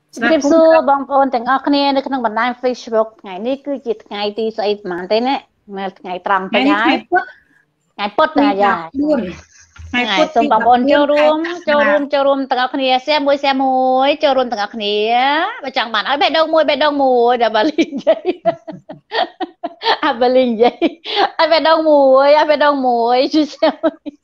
Tiếp xúc bong ônទាំងអស់គ្នានៅក្នុងបណ្ដាញ Facebook ថ្ងៃនេះគឺជាថ្ងៃទីស្អីប្រហែលទេណាមើលថ្ងៃត្រង់ទៅហើយថ្ងៃពុធណាយ៉ាថ្ងៃពុធសូមបងប្អូនចូលរួមទាំងអស់គ្នាแชร์មួយចូលរួមទាំងអស់គ្នាបើចង់បានឲ្យបេះដូងមួយដល់បាលីនិយាយអាបាលីនិយាយឲ្យបេះដូងមួយជួយแชร์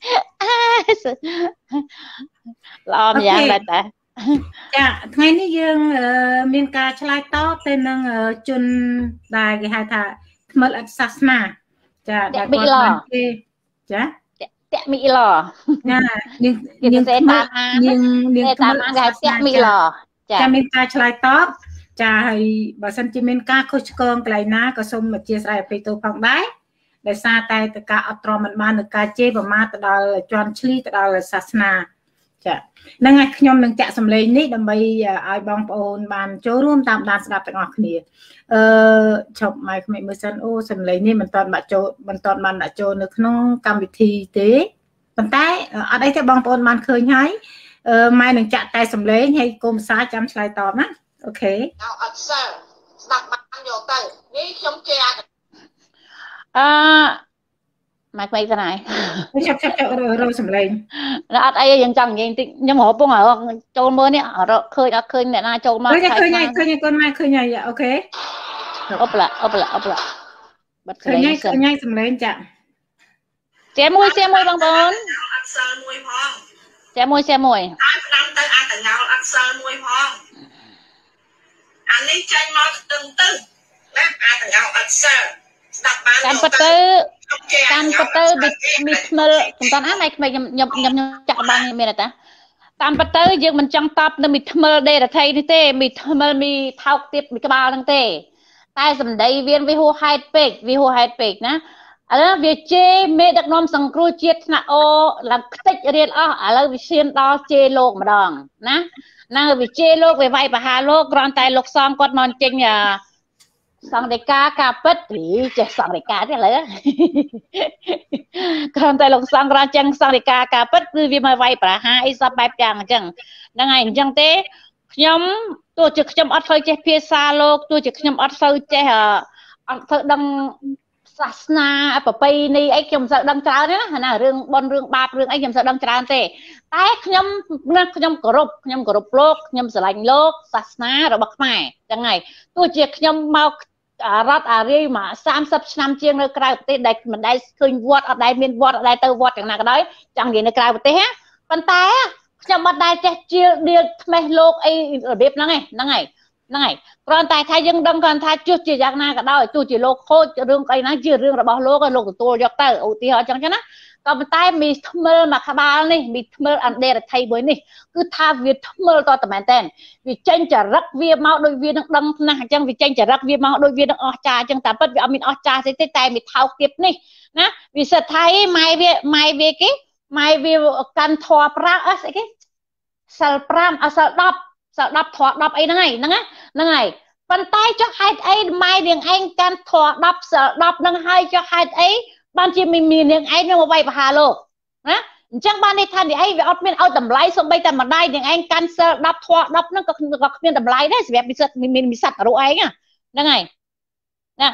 ល្អម្យ៉ាងដែរតាចាថ្ងៃនេះយើងមានការឆ្លើយតបទៅនឹងជនដែលគេហៅថាថ្មិលអត្តសាសនាចាដែលគាត់បានគេចាតាក់មីឡណានាងតាមគេតាក់មីឡចាមានការឆ្លើយតបចាហើយបើសិនជាមានការខុសឆ្គងកន្លែងណាក៏សូមអធិស្ឋានអភ័យទោសផងដែរដោយសារតែការអត់ទ្រាំមិនបាននឹងការជេរប្រមាថទៅដល់ជន់ឈ្លីទៅដល់សាសនាចាហ្នឹងហើយខ្ញុំនឹងចាក់សម្លេងនេះដើម្បីឲ្យបងប្អូនបានចូលរួមតាមដានស្ដាប់ទាំងអស់គ្នាឈប់ម៉ែក្មេងមើលសិនអូសម្លេងនេះមិនតាន់បានដាក់ចូលនៅក្នុងកម្មវិធីទេប៉ុន្តែអត់អីទេបងប្អូនបានឃើញហើយម៉ែនឹងចាក់តែសម្លេងហើយកុំសាចាំឆ្លើយតបណាអូខេអត់សើស្ដាប់បានយកទៅនេះខ្ញុំជេរម៉ែក្មេងទៅណាចាប់រកសម្លេងអត់អីយើងចង់និយាយបន្តិចខ្ញុំរកពងចូលមើលនេះឃើញអត់ឃើញអ្នកណាចូលមកឃើញកូនម៉ែឃើញហើយអូខេអបឡាបាត់ឃើញសម្លេងចាแชร์មួយបងប្អូនអត់សិលមួយផងแชร์មួយឲ្យផ្ដាំទៅអាចតងោលអត់សិលមួយផងអានេះចេញមកទៅណាអាចតងោលអត់សិលស្ដាប់បានតាមពិតទៅមីថ្មិលសំខាន់ណាស់ម៉ែខ្ញុំចាក់បានមានទេតាមពិតទៅយើងមិនចង់តបនៅមីថ្មិលដេរថៃនេះទេមីថ្មិលមីថោកទៀតមីក្បាលហ្នឹងទេតែសម្ដីវាហួសហេតុពេកណាឥឡូវវាជេរមេដឹកនាំសង្គ្រោះជាតិថ្នាក់អូឡើងខ្ទេចរៀនអស់ឥឡូវវាឈានដល់ជេរលោកម្ដងណាហ្នឹងវាជេរលោកវាវាយប្រហារលោកគ្រាន់តែលោកសងគាត់មកចេញសង្ឃដីកាការពិតចេះសង្ឃដីកាទេឥឡូវគ្រាន់តែលោកសង្ឃរាចឹងសង្ឃដីកាការពិតគឺវាមកវាយប្រហារអីសពបែបយ៉ាងអញ្ចឹងហ្នឹងហើយអញ្ចឹងទេខ្ញុំទោះជាខ្ញុំអត់សូវចេះភាសាលោកទោះជាខ្ញុំអត់សូវចេះអត់សូវដឹងសាសនាប្រពៃណីអីខ្ញុំមិនសូវដឹងច្រើនទេណារឿងបនរឿងបាបរឿងអីខ្ញុំមិនសូវដឹងច្រើនទេតែខ្ញុំគោរពលោកខ្ញុំស្រឡាញ់លោកសាសនារបស់ខ្មែរចឹងហើយទោះជាខ្ញុំមករដ្ឋអារាយមក30ឆ្នាំជាងនៅក្រៅប្រទេសដែលមិនដែលឃើញវត្តអត់ដែលមានវត្តអត់ដែលទៅវត្តយ៉ាងណាក៏ដោយចង់និយាយនៅក្រៅប្រទេសណាប៉ុន្តែខ្ញុំអត់ដែលចេះជៀលដៀលថ្មេះលោកអីរបៀបហ្នឹងហើយគ្រាន់តែថាយើងដឹងគាត់ថាជុះជាយ៉ាងណាក៏ដោយទោះជាលោកខូចរឿងអីណាជារឿងរបស់លោកហើយលោកទទួលយកទៅឧទាហរណ៍អញ្ចឹងណាក៏ប៉ុន្តែមីថ្មិលមកក្បាលនេះមីថ្មិលអន្តរថៃមួយនេះគឺថាវាថ្មិលតតែមែនតើវាចេញចរិតវាមកដូចវានឹងដឹងណាស់អញ្ចឹងវាចេញចរិតវាមកដូចវានឹងអស់ចាអញ្ចឹងតែពិតវាអត់មានអស់ចាទេតែមីថោកទៀតនេះណាវាសិតថៃម៉ែវាគេម៉ែវាកាន់ធွာប្រាក់ស្អីគេសិល5អសិល10ធွာ10អីហ្នឹងហើយប៉ុន្តែចុះហេតុអីម៉ែនាងឯងកាន់ធွာ10សិល10ហ្នឹងហើយចុះហេតុអីបានជាមាននាងឯងនឹងមកវាយប្រហារលោកណាអញ្ចឹងបាននេះថានេះឯងវាអត់មានឲ្យតម្លៃសូម្បីតែម្ដាយនាងឯងកាន់សិល10ធွာ10ហ្នឹងក៏គ្មានតម្លៃដែរសម្រាប់មានសត្វរੂឯងហ្នឹងហើយណា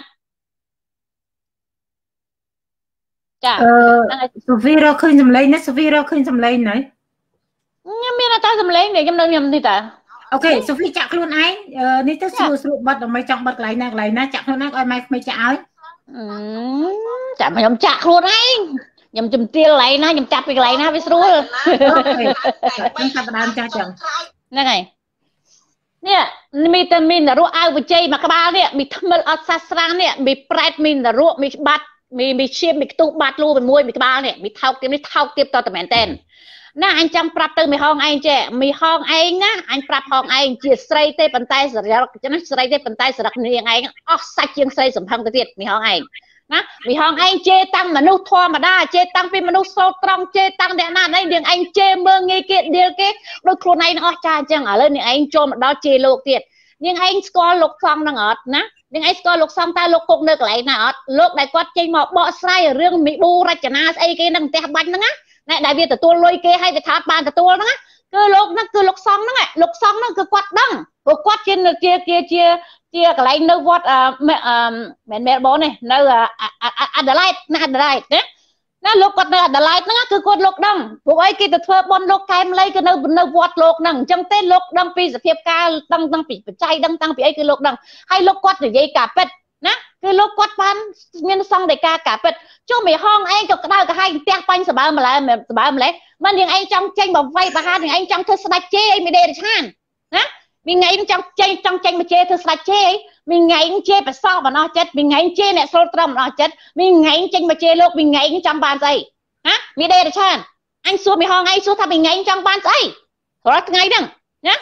ចាសូវីរកឃើញសម្លេងណាសូវីរកឃើញសម្លេងណែខ្ញុំមានតែសម្លេងនេះខ្ញុំនេះតាអូខេសូហ្វីចាក់ខ្លួនឯងនេះទៅស្រួលបិទដើម្បីចង់បិទកន្លែងណាចាក់ខ្លួនឯងឲ្យម៉ែក្មេងចាក់ឲ្យចាក់ខ្ញុំចាក់ខ្លួនឯងខ្ញុំជំទាវកន្លែងណាខ្ញុំចាប់ពីកន្លែងណាវាស្រួលខ្ញុំចាប់ដើមចាស់ចឹងហ្នឹងហើយនេះមីតាមីនរស់អាវបច្ចេកមួយក្បាលនេះមីថ្មិលអត់សាស្ត្រានេះមីប្រែតមីនរស់មីបាត់មីឈាមមីខ្ទុះបាត់លូមួយមីក្បាលនេះមីថោកទៀតតតែមែនតើណាអញចង់ប្រាប់ទៅមីហងឯងចេះមីហងឯងណាអញប្រាប់ហងឯងជាស្រីទេប៉ុន្តែសរិលចឹងស្រីទេប៉ុន្តែសរិកនាងឯងអស់សាច់ជាងស្រីសំផឹងទៅទៀតមីហងឯងណាមីហងឯងជេរតាំងមនុស្សធម្មតាជេរតាំងពីមនុស្សសោតត្រង់ជេរតាំងអ្នកណានាងឯងជេរមើងងាយគេដៀលគេដូចខ្លួនឯងអស់ចាអញ្ចឹងឥឡូវនាងឯងចូលមកដល់ជេរលោកទៀតនាងឯងស្គាល់លោកសង្ឃនឹងអត់ណានាងឯងស្គាល់លោកសង្ឃតើលោកគុកនៅកន្លែងណាអត់លោកដែលគាត់ចេញមកបកស្រាយរឿងមីប៊ូរចនាស្អីគេនឹងផ្ទះបាញ់ហ្នឹងណាដែលវាទទួលលុយគេឲ្យវាថាបានទទួលហ្នឹងគឺលោកហ្នឹងគឺលោកសង្ឃហ្នឹងគឺគាត់ដឹងព្រព្រោះគាត់ជាកន្លែងនៅវត្តមែលប៊ននេះនៅអាដាលេដណាលោកគាត់នៅអាដាលេដហ្នឹងគឺគាត់លោកដឹងព្រោះអីគេទៅធ្វើបន់លោកកែមលីក៏នៅវត្តលោកហ្នឹងអញ្ចឹងទេលោកដឹងពីសភាពការដឹងពីបច្ច័យដឹងតាំងពីអីគឺលោកដឹងហើយលោកគាត់និយាយការពិតណាគឺលោកគាត់បានមានសង្កេតការពិតចុះមេហងឯងក៏ក្តៅក្រហាយផ្ទះបាញ់សបើម្លេះមិនយើងឯងចង់ចេញបវាយប្រហារយើងឯងចង់ធ្វើស្ដាច់ជេរអីមិនដេរឆានណាមីថ្ងៃចង់ចេញមកជេរធ្វើស្ដាច់ជេរមីថ្ងៃជេរប្រសោះបណ្ដោះចិត្តមីថ្ងៃជេរអ្នកស្រុលត្រឹមបណ្ដោះចិត្តមីថ្ងៃចេញមកជេរលោកមីថ្ងៃចង់បានស្អីណាមីដេរឆានអញសួរមីហងឯងសួរថាមីថ្ងៃចង់បានស្អីរាល់ថ្ងៃហ្នឹងណា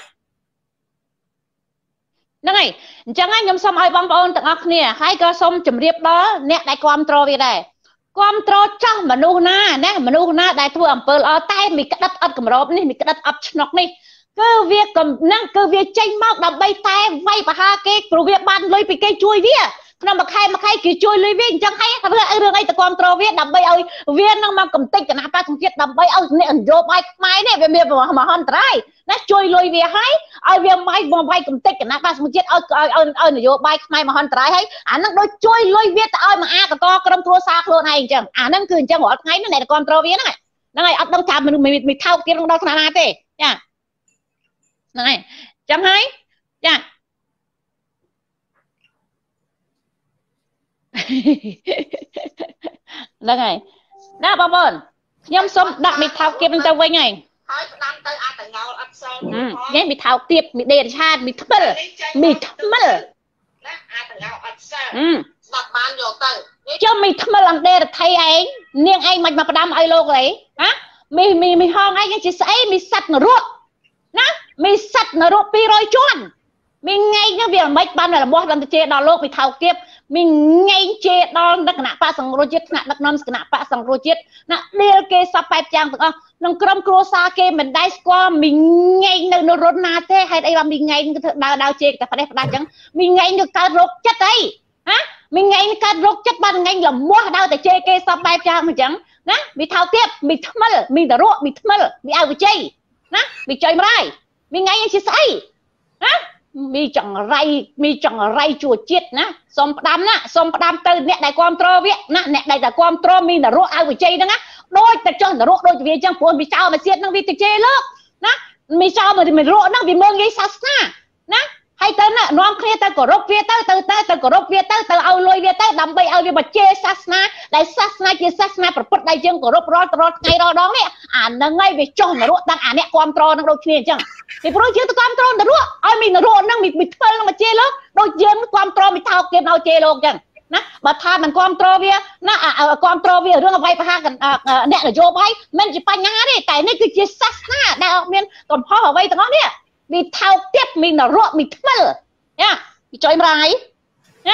ហ្នឹងហើយអញ្ចឹងខ្ញុំសូមឲ្យបងប្អូនទាំងអស់គ្នាហើយក៏សូមជម្រាបដល់អ្នកដែលគ្រប់គ្រងវាដែរគ្រប់គ្រងចាស់មនុស្សណាមនុស្សណាដែលធ្វើអំពើល្អតែមានក្តិតអត់កម្របនេះមានក្តិតអត់ឆ្នុកនេះគឺវាហ្នឹងគឺវាចេញមកដើម្បីតែវាយប្រហារគេព្រោះវាបានលុយពីគេជួយវាក្នុងមួយខែគេជួយលុយវាអញ្ចឹងហើយរឿងអីទៅគ្រប់គ្រងវាដើម្បីឲ្យវានឹងមកកំទេចគណៈបកសង្ឃាតដើម្បីឲ្យអ្នកនយោបាយខ្មែរនេះវាមានមហន្តរាយណាជួយលុយវាឲ្យវាមកវាយកំទេចគណៈបកសង្ឃាតឲ្យនយោបាយខ្មែរមហន្តរាយហើយអាហ្នឹងដូចជួយលុយវាទៅឲ្យមកអាកតក្រុមគ្រួសារខ្លួនឯងអញ្ចឹងអាហ្នឹងគឺអញ្ចឹងរាល់ថ្ងៃនេះអ្នកគ្រប់គ្រងវាហ្នឹងហើយអត់ដឹងថាមនុស្សមានថោកទៀតនឹងដល់ថ្នាក់ណាទេចាហ្នឹងហើយចាំហើយចាហ្នឹងហើយណាបងប្អូនខ្ញុំសូមដាក់មីថោកគៀបនឹងទៅវិញហើយផ្ដាំទៅអាតងោលអត់សល់នេះមីថោកទៀបមីដេរឆាតមីថ្មិលណាអាតងោលអត់សល់ស្ដាប់បានយកទៅចុះមីថ្មិលអណ្ដេរថៃឯងនាងឯងមិនមកផ្ដាំឲ្យលោកអីណាមីហងឯងជាស្អីមីសัตว์នរកណាមីសัตว์នរក200ជាន់មីងៃនេះវាមិនបានរបស់ដល់ទៅជេរដល់លោកមីថោកទៀបមីងៃជេរដល់ដឹកគណៈបកសង្គ្រោះជាតិថ្នាក់ដឹកនាំគណៈបកសង្គ្រោះជាតិណាដៀលគេសពបែបយ៉ាងទាំងអស់ក្នុងក្រុមគ្រួសារគេមិនដែលស្គាល់មីងៃនៅរត់ណាទេហេតុអីបានមីងៃគឺធ្វើដើរជេរតែផ្ដេសផ្ដាស់អញ្ចឹងមីងៃគឺកើតរោគចិត្តអីហាមីងៃកើតរោគចិត្តបានងៃលមាស់ដើរតែជេរគេសពបែបយ៉ាងអញ្ចឹងណាមីថោកទៀបមីថ្មិលមីតរក់មីថ្មិលមីអៅវិជ័យណាមីចុយម្រាយមីងៃជាស្អីណាមីចង្រៃជួជាតិណាសុំផ្ដាំណាសុំផ្ដាំទៅអ្នកដែលគ្រប់គ្រងវាណាអ្នកដែលតែគ្រប់គ្រងមីនរកអៅវិជ័យហ្នឹងណាដូចតែចុះនរកដូចវាអញ្ចឹងព្រោះមីចោលមកជាតិហ្នឹងវាទៅជេរលោកណាមីចោលមករកហ្នឹងវាមើងងាយសាសនាណាហើយទៅណានាំគ្នាទៅគោរពវាទៅគោរពវាទៅឲ្យលុយវាទៅដើម្បីឲ្យវាមកជេរសាសនាដែលសាសនាជាសាសនាប្រពុតដែលយើងគោរពរាល់ថ្ងៃរាល់ដងនេះអាហ្នឹងហើយវាចុះនរកដល់អាអ្នកគ្រប់គ្រងហ្នឹងដូចគ្នាអញ្ចឹងពីព្រោះយើងទៅគ្រប់គ្រងនរកឲ្យមីនរកហ្នឹងមីថ្មិលមកជេរលោកដូចយើងគ្រប់គ្រងមីថោកគេមកជេរលោកអញ្ចឹងណាបើថាមិនគ្រប់គ្រងវាណាគ្រប់គ្រងវារឿងអ្វីប្រហាអ្នកនយោបាយមិនជាបញ្ហាទេតែនេះគឺជាសាសនាដែលអត់មានកំហុសអ្វីទាំងអស់នេះមីថោកទៀតមីនរកមីថ្មិលណាមីចុយម្រាយណា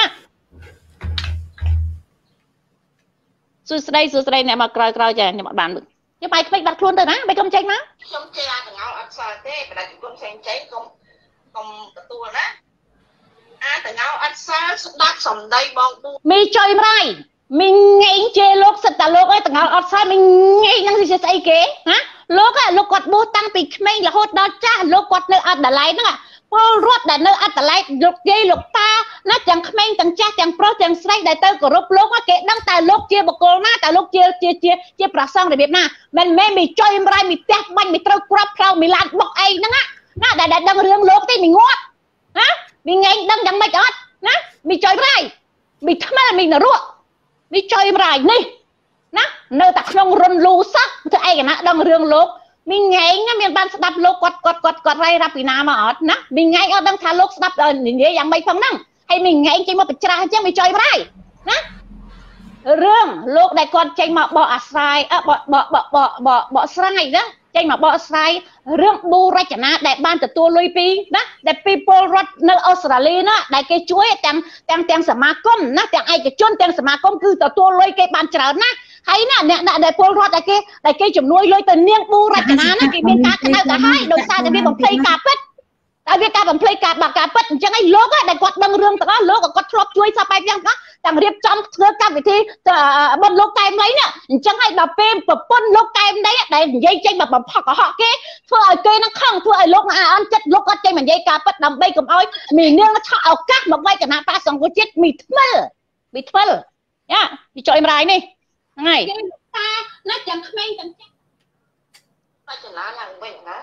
សួស្ដីអ្នកមកក្រោយចាខ្ញុំអត់បានមើលខ្ញុំបាយខ្ពេចបាត់ខ្លួនទៅណាមិនកុំចេញមកខ្ញុំជេរអាតងោលអត់សល់ទេបដាជគុណផ្សេងកុំទទួលណាអាតងោលអត់សល់ស្ដាប់សំដីបងពូមីចុយម្រាយមីងៃជេរលោកសិតតែលោកឯងតងោលអត់សល់មីងៃហ្នឹងជាស្អីគេណាលោកគាត់បួសតាំងពីក្មេងរហូតដល់ចាស់លោកគាត់នៅអត់ដឡៃហ្នឹងពលរដ្ឋដែលនៅអត្តឡៃលោកយាយលោកតាណាទាំងក្មេងទាំងចាស់ទាំងប្រុសទាំងស្រីដែលទៅគោរពលោកគេដឹងតែលោកជាបុគ្គលណាតែលោកជាប្រសង់របៀបណាមិនមែនមីចុយម្រាយមីផ្ទះបាញ់មីត្រូវក្របផ្លូវមីឡានបុកអីហ្នឹងណាដែលដឹងរឿងលោកទេមីងាប់ណាមីងៃដឹងយ៉ាងម៉េចអត់ណាមីចុយម្រាយមីថ្មិលមីនរកមីចុយម្រាយនេះណានៅតែក្នុងរុនលូសោះធ្វើអីកណាដឹងរឿងលោកមីងៃមានបានស្ដាប់លោកគាត់រៃរាប់ពីណាមកអត់ណាមីងៃអត់ដឹងថាលោកស្ដាប់និយាយយ៉ាងម៉េចផងហ្នឹងហើយមីងៃចេញមកបច្រាស់អញ្ចឹងមីចុយម្រាយណារឿងលោកដែលគាត់ចេញមកបកអាស្រ័យបកស្រាយណាចេញមកបកស្រាយរឿងប៊ូរចនាដែលបានទទួលលុយពីណាដែលពីពលរដ្ឋនៅអូស្ត្រាលីណាដែលគេជួយទាំងសមាគមណាទាំងឯកជនទាំងសមាគមគឺទទួលលុយគេបានច្រើនណាហើយណាអ្នកដែលពលរដ្ឋដែលគេជំនួយលុយទៅនាងប៊ូរចនាណាគេមានការក្តៅក្រហាយដោយសារតែវាបំភ្លៃការពិត tại vì các bạn play các bạn cả bất chẳng ai lốp á đại quạt đằng rương tao lốp có lốp chui sao bay chẳng đó chẳng riêng trong thưa các vị thi bên lốp kem lấy nè chẳng ai đọc phim và phân lốp kem đấy để dây tranh mà họ cái thưa ai kê nó không thưa ai lốp ăn chất lốp có tranh mà dây cá bất đầm bay cùng ơi mì nương nó thọ các một bay cả na pa sòng của chết mì thmel nhá đi cho em rai đi này nó chẳng mấy chẳng ta chỉ là làm vậy đó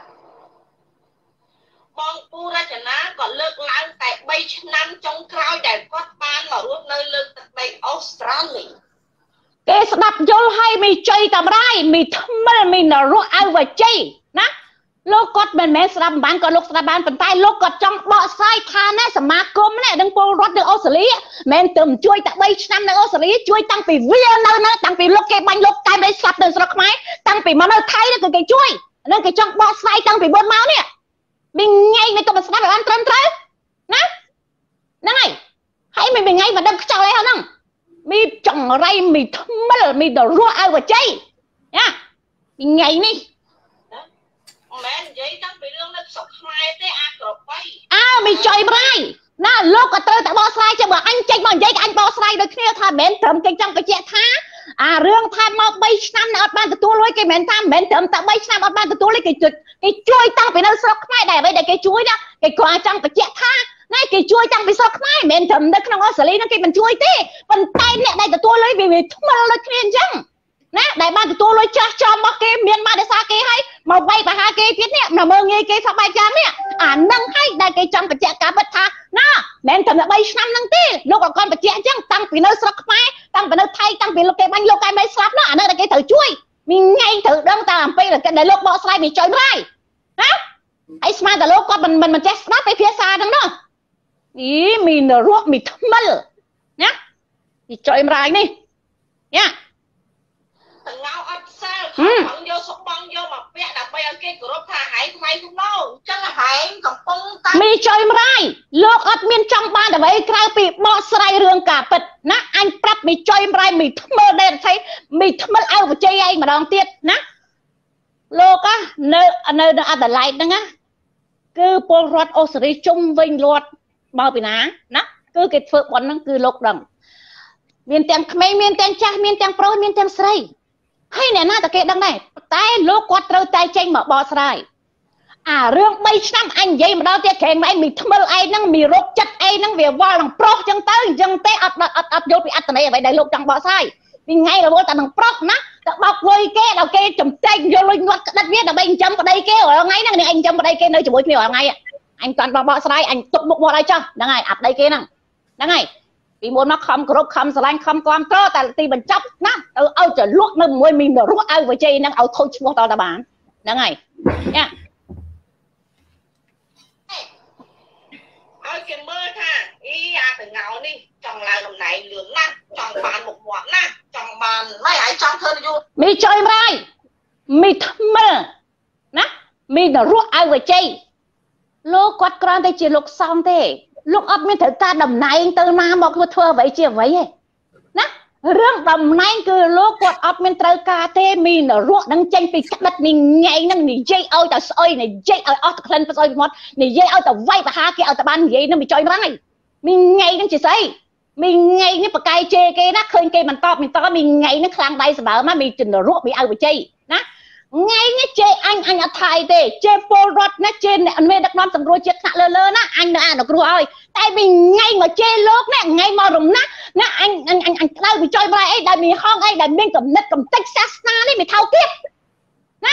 con u ra chả ná còn lược lại tại bay năm trong crowd để quát ban mà luôn nơi lược tại bay Australia cái đập vô hay mì chơi tầm rai mì thmel mì nở ruộng ai và chơi nè lúc cọt bên mẹ sắm bán còn lúc sắm bán phần tay lúc cọt trong bọ sai than nè sắm má côm nè đừng po rót được Australia mẹ tụm chui tại bay năm được Australia chui tăng vì viên nơi tăng vì lúc cái bánh lúc cái đấy sập được sọc máy tăng vì mà nơi thay nó cái chui nên cái trong bọ sai tăng vì bơm máu nè mình ngay này tụi mình sắm được ăn trơn trơn nè này hãy mình ngay mà đừng chào lại hả nè mi trồng ray mi thmel mi đồ ruộng ai và chơi nhá mình ngay đi mẹ vậy tăng bị lương nó sọc hai thế à cọp bay mày chơi bay nè lúc ở tôi tại bo slide cho bà anh tranh bằng giấy anh bo slide được kia tha mến thầm cái trong cái chuyện thá riêng tham mau bay năm ở ban từ lối cái mến tham mến thầm tại bay năm ở ban từ lối cái chuối tăng phải nó sọc mai để bây để cái chuối đó cái quả trong cái chuyện thá này cái chuối tăng phải sọc mai mến thầm đó không có xử lý nó cái mình chuối thế phần tay nè đây từ lối vì thua lối kia chăng nè đại ban từ lối cho mà cái miền mà để xa cái hay mà bay và hai cái phía nè mà mơ nghe cái sao bay chán nè nâng hay đây cái trong cái chẹt cá bất tha nè mẹ thầm là bay năm nâng tê lúc còn con phải chẹt chăng tăng vì nơi sọc mai tăng vì nơi thay tăng vì lúc cái bánh lúc cái máy sắp nó nơi là cái thử chuối mình ngay thử đâm ta làm pê là cái để lúc bỏ slide mình chơi bay hả ấy smart là lúc con mình chết snapไปphía xa đằng đó ý mình ruộng mình thmel nhá thì cho em rai đi nhá ngao ấp sao bằng vô sọc băng vô mà bé đặt bay ở cái group tha hải mày không đâu chắc là hải còn bông tay mi cho em rai lúc ấp miên trong ban để vậy khai bị bỏ sai rương cả bật nè anh prep mi cho em rai mi thmel đây thấy mi thmel ao và chơi anh mà đòn tiết nè lúc á nơi ở tại lại đó á cứ Paul Rudd Australia chung vinh luật bao bì ná nè cứ cái phượng bọn nó cứ lục đằng miền tây mấy miền tây cha miền tây pro miền tây sray hay nè na ta kệ đằng này tay lúc quạt trâu tay tranh mở bò sray riêng bay năm anh vậy mà đâu tiếc kẹn mà anh bị thmel ai năng bị rốt chất ai năng về vào đằng pro chân tới ập vô bị ắt này vậy đại lục chẳng bò sai vì ngay là vô tận đằng pro nè ta bọc vơi cái đầu kia chùm tranh vô lên ngoặt đất viết là bên chấm vào đây kia ở ngay năng này anh chấm vào đây kia nơi chụp bụi nhiều ở ngay anh toàn bò sray anh tụt một bò đây cho đằng này ập đây kia năng đằng này vì muốn nó không group không slang không quan trơ tại tí mình chấp nè ao trở luộc nó môi mình nó ruột ao với chơi năng ao thôi mua tao đã bán đằng này nha ơi cái mơ tha ý từ ngạo đi trong là đồng này lường nè trong bàn một ngọn nè trong bàn mấy ai trong thơ vô mi chơi mai mi thmel nè mi nó ruột ao với chơi lúc quạt con tay chỉ lục xong thế lúc ấp mới thử ca đầm này từ na một thưa vậy chưa vậy nè riêng đầm này cứ lúc quạt ấp mới từ ca thế mình nó ruột đang tranh bị cắt đất mình nhảy năng mình dây ơi ta soi này dây ơi ở ta lên soi một này dây ơi ta vay và ha kia ở ta ban vậy nó bị chơi này mình nhảy năng chỉ say mình nhảy như bậc cây chê kia nó khơi cây mình to mình nhảy nó khang tay sợ mà mình chừng nó ruột bị ao bị chơi nè ngay như chê anh ở Thái thế chê Paul Rudd nó chê anh mê đặc non sầm rùi chết nặng lơ ná anh nó rùi ơi tại vì ngay mà chê lốt nè ngay mà rùng nè anh đâu bị chơi bài ấy đại bị hong ấy đại bên cầm nứt cầm Texas na đấy bị thao tiếp nè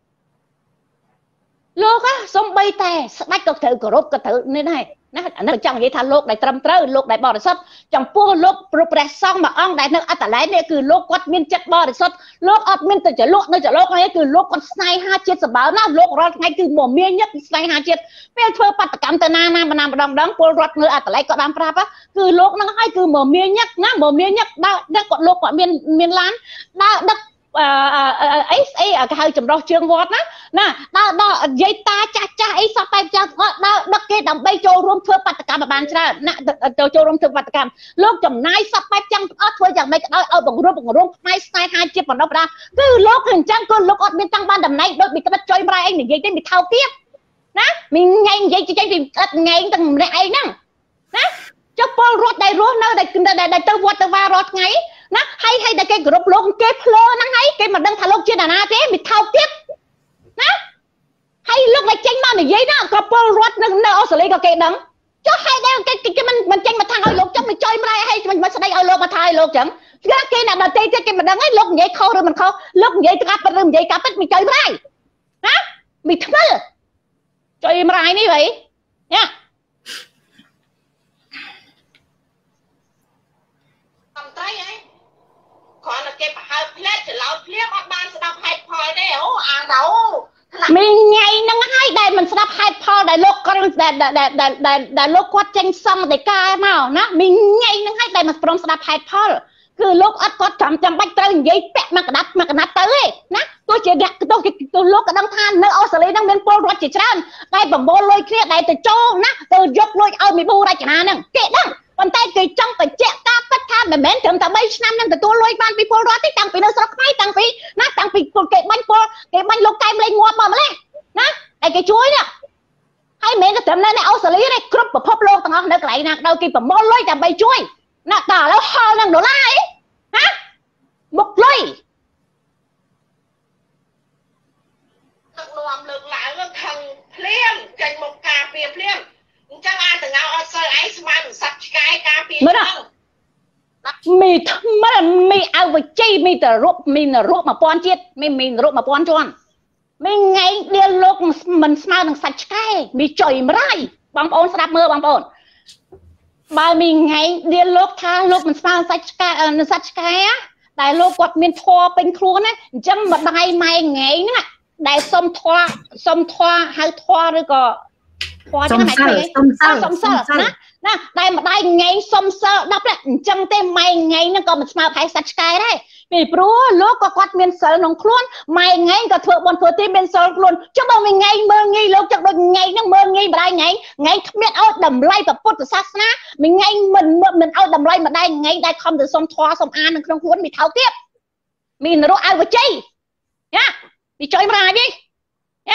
lốt á xong bay tè bách cực thử như này nó trong vậy thà lốt đại trầm trơ lốt đại bò để sốt trong pua lốt progress xong mà ông đại nó ở tại lái này cứ lốt quát miên chất bò để sốt lốt ở miên từ chợ lốt nơi chợ lốt này cứ lốt con snai ha chết sờ báo nó lốt rót ngay cứ mồm miên nhất snai ha chết bây giờ bắt cảm từ na mà nằm đồng đóng pua rót nơi ở tại lái có đam prap á cứ lốt nó hay cứ mồm miên nhất nó mồm miên nhất đã còn lốt còn miên lán đã ấy cái hơi chấm rau trương vót nè đó dây ta cha ấy sao tay cha đó cái đầm bay châu rôm thưa bát cam mà bàn ra nè châu rôm thưa bát cam lúc chấm nai sao tay chăng thôi chẳng mấy cái ở bằng rôm mai sai hai chiếc bằng đâu ra cứ lúc hình chăng cứ lúc ở bên tăng ban đầm này đôi bị cái bắt chơi mai anh này dây đến bị thao tiếp ណាមីថ្ងៃនិយាយចេញពីអត់ថ្ងៃទាំងម្នាក់ឯងហ្នឹងណាចុះពលរដ្ឋដែលរស់នៅដែលទៅវត្តទៅវារាល់ថ្ងៃណាហើយតែគេគោរពលោកគេភ្លើហ្នឹងហើយគេមិនដឹងថាលោកជាណាទេមិនថោកទៀតណាហើយលោកដែលចេញមកនិយាយណាក៏ពលរដ្ឋនៅអូស្ត្រាលីក៏គេដឹងចុះហើយដែលគេមិនចេញមកថាឲ្យលោកចឹងមិនចុយម្ល៉េះហើយមិនស្ដីឲ្យលោកមកថាឲ្យលោកចឹងគេអ្នកដទៃទៀតគេមិនដឹងហើយលោកនិយាយខុសឬមិនខុសលោកនិយាយការពិតឬនិយាយការពិតមិនចុយម្ល៉េះណាមិនថ្មិលចុយម្ល៉េះនេះហីណាតំត្រៃហ៎គ្រាន់តែគេប្រហើផ្លែច្រឡោតភ្លាមអត់បានស្ដាប់ហេតុផលទេអូអាងទៅមីថ្ងៃហ្នឹងហើយដែលមិនស្ដាប់ហេតុផលដែលលោកគាត់ដែលលោកគាត់ចេញសង្ឃដីកាមកណាមីថ្ងៃហ្នឹងហើយដែលមិនព្រមស្ដាប់ហេតុផលគឺលោកអត់គាត់ចាំបាច់ត្រូវនិយាយពាក់មកកណាត់ទៅទេណាទោះជាអ្នកទោះលោកក៏ដឹងថានៅអូស្ត្រាលីហ្នឹងមានពលរដ្ឋជាច្រើនដែលប្រមូលលុយគ្នាដែលទៅចូលណាទៅយកលុយឲ្យមីប៊ូរចនាហ្នឹងគេដឹងប៉ុន្តែគេចង់បញ្ជាក់ការពិតថាមិនមែនត្រឹមតែ3ឆ្នាំហ្នឹងទទួលលុយបានពីពលរដ្ឋទេតាំងពីនៅស្រុកខ្មែរតាំងពីគេបាញ់លោកកែមលេងងាប់មកម្លេះណាតែគេជួយនេះហើយមិនមែនតែត្រឹមនៅអូស្ត្រាលីទេគ្រប់ពិភពលោកទាំងអស់នៅកន្លែងណាក៏គេប្រមូលលុយដើម្បីជួយណាតើឥឡូវហល់នឹងដុល្លារអីណាមុខលុយទឹកនាំលើកឡើងខឹងភ្លាមចេញមកការពារភ្លាមអញ្ចឹងអាតងៅអត់សូវឯងស្មានសត្វឆ្កែការពារមើលមីថ្មិលមីអវជ័យមីតរូបមីនរូប1000ជាតិមីនរូប1000ជាន់មីថ្ងៃដៀលលោកមិនស្មើនឹងសាច់ឆ្កែមីចុយម្រាយបងប្អូនស្ដាប់មើលបងប្អូនបើមីថ្ងៃដៀលលោកថាលោកមិនស្មើសាច់ឆ្កែនឹងសាច់ឆ្កែដែលលោកគាត់មានធွာពេញខ្លួនណាអញ្ចឹងម្ដាយម៉ែថ្ងៃហ្នឹងដែលសុំធွာហៅធွာឬក៏សុំសិលណាដែលម្ដាយថ្ងៃសុំសិល10អញ្ចឹងទេម៉ែថ្ងៃហ្នឹងក៏មិនស្មើផែសាច់ឆ្កែដែរពីព្រោះលោកក៏គាត់មានសិលក្នុងខ្លួនម៉ែថ្ងៃក៏ធ្វើបុណ្យធ្វើទានមានសិលខ្លួនចុះបើមួយថ្ងៃមើលងាយលោកចឹងដូចថ្ងៃហ្នឹងមើលងាយម្ដាយថ្ងៃគ្មានឲ្យតម្លៃពុទ្ធសាសនាមួយថ្ងៃមិនឲ្យតម្លៃម្ដាយថ្ងៃដែលខំទៅសុំធွာសុំអានក្នុងខ្លួនមានថោកទៀតមានរស់អវជ័យណាពីចុយម្ដាយនេះណា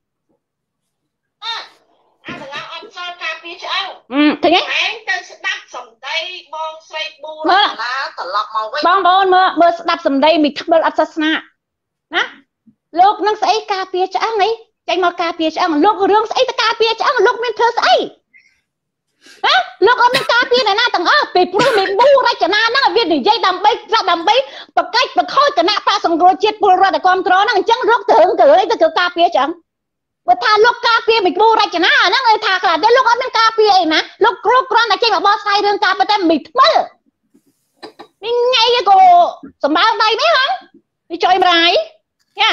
អាតងៅអត់សល់ការពារឆ្អឹងឃើញទេឯងទៅស្ដាប់សំដីបងស្រីប៊ូរណាត្រឡប់មកវិញបងប្អូនមើលស្ដាប់សំដីមីថ្មិលអត់សាសនាណាលោកនឹងស្អីការពារឆ្អឹងអីចេញមកការពារឆ្អឹងលោករឿងស្អីទៅការពារឆ្អឹងលោកមានធ្វើស្អីហ៎លោកអត់មានការពារអ្នកណាទាំងអស់ពីព្រោះមីប៊ូរចនាហ្នឹងវានិយាយដើម្បីបកាច់បខូចគណៈបកសង្គ្រោះជាតិពលរដ្ឋគ្រប់គ្រងហ្នឹងអញ្ចឹងរកទៅរឿងទៅគឺការពារឆ្អឹងបើថាលោកការពារមីប៊ូរចនាហ្នឹងឲ្យថាខ្លះតែលោកអត់មានការពារអីណាលោកគ្រប់គ្រាន់តែចេញមកបោះស្រាយរឿងការពិតតែមីថ្មិលមីថ្ងៃក៏សម្បើដៃមែនហ៎វាចុយម្រាយយ៉ា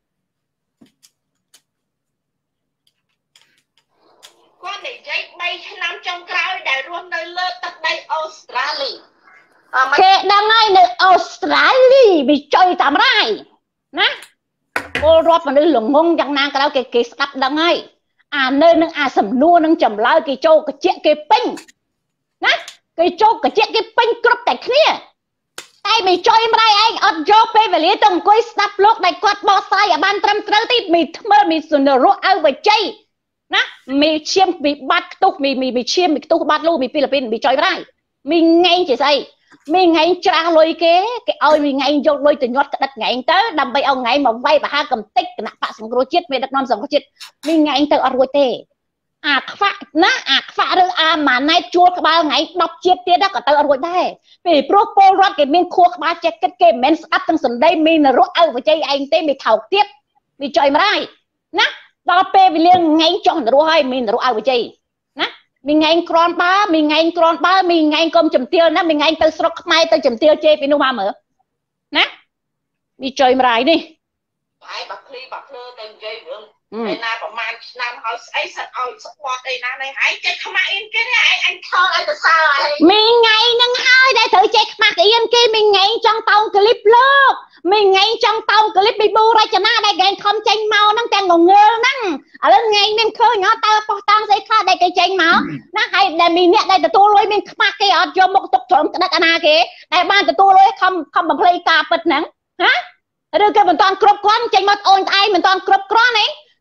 គាត់និយាយ3ឆ្នាំចុងក្រោយដែលរស់នៅលើទឹកដីអូស្ត្រាលីគេដឹងហើយនៅអូស្ត្រាលីវាចុយតាមរាយណាពលរដ្ឋមនុស្សល្ងងយ៉ាងណាក៏ដោយគេស្ដាប់ដឹងហើយអានៅនឹងអាសំណួរនឹងចម្លើយគេចូលកញ្ជាក់គេពេញណាគេចូលកញ្ជាក់គេពេញគ្រប់តែគ្នាតែមិនចុយម្ដាយឯងអត់យកពេលវេលាទៅអង្គុយស្ដាប់លោកដែលគាត់បោះស្រាយឲ្យបានត្រឹមត្រូវទីមីថ្មើមីសុនរស់អវជ័យណាមីឈាមមីបាត់ខ្ទុះមីឈាមមីខ្ទុះបាត់លូមីពីលពីនមីចុយម្ដាយមីថ្ងៃជាស្អីមីថ្ងៃច្រាស់លុយគេឲ្យមីថ្ងៃយកលុយទៅញាត់ក្តិតថ្ងៃទៅដើម្បីឲ្យថ្ងៃមកវាយបហាកំតិចគណៈបកសង្គ្រោះជាតិមានដឹកនាំសង្គ្រោះជាតិមីថ្ងៃទៅអត់រួចទេអាខ្វាក់ណាអាខ្វាក់ឬអាម៉ាណែតជួលក្បាលថ្ងៃ10ជាតិទៀតក៏ទៅអត់រួចដែរពីព្រោះពលរដ្ឋគេមានខួរក្បាលចេះគិតគេមិនមែនស្ដាប់ទាំងសម្ដីមីនរស់អវជ័យឯងទេមីថោកទៀតមីចុយម្ដាយណាដល់ពេលវេលាថ្ងៃចុះនរស់ហើយមីនរស់អវជ័យណាមីថ្ងៃក្រាន់បើមីថ្ងៃក្រាន់បើមីថ្ងៃកុំចំទាលណាមីថ្ងៃទៅស្រុកខ្មែរទៅចំទាលជេពីនោះមកមើលណាមីចុយម្ដាយនេះហើយបាក់ភ្លឺទៅនិយាយរឿងឯណាប្រហែលឆ្នាំហើយស្អីសិតឲ្យស្ពាត់អីណានេះឯងចេះខ្មាស់អៀនគេនេះឯងខលឲ្យទៅសើអីមីថ្ងៃហ្នឹងហើយដែលត្រូវចេះខ្មាស់អៀនគេមីថ្ងៃចង់តោងក្លីបលោកមីថ្ងៃចង់តោងក្លីបពីប៊ូរចនាដែលគេខំចេញមកហ្នឹងទាំងងងើហ្នឹងឥឡូវថ្ងៃមានឃើញអត់តើបោះតាំងស្អីខ្លះដែលគេចេញមកណាហើយដែលមីអ្នកដែលទទួលលុយមានខ្មាស់គេអត់យកមកទុកត្រឹមក្តិតអាណាគេដែលបានទទួលលុយខំបំភ្លៃការពិតហ្នឹងហាឬគេមិនតាន់គ្រប់គ្រាន់ចេញមកអូនត្អែមិនតាន់គ្រប់គ្រាន់ទេ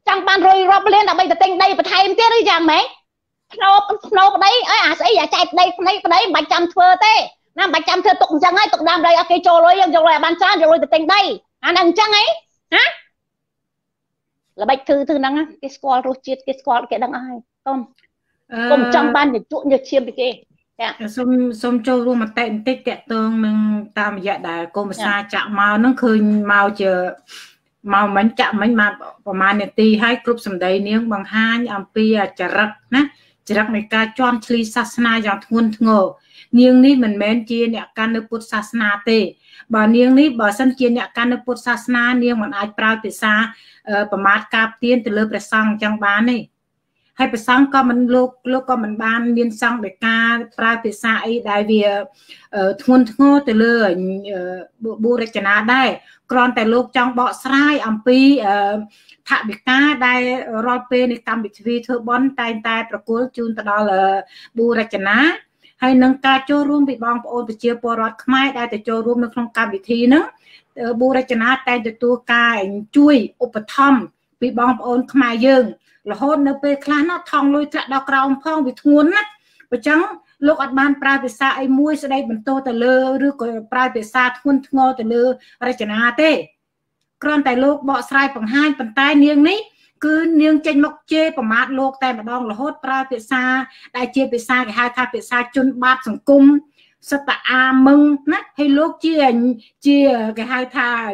chẳng ban rồi rập lên là bây giờ tình đây và thay em tiết đi chẳng mấy nộp đấy ấy à sẽ chạy đây bạch trăm thưa thế nam bạch trăm thưa tụng chẳng ấy tụng đam đây ok cho rồi ban chán rồi từ tình đây anh đang chẳng ấy hả là bạch thư năng cái score rồi chết cái score cái đang ai không cùng trong ban để trụ như chiêm bị kê xôm châu luôn mà tẹn tích tẹt tương nâng tam dạ đại cô mà xa chạm màu nó khơi màu chờ màu mình chạm mình mà mà này ti hay group sầm đầy niếng bằng hai âm pi chả rắc nè chả rắc này ca chọn chli sasna dạng thun ngô niếng ní mình men chia nè can nước put sasna tê bà niếng ní bà sân chia nè can nước put sasna niếng mình ai prao từ xa bà mát cáp tiên từ lớp để sang chẳng bán này hayไปsangก็มันโลกก็มันบ้านเรียนsangไปกาปลายไปสายได้เวียทวนงอแต่เลยบูรณาได้กรอนแต่โลกจังเบาสายอัมพีถ้าไปกาได้รอเปในกรรมบิทวีเทอร์บอนตายประกุลจูนตลอดบูรณาให้นังกาโจร่วมไปบองโอนไปเชียร์ปอรอดขมายได้แต่โจร่วมในโครงการวิธีนึงบูรณาแต่ตัวกายช่วยอุปถัมภ์ไปบองโอนขมายยืงlà hôn nó về khá nó thong lôi chặt đào cầu phong bị thuôn á và chẳng lúc ở ban private ai mua sẽ đây mình tô từ lơ rước của private thuôn ngô từ lơ ra chả na tê còn tại lúc bỏ sai bằng hai bàn tay niêng ní cứ niêng trên mọc chê bằng mát lúc tay mà đong là hốt private đại chia bị xa cái hai tháp bị xa chun bát sòng cung sắp tạ mừng nát hay lúc chia cái hai thà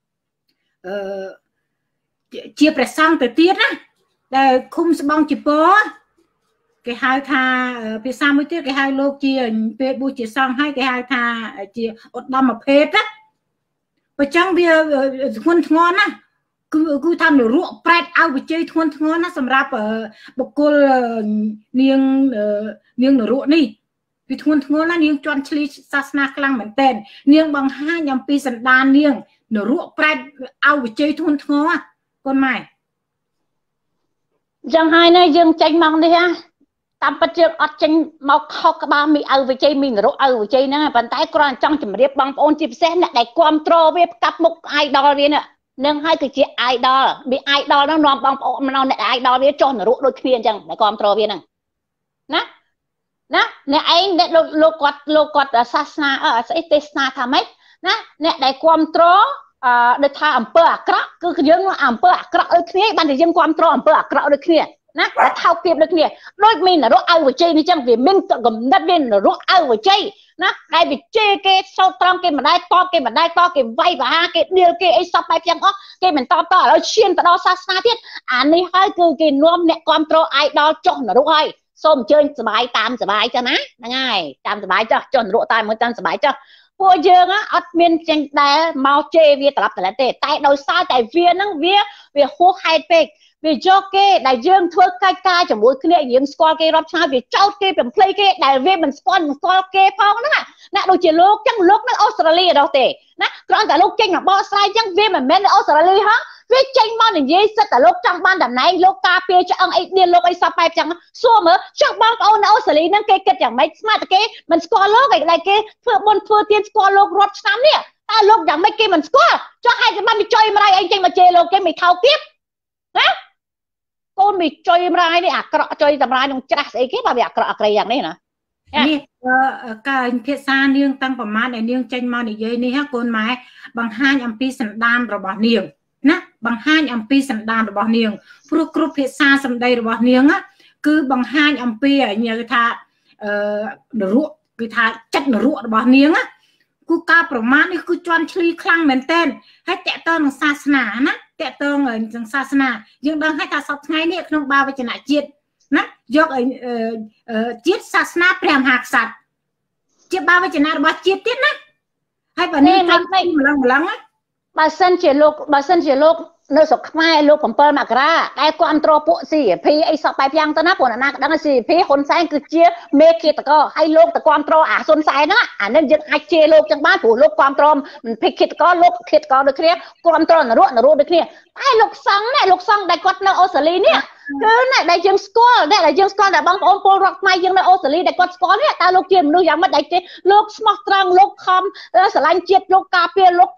chia phải sang từ tiết á để khung sẽ bong chỉ bó cái hai tha phía sau mới tiếc cái hai lô chia về bu chỉ xong hai cái hai tha chia ột đâm mà phết á và chẳng bia thuần ngon á cứ tham được ruộng pride ao bị chơi thuần ngon á sầm rap ở bọc cô niêng nở ruộng đi vì thuần ngon là niêng chọn chli sasna klang mình tên niêng bằng hai nhầm pi sần đan niêng nở ruộng pride ao bị chơi thuần ngon á con mày chẳng hai này dương tranh mong đi ha tam bắt trước ọt tranh mọc khóc ba mi ao với chơi mình rồi ao với chơi nữa bàn tay con trong chấm riệp bằng ôn chip xe lại đại control với cặp mục idol đi nè nâng hai cái chị idol bị idol nó nằm bằng ôn mà nó lại idol với cho nó rũ đôi khi chẳng đại control với nè nè anh để lô quạt sasna ở sẽ tesna tham ấy nè đại control để tha ẩm bơ cọ cứ dương nó ẩm bơ cọ ở kia ban để dương control ẩm bơ cọ được kia nè đã thao kịp được kia đôi mình là rốt ao với chơi đi chăng vì mình tự gầm đất lên là rốt ao với chơi nè đây bị chơi cái sau trong cái mà đai to cái vay và ha cái điều cái ấy sắp bay chăng ó cái mình to ở xuyên từ đó xa thiết này hai cứ cái nuông nè control ai đó cho nó đúng rồi xôm chơiสบายตามสบายcho náง่ายตามสบายcho nó độ tai mớiตามสบายchoพวกយើងអត់មានចេញដែរមកជេរវាត្រឡប់ត្រឡប់ទេតែដោយសារតែវាហ្នឹងវាហួសហេតុពេកវាយកគេដែលយើងធ្វើកិច្ចការជាមួយគ្នាយើងស្គាល់គេរាប់ឆ្នាំវាចោទគេបំភ្លៃគេដែលវាមិនស្គាល់គេផងហ្នឹងណាដូចជាលោកចឹងលោកនៅអូស្ត្រាលីអត់ទេណាគ្រាន់តែលោកចេញមកបកស្រាយចឹងវាមិនមែននៅអូស្ត្រាលីហ៎វាចេញមកនិយាយសិតតែលោកចង់បានតំណែងលោកការពារឆ្អឹងអីនេះលោកអីសពបែបចឹងសួរមើលចង់បងប្អូននៅអូស្ត្រាលីហ្នឹងគេគិតយ៉ាងម៉េចស្មាតតែគេមិនស្គាល់លោកឯដែលគេធ្វើបុណ្យធ្វើទានស្គាល់លោករាប់ឆ្នាំនេះតែលោកយ៉ាងម៉េចគេមិនស្គាល់ចុះហេតុបានមកចុយម្រាយអីចេញមកជេរលោកគេមិនថោកទៀតណាកូនមិនចុយម្រាយនេះអាក្រក់ចុយតម្រាយនឹងច្រាស់ស្អីគេបើវាអាក្រក់អក្រៃយ៉ាងនេះណានេះការភាសានាងតាំងប្រមាណដែលនាងចេញមកនិយាយនេះកូនម៉ែបង្ហាញអំពីសន្តានរបស់នាងណាបង្ហាញអំពីសន្តានរបស់នាងព្រោះគ្រប់ភាសាសម្ដីរបស់នាងគឺបង្ហាញអំពីនិយាយថានរកគឺថាចិត្តនរករបស់នាងគឺការប្រមាថនេះគឺជន់ឈ្លីខ្លាំងមែនទែនហើយតកតងនឹងសាសនាណាតកតងនឹងសាសនាយើងដឹងហើយថាសពថ្ងៃនេះក្នុងបាវចនៈជាតិណាយកជាតិសាសនាព្រះមហាក្សត្រជាបាវចនៈរបស់ជាតិទៀតណាហើយបើនេះមិនម្លឹងបើសិនជាលោកនៅស្រុកខ្មែរលោក7មករាដែលគាត់អន្តរពួក CP អីសពបែបយ៉ាងទៅណាព្រោះណាក៏ដឹង CP ហ៊ុនសែនគឺជាមេឃាតករហើយលោកទៅគ្រប់គ្រងអាហ៊ុនសែនហ្នឹងអានឹងយើងអាចជេរលោកចឹងបានព្រោះលោកគ្រប់គ្រងភេកឃាតករលោកឃាតករដូចគ្នាគ្រប់គ្រងនរកដូចគ្នាតែលោកសង្ឃដែលគាត់នៅអូស្ត្រាលីនេះគឺអ្នកដែលយើងស្គាល់តែបងប្អូនពលរដ្ឋខ្មែរយើងនៅអូស្ត្រាលីដែលគាត់ស្គាល់នេះតើលោកជាមនុស្សយ៉ាងម៉េចដែលលោកស្មោះត្រង់លោកខំស្រឡាញ់ជាតិលោកការពារលោកខំ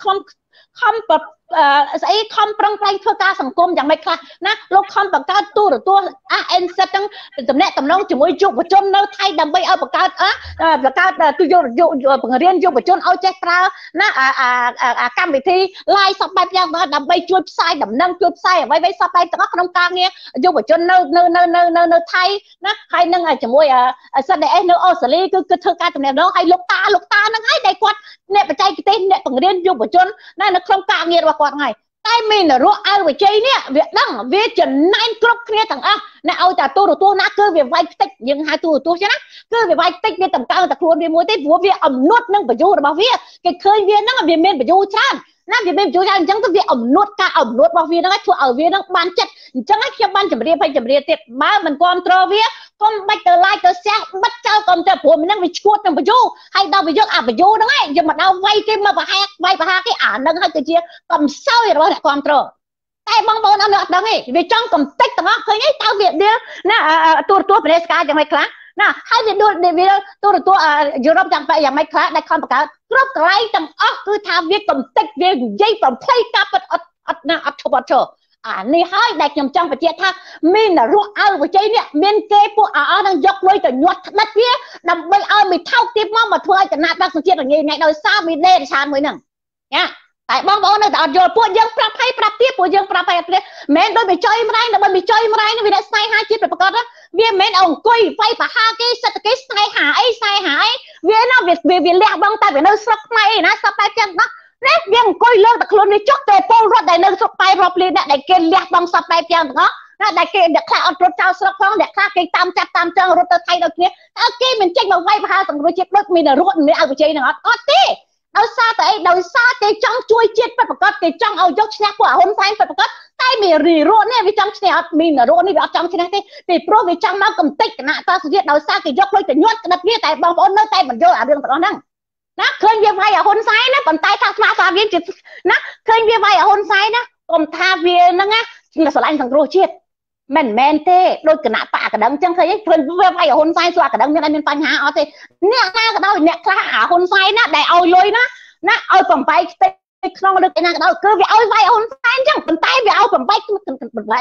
ខំស្អីខំប្រឹងប្រែងធ្វើការសង្គមយ៉ាងម៉េចខ្លះណាលោកខំបង្កើតទូរទស្សន៍NZ ទាំងតំណែងតំណងជាមួយយុវជននៅថៃដើម្បីឲ្យបង្កើតទូបង្រៀនយុវជនឲ្យចេះប្រើណាកម្មវិធី live សពបែបយ៉ាងដើម្បីជួយផ្សាយដំណឹងជួយផ្សាយអ្វីៗសពបែបទាំងអស់ក្នុងការងារយុវជននៅថៃណាហើយនឹងជាមួយZDS នៅអូស្ត្រាលីគឺធ្វើការតំណែងដងហើយលោកតាហ្នឹងហើយដែលគាត់អ្នកបច្ចេកទេសអ្នកបង្រៀនយុវជនណានៅក្នុងការងាររបស់គាត់ហើយតែមានរកអើវិជ័យនេះវាដឹងវាចំណែនគ្រប់គ្នាទាំងអស់ណាឲ្យតែទូរទស្សន៍ណាគឺវាវាយផ្ទិចយើងហៅទូរទស្សន៍ចឹងណាគឺវាវាយផ្ទិចវាតម្កើងតែខ្លួនវាមួយទេព្រោះវាអំនួតនឹងបញ្យូរបស់វាគេឃើញវាហ្នឹងវាមានបញ្យូច្រើនណាវាមានបញ្យូច្រើនអញ្ចឹងទៅវាអំនួតការអំនួតរបស់វាហ្នឹងធ្វើឲ្យវាហ្នឹងបានចិត្តអញ្ចឹងខ្ញុំបានជម្រាបទៀតបើមិនគ្រប់គ្រងវាកុំបាច់ទៅ like ទៅ share បិទចោលកុំទៅព្រោះហ្នឹងវាឈួតនឹងបញ្យូហើយដល់វាយកអាបញ្យូហ្នឹងឯងយកមកដល់វាយគេមកវាយប្រហាគេអាហ្នឹងហើយគឺជាកំសោយរបស់អ្នកគ្រប់គ្រងតែបងប្អូនអត់ដឹងទេវាចង់កំតិចទាំងអស់ឃើញទេតើវាដៀលណាទូរទស្សន៍ប្រទេសការយ៉ាងម៉េចខ្លះណាហើយវាទូរទស្សន៍យុរ៉ុបយ៉ាងម៉េចខ្លះដែលខំបង្កើតគ្រប់កន្លែងទាំងអស់គឺថាវាកំតិចវានិយាយបំភ្លៃការពិតអត់ឈប់អានេះហើយដែលខ្ញុំចង់បញ្ជាក់ថាមានរស់អើវិជ័យនេះមានគេពួកអស់នឹងយកលុយទៅញាត់ផ្ដិតវាដើម្បីឲ្យមីថោកទៀតមកធ្វើឲ្យគណៈបក្សជាតិរងាយថ្ងៃដោយសារមីដេរឆានមួយហ្នឹងណាតែបងប្អូននៅតែអត់យល់ពួកយើងប្រាប់ទៀតពួកយើងប្រាប់ឲ្យមិនមែនដូចមីចុយម្ដាយដើម្បីមីចុយម្ដាយនេះវាអ្នកស្នេហាជាតិប្រកបវាមិនមែនអង្គុយវាយប្រហាគេសិតគេស្នេហាអីវាណាវាលះបង់តែវានៅស្រុកខ្មែរឯណាសពតែចឹងណានេះវាអង្គុយលើតែខ្លួនវាចុះទៅពលរដ្ឋដែលនៅស្រុកប៉ែរាប់លានអ្នកដែលគេលះបង់សពបែបយ៉ាងទាំងអស់ណាដែលគេអ្នកខ្លះអត់រត់ចោលស្រុកផងអ្នកខ្លះគេតាមចាប់តាមចង់រត់ទៅថៃដូចគ្នាតើគេមិនចេញមកវាយប្រហារសង្គ្រោះជាតិដូចមានរត់នេះឲ្យវិជ័យនឹងអត់ទេដោយសារតែអីដោយសារគេចង់ជួយជាតិពិតប្រាកដគេចង់ឲ្យយកឈ្នះពួកហ៊ុនសែនពិតប្រាកដតែមានរីរត់នេះវាចង់ឈ្នះអត់មានរត់នេះវាអត់ចង់ឈ្នះទេពីព្រោះវាចង់មកកំទេចគណៈបក្សជាតិដោយសារគេយកលុយទៅញាត់ក្តិតវាតែបងប្អូននៅតែមិនយល់អារឿងទាំងអស់ហ្នឹងណាឃើញវាវាយហ៊ុនសែនណាប៉ុន្តែថាស្មារតីវាណាឃើញវាវាយហ៊ុនសែនណាកុំថាវាហ្នឹងណាស្រឡាញ់សង្គ្រោះជាតិមិនមែនទេដូចគណៈបកកណ្ដឹងចឹងឃើញវាវាយហ៊ុនសែនស្វាកណ្ដឹងមានបញ្ហាអត់ទេអ្នកណាក៏ដោយអ្នកខ្លះអាហ៊ុនសែនណាដែលឲ្យលុយណាឲ្យបំបែកផ្ទៃក្នុងឬឯណាក៏ដោយគឺវាឲ្យវាយហ៊ុនសែនចឹងប៉ុន្តែវាឲ្យបំបែកគណៈបក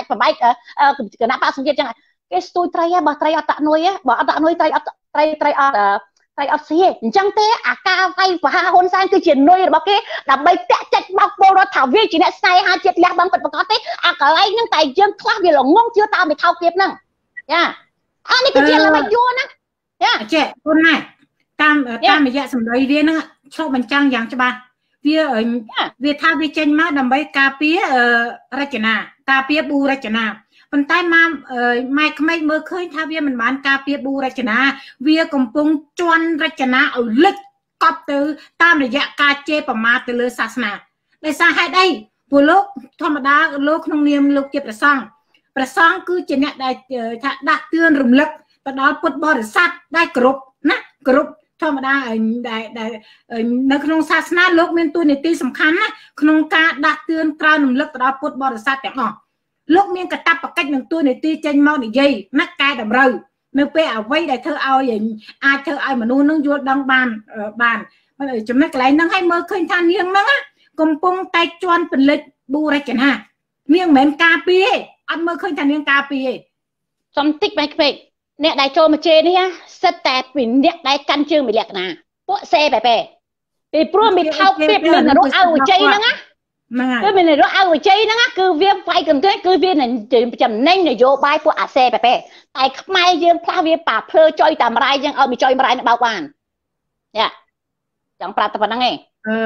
សង្ជាតិចឹងគេស្ទួយត្រីបើត្រីអត់តាក់នុយបើអត់តាក់នុយត្រីអត់អត់ស៊ីអញ្ចឹងទេអាការវាយប្រហារហ៊ុនសែនគឺជានុយរបស់គេដើម្បីតាក់ចិត្តបោកពលរដ្ឋថាវាជាអ្នកស្នេហាជាតិលះបង់ពិតប្រាកដទេអាកន្លែងហ្នឹងតែយើងខ្លះវាល្ងងជឿតាមមីថោកទៀតហ្នឹងចាអានេះគឺជាល្បិចយួរណាចាចេះហ៊ុនម៉ែតាមរយៈសម្ដីវាហ្នឹងឆ្លុះបញ្ចាំងយ៉ាងច្បាស់វាថាវាចេញមកដើម្បីការពាររចនាការពារប៊ូរចនាប៉ុន្តែម៉ែក្មេកមើលឃើញថាវាមិនបានការពារប៊ូរចនាវាកំពុងជន់រចនាឲ្យលិចកប់ទៅតាមរយៈការជេរប្រមាថទៅលើសាសនាដោយសារហេតុអីព្រោះលោកធម្មតាលោកក្នុងនាមលោកជាព្រះសង្ឃគឺជាអ្នកដែលថាដាក់ទឿនរំលឹកទៅដល់ពុទ្ធបរិស័ទដែលគ្រប់ធម្មតាដែលនៅក្នុងសាសនាលោកមានតួនាទីសំខាន់ណាក្នុងការដាក់ទឿនក្រើនរំលឹកទៅដល់ពុទ្ធបរិស័ទទាំងអស់លោកមានកាតព្វកិច្ចនឹងតួនាទីចេញមកនិយាយណាកែតម្រូវនៅពេលអ្វីដែលធ្វើឲ្យអាចធ្វើឲ្យមនុស្សនឹងយល់ដឹងបានចំណុចកន្លែងហ្នឹងឲ្យមើលឃើញថានាងហ្នឹងកំពុងតែជន់ពលិចប៊ូរចនានាងមិនមែនការពារទេអត់មើលឃើញថានាងការពារទេសំតិចបែកពេកអ្នកដែលចូលមកជេរនេះសិតតែពីអ្នកដែលកាន់ជើងមានលក្ខណៈពួកសេបែបពីព្រោះមានថោកទៀតមានរស់ឲ្យវិជ័យហ្នឹងណាគឺមានរស់ឲ្យវិជ័យហ្នឹងគឺវាវាយកំទេគឺវាចំណេញនយោបាយពួកអាសេបែបតែខ្មែរយើងផ្លាស់វាប៉ាភ្លើចុយតាមរាយយើងឲ្យមានចុយរាយនៅបោកបានយ៉ាចង់ប្រាប់តែប៉ុណ្្នឹងឯង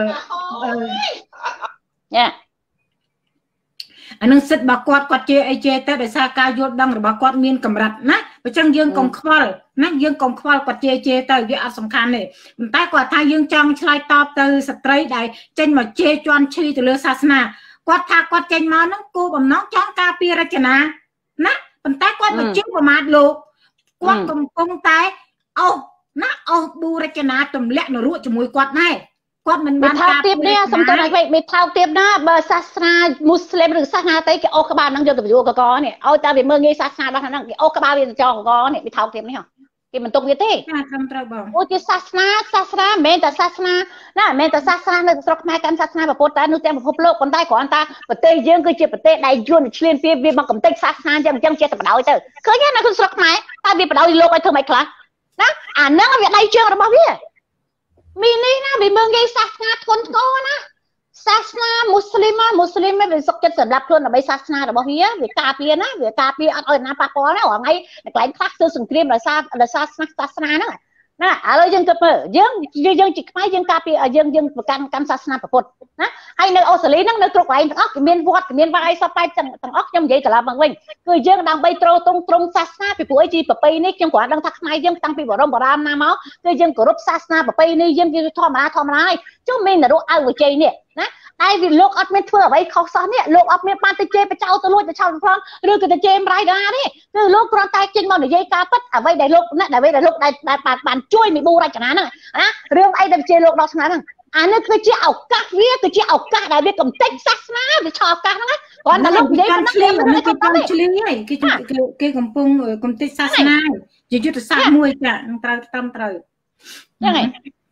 យ៉ាអានឹងសិទ្ធិរបស់គាត់ជេរអីជេរទៅដោយសារការយល់ដឹងរបស់គាត់មានកម្រិតណាអញ្ចឹងយើងកុំខ្វល់ណាយើងកុំខ្វល់គាត់ជេរទៅវាអត់សំខាន់ទេប៉ុន្តែគាត់ថាយើងចង់ឆ្លើយតបទៅស្ត្រីដែលចេញមកជេរជន់ឈឺទៅលើសាសនាគាត់ថាគាត់ចេញមកហ្នឹងគោលបំណងចង់ការពាររចនាណាប៉ុន្តែគាត់មកជេរប្រមាថលោកគាត់កំពុងតែអូសប៊ូរចនាទម្លាក់នរកជាមួយគាត់ដែរគាត់មិនបានការទៀតនេះសំទោសឲ្យមានថោកទៀតណាបើសាសនាមូស្លីមឬសាសនាតៃគេអូសក្បាលហ្នឹងយកទៅយូរកកនេះឲ្យតែវាមើងងាយសាសនារបស់ហ្នឹងគេអូសក្បាលវាចោលកកនេះវាថោកទៀតនេះគេមិនទុកវាទេចាត្រឹមត្រូវបងអូជាសាសនាមិនមែនតែសាសនាណាមិនមែនតែសាសនានៅស្រុកខ្មែរកាន់សាសនាពុទ្ធតែនៅទាំងពិភពលោកប៉ុន្តែគ្រាន់តែប្រទេសយើងគឺជាប្រទេសដែលយួនឆ្លៀនពៀវាមកកំទេចសាសនាអញ្ចឹងចេះតែបដ ாய் ទៅឃើញណាគឺស្រុកខ្មែរតែវាបដ ாய் លោកឲ្យធ្វើម៉េចខ្លះណាអាហ្នឹងវាដៃជើងរបស់វាមីនេះណាវាមើងនិយាយសាសនាធ្ងន់ធ្ងរណាសាសនាមូស្លីមវាសុខចិត្តសម្រាប់ខ្លួនដើម្បីសាសនារបស់វាការពារណាវាការពារអត់ឲ្យណាប៉ះពាល់ណារាល់ថ្ងៃកន្លែងខ្លះធ្វើសង្គ្រាមដោយសារសាសនាហ្នឹងណាឥឡូវយើងគិតមើលយើងជាខ្មែរយើងការពារយើងប្រកាន់សាសនាពុទ្ធណាហើយនៅអូស្ត្រាលីហ្នឹងនៅគ្រប់កន្លែងទាំងអស់គេមានវត្តគេមានវាយសពបែបទាំងអស់ខ្ញុំនិយាយត្រឡប់មកវិញគឺយើងដើម្បីទ្រទ្រង់សាសនាពីព្រោះអីជាប្រពៃនេះខ្ញុំគ្រាន់ដឹងថាខ្មែរយើងតាំងពីបរមណាមកគឺយើងគោរពសាសនាប្រពៃនេះយើងគឺធម្មតាហើយចុះមាននរោអវជ័យនេះណាតែវាលោកអត់មានធ្វើអ្វីខុសសោះនេះលោកអត់មានបានទៅជេរបចោទៅលួចទៅឆោតប្លន់ឬក៏ទៅជេរម្រាយដាទេគឺលោកគ្រាន់តែចេញមកនិយាយការពិតអ្វីដែលលោកបានជួយមីប៊ូរចនាហ្នឹងណារឿងអីដែលជេរលោកដល់ឆ្នាំហ្នឹងអានេះគឺជាឱកាសវាគឺជាឱកាសដែលវាកំទេចសាសនាវាឆោតឱកាសហ្នឹងគ្រាន់តែលោកនិយាយប៉ុណ្ណឹងគេចង់ឆ្លៀងហើយគេកំពុងកំទេចសាសនាជាយុទ្ធសាស្ត្រមួយចាត្រូវត្រឹមត្រូវចឹងហើយ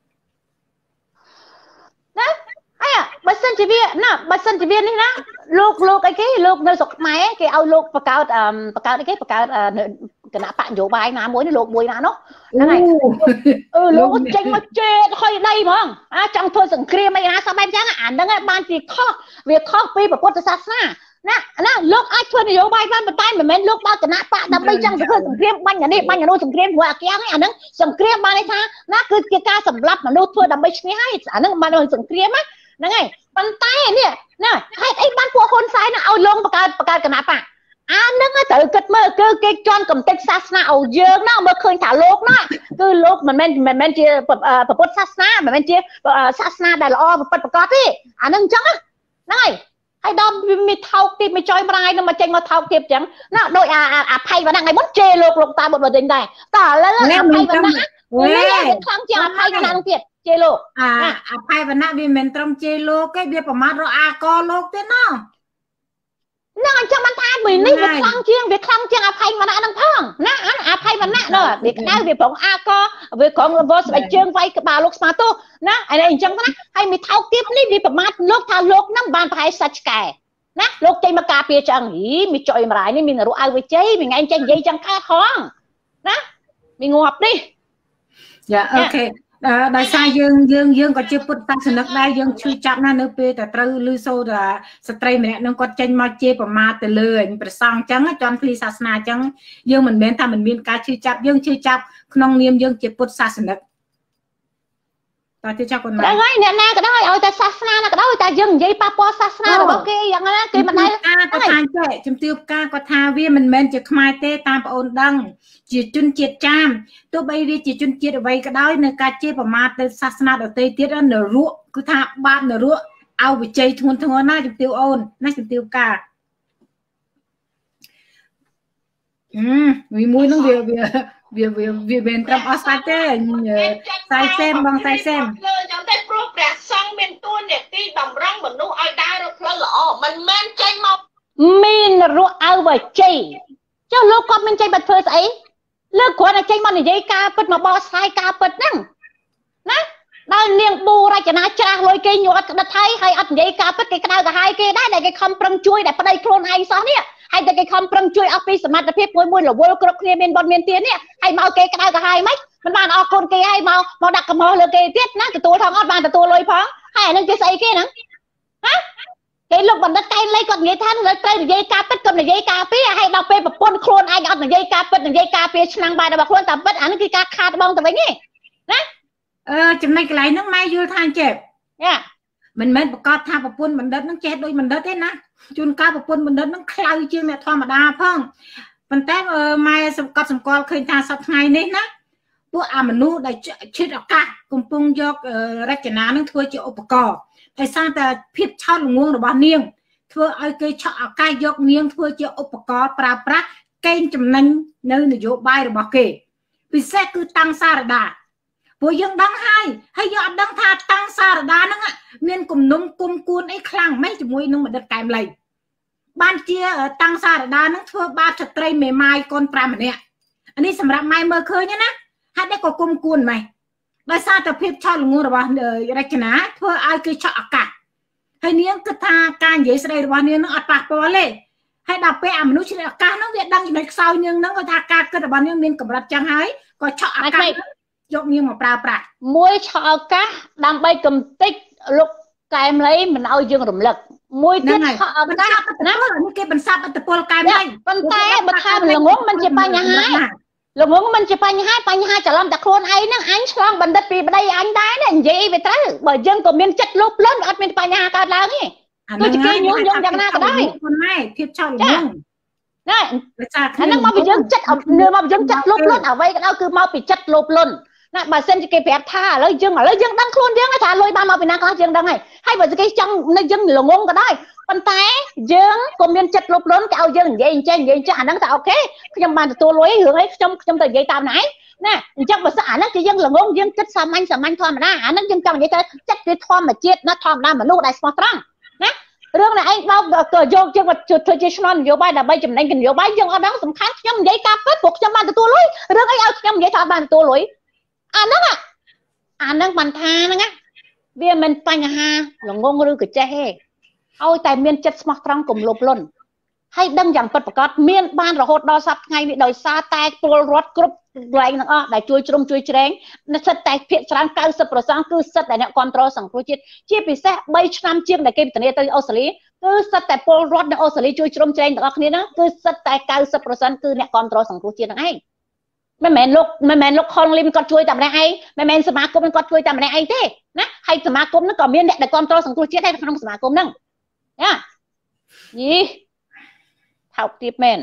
ណាបើសិនជាវានេះណាលោកអីគេលោកនៅស្រុកខ្មែរគេឲ្យលោកបង្កើតអីគេបង្កើតគណៈបកនយោបាយណាមួយនេះលោកមួយណានោះហ្នឹងហើយលោកចេញមកជេរហុយដៃហ្មងចង់ធ្វើសង្គ្រាមអីណាសោះបែបចឹងអាហ្នឹងបានជាវាខុសពីពុទ្ធសាសនាណាលោកអាចធ្វើនយោបាយបានប៉ុន្តែមិនមែនលោកបើគណៈបកដើម្បីចង់ធ្វើសង្គ្រាមបាញ់អានេះបាញ់អានោះសង្គ្រាមព្រោះអាគាំងហ្នឹងអាហ្នឹងសង្គ្រាមបានន័យថាណាគឺជាការសម្លាប់មនុស្សធ្វើដើម្បីឈ្នះហើយអាហ្នឹងបានសង្គ្រាមហ្នឹងហើយប៉ុន្តែនេះណាហេតុអីបានពួកហ៊ុនសែនឲ្យលងបង្កើតគណៈបកអាហ្នឹងត្រូវគិតមើលគឺគេជន់កំទេចសាសនាឲ្យយើងណាមើលឃើញថាលោកណាគឺលោកមិនមែនជាពុទ្ធសាសនាមិនមែនជាសាសនាដែលល្អពិតប្រាកដទេអាហ្នឹងអញ្ចឹងហ្នឹងហើយដល់មានថោកទៀតមិនចុយម្រាយនឹងមកចេញមកថោកទៀតអញ្ចឹងណាដូចអាភ័យវណ្ណៈថ្ងៃមុនជេរលោកតាបុតវិញដែរតើឥឡូវអាភ័យវណ្ណៈវាខ្លាំងជាងអាភ័យវណ្ណៈនោះទៀតជេរលោកអាភ័យវណ្ណៈវាមិនត្រឹមជេរលោកទេវាប្រមាថរកអាកលោកទេណាហ្នឹងអញ្ចឹងបានថាមួយនេះវាខ្លាំងជាងអាភ័យវណ្ណៈហ្នឹងផងណាអាភ័យវណ្ណៈនោះវាក្តៅវាប្រងអាកវាក្រងរវល់ស្បែកជើងវាយក្បាលលោកស្មាទោណាឯនេះអញ្ចឹងណាហើយមានថោកទៀតនេះវាប្រមាថលោកថាលោកហ្នឹងបានប្រហែលសាច់ឆ្កែណាលោកចេញមកការពារឆ្អឹងមានចុយម្រាយនេះមានរੂអៅវិជ័យមួយថ្ងៃចេញនិយាយចឹងកើតហងណាមានងាប់នេះយ៉ាអូខេដោយសារយើងក៏ជាពុទ្ធសាសនិកដែរយើងឈឺចាប់ណាស់នៅពេលតែត្រូវឮសូរថាស្ត្រីម្នាក់នឹងគាត់ចេញមកជេរប្រមាថទៅលើព្រះសង្ឃអញ្ចឹងចន់ឃ្លីសាសនាអញ្ចឹងយើងមិនមែនថាមិនមានការឈឺចាប់យើងឈឺចាប់ក្នុងនាមយើងជាពុទ្ធសាសនិកតើទីចាប់គាត់មកហើយអ្នកណាក៏ដោយឲ្យតែសាសនាណាក៏ដោយតែយើងនិយាយប៉ះពាល់សាសនារបស់គេយ៉ាងណាគេមិនដែលគាត់ថាចេះជំទាវផ្កាគាត់ថាវាមិនមែនជាខ្មែរទេតាមប្អូនដឹងជាជនជាតិចាមទោះបីវាជាជនជាតិអ្វីក៏ដោយនៅការជេរប្រមាថទៅសាសនាដទៃទៀតនរកគឺថាបាបនរកអវជ័យធ្ងន់ធ្ងរណាជំទាវអូនណាជំទាវផ្កាមួយនោះវាមានត្រឹមអស់សាច់ទេសាយសេមបងសាយសេមចាំតែព្រោះព្រះសង្ឃមានតួនាទីតម្រង់មនុស្សឲ្យដើររកផ្លូវល្អមិនមែនចេញមកមានរកអវជ័យចុះលោកគាត់មិនចេញមកធ្វើស្អីលើគ្រាន់តែចេញមកនិយាយការពិតមកបកស្រាយការពិតហ្នឹងណាដល់នាងប៊ូរចនាច្រាស់លុយគេញាត់ក្តិតហើយអត់និយាយការពិតគេក្តៅក្រហាយគេដែរដែលគេខំប្រឹងជួយដែលប្តីខ្លួនឯងសោះនេះហើយតែគេខំប្រឹងជួយអស់ពីសមត្ថភាពមួយរវល់គ្រប់គ្នាមានបនមានទាននេះហើយមកគេក្តៅក្រហាយមិនបានអរគុណគេហើយមកដាក់កំហុសលើគេទៀតណាទទួលថងអត់បានទទួលលុយផងហើយអានឹងគេស្អីគេហ្នឹងណាគេលោកបណ្ឌិតកែនលៃគាត់និយាយថាលើត្រូវនិយាយការពិតគាត់និយាយការពីហើយដល់ពេលប្រពន្ធខ្លួនឯងអត់និយាយការពិតនិយាយការពីឆ្នាំងបាយរបស់ខ្លួនតែពិតអានេះគឺការខាតបងទៅវិញទេណាចំណុចកន្លែងហ្នឹងម៉ែយល់ថាអញ្ចេះយ៉ាមិនមែនប្រកាសថាប្រពន្ធបណ្ឌិតហ្នឹងចេះដូចបណ្ឌិតទេណាជួនកាលប្រពន្ធបណ្ឌិតហ្នឹងខ្លៅជាងអ្នកធម្មតាផងប៉ុន្តែម៉ែសម្គាល់ឃើញថាសប្តាហ៍ថ្ងៃនេះណាពួកអាមនុស្សដែលឈិតឱកាសកំពុងយករចនានឹងធ្វើជាឧបករណ៍ដោយសារតែភាពឆោតល្ងងរបស់នាងធ្វើឲ្យគេឆក់ឱកាសយកនាងធ្វើជាឧបករណ៍ប្រើប្រាស់កេងចំណេញនៅនយោបាយរបស់គេពិសេសគឺតាំងសារដាព្រោះយើងដឹងហើយយើងអត់ដឹងថាតាំងសារដាហ្នឹងមានគំនុំគុំគួនអីខ្លាំងម៉េចជាមួយនឹងបណ្ឌិតកែមលីបានជាតាំងសារដាហ្នឹងធ្វើបាបស្ត្រីមេម៉ាយកូន5ម្នាក់អានេះសម្រាប់ម៉ែមើលឃើញណាហើយតែក៏គុំគួនម៉េចដោយសារតែភាពឆោតល្ងង់របស់រចនាធ្វើឲ្យគេឆក់ឱកាសហើយនាងគិតថាការនិយាយស្ដីរបស់នាងនឹងអត់ប៉ះពាល់ទេហើយដល់ពេលអាមនុស្សឆ្លៀតឱកាសហ្នឹងវាដឹងចំណុចខ្សោយនាងហ្នឹងគាត់ថាការគិតរបស់នាងមានកម្រិតចឹងហើយក៏ឆក់ឱកាសយកនាងមកប្រើប្រាស់មួយឆក់ឱកាសដើម្បីកំទេចលោកកែមលីមិនឲ្យយើងរំលឹកមួយទៀតឆក់ឱកាសណានេះគេបន្សាបអត្តពលកែមលីប៉ុន្តែបើថាល្ងងមិនជាបញ្ហាល្ងងមិនជាបញ្ហាច្រឡំតែខ្លួនឯងហ្នឹងអញឆ្លងបណ្ឌិតពីប្តីអញដែរណានិយាយវាត្រូវបើយើងក៏មានចិត្តលោភលន់អត់មានបញ្ហាកើតឡើងទេទោះជាគេញុះញង់យ៉ាងណាក៏ដោយខ្លួនម៉ែភាពឆោតល្ងងណាអាហ្នឹងមកពីយើងចិត្តមកពីយើងចិត្តលោភលន់អ្វីក៏ដោយគឺមកពីចិត្តលោភលន់ណាបើសិនជាគេប្រាប់ថាឥឡូវយើងដឹងខ្លួនយើងថាលុយបានមកពីណាខ្លះយើងដឹងហើយបើគេចង់នៅយើងល្ងងក៏ដោយប៉ុន្តែយើងក៏មានចិត្តលោភលន់គេឲ្យយើងនិយាយអញ្ចឹងអាហ្នឹងតែអូខេខ្ញុំបានទទួលលុយរឿងអីខ្ញុំទៅនិយាយតាមណៃណាអញ្ចឹងបើសិនអាហ្នឹងគឺយើងល្ងងយើងគិតសាមញ្ញធម្មតាអាហ្នឹងយើងចង់និយាយទៅចិត្តគឺធម្មជាតិណាធម្មតាមនុស្សដែលស្មោះត្រង់ណារឿងnày anh bao giờយកជាធ្វើជាឆ្នន់នយោបាយដើម្បីចំណេញនយោបាយយើងអត់ដឹងសំខាន់ខ្ញុំនិយាយការពិតព្រោះខ្ញុំបានទទួលលុយរឿងអីឲ្យខ្ញុំនិយាយថាបានទទួលលុយអាហ្នឹងបានថាហ្នឹងវាមិនបញ្ហាល្ងងឬក៏ចេះទេឲ្យតែមានចិត្តស្មោះត្រង់កុំលោភលន់ហើយដឹងយ៉ាងពិតប្រាកដមានបានរហូតដល់សប្តាហ៍ថ្ងៃនេះដោយសារតែពលរដ្ឋគ្រប់កន្លែងទាំងអស់ដែលជួយជ្រុំជួយជ្រែងសិតតែភាគច្រើន 90% គឺសិតតែអ្នកគ្រប់គ្រងសង្គ្រោះជាតិជាពិសេស3ឆ្នាំជាងដែលគេពិធានាទៅអូស្ត្រាលីគឺសិតតែពលរដ្ឋនៅអូស្ត្រាលីជួយជ្រុំជ្រែងទាំងអស់គ្នាហ្នឹងគឺសិតតែ 90% គឺអ្នកគ្រប់គ្រងសង្គ្រោះជាតិហ្នឹងឯងមិនមែនលោកខុនលីមគាត់ជួយតែម្នាក់ឯងមិនមែនសមាគមគាត់ជួយតែម្នាក់ឯងទេណាហើយសមាគមហ្នឹងក៏មានអ្នកដែលគ្រប់គ្រងសង្គ្រោះជាតិដែរក្នុងសមាគមហ្នឹងណាយីថោកទៀតមែន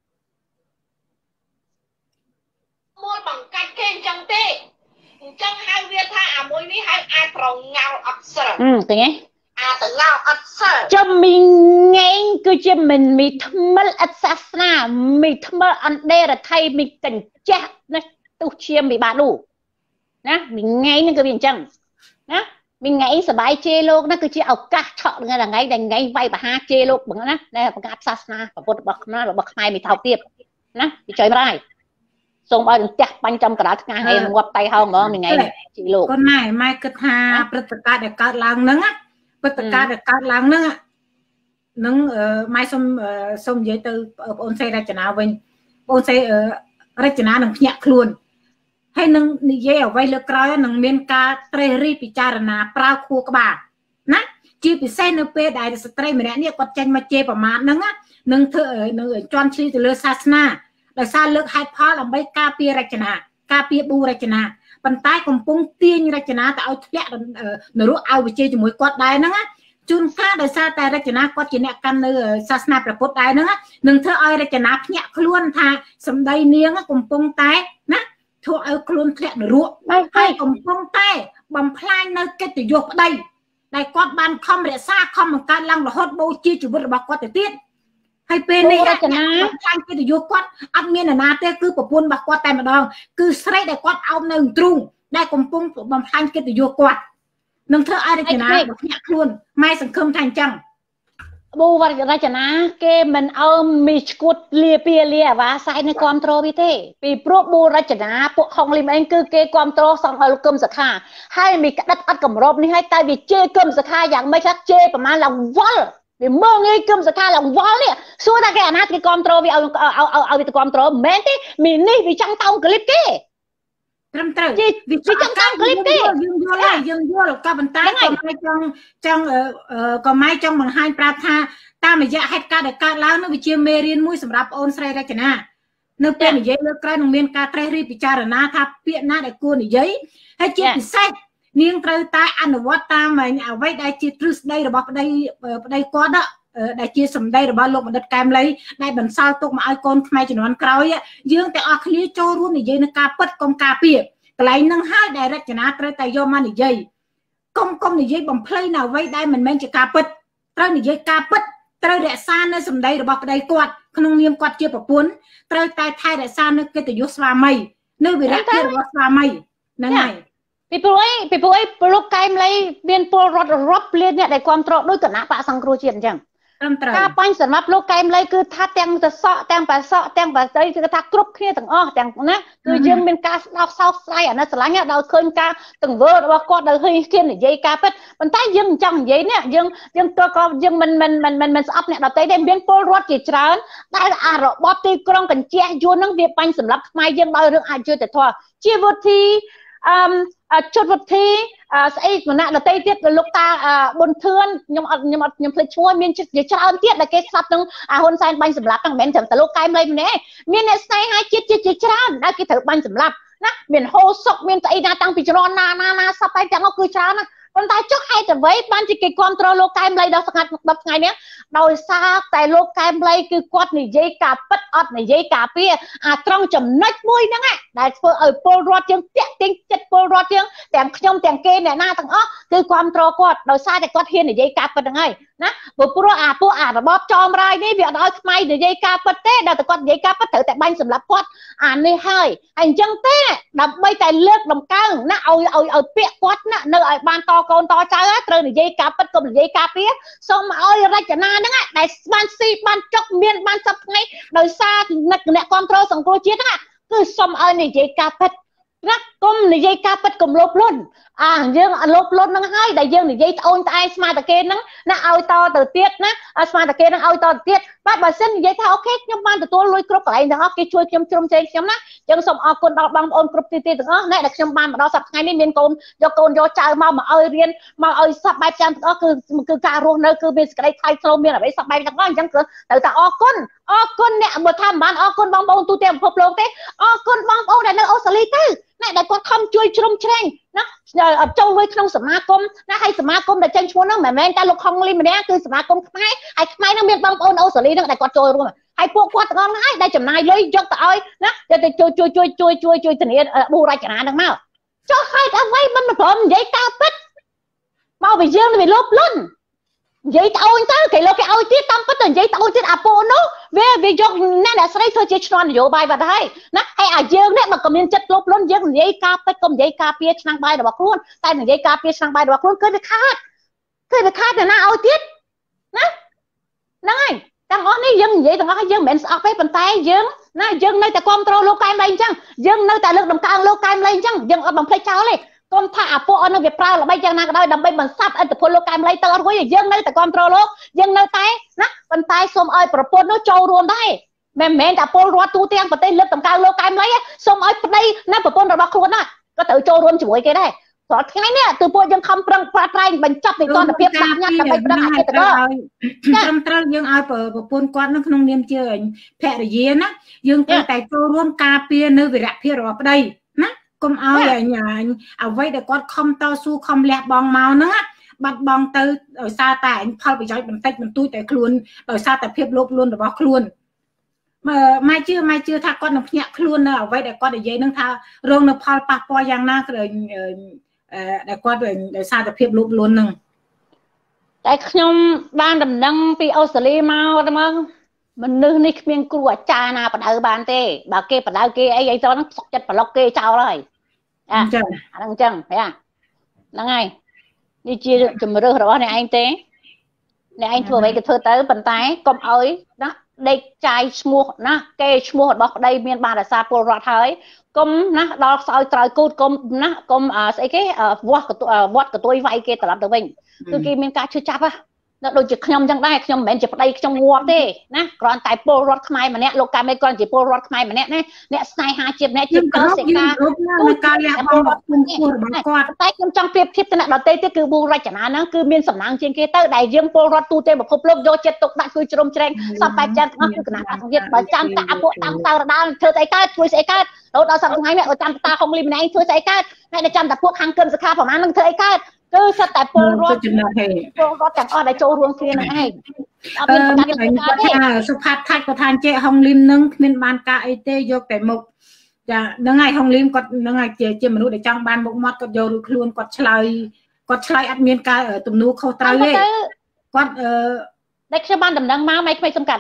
មួយបង្កាច់គេអញ្ចឹងទេអញ្ចឹងហៅវាថាអាមួយនេះហៅអាចប្រងោលអត់សិលឃើញទេអាតងោលអត់សិលចំមីងែងគឺជាមិនមីថ្មិលអត់សាសនាមីថ្មិលអន្តេរដ្ឋ័យមីកញ្ចាស់ណាទុះឈាមវិបាដូណាមីងែងហ្នឹងគឺវាអញ្ចឹងណាមីងែងសបាយជេលោកណាគឺជាឱកាសឆក់ថ្ងៃដែលថ្ងៃវាយបហាជេលោកបងណាបង្កើតសាសនាពុទ្ធរបស់ខ្មែរមីថោកទៀតណាពីចុយម្ដាយសូមឲ្យនឹងផ្ទះបាញ់ចំកណ្ដាលថ្ងៃហើយងាប់តៃហោហ្មងថ្ងៃជីលោកកូនម៉ែគិតថាព្រឹត្តិការណ៍ដែលកើតឡើងហ្នឹងព្រឹត្តិការណ៍ដែលកើតឡើងហ្នឹងម៉ែសូមនិយាយទៅបងអូនសេរចនាវិញបងអូនសេរចនានឹងភ្ញាក់ខ្លួនហើយនឹងនិយាយអ្វីលើក្រោយនឹងមានការត្រេះរិះពិចារណាប្រើខួរក្បាលណាជាពិសេសនៅពេលដែលស្ត្រីម្នាក់នេះគាត់ចេញមកជេរប្រមាថហ្នឹងនឹងធ្វើនឹងជន់ឈ្លីទៅលើសាសនាដោយសារលើកហេតុផលដើម្បីការពាររចនាការពារប៊ូរចនាប៉ុន្តែកំពុងទាញរចនាទៅឲ្យធ្លាក់នរកឲ្យវិជ័យជាមួយគាត់ដែរហ្នឹងជួនកាលដោយសារតែរចនាគាត់ជាអ្នកកាន់នៅសាសនាព្រះពុទ្ធដែរហ្នឹងនឹងធ្វើឲ្យរចនាភ្ញាក់ខ្លួនថាសម្ដីនាងកំពុងតែណាធ្វើឲ្យខ្លួនធ្លាក់នរកហើយកំពុងតែបំផ្លាញនៅកិត្តិយសប្តីដែលគាត់បានខំរក្សាខំបង្កើតឡើងរហូតបូជាជីវិតរបស់គាត់ទៅទៀតហើយពេលនេះរចនាខាងកិត្តិយសគាត់អត់មានណាទេគឺប្រពន្ធរបស់គាត់តែម្ដងគឺស្រីដែលគាត់អោបនៅទ្រូងដែលកំពុងបំផ្លាញកិត្តិយសគាត់នឹងធ្វើឲ្យរចនាភ្ញាក់ខ្លួនម៉ែសង្ឃឹមថាអញ្ចឹងប៊ូវរចនាគេមិនអោមមីឈួតលាពីលាអាវ៉ាសៃនៅគ្រប់គ្រងវាទេពីព្រោះប៊ូរចនាពួកហុងលីមអេងគឺគេគ្រប់គ្រងសង់ឲ្យលោកគឹមសខាហើយមីក្តិតអត់កម្របនេះហើយតែវាជេរគឹមសខាយ៉ាងម៉េចថាជេរប្រមាណឡើងវល់វាមើងងាយគឹមសខាឡើងវល់នេះសួរថាគេអាណាគេគ្រប់គ្រងវាឲ្យវាទៅគ្រប់គ្រងមិនមែនទេមីនេះវាចង់តោងក្លីបគេត្រឹមត្រូវវាចង់តោងក្លីបទេយើងយល់ក៏ប៉ុន្តែក៏ម៉ែចង់បង្ហាញប្រាប់ថាតាមរយៈហេតុការណ៍ដែលកើតឡើងនោះវាជាមេរៀនមួយសម្រាប់អូនស្រីរចនានៅពេលនិយាយលើក្រោយនឹងមានការត្រេះរិះពិចារណាថាពាក្យណាដែលគួរនិយាយហើយជាពិសេសនាងត្រូវតែអនុវត្តតាមអ្វីដែលជាទ្រឹស្ដីរបស់ប្តីគាត់ដែលជាសម្ដីរបស់លោកបណ្ឌិតកែមលីដែលបន្សល់ទុកមកឲ្យកូនខ្មែរជំនាន់ក្រោយយើងទាំងអស់គ្នាចូលរួមនិយាយនឹងការពិតកុំការពារកន្លែងហ្នឹងហើយដែលរចនាត្រូវតែយកមកនិយាយកុំនិយាយបំភ្លៃនៅអ្វីដែលមិនមែនជាការពិតត្រូវនិយាយការពិតត្រូវរក្សានៅសម្ដីរបស់ប្តីគាត់ក្នុងនាមគាត់ជាប្រពន្ធត្រូវតែថែរក្សានៅកិត្តិយសស្វាមីនៅវិរៈភាពរបស់ស្វាមីហ្នឹងហើយពីព្រោះអីលោកកែមលីមានពលរដ្ឋរាប់លានអ្នកដែលគ្រប់គ្រងដោយគណៈបកសង្គ្រោះជាតិអញ្ចឹងការបាញ់សម្រាប់លោកកែមលីគឺថាទាំងសសក់ទាំងបាសក់ទាំងបាស្រីគឺថាគ្រប់គ្នាទាំងអស់ទាំងណាគឺយើងមានការស្ដាប់សោកស្ដាយអាណិតស្រឡាញ់ដល់ឃើញការទង្វើរបស់គាត់ដែលហ៊ានហ៊ាននិយាយការពិតប៉ុន្តែយើងចង់និយាយនេះយើងទៅក៏យើងមិនស្អប់អ្នកដទៃទេមានពលរដ្ឋជាច្រើនដែលអារបបទីក្រុងកញ្ជះយួននឹងវាបាញ់សម្រាប់ខ្មែរយើងដោយរឿងអយុត្តិធម៌ជាវុធីជុតវុធីស្អីគណៈដតីទៀតលោកតាប៊ុនធឿនខ្ញុំភ្លេចឈ្មោះមានជាច្រើនទៀតដែលគេស្លាប់នឹងហ៊ុនសែនបាញ់សម្លាប់ហ្នឹងមិនមែនត្រឹមតែលោកកែមលីម្នាក់មានអ្នកស្នេហាជាតិជាច្រើនដែលគេត្រូវបាញ់សម្លាប់ណាមានហូសុកមានស្អីណាតាំងពីជំនាន់ណាសពតែទាំងនោះគឺច្រើនណាប៉ុន្តែចុះហេតុអ្វីបានជាគេគ្រប់គ្រងលោកកែមលីដល់ស្ងាត់10ថ្ងៃនេះដោយសារតែលោកកែមលីគឺគាត់និយាយការពិតអត់និយាយការពារអាត្រង់ចំណុចមួយហ្នឹងដែលធ្វើឲ្យពលរដ្ឋយើងតាក់ទាញចិត្តពលរដ្ឋយើងទាំងខ្ញុំទាំងគេអ្នកណាទាំងអស់គឺគ្រប់គ្រងគាត់ដោយសារតែគាត់ហ៊ាននិយាយការពិតហ្នឹងហើយណាព្រោះអារបបចោមរាយនេះវាអត់ឲ្យខ្មែរនិយាយការពិតទេដល់តែគាត់និយាយការពិតត្រូវតែបាញ់សម្លាប់គាត់អានេះហើយអញ្ចឹងទេដើម្បីតែលើកតម្កើងណាឲ្យពាក្យគាត់ណានៅឲ្យបានតកូនតចៅត្រូវនិយាយការពិតកុំនិយាយការពារសូមឲ្យរចនាហ្នឹងដែលបានស៊ីបានចុកមានបានសັບថ្ងៃដោយសារអ្នកគ្រប់គ្រងសង្គ្រោះជាតិហ្នឹងគឺសូមឲ្យនិយាយការពិតណាកុំនិយាយការពិតកុំលោភលន់យើងលោភលន់ហ្នឹងហើយដែលយើងនិយាយត្អូញត្អែស្មាតគេហ្នឹងណាឲ្យតទៅទៀតណាស្មាតគេហ្នឹងឲ្យតទៅទៀតបាទបើសិននិយាយថាអូខេខ្ញុំបានទទួលលុយគ្រប់កន្លែងទាំងអស់គេជួយខ្ញុំជ្រុំជែងខ្ញុំណាចឹងសូមអរគុណដល់បងប្អូនគ្រប់ទីទាំងអស់ដែលខ្ញុំបានមកដល់សប្តាហ៍ថ្ងៃនេះមានកូនយកចៅមកឲ្យរៀនមកឲ្យសប្បែបចាំទាំងអស់គឺការរស់នៅគឺមានសេចក្តីថ្លៃថ្នូរមានអ្វីសប្បែបទាំងអស់អញ្ចឹងគឺត្រូវតែអរគុណអ្នកបើថាមិនបានអរគុណបងប្អូនទូទាំងពិភពលោកទេអរគុណបងប្អូនដែលនៅអូស្ត្រាលីទៅណាដែលគាត់ខំជួយជ្រុំជ្រែងណាចូលលុយក្នុងសមាគមណាហើយសមាគមដែលចេញឈ្មោះហ្នឹងមិនមែនតែលោកខុងលីម្នាក់គឺសមាគមខ្មែរហើយខ្មែរហ្នឹងមានបងប្អូនអូស្ត្រាលីហ្នឹងដែលគាត់ចូលរួមហើយពួកគាត់ទាំងអស់ហ្នឹងហើយដែលចំណាយលុយយកទៅឲ្យណាទៅជួយធានាប៊ូរចនាហ្នឹងមកចុះហេតុអ្វីមិនព្រមនិយាយការពិតមកពីយើងទៅលោភលន់និយាយត្អូញទៅគេលោកគេឲ្យទៀតតាមពិតទៅនិយាយត្អូញទៀតអាពួកនោះវាយកអ្នកស្រីធ្វើជាឆ្នន់នយោបាយបាត់ហើយណាហើយអាយើងនេះមកក៏មានចិត្តលោភលន់យើងនិយាយការពិតកុំនិយាយការពារឆ្នាំងបាយរបស់ខ្លួនតែនិយាយការពារឆ្នាំងបាយរបស់ខ្លួនគឺវាខាតទៅណាឲ្យទៀតណាហ្នឹងហើយទាំងអស់នេះយើងនិយាយទាំងអស់ហើយយើងមិនមែនស្អប់ទេប៉ុន្តែយើងណាយើងនៅតែគ្រប់គ្រងលោកកែមលីអញ្ចឹងយើងនៅតែលើកតម្កើងលោកកែមលីអញ្ចឹងយើងអត់បំភ្លេចចោលទេកុំថាអាពួកអស់នោះវាប្រើល្បិចយ៉ាងណាក៏ដោយដើម្បីបន្សាបឥទ្ធិពលលោកកែមលីទៅអត់រួចយើងនៅតែគ្រប់គ្រងលោកយើងនៅតែណាប៉ុន្តែសូមឲ្យប្រពន្ធនោះចូលរួមដែរមិនមែនតែពលរដ្ឋទូទាំងប្រទេសលើកតម្កើងលោកកែមលីសូមឲ្យប្តីណាប្រពន្ធរបស់ខ្លួនណាក៏ត្រូវចូលរួមជាមួយគេដែរព្រោះថ្ងៃនេះគឺពួកយើងខំប្រឹងប្រែងបញ្ចប់នីតិរដ្ឋភាពដាក់ញត្តិដើម្បីប្រឹងអធិបតេយ្យត្រឹមត្រូវយើងឲ្យប្រពន្ធគាត់នៅក្នុងនាមជាភរិយាណាយើងត្រូវតែចូលរួមការពារនៅវីរភាពរបស់ប្តីណាកុំឲ្យអ្វីដែលគាត់ខំតស៊ូខំលះបង់មកហ្នឹងបាត់បង់ទៅដោយសារតែផលប្រយោជន៍បន្តិចបន្តួចតែខ្លួនដោយសារតែភាពលោភលន់របស់ខ្លួនម៉ែជឿថាគាត់នឹងភ្ញាក់ខ្លួននៅអ្វីដែលគាត់និយាយនឹងថារងនៅផលប៉ះពាល់យ៉ាងណាគឺដែលគាត់ដោយសារតែភាពលោភលន់ហ្នឹងតែខ្ញុំបានដំណឹងពីអូស្ត្រាលីមកទៅមកមនុស្សនេះគ្មានគ្រូអាចារ្យណាបដៅបានទេបើគេបដៅគេអីទៅហ្នឹងសុកចិត្តប្លុកគេចោលហើយអាហ្នឹងអញ្ចឹងហ្នឹងហើយនេះជាជំរឿសរបស់អ្នកឯងទេអ្នកឯងធ្វើអ្វីក៏ធ្វើទៅប៉ុន្តែកុំឲ្យណាដេកចាយឈ្មោះណាគេឈ្មោះរបស់ប្តីមានបានរសារពលរដ្ឋហើយកុំណាដល់ស្អោយត្រើយកូតកុំណាកុំស្អីគេវត្តកទួយវាយគេត្រឡប់ទៅវិញគឺគេមានការឈឺចាប់ហ៎ដូចជាខ្ញុំចឹងដែរខ្ញុំមិនមែនជាប្តីខ្ញុំងាប់ទេណាគ្រាន់តែពលរដ្ឋខ្មែរម្នាក់លោកកែមលីគ្រាន់ជាពលរដ្ឋខ្មែរម្នាក់ណាអ្នកស្នេហាជាតិម្នាក់ជាកសិកានៅការលះបង់របស់គាត់តែខ្ញុំចង់ប្រៀបធៀបទៅអ្នកដទៃទៀតគឺប៊ូរចនាហ្នឹងគឺមានសំណាងជាងគេទៅដែលយើងពលរដ្ឋទូទាំងពិភពលោកយកចិត្តទុកដាក់ជួយជ្រោមជ្រែងសពបែបយ៉ាងទាំងអស់គឺគណៈបកសង្ឃាតបើចាំតាពួកតាមតៅរដាលធ្វើស្អីកើតជួយស្អីកើតរហូតដល់សប្តាហ៍ថ្ងៃនេះចាំតាហុងលីម្នាក់ធ្វើស្អីកើតហើយតែចាំតាពួកខាងគិនសខាប្រហែលនឹងធ្វើអីកើតគឺសិតតែពលរដ្ឋទាំងអស់ដែលចូលរួមគ្នានឹងឯងអត់មានប្រកាសទេសុផាតថាច់ប្រធានជេហុងលីមនឹងគ្មានបានការអីទេយកតែមុខចាហ្នឹងហើយហុងលីមគាត់ហ្នឹងហើយជាមនុស្សដែលចង់បានមុខមាត់គាត់យករួចខ្លួនគាត់ឆ្លើយអត់មានការទំនួលខុសត្រូវទេគាត់ដែលខ្ញុំបានដំណឹងមកម៉ៃក្មេងសំកាត់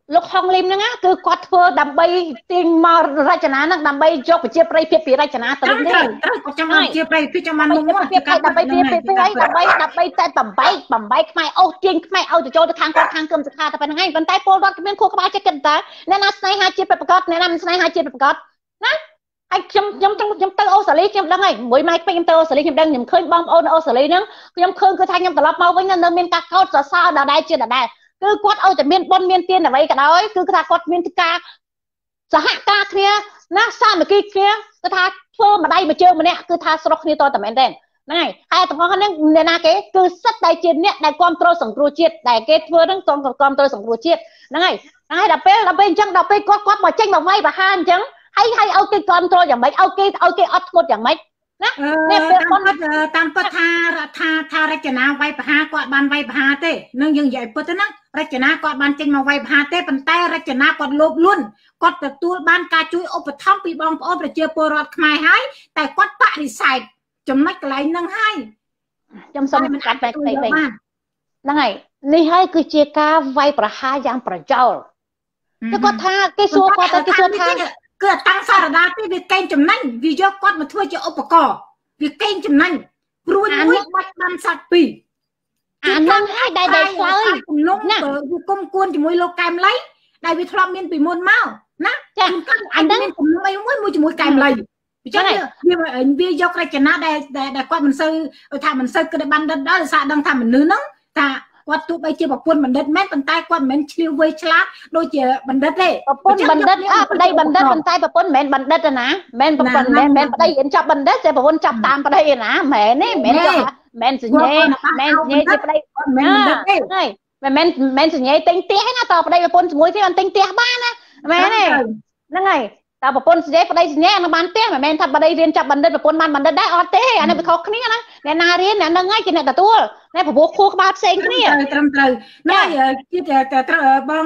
លោកហុងលឹមហ្នឹងគឺគាត់ធ្វើដើម្បីទាញមករចនាហ្នឹងដើម្បីយកប្រជាប្រិយភាពពីរចនាទៅវិញទេត្រូវគាត់ចង់ឲ្យជាប្រិយភាពចង់បានមុំមកដើម្បីតែបំបីខ្មែរអូសទាញខ្មែរឲ្យទៅចូលទៅខាងគាត់ខាងគឹមសុខាតែប៉ុណ្្នឹងឯងប៉ុន្តែពលរដ្ឋគ្មានខួរក្បាលចេះគិតតើអ្នកណាស្នេហាជាតិពិតប្រាកដអ្នកណាមិនស្នេហាជាតិពិតប្រាកដណាហើយខ្ញុំទៅអូស្ត្រាលីខ្ញុំដឹងហើយមួយម៉ែខ្ញុំទៅអូស្ត្រាលីខ្ញុំដឹងខ្ញុំឃើញបងប្អូននៅអូស្ត្រាលីហ្នឹងខ្ញុំឃើញគឺថាខ្ញុំត្រឡប់មកវិញនៅមានការកោតសរសើរដដែលជាដដែលគឺគាត់ឲ្យតែមានបុណ្យមានទានអ្វីក៏ដោយគឺថាគាត់មានការសហការគ្នាណាសាមគ្គីគ្នាគឺថាធ្វើម្ដាយមួយជើងម្នាក់គឺថាស្រុកគ្នាតតែមែនទេហ្នឹងហើយហើយទាំងអស់ហ្នឹងអ្នកណាគេគឺសិតតែជាអ្នកដែលគ្រប់គ្រងសង្គ្រោះជាតិដែលគេធ្វើហ្នឹងគ្រប់គ្រងសង្គ្រោះជាតិហ្នឹងហើយដល់ពេលអញ្ចឹងដល់ពេលគាត់មកចេញមកវាយប្រហារអញ្ចឹងហើយឲ្យគេគ្រប់គ្រងយ៉ាងម៉េចឲ្យគេអត់ធ្ងន់យ៉ាងម៉េចណានេះពេលតាមពិតថារចនាវាយប្រហារគាត់បានវាយប្រហារទេនឹងយើងនិយាយពិតទៅណារចនាគាត់បានចេញមកវាយប្រហារទេប៉ុន្តែរចនាគាត់លោភលន់គាត់ទទួលបានការជួយឧបត្ថម្ភពីបងប្អូនប្រជាពលរដ្ឋខ្មែរហើយតែគាត់បដិសេធចំណុចកន្លែងហ្នឹងហើយខ្ញុំសូមកាត់បែកផ្ទៃវិញហ្នឹងហើយនេះហើយគឺជាការវាយប្រហារយ៉ាងប្រយោលតែគាត់ថាគេសួរគាត់គេសួរថាគឺតាំងសារដាទេវាកេងចំណេញវាយកគាត់មកធ្វើជាឧបករណ៍វាកេងចំណេញព្រួយមួយបាច់បានសាច់ពីរអានឹងហើយដែលឆ្លើយគំនុំវាគុំគួនជាមួយលោកកែមលីដែលវាធ្លាប់មានពីមុនមកណាចាអញមានគំនុំអីមួយជាមួយកែមលីអញ្ចឹងវាយករចនាដែលគាត់មិនសូវថាមិនសូវគិតបានដិតដល់សារដឹងថាមនុស្សហ្នឹងថាគាត់ទោះបីជាប្រពន្ធបណ្ឌិតមែនប៉ុន្តែគាត់មិនមែនឆ្លៀវវៃឆ្លាតដូចជាបណ្ឌិតទេប្រពន្ធបណ្ឌិតប្តីបណ្ឌិតប៉ុន្តែប្រពន្ធមិនមែនបណ្ឌិតទេណាមិនប្រពន្ធមិនមែនប្តីរៀនចាប់បណ្ឌិតតែប្រពន្ធចាប់តាមប្តីទេណាមែនទេមិនសញ្ញេជាប្តីគាត់មិនមែនបណ្ឌិតទេហើយមិនសញ្ញេទិញផ្ទះណាតប្តីប្រពន្ធជាមួយទេបានទិញផ្ទះបានណាមែនទេហ្នឹងហើយតើប្រពន្ធសញ្ញេប្តីសញ្ញេនឹងបានផ្ទះមិនមែនថាប្តីរៀនចាប់បណ្ឌិតប្រពន្ធបានបណ្ឌិតដែរអត់ទេអានេះវាខុសគ្នាណាអ្នកណារៀនអ្នកហ្នឹងហើយជាអ្នកទទួលតែប្រពោះខួរក្បាលផ្សេងគ្នាត្រឹមត្រូវណាជាតិបង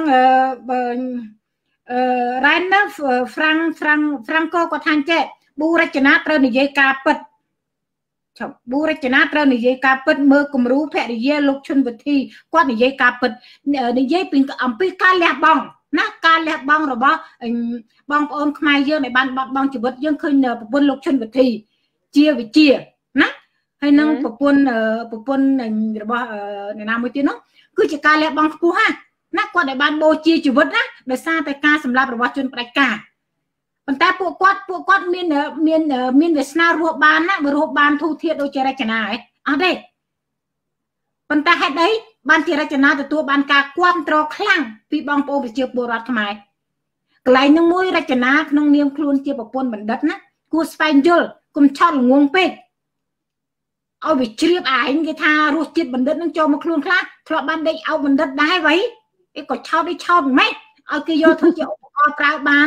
រ៉ែនណាហ្វ្រាំងកូគាត់ថាចេះប៊ូរចនាត្រូវនិយាយការពិតប៊ូរចនាត្រូវនិយាយការពិតមើលគំរូភរិយាលោកឈុនវិធីគាត់និយាយការពិតនិយាយពីអំពីការលះបង់ណាការលះបង់របស់បងប្អូនខ្មែរយើងដែលបានបាត់បង់ជីវិតយើងឃើញប្រពន្ធលោកឈុនវិធីជាវិជាណាហើយនឹងប្រពន្ធរបស់អ្នកណាមួយទៀតនោះគឺជាការលះបង់ខ្ពស់ណាគាត់ដែលបានបូជាជីវិតណាដោយសារតែការសម្លាប់របស់ជនផ្ដាច់ការប៉ុន្តែពួកគាត់មានវាសនារស់បានណារស់បានធូរធារដូចជារចនាអត់ទេប៉ុន្តែហេតុអីបានជារចនាទទួលបានការគាំទ្រខ្លាំងពីបងប្អូនប្រជាពលរដ្ឋខ្មែរកន្លែងនឹងមួយរចនាក្នុងនាមខ្លួនជាប្រពន្ធបណ្ឌិតណាគួរស្វែងយល់កុំឆោតល្ងងពេកឲ្យវាជ្រាបឯងគេថារសជាតិបណ្ឌិតនឹងចូលមកខ្លួនខ្លះធ្លាប់បានដេកអោបបណ្ឌិតដែរវ៉ៃអីក៏ឆោតមិនឲ្យគេយកធ្វើជាឧបករណ៍ប្រើបាន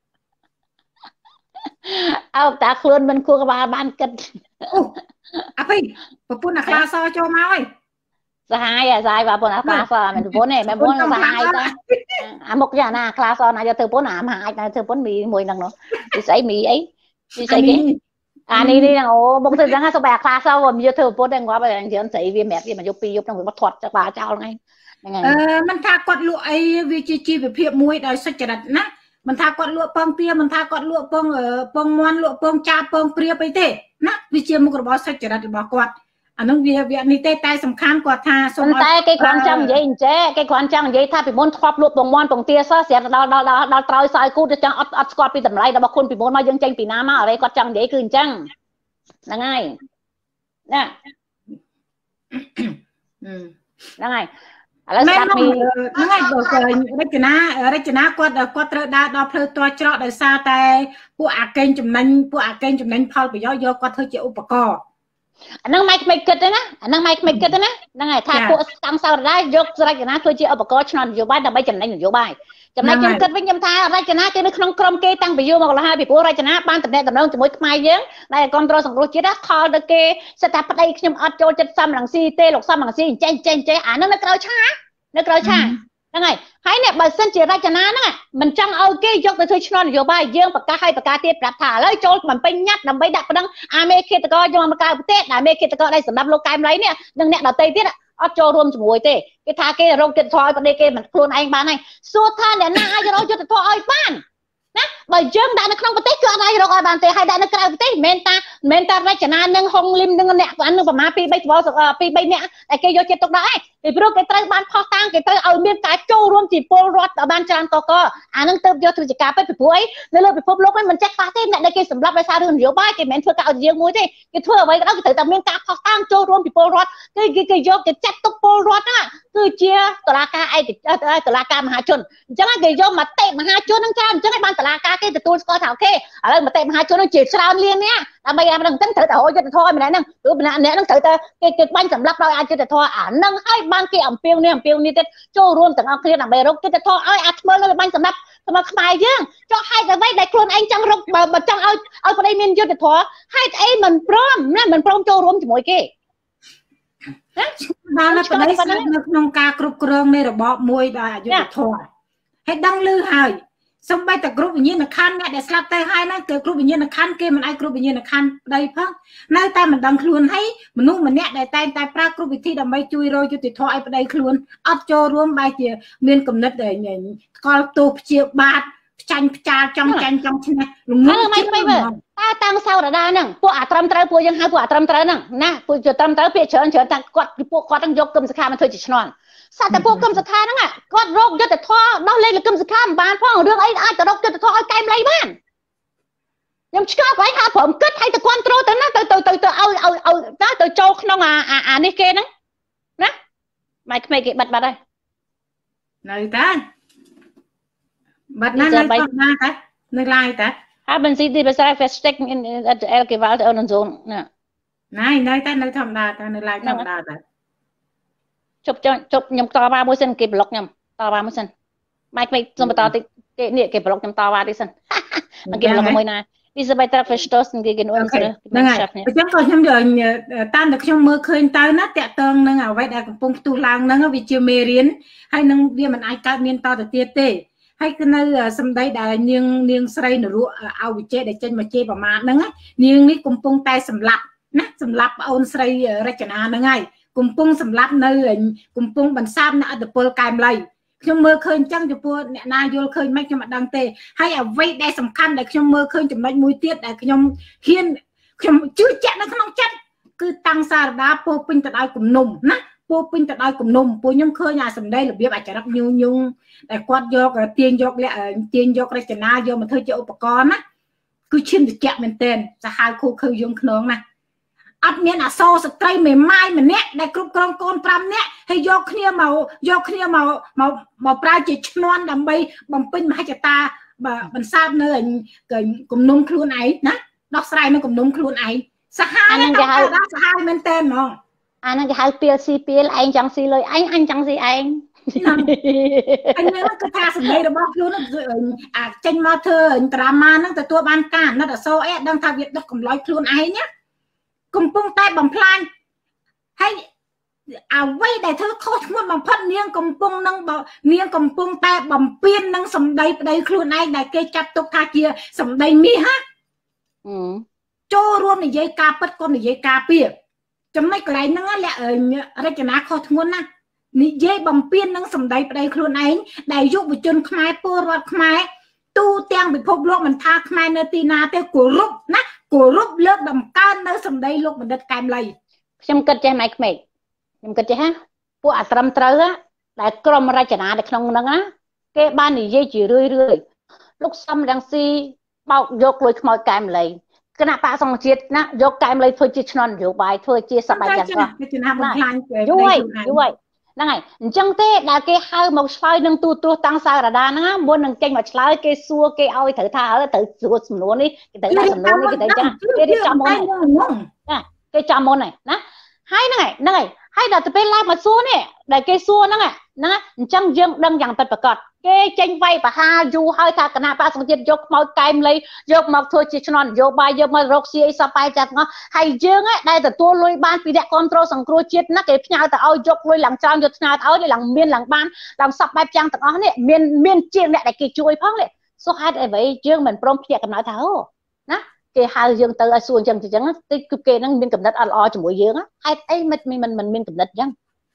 អោបតាខ្លួនមិនគួរក្បាលបានគិតអាពីប្រពន្ធអាខ្លាសចូលមកហើយសាហាយប្រពន្ធអាខ្លាសមិនប្រពន្ធទេមិនប្រពន្ធសាហាយតាអាមុខយ៉ាងណាខ្លាសណាយកធ្វើប្រពន្ធអាមហាអាចណាធ្វើប្រពន្ធមីមួយហ្នឹងនោះពីស្អីមីអីពីស្អីគេអានេះអូបងធ្វើចឹងសុំបែអាខ្លាសមកយកធ្វើប្រពន្ធតែងាប់ហើយយើងស្រីវាម្រាប់វាមកយក2យប់ហ្នឹងវាមកធាត់ក្បាលចោលហ្នឹងមិនថាគាត់លក់អីវាជាជីវភាពមួយដោយសុចរិតណាមិនថាគាត់លក់ពងទាមិនថាគាត់លក់ពងមាន់លក់ពងចាពងព្រាបអីទេណាវាជាមុខរបរសុចរិតរបស់គាត់អានឹងវានេះទេតែសំខាន់គាត់ថាសូមតែគេគ្រាន់ចង់និយាយអញ្ចេះគេគ្រាន់ចង់និយាយថាពីមុនធ្លាប់លក់ពងមាន់ពងទាសោះស្រាប់ដល់ត្រើយសើគូទៅចឹងអត់ស្គាល់ពីតម្លៃរបស់ខ្លួនពីមុនមកយើងចេញពីណាមកអ្វីគាត់ចង់និយាយគឺអញ្ចឹងហ្នឹងហើយណាហ្នឹងហើយឥឡូវស្ដាប់ពីហ្នឹងហើយរចនាគាត់ត្រូវដើរដល់ផ្លូវតច្រកដោយសារតែពួកអាកេងចំណេញផលប្រយោជន៍យកគាត់ធ្វើជាឧបករណ៍អាហ្នឹងម៉ៃក្មេកគិតទេណាអាហ្នឹងម៉ៃក្មេកគិតទេណាហ្នឹងហើយថាពួកតាំងសោរដែរយករចនាធ្វើជាឧបករណ៍ឆ្នងនយោបាយដើម្បីចំណេញនយោបាយចំណែកខ្ញុំគិតវិញខ្ញុំថារចនាគេនៅក្នុងក្រុមគេតាំងពីយូរមកកន្លងហើយពីព្រោះរចនាបានតំណែងជាមួយខ្មែរយើងដែលគ្រប់គ្រងសង្គ្រោះជាតិខលទៅគេសិតថាប្តីខ្ញុំអត់ចូលចិត្តសំរងស៊ីទេលោកសំរងស៊ីចេះអាហ្នឹងនៅក្រៅឆាហ្នឹងហើយនេះបើសិនជារចនាហ្នឹងមិនចង់ឲ្យគេយកទៅធ្វើឆ្នងនយោបាយយើងប្រកាសឲ្យប្រកាសទៀតប្រាប់ថាឥឡូវចូលបំពេញញត្តិដើម្បីដាក់ប្តឹងអាមេឃាតករយកមកក្រៅប្រទេសដែលមេឃាតករដែលសម្រាប់លោកកែមលីនេះនិងអ្នកដទៃទៀតអត់ចូលរួមជាមួយទេគេថាគេរកយុត្តិធម៌ឲ្យប្រទេសគេមិនខ្លួនឯងបានហើយសួរថាអ្នកណាអាចរកយុត្តិធម៌ឲ្យបានណាបើយើងដាក់នៅក្នុងប្រទេសគឺអត់អាចរកឲ្យបានទេហើយដាក់នៅក្រៅប្រទេសមិនមែនតារចនានឹងហុងលឹមនឹងអ្នកអានឹងប្រមាណ2 3អ្នកតែគេយកចិត្តទុកដាក់ឯងពីព្រោះគេត្រូវបានផុសតាំងគេត្រូវឲ្យមានការចូលរួមជាពលរដ្ឋឲ្យបានច្រើនកកអានឹងទៅយកទៅជាការពិតពីព្រោះអីនៅលើពិភពលោកនេះមិនចេះខ្លះទេអ្នកដែលគេសម្លាប់ដោយសាររឿងនយោបាយគេមិនមែនធ្វើការឲ្យយើងមួយទេគេធ្វើអ្វីក៏ដោយគេត្រូវតែមានការផុសតាំងចូលរួមពីពលរដ្ឋគេយកគេចាត់ទុកពលរដ្ឋណាគឺជាតុលាការឯកតុលាការមហាជនអញ្ចឹងគេយកមតិមហាជននឹងច្រើនអញ្ចឹងឲ្យបានតុលាការគេទទួលស្គាល់ថាអូខេឥឡូវមតិមហាជននឹងជាច្រើនលាននេះដើម្បីឲ្យមិនហ្នឹងត្រូវតែរកយុត្តិធម៌ឲ្យម្នាក់ហ្នឹងព្រោះម្នាក់ហ្នឹងត្រូវតែគេបាញ់សម្លាប់ដោយអយុត្តិធម៌អាហ្នឹងឲ្យបានគេអំពាវនាវទៀតចូលរួមទាំងអស់គ្នាដើម្បីរកយុត្តិធម៌ឲ្យអាថ្មើលនឹងបាញ់សម្លាប់ខ្មែរយើងចុះហេតុអ្វីដែលខ្លួនឯងចង់រកបើចង់ឲ្យប្តីមានយុត្តិធម៌ហេតុអីមិនព្រមណាមិនព្រមចូលរួមជាមួយគេដល់ប្តីស្ថិតនៅក្នុងការគ្រប់គ្រងនៃរបបមួយដោយអយុត្តិធម៌ហើយដឹងឮហើយសំបីតែគ្រប់វិញ្ញាណក្ខន្ធអ្នកដែលស្លាប់ទៅហើយហ្នឹងគឺគ្រប់វិញ្ញាណក្ខន្ធគេមិនអាចគ្រប់វិញ្ញាណក្ខន្ធប្តីផងនៅតែមិនដឹងខ្លួនហើយមនុស្សម្នាក់ដែលតែងតែប្រើគ្រប់វិធីដើម្បីជួយរកយុត្តិធម៌ឲ្យប្តីខ្លួនអត់ចូលរួមបែរជាមានគំនិតដែលស្គាល់ទោសព្យាបាទផ្ចាញ់ផ្ចាលចង់ចាញ់ចង់ឈ្នះល្ងងមិនមើលតើតាំងសោរដាហ្នឹងពួកអាត្រឹមត្រូវពួកយើងហៅពួកអាត្រឹមត្រូវហ្នឹងណាពួកត្រឹមត្រូវពាក្យច្រើនតាំងគាត់ពីពួកគាត់ហ្នឹងយកគឹមសខាមកធ្វើជាឈ្នន់សត្វតែពួកគឹមសខាហ្នឹងគាត់រកយុត្តិធម៌ដោះលែងគឹមសខាមិនបានផងរឿងអីអាចទៅរកយុត្តិធម៌ឲ្យកែមលៃបានខ្ញុំឆ្កល់គាត់ថាព្រមគិតឲ្យទៅគ្រប់គ្រងទៅណាទៅឲ្យទៅចូលក្នុងអានេះគេហ្នឹងណាម៉ែក្មេងគេបាត់ហើយនៅតាបាត់ណានៅទៅណាតានៅឡាយតា Haben Sie die Besatzung verstecken in der Gewalt und so ណានៅតែនៅធម្មតាតែនៅឡាយធម្មតាតែជប់ខ្ញុំតវ៉ាមួយសិនគេប្លុកខ្ញុំតវ៉ាមួយសិនម៉ែក្មេងសុំបន្តតិចគេនេះគេប្លុកខ្ញុំតវ៉ាតិចសិនគេប្លុកមួយណា Diese Beitrag verstoßen gegen unsere Gemeinschaft អញ្ចឹងក៏ខ្ញុំតាមតែខ្ញុំមើលឃើញទៅណាតាក់ទងនឹងអ្វីដែលកំពុងផ្ទុះឡើងហ្នឹងវាជាមេរៀនហើយនឹងវាមិនអាចកើតមានតទៅទៀតទេហើយគឺនៅសម្ដីដែលនាងស្រីនរៈអវិជ័យដែលចេញមកជេរប្រមាថហ្នឹងនាងនេះកំពុងតែសម្លាប់ណាសម្លាប់ប្អូនស្រីរចនាហ្នឹងហើយកំពុងសម្លាប់នៅកំពុងបន្សាបនៅអត្តពលកែមលៃខ្ញុំមើលឃើញអញ្ចឹងចំពោះអ្នកណាយល់ឃើញមិនខ្ញុំអត់ដឹងទេហើយអ្វីដែលសំខាន់ដែលខ្ញុំមើលឃើញចំណុចមួយទៀតដែលខ្ញុំជឿជាក់នៅក្នុងចិត្តគឺតាំងសារដាពោពេញទៅដោយគំនុំណាពោពេញទៅដោយគំនុំពួកខ្ញុំឃើញអាសម្ដីរបៀបអាចរិតញងដែលគាត់យកទាញយករចនាយកមកធ្វើជាឧបករណ៍ណាគឺឈាមត្រជាក់មែនទែនសាហាវខូខើយងខ្នងណាអត់មានអសរស្ត្រីមេម៉ាយម្នាក់ដែលគ្រប់គ្រងកូន5នាក់ហើយយកគ្នាមកប្រើជាឈ្នន់ដើម្បីបំពេញមហិច្ឆតាបន្សាបនៅគំនុំខ្លួនឯងណាដោះស្រាយនៅគំនុំខ្លួនឯងសាហាវហ្នឹងគេហៅសាហាវមែនតើហ្មងអាហ្នឹងគេហៅពីលស៊ីពីលឯងចង់ស៊ីលុយឯងអញចង់ស៊ីឯងអញហ្នឹងគឺថាសម្ដីរបស់ខ្លួនអាចេញមកធ្វើដ្រាម៉ាហ្នឹងទទួលបានការអាណិតអសរអីដឹងថាវាដឹកកម្លោចខ្លួនឯងណាកំពុងតែបំផ្លាញហើយអ្វីដែលធ្វើខុសធ្ងន់បំផុតនាងកំពុងតែបំពេញនឹងសម្ដីប្តីខ្លួនឯងដែលគេចាត់ទុកថាជាសម្ដីមាសចូលរួមនិយាយការពិតក៏និយាយការពារចំណុចកន្លែងហ្នឹងរចនាខុសធ្ងន់ណានិយាយបំពេញនឹងសម្ដីប្តីខ្លួនឯងដែលយុវជនខ្មែរពលរដ្ឋខ្មែរទូទាំងពិភពលោកមិនថាខ្មែរនៅទីណាទេគោរពណាគោរពលើកតម្កើងនៅសម្ដីលោកបណ្ឌិតកែមលីខ្ញុំគិតចេះម៉ែក្មេកខ្ញុំគិតចេះហ่าពួកអាត្រឹមត្រូវដែលក្រុមរចនានៅក្នុងហ្នឹងណាគេបាននិយាយជារឿយលោកសំរងស៊ីបោកយកលុយខ្មោចកែមលីគណៈបកសង្ឃជាតិណាយកកែមលីធ្វើជាឈ្នន់នយោបាយធ្វើជាសបាយយ៉ាងណាគេចំណាបំផ្លាញយូរហ្នឹងហើយអញ្ចឹងទេដែលគេហៅមកឆ្លើយនឹងទូទស្សន៍តាំងសារដាហ្នឹងមុននឹងចេញមកឆ្លើយគេសួរគេឲ្យត្រូវថាត្រូវសួរសំណួរនេះគេត្រូវដាក់សំណួរនេះគេត្រូវចឹងគេរៀបចំមុនណាគេចាំមុនហើយណាហើយហ្នឹងហើយហើយដល់ទៅពេលឡើងមកសួរនេះដែលគេសួរហ្នឹងណាអញ្ចឹងយើងដឹងយ៉ាងពិតប្រាកដគេចេញវាយបហាយូរហើយថាគណៈបកសង្ឃជាតិយកខ្មោចកែមលីយកមកធ្វើជាឈ្នន់នយោបាយយកមករកស៊ីអីសពបែបចាត់ងហើយយើងដែលទទួលលុយបានពីអ្នកគ្រប់គ្រងសង្គ្រោះជាតិណាគេផ្ញើទៅឲ្យយកលុយឡើងច្រើនយកផ្ញើទៅឲ្យឡើងមានឡើងបានឡើងសពបែបយ៉ាងទាំងអស់នេះមានជាងអ្នកដែលគេជួយផងនេះសុខហេតុអីវិញយើងមិនព្រមភ្ញាក់កំណត់ថាអូណាគេហៅយើងទៅឲ្យសួរអញ្ចឹងតិចគឺគេនឹងមានកំណត់អត់ល្អជាមួយយើងហេតុអីមិនមានកំណត់អញ្ចឹង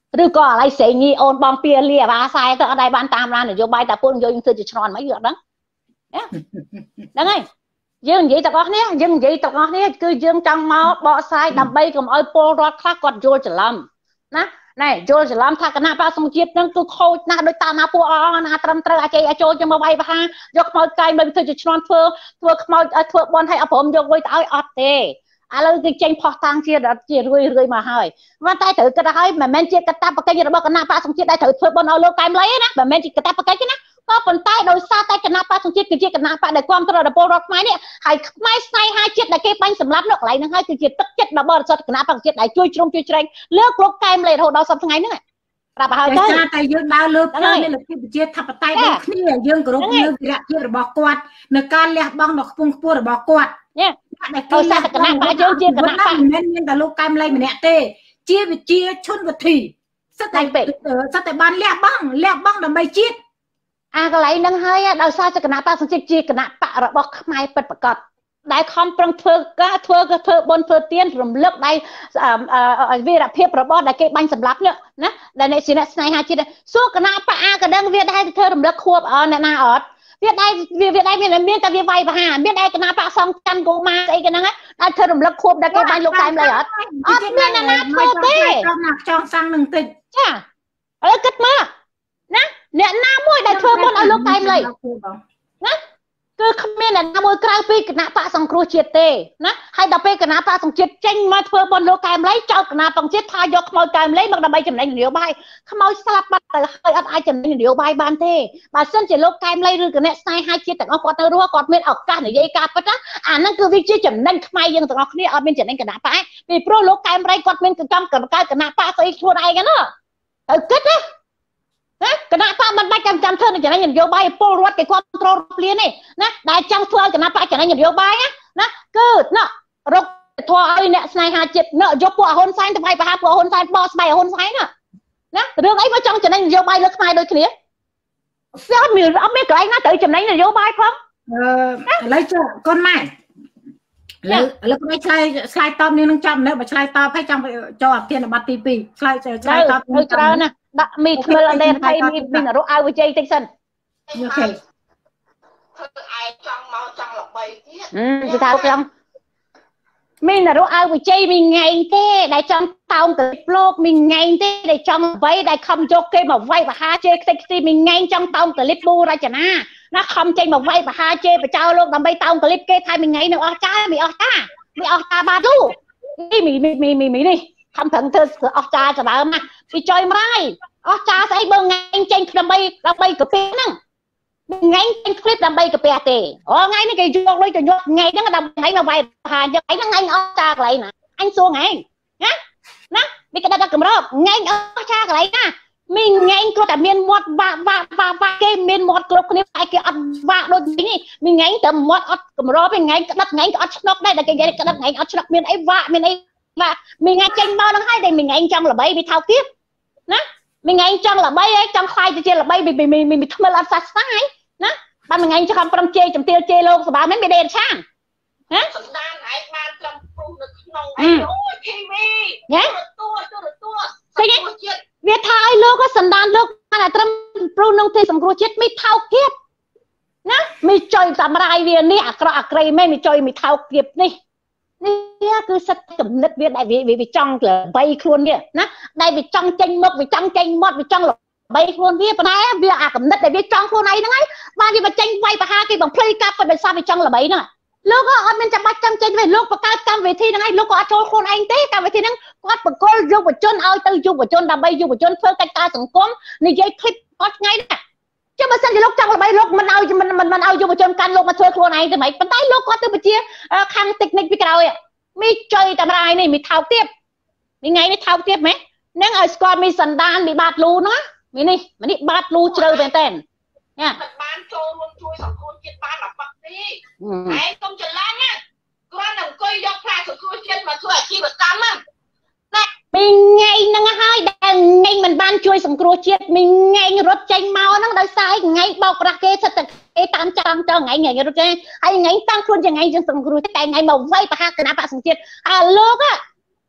ឬក៏អាឡៃស្រីញីអូនបងពៀលីអាបាសាយទៅអត់ដែរបានតាមឡាននយោបាយតាពួកយើងធ្វើជាឆ្នន់មកយើងអត់ដឹងហ្នឹងហើយយើងនិយាយទាំងអស់គ្នាគឺយើងចង់មកបកស្រាយដើម្បីកុំឲ្យពលរដ្ឋខ្លះគាត់យល់ច្រឡំណាណែយល់ច្រឡំថាគណៈបក្សសង្ជាតិនឹងគឺខូចណាស់ដោយតាមមកពួកណាត្រឹមត្រូវអាចចូលជាមកវាយបហាយកខ្មោចកាយមកធ្វើជាឆ្នន់ធ្វើខ្មោចធ្វើបន់ឲ្យអព្រមយកវុយទៅឲ្យអត់ទេឥឡូវគឺចេញផោះតាំងជារឿយមកហើយមិនតែត្រូវគិតឲ្យមិនមែនជាកតាបកិច្ចរបស់គណៈបក្សសង្ជាតិដែលត្រូវធ្វើបន់ឲ្យលោកកែមលីណាមិនមែនជាកតាបកិច្ចទេណាក៏ប៉ុន្តែដោយសារតែគណៈបក្សសង្ជាតិគឺជាគណៈបក្សដែលគ្រប់គ្រងដល់ពលរដ្ឋខ្មែរនេះហើយខ្មែរស្នេហាជាតិដែលគេបាញ់សម្លាប់នៅកន្លែងហ្នឹងហើយគឺជាទឹកចិត្តរបស់បរិសុទ្ធគណៈបក្សសង្ជាតិដែលជួយជ្រុំជួយជ្រែងលើកលោកកែមលីរហូតដល់សប្តាហ៍ថ្ងៃហ្នឹងប្រាប់ឲ្យទៅតែយើងដើរលើផ្លូវនៃលទ្ធិប្រជាធិបតេយ្យដូចគ្នាយើងគោរពលើវីរភាពរបស់គាត់នៅការលះបង់ដ៏ខ្ពង់ខ្ពស់របស់គាត់ដែលដោយសារតែគណៈបក្សយើងជាគណៈបក្សមិនមែនមានតែលោកកែមលីម្នាក់ទេជាវិជាឈុនវិធីសិតតែបានលះបង់ដើម្បីជាតិអាកន្លែងហ្នឹងហើយដោយសារតែគណៈបក្សសង្ជាតិជាគណៈបក្សរបស់ខ្មែរពិតប្រាកដដែលខំប្រឹងធ្វើការធ្វើបុណ្យធ្វើទានរំលឹកដៃវីរភាពរបស់ដែលគេបាញ់សម្លាប់នេះណាដែលអ្នកស្នេហាជាតិសួរគណៈបក្សក៏ដឹងវាដែរធ្វើរំលឹកខួបអ្នកណាអត់វាដែរមានតែវាវាយបហាមានដែរគណៈបក្សសង្ច័ន្ទកូម៉ាស្អីគេហ្នឹងដែលធ្វើរំលឹកខួបដែលគេបាញ់លោកកែមលីអត់មានអ្នកណាធ្វើទេចង់សាំងនឹងតិចចាឥឡូវគិតមើលណាអ្នកណាមួយដែលធ្វើបុណ្យឲ្យលោកកែមលីណាគឺគ្មានអ្នកណាមួយក្រៅពីគណៈបក្សសង្គ្រោះជាតិទេណាហើយដល់ពេលគណៈបក្សសង្ជាតិចេញមកធ្វើបុណ្យលោកកែមលីចោទគណៈបក្សជាតិថាយកខ្មោចកែមលីមកដើម្បីចំណេញនយោបាយខ្មោចស្លាប់បាត់ទៅហើយអត់អាចចំណេញនយោបាយបានទេបើសិនជាលោកកែមលីឬគណៈស្នេហាជាតិទាំងអស់គាត់នៅរស់គាត់មានឱកាសនិយាយការពិតណាអាហ្នឹងគឺវាជាចំណេញខ្មែរយើងទាំងអស់គ្នាអត់មានចំណេញគណៈបក្សពីព្រោះលោកកែមលីគាត់មានកម្មកើតគណៈបក្សស្អីខ្លួនឯងណាទៅគិតណាគណៈបកមិនបាច់ចាំធ្វើចំណេញនយោបាយពលរដ្ឋគេគ្រប់គ្រងព្រានទេណាដែលចង់ធ្វើឲ្យគណៈបកចំណេញនយោបាយណាគឺណរកធေါ်ឲ្យអ្នកស្នេហាជាតិណយកពួកហ៊ុនសែនទៅវាយប្រហារពួកហ៊ុនសែនបោះស្បែកហ៊ុនសែនណារឿងអីមកចង់ចំណេញនយោបាយលើខ្មែរដូចគ្នាស្អាតមានអត់មានកន្លែងណាត្រូវចំណេញនយោបាយផងឥឡូវចុះកូនម៉ែឥឡូវខ្ញុំឆ្លើយតបនឹងចាប់នៅបើឆ្លើយតបឲ្យចង់ចូលអធានបទទី2ឆ្លើយតបទៅច្រើនណាដាក់មីថ្មិលអត់ដែរហើយមីនរកឲ្យវិជ័យតិចសិនអូខេធ្វើឯងចង់មកចង់ល្បីទៀតគឺថាចង់មីនរកឲ្យវិជ័យមីងែងទេដែលចង់តោងទៅលោកមីងែងទេដែលចង់អ្វីដែលខំយកគេមកវាយបហាជេរខ្ទេចខ្ទីមីងែងចង់តោងទៅលិបប៊ូរចនាណាខំចេញមកវាយបហាជេរបចោលោកដើម្បីតោងទៅលិបគេថាមីងែងនៅអស់ចាមីអស់តាបាទូមីនេះខំប្រឹងធ្វើអស់ចាសម្បើមណាពីចុយម្រាយអស់ចាស្អីបើថ្ងៃចេញដើម្បីកាពះហ្នឹងថ្ងៃចេញคลิปដើម្បីកាពះទេថ្ងៃនេះគេយកលុយទៅយកថ្ងៃហ្នឹងដើម្បីមកវាយបហាយកថ្ងៃអស់ចាកន្លែងណាអញសួរថ្ងៃណាមានក្តាប់កម្របថ្ងៃអស់ចាកន្លែងណាមីថ្ងៃគាត់តែមានមាត់វាគេមានមាត់គ្រប់គ្នាតែគេអត់វាដូចនេះមីថ្ងៃតែមាត់អត់កម្របថ្ងៃក្តាប់ថ្ងៃក៏អត់ឆ្នុកដែរតែគេនិយាយក្តាប់ថ្ងៃអត់ឆ្នុកមានអីវាមានអីមីថ្ងៃចេញមកហ្នឹងហើយតែមីថ្ងៃចង់ល្បីវាថោកទៀតណាមីថ្ងៃចង់ល្បីហើយចង់ខ្លាយទៅជាល្បីមីថ្មិលអត់សាស្តាយណាបើមីថ្ងៃខំប្រំជេរជំទាវជេរលោកសបាមិនមានដេរឆាងណាសម្ដានឯងបានត្រឹមពុះនៅក្នុងអូយធីវីណាទួស្អីវាថាឲ្យលោកសណ្ដានលោកបានតែត្រឹមព្រុសនឹងទីសង្គ្រោះជាតិមីថោកទៀតណាមីចុយសម្រាយវានេះអាក្រក់អាក្រៃមែនមីចុយមីថោកទៀតនេះគឺសិទ្ធិគំនិតវាដែលវាចង់ល្បីខ្លួនវាណាដែលវាចង់ចេញមុខវាចង់ចេញមាត់វាចង់ល្បីខ្លួនវាប៉ុន្តែវាអាគំនិតដែលវាចង់ខ្លួនឯងហ្នឹងហើយបានវាមកចេញវាយបហាគេបំភ្លៃកាប់ក៏ដោយសារវាចង់ល្បីហ្នឹងលោកក៏អត់មានចាំបាច់ចង់ចេញទេលោកបង្កើតកម្មវិធីហ្នឹងហើយលោកក៏អត់ចូលខ្លួនឯងទេកម្មវិធីហ្នឹងគាត់បកគលយុវជនឲ្យទៅយុវជនដើម្បីយុវជនធ្វើកិច្ចការសង្គមនិយាយคลิปអត់ថ្ងៃណាចុះបើសិនជាលោកចង់ល្បីលោកមិនឲ្យយុវជនកាន់លោកមកធ្វើខ្លួនឯងទេហ្មងប៉ុន្តែលោកគាត់ទៅជាខាង technique ពីក្រោយមីចុយតម្រាយនេះមីថោកទៀតមីថ្ងៃនេះថោកទៀតហ្មងនឹងឲ្យស្គាល់មីសណ្ដានមីបាតលូណាមីនេះបាតលូជ្រៅមែនតើណាមិនបានចូលរួមជួយសង្គមជាតិបានអាប៉ាទេឯងកុំច្រឡំណាគ្រាន់តែអង្គុយយកផ្លែសង្គមជាតិមកធ្វើអាជីវកម្មណាមីថ្ងៃហ្នឹងហើយដែលថ្ងៃមិនបានជួយសង្គ្រោះជាតិមីថ្ងៃរត់ចេញមកហ្នឹងដោយសារថ្ងៃបោកប្រាស់គេសិតតែគេតាមចាំទៅថ្ងៃរត់ចេញហើយថ្ងៃតាំងខ្លួនជាថ្ងៃយើងសង្គ្រោះតែថ្ងៃមកវាយបហាគណៈបក្សសង្ជាតិអាលោកគឺលោក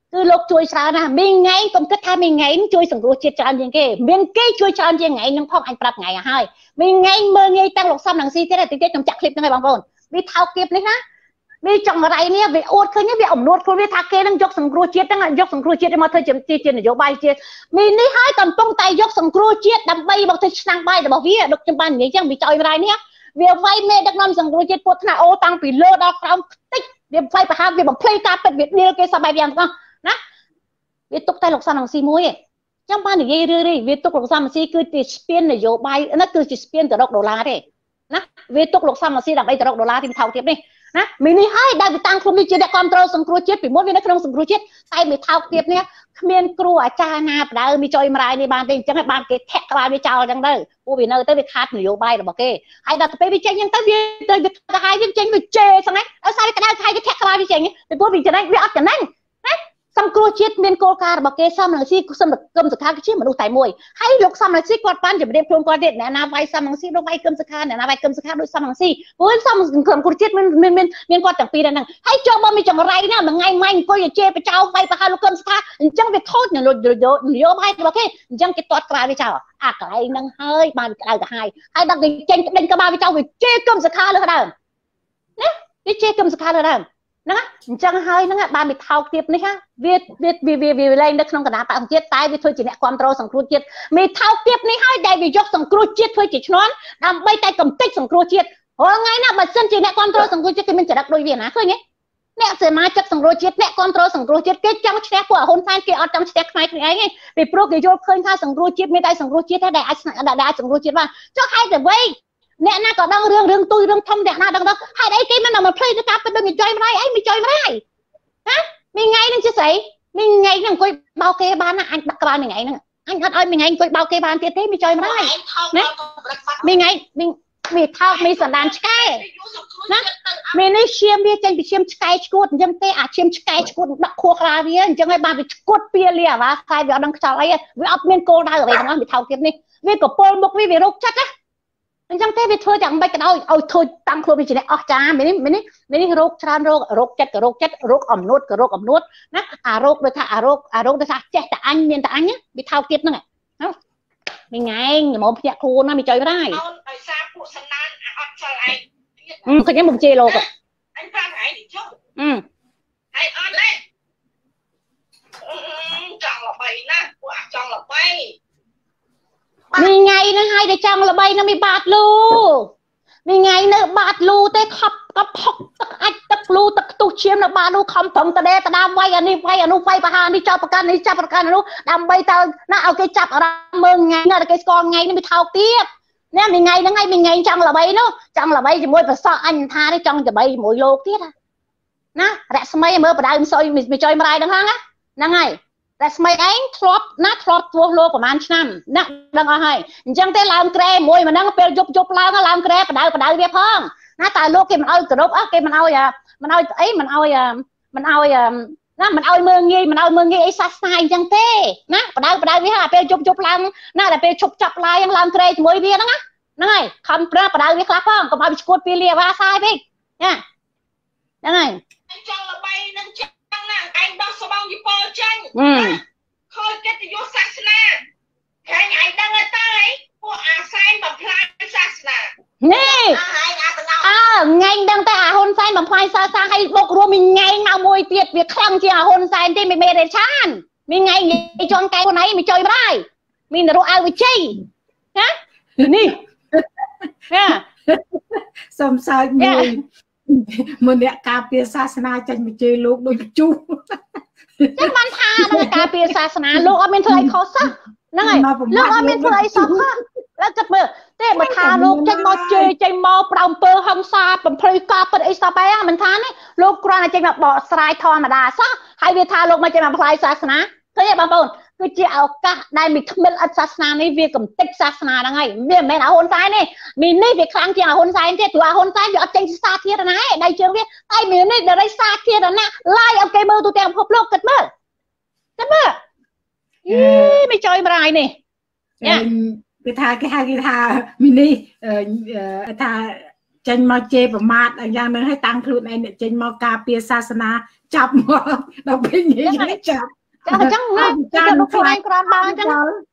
ជួយច្រើនណាស់មីថ្ងៃកុំគិតថាមីថ្ងៃជួយសង្គ្រោះជាតិច្រើនជាងគេមានគេជួយច្រើនជាងថ្ងៃនឹងផងអញប្រាប់ថ្ងៃឲ្យហើយមីថ្ងៃមើលងាយតាំងលោកសំនឹងស៊ីទៀតតិចខ្ញុំចាក់คลิปហ្នឹងឲ្យបងប្អូនវាថោកទាបនេះណាវាចង្រៃនេះវាអួតឃើញវាអំនួតខ្លួនវាថាគេនឹងយកសង្គ្រោះជាតិហ្នឹងយកសង្គ្រោះជាតិមកធ្វើជានយោបាយជាតិមីនេះហើយកំពុងតែយកសង្គ្រោះជាតិដើម្បីមកធ្វើឆ្នាំងបាយរបស់វាដឹកខ្ញុំបាននិយាយចឹងវាចោយម្ដាយនេះវាវាយមេដឹកនាំសង្គ្រោះជាតិពុតថ្នាក់អូតាំងពីលើដល់ក្រោមតិចវាវាយប្រហារវាបំភ្លៃការពិតវាឌីលគេសបែបយ៉ាងហ្នឹងណាវាទុកតែលោកសំរងស៊ីមួយឯងចាំបាននិយាយរឿយៗវាទុកលោកសំរងស៊ីគឺជាស្ពាននយោបាយណាគឺជាស្ពានទៅរកដុល្លារទេណាវាទុកលោកសំរងស៊ីដើម្បីទៅរកដុល្លារទីថោកទៀតនេះណាមីនេះហើយដែលវាតាំងខ្លួននេះជាអ្នកគ្រប់គ្រងសង្គ្រោះជាតិពីមុនវានៅក្នុងសង្គ្រោះជាតិតែវាថោកទៀតនេះគ្មានគ្រូអាចារ្យណាបដៅមីចុយម្រាយនេះបានទេអញ្ចឹងហើយបានគេធាក់ក្បាលវាចោលអញ្ចឹងទៅពួកវានៅទៅវាខាត់នយោបាយរបស់គេហើយដល់ទៅពេលវាចេញអញ្ចឹងទៅវាទៅហើយវាចេញវាជេរស្ងឯងឲ្យសារក្តៅហើយវាធាក់ក្បាលវាចេញពីពួកវាចំណេញវាអត់ចំណេញណាសង្គ្រោះជាតិមានគោលការណ៍របស់គេសំរងស៊ីសំគមសខាគឺជាមនុស្សតែមួយហើយលោកសំរងស៊ីគាត់បានជម្រាបខ្លួនគាត់ទៀតអ្នកណាវាយសំរងស៊ីដូចវាយគមសខាអ្នកណាវាយគមសខាដូចសំរងស៊ីព្រោះសំគមជាតិមានគាត់ទាំងពីរហ្នឹងហើយចូលមកមានចង្រៃណាមួយថ្ងៃម៉ាញ់អង្គុយជេរបចោវាយប្រហែលលោកគមសខាអញ្ចឹងវាខូចនយោបាយរបស់គេអញ្ចឹងគេទាត់ក្រៅវាចោលអាកន្លែងហ្នឹងហើយបានក្តៅទៅហើយដល់គេចេញដេញក្បាលវាចោលវាជេរគមសខាលើដើមណាវាជេរគមសខាលើដើមហ្នឹងអញ្ចឹងហើយហ្នឹងបានវាថោកទៀតនេះវាលែងនៅក្នុងគណៈបកជាតិតែវាធ្វើជាអ្នកគ្រប់គ្រងសង្គ្រោះជាតិមានថោកទៀតនេះហើយដែលវាយកសង្គ្រោះជាតិធ្វើជាឈ្នន់ដើម្បីតែកំទេចសង្គ្រោះជាតិរាល់ថ្ងៃណាបើសិនជាអ្នកគ្រប់គ្រងសង្គ្រោះជាតិគេមានចរិតដូចវាណាឃើញទេអ្នកសមាជិកសង្គ្រោះជាតិអ្នកគ្រប់គ្រងសង្គ្រោះជាតិគេចង់ឈ្នះពួកហ៊ុនសែនគេអត់ចង់ឈ្នះខ្មែរគ្នាឯងទេពីព្រោះគេយល់ឃើញថាសង្គ្រោះជាតិមានតែសង្គ្រោះជាតិតែដែលអាចសង្គ្រោះជាតិបានចុះហេតុអ្វីអ្នកណាក៏ដឹងរឿងទុយរឿងធំអ្នកណាដឹងទៅហេតុអីគេមិនមកភ្លេចទៅការពិតដូចមីចុយម្ដាយអីមីចុយម្ដាយហ៎មីថ្ងៃហ្នឹងជាស្អីមីថ្ងៃហ្នឹងអង្គុយបោកគេបានណាអញដាក់ក្បាលមីថ្ងៃហ្នឹងអញអត់ឲ្យមីថ្ងៃអង្គុយបោកគេបានទៀតទេមីចុយម្ដាយណាមីថ្ងៃមីថោកមីសណ្ដានឆ្កែណាមីនេះឈាមវាចេញពីឈាមឆ្កែឈួតអញ្ចឹងទេអាឈាមឆ្កែឈួតដាក់ខួរក្បាលវាអញ្ចឹងហើយបានវាឈួតពីលាអាវ៉ាខ្សែវាអត់ដឹងខ្យល់អីវាអត់មានគោលដៅអ្វីទាំងអស់មីថោកទៀតនេះវាកពល់មុខវារោគចិត្តណាអញ្ចឹងទេវាធ្វើយ៉ាងម៉េចក៏ដោយឲ្យធ្វើតាំងខ្លួនវាជាអ្នកអស្ចារ្យមីនេះរោគច្រើនរោគចិត្តក៏រោគចិត្តរោគអំនួតក៏រោគអំនួតណាអារោគដូចថាអារោគដូចថាចេះតែអញមានតែអញវាថោកទៀតហ្នឹងមីងឯងល្មមភ្ញាក់ខ្លួនណាមីចុយម្ដាយដោយសារពួកសំណានអត់ចលឯងឃើញមកជេរលោកអញប្រាប់ឯងចុះឯងអត់ទេចង់ល្បីណាពួកអាចង់ល្បីមីថ្ងៃហ្នឹងហើយតែចង់ល្បីនឹងមីបាតលូមីថ្ងៃនៅបាតលូទេខប់ក៏ផុកទឹកអាចទឹកលូទឹកខ្ទុះឈាមនៅបាតលូខំប្រឹងតដេតដាមវាយអានេះវាយអានោះវាយប្រហានេះចោលប្រកាន់នេះចាប់ប្រកាន់នោះដើម្បីទៅណាឲ្យគេចាប់អារម្មណ៍មើលថ្ងៃណាគេស្គាល់ថ្ងៃនេះវាថោកទៀតណាមីថ្ងៃហ្នឹងហើយមីថ្ងៃចង់ល្បីនោះចង់ល្បីជាមួយប្រសក់អញថានេះចង់ល្បីជាមួយលោកទៀតណារស្មីមើលបដៅមិនសុយមិនចុយម្ដាយហ្នឹងហ្នឹងហើយតែស្មីឯងធ្លាប់ធ្វើលោកប្រហែលឆ្នាំណាដឹងអស់ហើយអញ្ចឹងទេឡើងក្រែមួយម្ដងពេលយប់ឡើងក្រែបដៅវាផងណាតែលោកគេមិនអោយគោរពគេមិនអោយអីមិនអោយមើងងាយអីសាសនាអញ្ចឹងទេណាបដៅវាហើយពេលយប់ឡើងណាតែពេលឈប់ចាប់ឡើងក្រែជាមួយវាហ្នឹងហើយខំប្រើបដៅវាខ្លះផងកុំឲ្យវាឈួតពីលាវ៉ាសាយពេកណាហ្នឹងហើយចង់ល្បីនឹងចឹងណាឯងដោះស្បង់យពលចេញខូចកិត្តិយសសាសនាខាងឯងដឹងទៅអីពួកអាសែនបំផ្លាញសាសនានេះថ្ងៃដឹងតែអាហ៊ុនសែនបំផ្លាញសាសនាឲ្យបុករួមមីថ្ងៃមកមួយទៀតវាខ្លាំងជាងអាហ៊ុនសែនទេមីមេរេឆានមីថ្ងៃនិយាយជន់កែខ្លួនឯងមីចុយម្ដាយមីនរោអៅវិជ័យណានេះសុំសើចមួយអ្នកការពារសាសនាចាញ់មកជេរលោកដូចជូចឹងបានថានឹងការពារសាសនាលោកអត់មានធ្វើអីខុសសោះហ្នឹងហើយលោកអត់មានធ្វើអីសោះแล้วគិតមើលទេបើថាលោកចេញមកជេរចេញមកប្រៅអំពើហិង្សាបំភ្លឺការពិតអីសោះបែរមិនថានេះលោកគ្រាន់តែចេញមកបកស្រាយធម្មតាសោះហើយវាថាលោកមកចេញមកផ្លាយសាសនាឃើញទេបងប្អូនគឺជាឱកាសដែលមីថ្មិលអត់សាសនានេះវាកំទេចសាសនាហ្នឹងហើយវាមិនមែនអាហ៊ុនសែនទេមីនេះវាខ្លាំងជាងអាហ៊ុនសែនទេព្រោះអាហ៊ុនសែនវាអត់ចេញសាធារណៈទេដៃជើងវាហើយមីនេះដរិយសាធារណៈឡាយឲ្យគេមើលទូទាំងពិភពលោកគិតមើលមីចុយម្ដាយនេះគេថាមីនេះថាចេញមកជេរប្រមាថយ៉ាងហ្នឹងឲ្យតាំងខ្លួនឯងចេញមកការពារសាសនាចាប់មកដល់ពេលនិយាយចាប់ chẳng ngay cái lúc này còn ba chẳng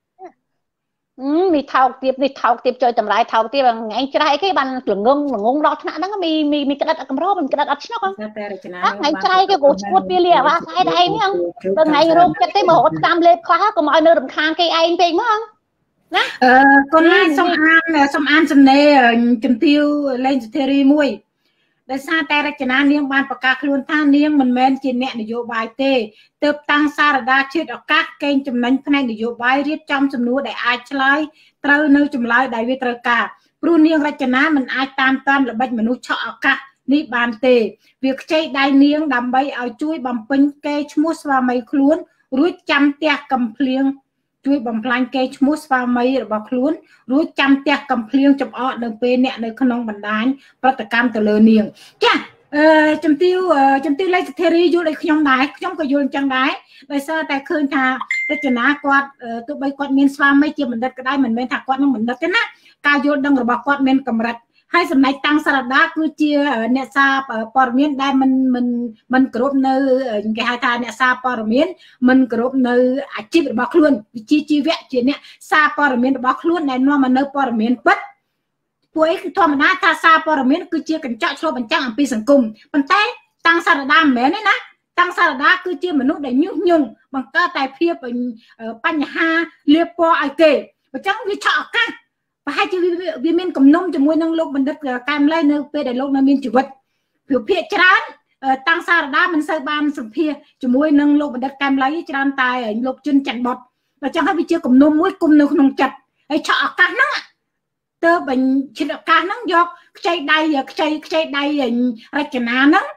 mi thao tiếp chơi tầm lại thao tiếp bằng ngày trai cái bàn ngông đó thằng đó mi cái đặt cầm rô mình cái đặt nó không ngày trai cái gỗ chuột bia lìa và sai đây mấy không bằng ngày rôm cái thế mà hốt tam lê khóa có mọi nơi đầm khang cây anh về mấy không con lai xong an xong nè chấm tiêu lên theory muối đại saแต่រចនានាងបានប្រកាសខ្លួនថានាងមិនមែនជាអ្នកនយោបាយទេទើបតាំងសារដាឈិតឱកាសកេងចំណេញផ្នែកនយោបាយរៀបចំសំណួរដែលអាចឆ្លើយត្រូវនៅចម្លើយដែលវាត្រូវការព្រោះនាងរចនាមិនអាចតាមតានល្បិចមនុស្សឆក់ឱកាសនេះបានទេវាខ្ចីដៃនាងដើម្បីឲ្យជួយបំពេញកេរ្តិ៍ឈ្មោះស្វាមីខ្លួនរួចចាំផ្ទះកំភ្លៀងជួយបំផ្លាញកេរ្តិ៍ឈ្មោះស្វាមីរបស់ខ្លួនរួចចាំផ្ទះកំភ្លៀងចំអកនៅពេលអ្នកនៅក្នុងបណ្ដាញប្រតិកម្មទៅលើនាងចាជំទាវលេខធារីយល់ឲ្យខ្ញុំដែរខ្ញុំក៏យល់អញ្ចឹងដែរដោយសារតែឃើញថារចនាគាត់ទោះបីគាត់មានស្វាមីជាបណ្ឌិតក៏ដោយមិនមែនថាគាត់នឹងបណ្ឌិតទេណាការយល់ដឹងរបស់គាត់មានកម្រិតហើយសម្ដេចតាំងសារដាគឺជាអ្នកសារព័ត៌មានដែលមិនគ្រប់នៅគេហៅថាអ្នកសារព័ត៌មានមិនគ្រប់នៅអាជីពរបស់ខ្លួនវិជ្ជាជីវៈជាអ្នកសារព័ត៌មានរបស់ខ្លួនដែលនាំមកនៅព័ត៌មានពិតពួកឯងគឺធម្មតាថាសារព័ត៌មានគឺជាកញ្ចក់ឆ្លុះបញ្ចាំងអំពីសង្គមប៉ុន្តែតាំងសារដាមិនមែនទេណាតាំងសារដាគឺជាមនុស្សដែលញុះញង់បង្កើតតែភាពបញ្ហាលៀបពណ៌ឲ្យគេអញ្ចឹងវាឆក់ឱកាសប្រហែលជាវាមានគំនុំជាមួយនឹងលោកបណ្ឌិតកែមលីនៅពេលដែលលោកនៅមានជីវិតព្រោះភាគច្រើនតាំងសារដាមិនសូវបានសម្ភាសជាមួយនឹងលោកបណ្ឌិតកែមលីច្រើនតែលោកជុនច័ន្ទបុតអញ្ចឹងហើយវាជាគំនុំមួយគុំនៅក្នុងចិត្តហើយឆក់ឱកាសហ្នឹងទៅបញ្ឈិតឱកាសហ្នឹងយកខ្ចីដៃរចនាហ្នឹង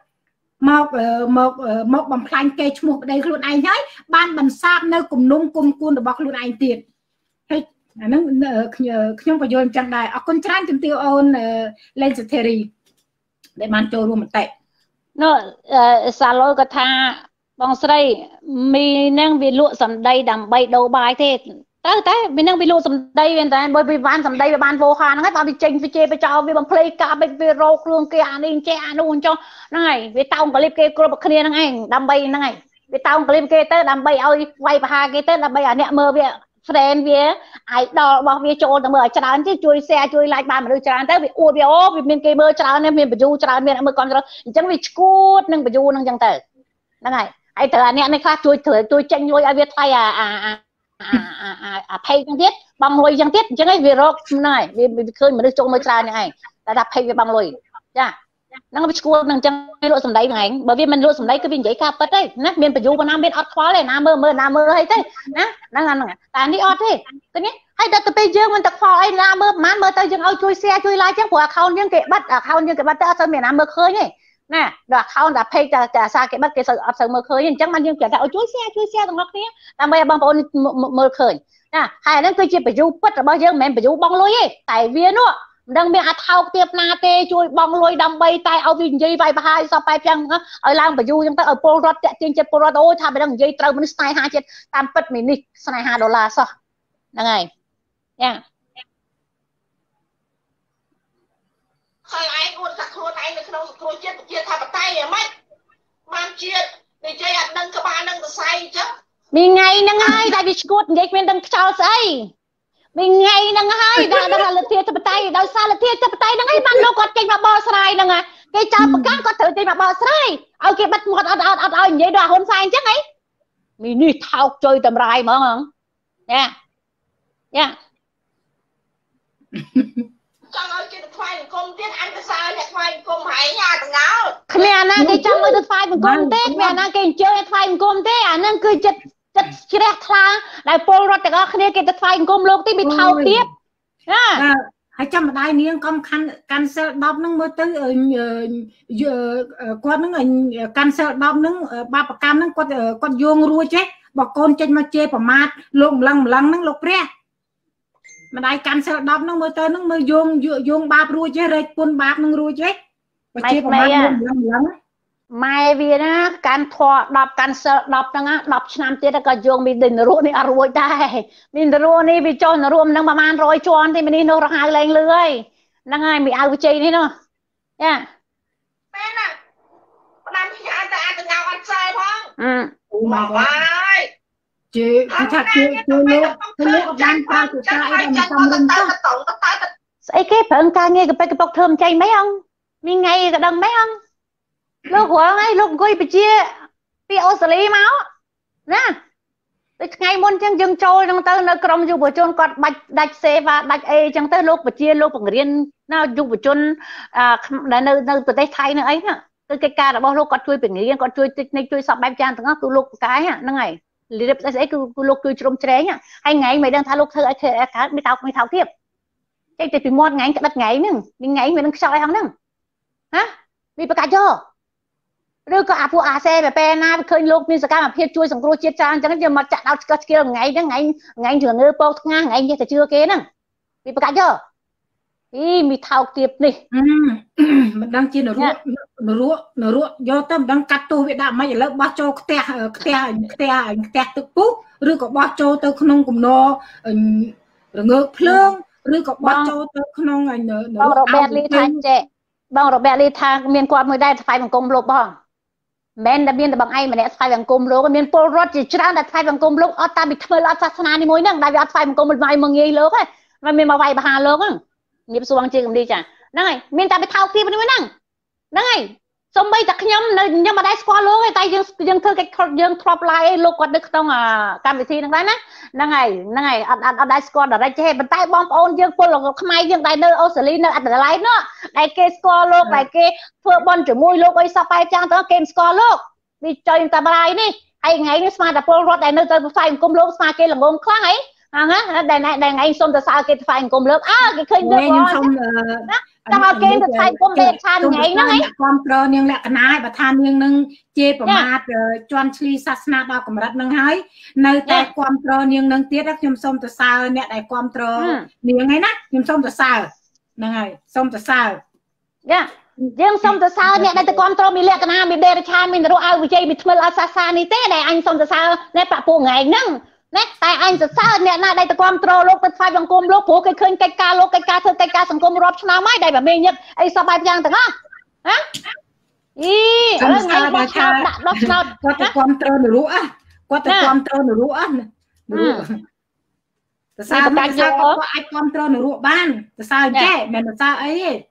មកបំផ្លាញកេរ្តិ៍ឈ្មោះប្តីខ្លួនឯងហើយបានបន្សាបនៅគំនុំគុំគួនរបស់ខ្លួនឯងទៀតហើយអាហ្នឹងខ្ញុំក៏យល់អញ្ចឹងដែរអរគុណច្រើនជំទាវអូនលេងសធេរីដែលបានចូលរួមមតិនោះសាឡូក៏ថាបងស្រីមីនឹងវាលក់សម្ដីដើម្បីដូរបាយទេតែមីនឹងវាលក់សម្ដីមែនតើបើវាបានសម្ដីវាបានវោហាហ្នឹងហើយបើវាចេញវាជេរវាចោលវាបំភ្លៃកាបវារោគ្រឿងគេអានេះចេះអានោះអញ្ចឹងហ្នឹងហើយវាតោងកលិបគេគ្រប់គ្នាហ្នឹងឯងដើម្បីហ្នឹងហើយវាតោងកលិបគេទៅដើម្បីឲ្យវាយប្រហារគេទៅដើម្បីឲ្យអ្នកមើលវាfriend វា idol របស់វាចូលទៅមើលឲ្យច្រើនទេជួយ share ជួយ like បានមនុស្សច្រើនទៅវាអួតវាអូវាមានគេមើលច្រើនមាន view ច្រើនមានមើល control អញ្ចឹងវាឈួតនឹង view ហ្នឹងអញ្ចឹងទៅហ្នឹងហើយហើយត្រូវអាអ្នកនេះខ្លះជួយចេញលុយឲ្យវាថ្លៃអា page ហ្នឹងទៀតបងលុយអញ្ចឹងទៀតអញ្ចឹងវារកហ្នឹងហើយវាឃើញមនុស្សចូលមើលច្រើនហ្នឹងឯងតែថា page វាបងលុយចាហ្នឹងវាឈួតនឹងអញ្ចឹងលក់សម្ដីហ្នឹងឯងបើវាមិនលក់សម្ដីគឺវានិយាយការពិតទេណាមាន view ប៉ុណ្ណាមានអត់ខ្វល់ទេណាមើលអីទេណាហ្នឹងតែនេះអត់ទេឃើញទេហើយដល់ទៅពេលយើងមិនតែខ្វល់អីណាមើលប្រហែលមើលទៅយើងឲ្យជួយ share ជួយ like ចឹងព្រោះ account យើងគេបាត់ account យើងគេបាត់ទៅអត់សូវមានណាមើលឃើញទេណាដល់ account តែ page តែសារគេបាត់គេអត់សូវមើលឃើញអញ្ចឹងបានយើងប្រាប់ថាឲ្យជួយ share ទាំងអស់គ្នាដើម្បីឲ្យបងប្អូនមើលឃើញណាហើយហ្នឹងគឺជា view ពិតរបស់យើងមិនមែន view បងលុយទេតែវានោះមិនដឹងមានអាថោកទៀតណាទេជួយបងលុយដើម្បីតែឲ្យវានិយាយវាយប្រហាយសពបែបចឹងឲ្យឡើងបញ្យូរចឹងទៅឲ្យពលរដ្ឋតាក់ទាញចិត្តពលរដ្ឋអូយថាមិនដឹងនិយាយត្រូវមនុស្សស្នេហាចិត្តតាមពិតមីនេះស្នេហាដុល្លារសោះហ្នឹងហើយយ៉ាហើយឯងអួតថាខ្លួនឯងនៅក្នុងសង្គ្រោះជាតិប្រជាធិបតេយ្យហ្មងបានជាតិនិយាយអត់ដឹងក្បាលនឹងសរសៃអញ្ចឹងមីថ្ងៃហ្នឹងហើយតែវាឈួតនិយាយគ្មានដឹងខ្យល់ស្អីមីថ្ងៃហ្នឹងហើយដល់លទ្ធិធិបតេយ្យដោយសារលទ្ធិធិបតេយ្យហ្នឹងហើយបានលោកគាត់ចេញមកបកស្រាយហ្នឹងគេចោលប្រកាសគាត់ត្រូវចេញមកបកស្រាយឲ្យគេបិទមាត់អត់ឲ្យនិយាយដល់ហ៊ុនសែនអញ្ចឹងហីមីនេះថោកជួយតម្រាយហ្មងយ៉ាចង់ឲ្យគេទៅថ្វាយបង្គំទៀតអញទៅសើអ្នកថ្វាយបង្គំហែងអាទាំងអោគ្មានអាណាគេចង់ឲ្យទៅថ្វាយបង្គំទេគ្មានអាណាគេអញ្ជើញឲ្យថ្វាយបង្គំទេអាហ្នឹងគឺចិត្តជ្រះថ្លាដែលពលរដ្ឋទាំងអស់គ្នាគេទៅថ្វាយបង្គំលោកទីវាថោកទៀតណាហើយចាំម្ដាយនាងកំcancel 10ហ្នឹងមើលទៅគាត់ហ្នឹងcancel 10ហ្នឹងបាបកម្មហ្នឹងគាត់យោងរួចទេបើកូនចេញមកជេរប្រមាថលោកម្លឹងហ្នឹងលោកព្រះម្ដាយcancel 10ហ្នឹងមើលទៅហ្នឹងមើលយោងបាបរួចទេរែកពុនបាបហ្នឹងរួចទេបើជេរប្រមាថលោកម្លឹងម៉ែវាណាកាន់ធေါ်10កាន់សិល10ហ្នឹង10ឆ្នាំទៀតក៏យកមីនរੂនេះអត់រួចដែរមីនរੂនេះវាចុះនរួមនឹងប្រហែល100ជាន់ទេមីនេះនោះរហៅលែងលឺហើយហ្នឹងហើយមីអៅវិជ័យនេះនោះយ៉ាមែនណាផ្ដាំខ្ញុំទៅអាចទៅងៅអត់ខ្សែផងអូម៉ាយ chị thậtលោកបានប្រើទូតាអីដែលមិនសមរម្យទៅស្អីគេប្រើការងារកប៉ុកធ្វើមិនចៃមិនអងមានថ្ងៃក៏ដឹងមិនអងលោករងហើយលោកអង្គុយបញ្ជាពីអូស្ត្រាលីមកណាដូចថ្ងៃមុនចឹងយើងចូលចឹងទៅនៅក្រុមយុវជនគាត់បាច់ដាច់សេវាដាច់អីចឹងទៅលោកបញ្ជាលោកបង្រៀនណាយុវជនដែលនៅប្រទេសថៃនៅអីហ្នឹងគឺកិច្ចការរបស់លោកគាត់ជួយបង្រៀនគាត់ជួយតិចនិចជួយសពបែបយ៉ាងទាំងអស់គឺលោកប្រកាយហ្នឹងហើយរៀបស្អីគឺលោកជួយជ្រុំជ្រែងហើយថ្ងៃមិនដឹងថាលោកធ្វើអីធ្វើអីកើតមានថោកទៀតចេះតែពីមាត់ថ្ងៃក្តិតថ្ងៃហ្នឹងមានថ្ងៃមាននឹងខ្យល់អីហ្នឹងណាវាប្រកាសយកឬក៏ពួកអាសេពេលណាឃើញលោកមានសកម្មភាពជួយសង្គ្រោះជាតិច្រើនអញ្ចឹងយើងមកចាក់ដោតស្កស្គៀលថ្ងៃហ្នឹងថ្ងៃជឿងើពោកថ្ងៃថ្ងៃនេះតែជឿគេហ្នឹងវាប្រកាសយកមានថោកទៀតនេះមិនដឹងជានរកយកទៅមិនដឹងកាត់ទោសវាដាក់មិនឥឡូវបោះចូលផ្ទះទឹកពុះឬក៏បោះចូលទៅក្នុងគំនររងើកភ្លើងឬក៏បោះចូលទៅក្នុងបងរ៉ូបែតលីថាចេះបងរ៉ូបែតលីថាមានគាត់មួយដែរថ្វាយបង្គំលោកបងមិនតែមានតែបងឯងម្នាក់ថ្វាយបង្គំលោកមានពលរដ្ឋជាច្រើនដែលថ្វាយបង្គំលោកអត់តាមពីធ្វើអត់សាសនានេះមួយហ្នឹងដែលវាអត់ថ្វាយបង្គំមកងាយលោកហ្នឹងមានមកវាយបហាលោកហ្នឹងញៀបសួងជាកំឌីចាហ្នឹងហើយមានតែទៅថោកទៀតហ្នឹងហើយសំបីតែខ្ញុំខ្ញុំមិនដែរស្គាល់លោកទេតែយើងធ្វើកិច្ចយើងធ្លាប់ឡាយលោកគាត់នៅក្នុងកម្មវិធីហ្នឹងដែរណាហ្នឹងហើយអត់ដែរស្គាល់ direct ទេប៉ុន្តែបងប្អូនយើងពលខ្មែរយើងដែលនៅអូស្ត្រាលីនៅអាដាលេដនោះដែលគេស្គាល់លោកដែលគេធ្វើបន់ជាមួយលោកអីសពបែបយ៉ាងទៅគេមិនស្គាល់លោកវាចុយតែបាយនេះហើយថ្ងៃនេះស្មានតែពលរដ្ឋដែលនៅទៅផ្សាយអង្គមលោកស្មានគេល្ងងខ្លាំងហីហ្នឹងដែលថ្ងៃសុំទៅសើគេផ្សាយអង្គមលោកគេឃើញលោកខ្ញុំសុំតាមឲ្យគេទៅផ្សាយអង្គមដេកឆានថ្ងៃហ្នឹងហីគ្រប់គ្រងនាងលក្ខណៈឲ្យបើថានាងនឹងជេរប្រមាថជន់ឈ្លីសាសនាដល់កម្រិតហ្នឹងហើយនៅតែគ្រប់គ្រងនាងនឹងទៀតខ្ញុំសូមទៅសើអ្នកដែលគ្រប់គ្រងនាងហ្នឹងណាខ្ញុំសូមទៅសើហ្នឹងហើយសូមទៅសើយើងសុំទៅសើអ្នកដែលទៅគ្រប់គ្រងមានលក្ខណៈមានដេរឆានមានរស់ឲ្យវិជ័យមានថ្មិលអត់សាសានេះទេដែលអញសុំទៅសើអ្នកបាក់ពូថ្ងៃហ្នឹងណាតែអញសរសើរអ្នកណាដែលទៅគ្រប់គ្រងលោកទៅថ្វាយបង្គំលោកព្រោះគេឃើញកិច្ចការលោកកិច្ចការធ្វើកិច្ចការសង្គមរាប់ឆ្នាំហើយដែលមានញឹកអីសពបែបយ៉ាងទាំងអស់ណាឥឡូវថ្ងៃបោះឆ្នោតដាក់ដោះឆ្នោតគាត់ទៅគ្រប់គ្រងនរោគាត់ទៅគ្រប់គ្រងនរោទៅសើគាត់អាចគ្រប់គ្រងនរោបានទៅសើចេះមិនទៅសើអីទេ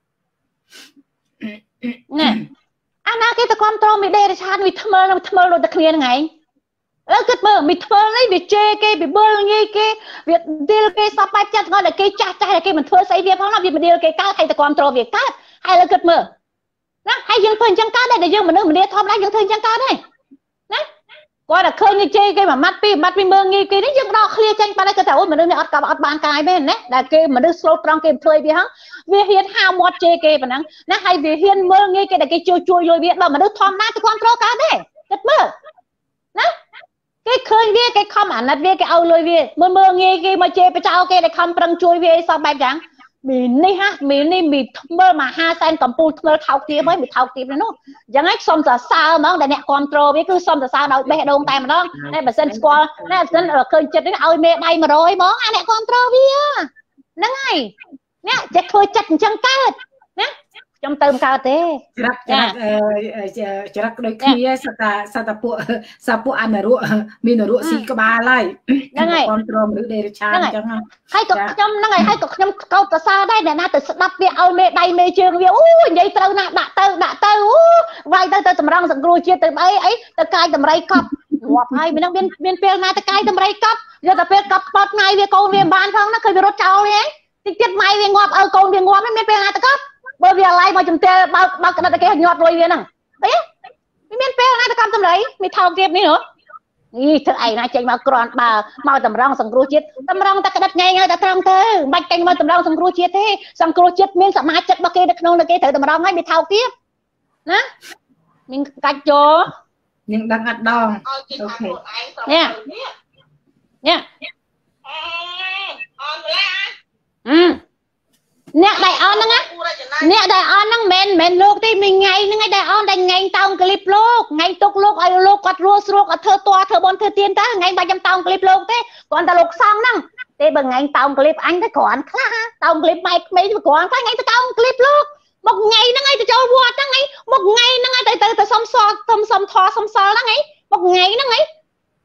ណាអាណាគេទៅគ្រប់គ្រងមីដេរឆានវាថ្មើលដូចតែគ្នាហ្នឹងឯងแล้วគិតមើលមីធ្វើនេះវាជេរគេវាបលងាយគេវាឌីលគេសពបែបចាស់ហ្នឹងតែគេចាស់តែគេមិនធ្វើស្អីវាផងណាវាមិនឌីលគេកើតហើយតែគ្រប់គ្រងវាកើតហើយលើគិតមើលណាហើយយើងធ្វើអញ្ចឹងកើតដែរតែយើងមនុស្សម្នាធម្មតាយើងធ្វើអញ្ចឹងកើតដែរណាគាត់តែឃើញជេរគេមួយម៉ាត់ពីរម៉ាត់ពីមើលងាយគេនេះយើងដកឃ្លាចេញបាត់ហើយគាត់ថាអូមនុស្សនេះអត់បានកាយទេណាដែលគេមនុស្សស្លូតត្រង់គេធ្វើវាហងវាហ៊ានហាមាត់ជេរគេប៉ុណ្ណឹងណាហើយវាហ៊ានមើលងាយគេដែលគេជួយលុយវាដល់មនុស្សធម្មតាទៅគ្រប់គ្រងកើតទេគិតមើលណាគេឃើញវាគេខំអាណិតវាគេឲ្យលុយវាមើលងាយគេមកជេរបចោគេដែលខំប្រឹងជួយវាអីសោះបែបយ៉ាងមីនេះមីថ្មើលមហាសែនកំពូលថ្មើលថោកទាបហើយមីថោកទាបនោះអញ្ចឹងហើយសុំសរសើរហ្មងដែលអ្នកគ្រប់គ្រងវាគឺសុំសរសើរដោយបេះដូងតែម្ដងតែបើសិនស្គាល់តែបើសិនឃើញចិត្តនេះឲ្យមេដៃ100ហ្មងអាអ្នកគ្រប់គ្រងវាហ្នឹងហើយអ្នកចេះធ្វើចិត្តអញ្ចឹងកើតណាខ្ញុំទៅមិនកើតទេច្រឹកដូចគ្នាសតាពួកអនុរៈមាននរៈស៊ីក្បាលហើយហ្នឹងហើយគ្រប់គ្រងមនុស្សដេរឆានអញ្ចឹងហើយក៏ខ្ញុំហ្នឹងហើយក៏ខ្ញុំកោតសរសើរដែរអ្នកណាទៅស្ដាប់វាឲ្យមេដៃមេជើងវាអូនិយាយត្រូវណាដាក់ទៅអូវាយទៅតម្រង់សង្គ្រោះជាតិទៅអីទៅកាយតម្រៃកប់ងាប់ហើយមិនមានពេលណាទៅកាយតម្រៃកប់យកតែពេលកប់ខ្បត់ថ្ងៃវាកូនវាមិនបានផងណាឃើញវារត់ចោលវិញតិចទៀតម៉ៃវាងាប់ឲ្យកូនវាងាប់មានពេលណាទៅកប់បើវាឡាយមកជំទាល់បើក្តិតតែគេញាត់លុយវាហ្នឹងអីមានពេលណាទៅកម្មតម្រៃមានថោកទៀតនេះហ៎នេះធ្វើឯណាចេញមកក្រាន់បើមកតម្រង់សង្គ្រោះជាតិតម្រង់តែក្តិតថ្ងៃហើយតែត្រង់ទៅមិនបាច់ចេញមកតម្រង់សង្គ្រោះជាតិទេសង្គ្រោះជាតិមានសមាជិករបស់គេនៅក្នុងគេត្រូវតម្រង់ហើយមានថោកទៀតណាមានកាច់ចូលនឹងដឹងអត់ដងអូខេនេះអ្នកដែលអនហ្នឹងអ្នកដែលអនហ្នឹងមិនលោកទេមួយថ្ងៃហ្នឹងឯងដែលអនតែថ្ងៃតោងក្លីបលោកថ្ងៃទុកលោកឲ្យលោកគាត់រស់ស្រួលអត់ធ្វើតធ្វើបនធ្វើទៀនទៅថ្ងៃបាច់ខ្ញុំតោងក្លីបលោកទេគ្រាន់តែលោកសងហ្នឹងទេបើថ្ងៃតោងក្លីបអញទៅគ្រាន់ខ្លះតោងក្លីបម៉ែក្មេងទៅគ្រាន់តែថ្ងៃទៅតោងក្លីបលោកមកថ្ងៃហ្នឹងឯងទៅចូលវត្តហ្នឹងឯងមកថ្ងៃហ្នឹងឯងទៅសុំសល់សុំធរសុំសល់ហ្នឹងឯងមកថ្ងៃហ្នឹងឯងគាត់តែឃើញ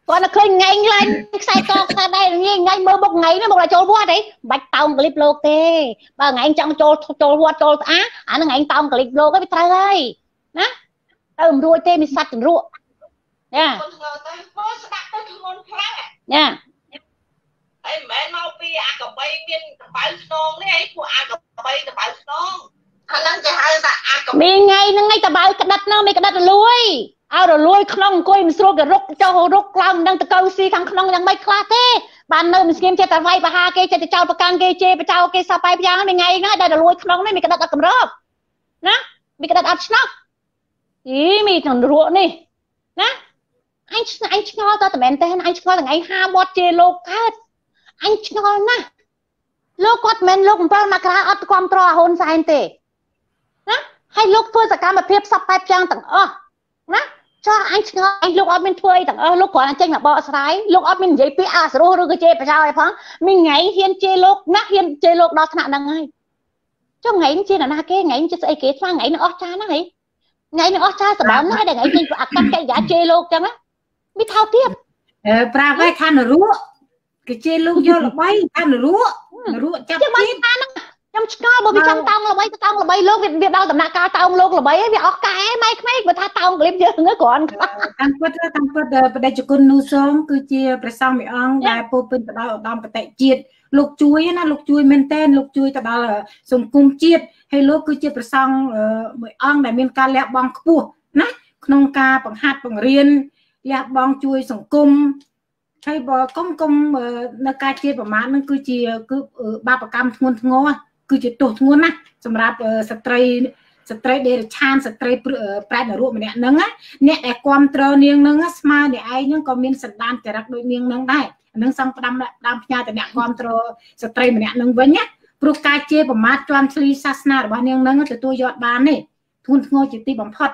ឃើញថ្ងៃឡើងខ្សែកខ្សែដៃថ្ងៃមើលមុខថ្ងៃនេះមកlạiចូលវត្តអីបាច់តោងក្លីបលោកទេបើថ្ងៃចង់ចូលវត្តចូលអាហ្នឹងថ្ងៃតោងក្លីបលោកឯងវាត្រូវហើយណាទៅមិនរួចទេមានសัตว์ចង្រក់យ៉ាស្ដាប់ទៅធ្ងន់ខ្លាំងយ៉ាហើយមិនមែនមកពីអាកបីមានកបៅស្នងនេះឯងពួកអាកបីកបៅស្នងអាហ្នឹងគេហៅថាអាកបីមានថ្ងៃហ្នឹងឯងតបៅក្តិតហ្នឹងមានក្តិតរលួយឲ្យរលួយក្នុងអង្គុយមិនស្រួលក៏រុកចុះរុកឡើងមិនដឹងទៅកៅស៊ីខាងក្នុងយ៉ាងម៉េចខ្លះទេបាននៅមិនស្ងៀមចិត្តតែវាយបហាគេចិត្តទៅចោលប្រកាន់គេជេរបចោលគេសពបែបយ៉ាងហ្នឹងថ្ងៃហ្នឹងដែលរលួយក្នុងនេះមានក្តិតអត់កម្របណាមានក្តិតអត់ឆ្នោតមានក្នុងរក់នេះណាអញឆ្ងល់តើមែនទេអញឆ្ងល់ថ្ងៃហាវត្តជេរលោកកើតអញឆ្ងល់ណាស់លោកគាត់មិនមែនលោក7មករាអត់គ្រប់ត្រហ៊ុនសែនទេណាហើយលោកធ្វើសកម្មភាពសពបែបយ៉ាងទាំងអស់ណាចុះអញឆ្ងល់អញលោកអត់មានធ្វើអីទាំងអស់លោកគ្រាន់តែចេញមកបកស្រាយលោកអត់មាននិយាយពីអាសរោះឬក៏ជេរបចោលអីផងមានថ្ងៃហ៊ានជេរលោកណាហ៊ានជេរលោកដល់ថ្នាក់ហ្នឹងហើយចុះថ្ងៃនេះជាណាគេថ្ងៃនេះជាស្អីគេថ្មថ្ងៃនេះអស់ចាហ្នឹងហីថ្ងៃនេះអស់ចាសម្បើមណាស់ដែលថ្ងៃនេះអាកាសកិរិយាជេរលោកចឹងណាមានថោទៀតប្រាប់ឲ្យថានរកគេជេរលោកយកល្បីថានរកចាប់ទៀតខ្ញុំឆ្ងល់បើវាចង់តោងល្បីទៅតោងល្បីលោកវាដល់ដំណាក់កាលតោងលោកល្បីហើយវាអស់កែម៉ែក្មេងបើថាតោងក្លីបយើងគ្រាន់តាមពិតបដិជគុណនូសងគឺជាព្រះសង្ឃមួយអង្គដែលពោពេញទៅដោយឧត្តមកតេជាតិលោកជួយណាលោកជួយមែនតើលោកជួយទៅដល់សង្គមជាតិហើយលោកគឺជាព្រះសង្ឃមួយអង្គដែលមានការលះបង់ខ្ពស់ណាក្នុងការបង្ហាត់បង្រៀនលះបង់ជួយសង្គមហើយបើគុំនៅការជាប្រមាណនឹងគឺជាបាបកម្មធ្ងន់ធ្ងរគឺជាទោសធ្ងន់ណាស់សម្រាប់ស្ត្រីដេរឆានស្ត្រីប្រែតនរកម្នាក់ហ្នឹងអ្នកដែលគ្រប់គ្រងនាងហ្នឹងស្មើអ្នកឯងហ្នឹងក៏មានសន្តានចរិតដូចនាងហ្នឹងដែរហ្នឹងសង្ឃផ្ដាំផ្ញើទៅអ្នកគ្រប់គ្រងស្ត្រីម្នាក់ហ្នឹងវិញណាព្រោះការជាប្រមាថជាន់ឈ្លីសាសនារបស់នាងហ្នឹងទទួលយកបានទេធ្ងន់ធ្ងរជាទីបំផុត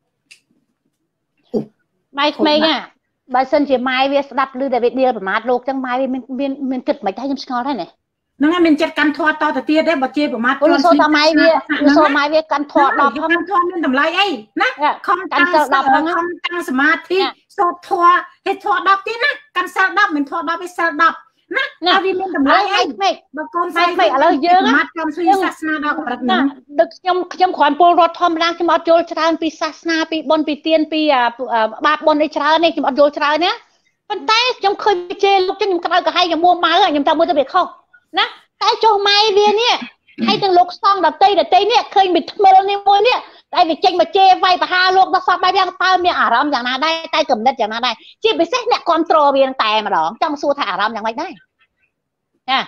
ម៉ែក្មេងបើសិនជាម៉ែវាស្ដាប់ឮតែវាដៀលប្រមាថលោកចឹងម៉ែវាមានគិតមិនដែរខ្ញុំឆ្ងល់ដែរណាហ្នឹងហើយមានចិត្តកាន់ធွာតទៅទៀតទេបើជាប្រមាថពលសូថាម៉ែវាកាន់ធွာ10ផងកាន់ធွာមានតម្លៃអីណាខំកាន់សិល10ផងខំតាំងសមាធិសូត្រធွာហេធွာ10ទៀតណាកាន់សិល10មិនធွာ10ឯសិល10ណាហើយវាមានតម្លៃអីបើកូនស្រីឥឡូវយើងប្រមាថចំស្រីសាសនាដល់កម្រិតហ្នឹងដឹកខ្ញុំគ្រាន់ពលរដ្ឋធម្មតាខ្ញុំអត់យល់ច្រើនពីសាសនាពីបុណ្យពីទានពីបាបបុណ្យអីច្រើននេះខ្ញុំអត់យល់ច្រើនណាប៉ុន្តែខ្ញុំឃើញជេរលោកចឹងខ្ញុំក្តៅក្រហាយខ្ញុំមួម៉ៅខ្ញុំតាមមើលទៅវាខុសណាតែចុះម៉ែវានេះហើយទាំងលោកស្តង់ដតីនេះឃើញវាថ្មិលនេះមួយនេះតែវាចេញមកជេរវាយបហាលោកដល់សពបែបយ៉ាងតើមានអារម្មណ៍យ៉ាងណាដែរតែគំនិតយ៉ាងណាដែរជាពិសេសអ្នកគ្រប់គ្រងវាតែម្ដងចង់សួរថាអារម្មណ៍យ៉ាងម៉េចដែរចា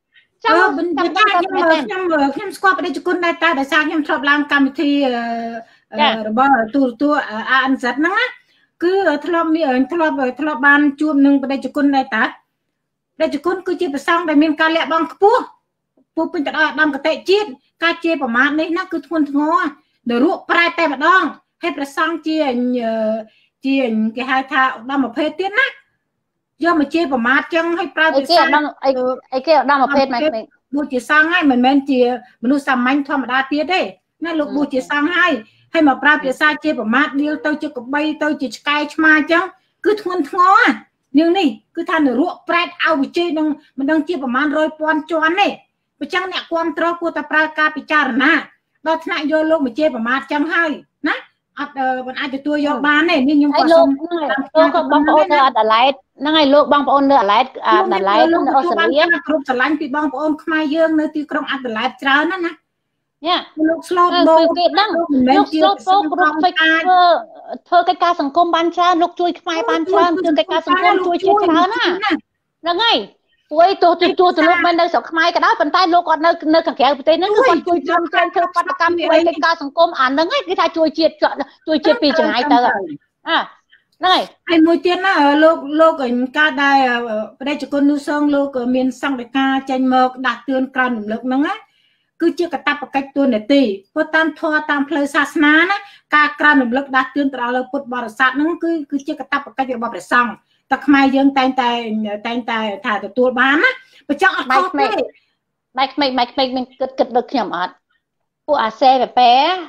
ខ្ញុំស្គាល់បដិជគុណដែរតែដោយសារខ្ញុំធ្លាប់ឡើងកម្មវិធីរបស់ទូANZ ហ្នឹងណាគឺធ្លាប់បានជួបនឹងបដិជគុណដែរតាបដិជគុណគឺជាប្រសងដែលមានការលះបង់ខ្ពស់ពោពេញទៅដោយឧត្តមកតេជាតិការជាប្រមាថនេះណាគឺធ្ងន់ធ្ងរដែលរក់ប្រែតែម្ដងហើយប្រសងជាគេហៅថាឧត្តមភេទទៀតណាយកមកជាប្រមាថចឹងឲ្យប្រើភាសាអីគេឧត្តមភេទម៉ែបួសជាសង្ឃហើយមិនមែនជាមនុស្សសាមញ្ញធម្មតាទៀតទេណាលោកបួសជាសង្ឃហើយមកប្រើភាសាជាប្រមាថដៀលទៅជាកបីទៅជាឆ្កែឆ្មាចឹងគឺធ្ងន់ធ្ងរនាងនេះគឺថានរកប្រែតឲ្យវិជ័យនឹងមិនដឹងជាប្រមាណ100,000ជាន់ទេអញ្ចឹងអ្នកគ្រប់គ្រងគួរតែប្រើការពិចារណាដល់ថ្នាក់យកលោកមកជាប្រមាថចឹងហើយណាអត់មិនអាចទទួលយកបានទេនេះខ្ញុំក៏លោកក៏បងប្អូននៅអាដាលេដហ្នឹងហើយលោកបងប្អូននៅអាដាលេដនៅអូស្ត្រាលីគ្រប់ស្រឡាញ់ពីបងប្អូនខ្មែរយើងនៅទីក្រុងអាដាលេដច្រើនណាយ៉ាលោកស្លូតបូគេដឹងលោកស្លូតបូគ្រប់ធ្វើកិច្ចការសង្គមបានច្រើនលោកជួយខ្មែរបានច្រើនធ្វើកិច្ចការសង្គមជួយជាតិច្រើនណាហ្នឹងហើយព្រោះទោះទៅលោកមិននៅស្រុកខ្មែរក៏ដោយប៉ុន្តែលោកគាត់នៅខាងក្រៅប្រទេសហ្នឹងគឺគាត់ជួយជុំច្រើនធ្វើបដកម្មជួយកិច្ចការសង្គមអាហ្នឹងគេថាជួយជាតិពីចម្ងាយទៅហ្នឹងហើយមួយទៀតណាលោកការដែលបដិជគុណនូសងលោកមានសង្ឃដីកាចេញមកដាក់ទឿនក្រោយរំលឹកហ្នឹងណាគឺជាកាតព្វកិច្ចទួនាទីព្រោះតាមធម៌តាមផ្លូវសាសនាណាការក្រើនរំលឹកដាស់តឿនទៅដល់ពុទ្ធបរិស័ទហ្នឹងគឺជាកាតព្វកិច្ចរបស់ព្រះសង្ឃតែខ្មែរយើងតែងតែថាទទួលបានណាបើចង់អត់ខុសទេម៉ែក្មេងមានគិតដូចខ្ញុំអត់ពួកអាសេពែ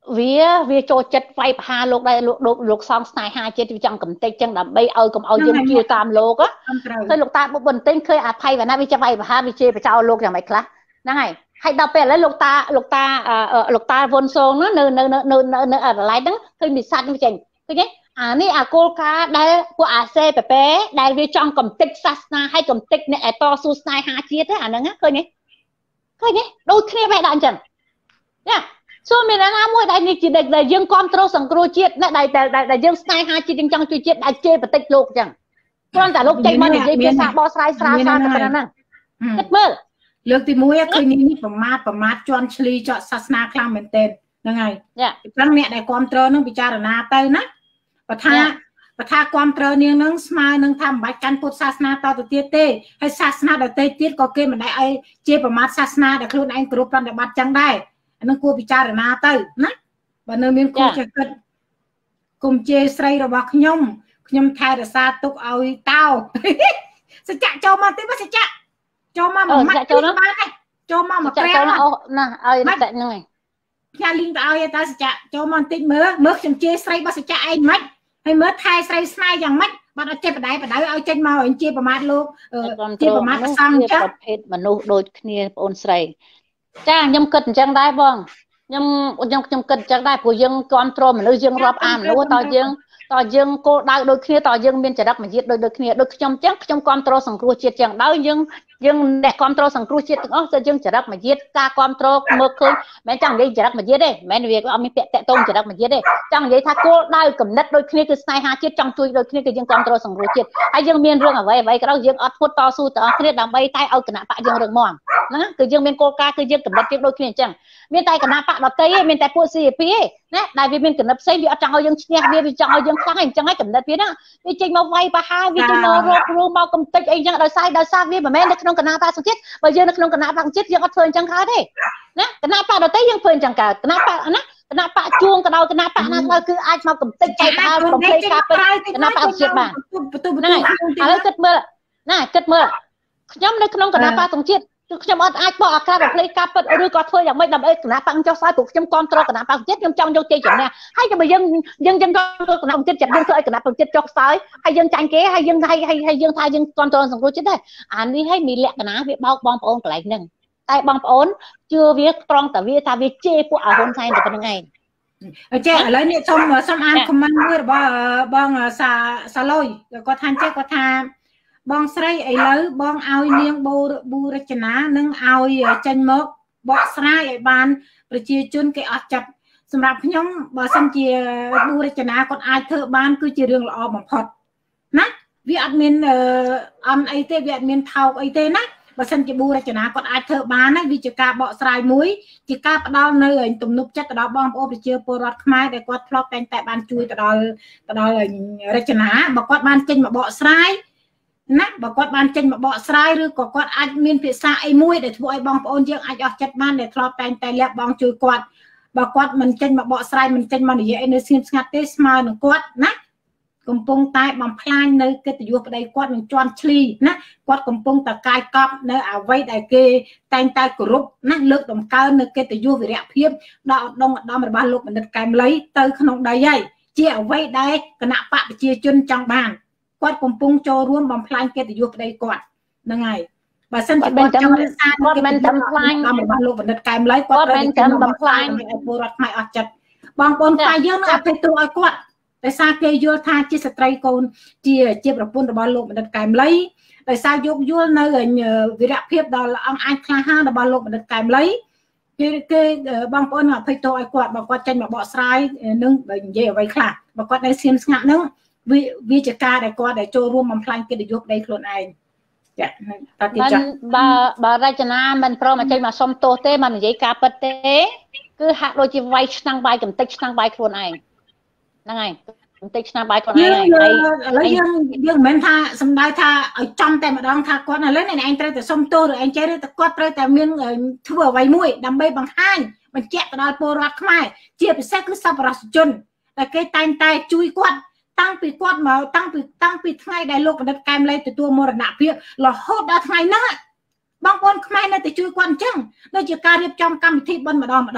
វាចូលចិត្តវាយប្រហារលោកដែរលោកសំស្នេហាជាតិវាចង់កំទេចចឹងដើម្បីឲ្យកុំឲ្យយើងជឿតាមលោកឃើញលោកតាបុកបន្ទិញឃើញអភ័យវណ្ណាវាចាប់វាយប្រហារវាជេរបចោលលោកយ៉ាងម៉េចខ្លះហ្នឹងហើយហើយដល់ពេលឥឡូវលោកតាវុនសងនៅកន្លែងហ្នឹងឃើញវិស័យហ្នឹងចេញឃើញទេអានេះអាគោលការណ៍ដែលពួកអាសេប៉េដែលវាចង់កំទេចសាសនាហើយកំទេចអ្នកតស៊ូស្នេហាជាតិអាហ្នឹងឃើញទេដូចគ្នាបែបដល់អញ្ចឹងណាសួរមានណាមួយដែលនេះជាដែលយើងគ្រប់គ្រងសង្គ្រោះជាតិណាដែលយើងស្នេហាជាតិយើងចង់ជួយជាតិដែលជេរបន្តិចលោកអញ្ចឹងគ្រាន់តែលោកចេញមកនិយាយភាសាបកស្រាយស្រាលតែប៉ុណ្ណឹងគិតមើលលើកទី1ឃើញនេះប្រមាថជន់ឈ្លីចកសាសនាខ្លាំងមែនទែនហ្នឹងហើយអញ្ចឹងអ្នកដែលគ្រប់គ្រងនឹងពិចារណាទៅណាបើថាគ្រប់គ្រងនាងនឹងស្មើនឹងថាមិនបាច់កាន់ពុទ្ធសាសនាតទៅទៀតទេហើយសាសនាដទៃទៀតក៏គេមិនដែលឲ្យជាប្រមាថសាសនាដែលខ្លួនឯងគោរពប្រតិបត្តិចឹងដែរអានឹងគួរពិចារណាទៅណាបើនៅមានគូចេះគិតគុំជេរស្រីរបស់ខ្ញុំថែរក្សាទុកឲ្យតោសច្ចៈចូលមកទេបើសច្ចៈចូលមកមួយម៉ាត់ចូលបានទេចូលមកមួយក្រាមណាឲ្យតែហ្នឹងឯងផ្ញើលីងទៅឲ្យតែសច្ចៈចូលមកបន្តិចមើលខ្ញុំជេរស្រីរបស់សច្ចៈឯងមិនហើយមើលថែស្រីស្នេហ៍យ៉ាងម៉េចបាត់អត់ចេះបដៅឲ្យចេញមកឲ្យជាប្រមាថលោកជាប្រមាថសង្ឃអញ្ចឹងប្រភេទមនុស្សដូចគ្នាបងអូនស្រីចាខ្ញុំគិតអញ្ចឹងដែរបងខ្ញុំគិតអញ្ចឹងដែរព្រោះយើងគ្រប់គ្រងមនុស្សយើងរាប់អានមនុស្សតើយើងគោលដៅដូចគ្នាតើយើងមានចរិតមួយជាតិដូចគ្នាដូចខ្ញុំអញ្ចឹងខ្ញុំគ្រប់គ្រងសង្គ្រោះជាតិចឹងដល់យើងអ្នកគ្រប់គ្រងសង្គ្រោះជាតិទាំងអស់គឺយើងចរិតមួយជាតិការគ្រប់គ្រងមើលឃើញមិនចង់និយាយចរិតមួយជាតិទេមិនមែនវាអត់មានពាក់តាក់ទងចរិតមួយជាតិទេចង់និយាយថាគោលដៅគំនិតដូចគ្នាគឺស្នេហាជាតិចង់ជួយដូចគ្នាគឺយើងគ្រប់គ្រងសង្គ្រោះជាតិហើយយើងមានរឿងអ្វីក៏ដោយយើងអត់ធត់តស៊ូទាំងអស់គ្នាដើម្បីតែឲ្យគណៈបកយើងរឹងមាំហ្នឹងគឺយើងមានគោលការណ៍គឺយើងគំនិតយើងដូចគ្នាអញ្ចឹងមានតែគណៈបកដតីឯងមានតែពួក CP ឯណាដែលវាមានគំនិតផ្សេងវាអត់ចង់ឲ្យយើងឈ្នះវាចង់ឲ្យយើងខ្លាំងអញ្ចឹងហើយគំនិតវាហ្នឹងវាចេញមកវាយប្រហារវាចេញមករកគ្រូមកកំទេចអីចឹងដោយសារវាមិនមែននៅក្នុងគណៈបកសង្ឃជាតិបើយើងនៅក្នុងគណៈបកសង្ឃជាតិយើងអត់ធ្វើអញ្ចឹងកើតទេណាគណៈបកដតីយើងធ្វើអញ្ចឹងកើតគណៈបកណាគណៈបកជួងក៏ដោយគណៈបកណាក៏ដោយគឺអាចមកកំទេចចែកហាលបំភ្លេចការពិតគណៈបកជាតិបានហ្នឹងហើយឥឡូវគិតមើលខ្ញុំនៅក្នុងគណៈបកសង្ឃជាតិគឺខ្ញុំអត់អាចបកអាការបំភ្លេចការពិតឬក៏ធ្វើយ៉ាងម៉េចដើម្បីគណៈបកចុះស្អើព្រោះខ្ញុំគ្រប់គ្រងគណៈបកជាតិខ្ញុំចង់យកជ័យជំនះហើយតែបើយើងគ្រប់គ្រងគណៈបកជាតិយើងធ្វើឲ្យគណៈបកជាតិចុះស្អើហើយយើងចាញ់គេហើយយើងថាយើងគ្រប់គ្រងសង្គ្រោះជាតិដែរអានេះឲ្យមានលក្ខណៈវាបោកបងប្អូនកន្លែងហ្នឹងតែបងប្អូនជឿវាត្រង់តែវាថាវាជេរពួកអាហ៊ុនសែនតែប៉ុណ្្នឹងឯងចេះឥឡូវនេះសូមអានខមមិនមួយរបស់បងសាលុយគាត់ថាចេះគាត់ថាបងស្រីឥឡូវបងឲ្យនាងប៊ូរចនានឹងឲ្យចេញមកបកស្រាយឲ្យបានប្រជាជនគេអស់ចិត្តសម្រាប់ខ្ញុំបើសិនជាប៊ូរចនាគាត់អាចធ្វើបានគឺជារឿងល្អបំផុតណាវាអត់មានអំអីទេវាអត់មានថោកអីទេណាបើសិនជាប៊ូរចនាគាត់អាចធ្វើបានហើយវាជាការបកស្រាយមួយជាការផ្ដល់នៅទំនុកចិត្តទៅដល់បងប្អូនប្រជាពលរដ្ឋខ្មែរដែលគាត់ធ្លាប់តែងតែបានជួយទៅដល់រចនាបើគាត់បានចេញមកបកស្រាយណាបើគាត់បានចេញមកបកស្រាយឬក៏គាត់អាចមានភាសាអីមួយដែលធ្វើឲ្យបងប្អូនយើងអាចអស់ចិត្តបានដែលធ្លាប់តែងតែលះបង់ជួយគាត់បើគាត់មិនចេញមកបកស្រាយមិនចេញមកនិយាយអីនៅស្ងៀមស្ងាត់ទេស្មើនឹងគាត់ណាកំពុងតែបំផ្លាញនៅកិត្តិយសប្តីគាត់នឹងជន់ឈ្លីណាគាត់កំពុងតែកាយកប់នៅអ្វីដែលគេតែងតែគោរពណាលើកតម្កើងនៅកិត្តិយសវីរៈភាពដល់ឧត្តមរបស់លោកបណ្ឌិតកែមលីទៅក្នុងដីហើយជាអ្វីដែលគណៈបកប្រជាជនចង់បានគាត់កំពុងចូលរួមបំផ្លាញកិត្តិយសប្តីគាត់ហ្នឹងហើយបើសិនជាគាត់ចង់រក្សាគាត់មិនបំផ្លាញរបស់លោកបណ្ឌិតកែមលីគាត់មិនចាំបំផ្លាញឲ្យពលរដ្ឋខ្មែរអស់ចិត្តបងប្អូនខ្មែរយើងនឹងអភ័យទោសឲ្យគាត់ដោយសារគេយល់ថាជាស្ត្រីកូនជាប្រពន្ធរបស់លោកបណ្ឌិតកែមលីដោយសារយោគយល់នៅវីរៈភាពដល់អង្គអាចក្លាហានរបស់លោកបណ្ឌិតកែមលីគេបងប្អូនអភ័យទោសឲ្យគាត់បើគាត់ចេញមកបកស្រាយនឹងនិយាយអ្វីខ្លះបើគាត់នៅស្ងៀមស្ងាត់នឹងវាជាការដែលគាត់ដែលចូលរួមបំផ្លាញកិត្តិយសប្តីខ្លួនឯងចាតើទីចាបើរចនាមិនព្រមមកចេញមកសុំទោសទេមកនិយាយការពិតទេគឺហាក់ដូចជាវាយឆ្នាំងបាយកំតិចឆ្នាំងបាយខ្លួនឯងហ្នឹងហើយកំតិចឆ្នាំងបាយខ្លួនឯងហើយឥឡូវយើងមិនមែនថាសំដៅថាឲ្យចំតែម្ដងថាគាត់ឥឡូវនេះឯងត្រូវតែសុំទោសឬឯងចេះឬតែគាត់ត្រូវតែមានធ្វើអ្វីមួយដើម្បីបង្ហាញបញ្ជាក់ទៅដល់ពលរដ្ឋខ្មែរជាពិសេសគឺសប្បុរសជនដែលគេតែងតែជួយគាត់តាំងពីគាត់មកតាំងពីថ្ងៃដែលលោកបណ្ឌិតកែមលីទទួលមរណភាពរហូតដល់ថ្ងៃហ្នឹងបងប្អូនខ្មែរនៅតែជួយគាត់អញ្ចឹងដូចជាការរៀបចំកម្មវិធីបុណ្យម្ដង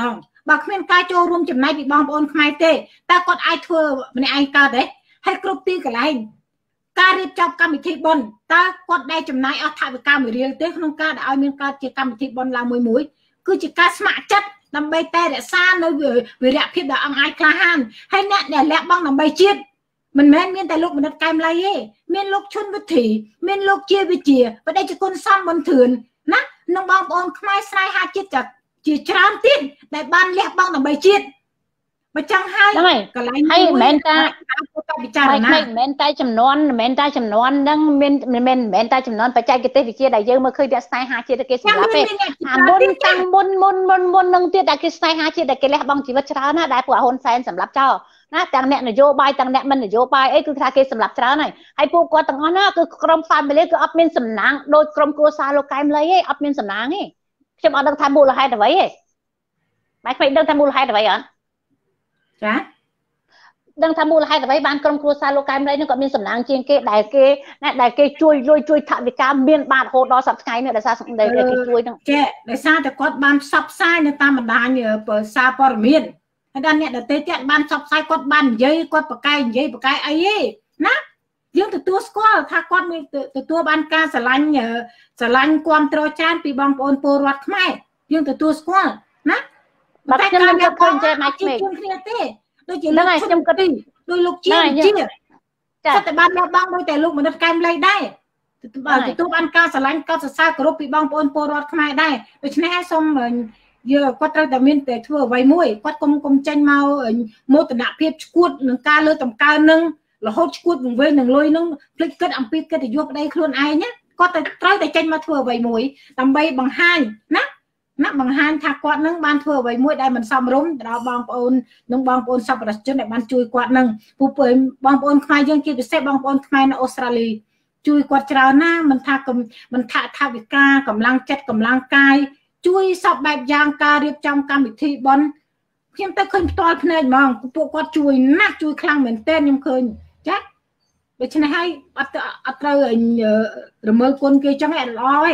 បើគ្មានការចូលរួមចំណែកពីបងប្អូនខ្មែរទេតើគាត់អាចធ្វើម្នាក់ឯងកើតទេហើយគ្រប់ទីកន្លែងការរៀបចំកម្មវិធីបុណ្យតើគាត់ដែលចំណាយអស់ថវិកាមួយរៀលទេក្នុងការដែលឲ្យមានការជាកម្មវិធីបុណ្យឡើងមួយគឺជាការស្ម័គ្រចិត្តដើម្បីតែរក្សានៅវីរៈភាពដ៏អង្អាចក្លាហានហើយអ្នកដែលលះបង់ដើម្បីជាតិមិនមែនមានតែលោកមនិតកែមលៃទេមានលោកឈុនវិធីមានលោកជាវិជាបដិជគុណសំបនធឿនណានិងបងប្អូនខ្មែរស្រ័យហាជាតិជាច្រើនទៀតដែលបានលះបង់ដើម្បីជាតិបើចឹងហើយកន្លែងហើយមិនមែនតែពិចារណាមិនមែនតែចំនួនហ្នឹងមិនមែនតែចំនួនបច្ចេកទេសវិទ្យាដែលយើងមើលឃើញតែស្នេហាជាតិគេសម្រាប់ទេអាមុនតាំងមុននឹងទៀតដែលគេស្នេហាជាតិដែលគេលះបង់ជីវិតច្រើនណាដែលពួកហ៊ុនសែនសម្រាប់ចោលណាទាំងអ្នកនយោបាយទាំងអ្នកមិននយោបាយអីគឺថាគេសម្រាប់ច្រើនហើយពួកគាត់ទាំងអស់ណាគឺក្រុម family គឺអត់មានសំណាងដូចក្រុមគ្រួសារលោកកែមលីទេអត់មានសំណាងទេខ្ញុំអត់ដឹងថាមូលហេតុអ្វីទេបែរខ្វៃដឹងថាមូលហេតុអ្វីអត់ចាដឹងថាមូលហេតុអ្វីបានក្រុមគ្រួសារលោកកែមលីនឹងគាត់មានសំណាងជាងគេដែលគេជួយលុយជួយថវិកាមានបានរហូតដល់សប្តាហ៍ថ្ងៃនេះដោយសារសម្ដីគេជួយហ្នឹងចាដោយសារតែគាត់បានផ្សព្វផ្សាយនៅតាមបណ្ដាញសារព័ត៌មានហើយដល់អ្នកដទៃទៀតបានផ្សព្វផ្សាយគាត់បាននិយាយគាត់ប្រកែកនិយាយប្រកែកអីទេណាយើងទទួលស្គាល់ថាគាត់មានទទួលបានការស្រឡាញ់គាំទ្រច្រើនពីបងប្អូនពលរដ្ឋខ្មែរយើងទទួលស្គាល់ណាតែខ្ញុំគិតឃើញចេះមកគ្នាទេដូចជាលោកខ្ញុំគិតដូចលោកជាចាតែបានលះបង់ដោយតែលោកមនិតកែមលីដែរទទួលបានការស្រឡាញ់កោតសរសើរគោរពពីបងប្អូនពលរដ្ឋខ្មែរដែរដូច្នេះហើយសូមគាត់ត្រូវតែមានតែធ្វើអ្វីមួយគាត់គុំចេញមកមោទនភាពឈួតនឹងការលើតម្កើងនឹងរហូតឈួតវង្វេងនឹងលុយនឹងភ្លេចគិតអំពីកិត្តិយសប្តីខ្លួនឯងណាគាត់ត្រូវតែចេញមកធ្វើអ្វីមួយដើម្បីបង្ហាញណាបង្ហាញថាគាត់នឹងបានធ្វើអ្វីមួយដែលមិនសមរម្យដល់បងប្អូននិងបងប្អូនសប្បុរសជនដែលបានជួយគាត់នឹងពួកបងប្អូនខ្មែរយើងជាពិសេសបងប្អូនខ្មែរនៅអូស្ត្រាលីជួយគាត់ច្រើនណាមិនថាថវិកាកម្លាំងចិត្តកម្លាំងកាយជួយសពបែបយ៉ាងការរៀបចំកម្មវិធីបុណ្យខ្ញុំទៅឃើញផ្ទាល់ភ្នែកហ្មងពួកគាត់ជួយណាស់ជួយខ្លាំងមែនទែនខ្ញុំឃើញចាដូច្នេះហើយអត់ត្រូវរមើលគុណគេចឹងឯងល្អទេ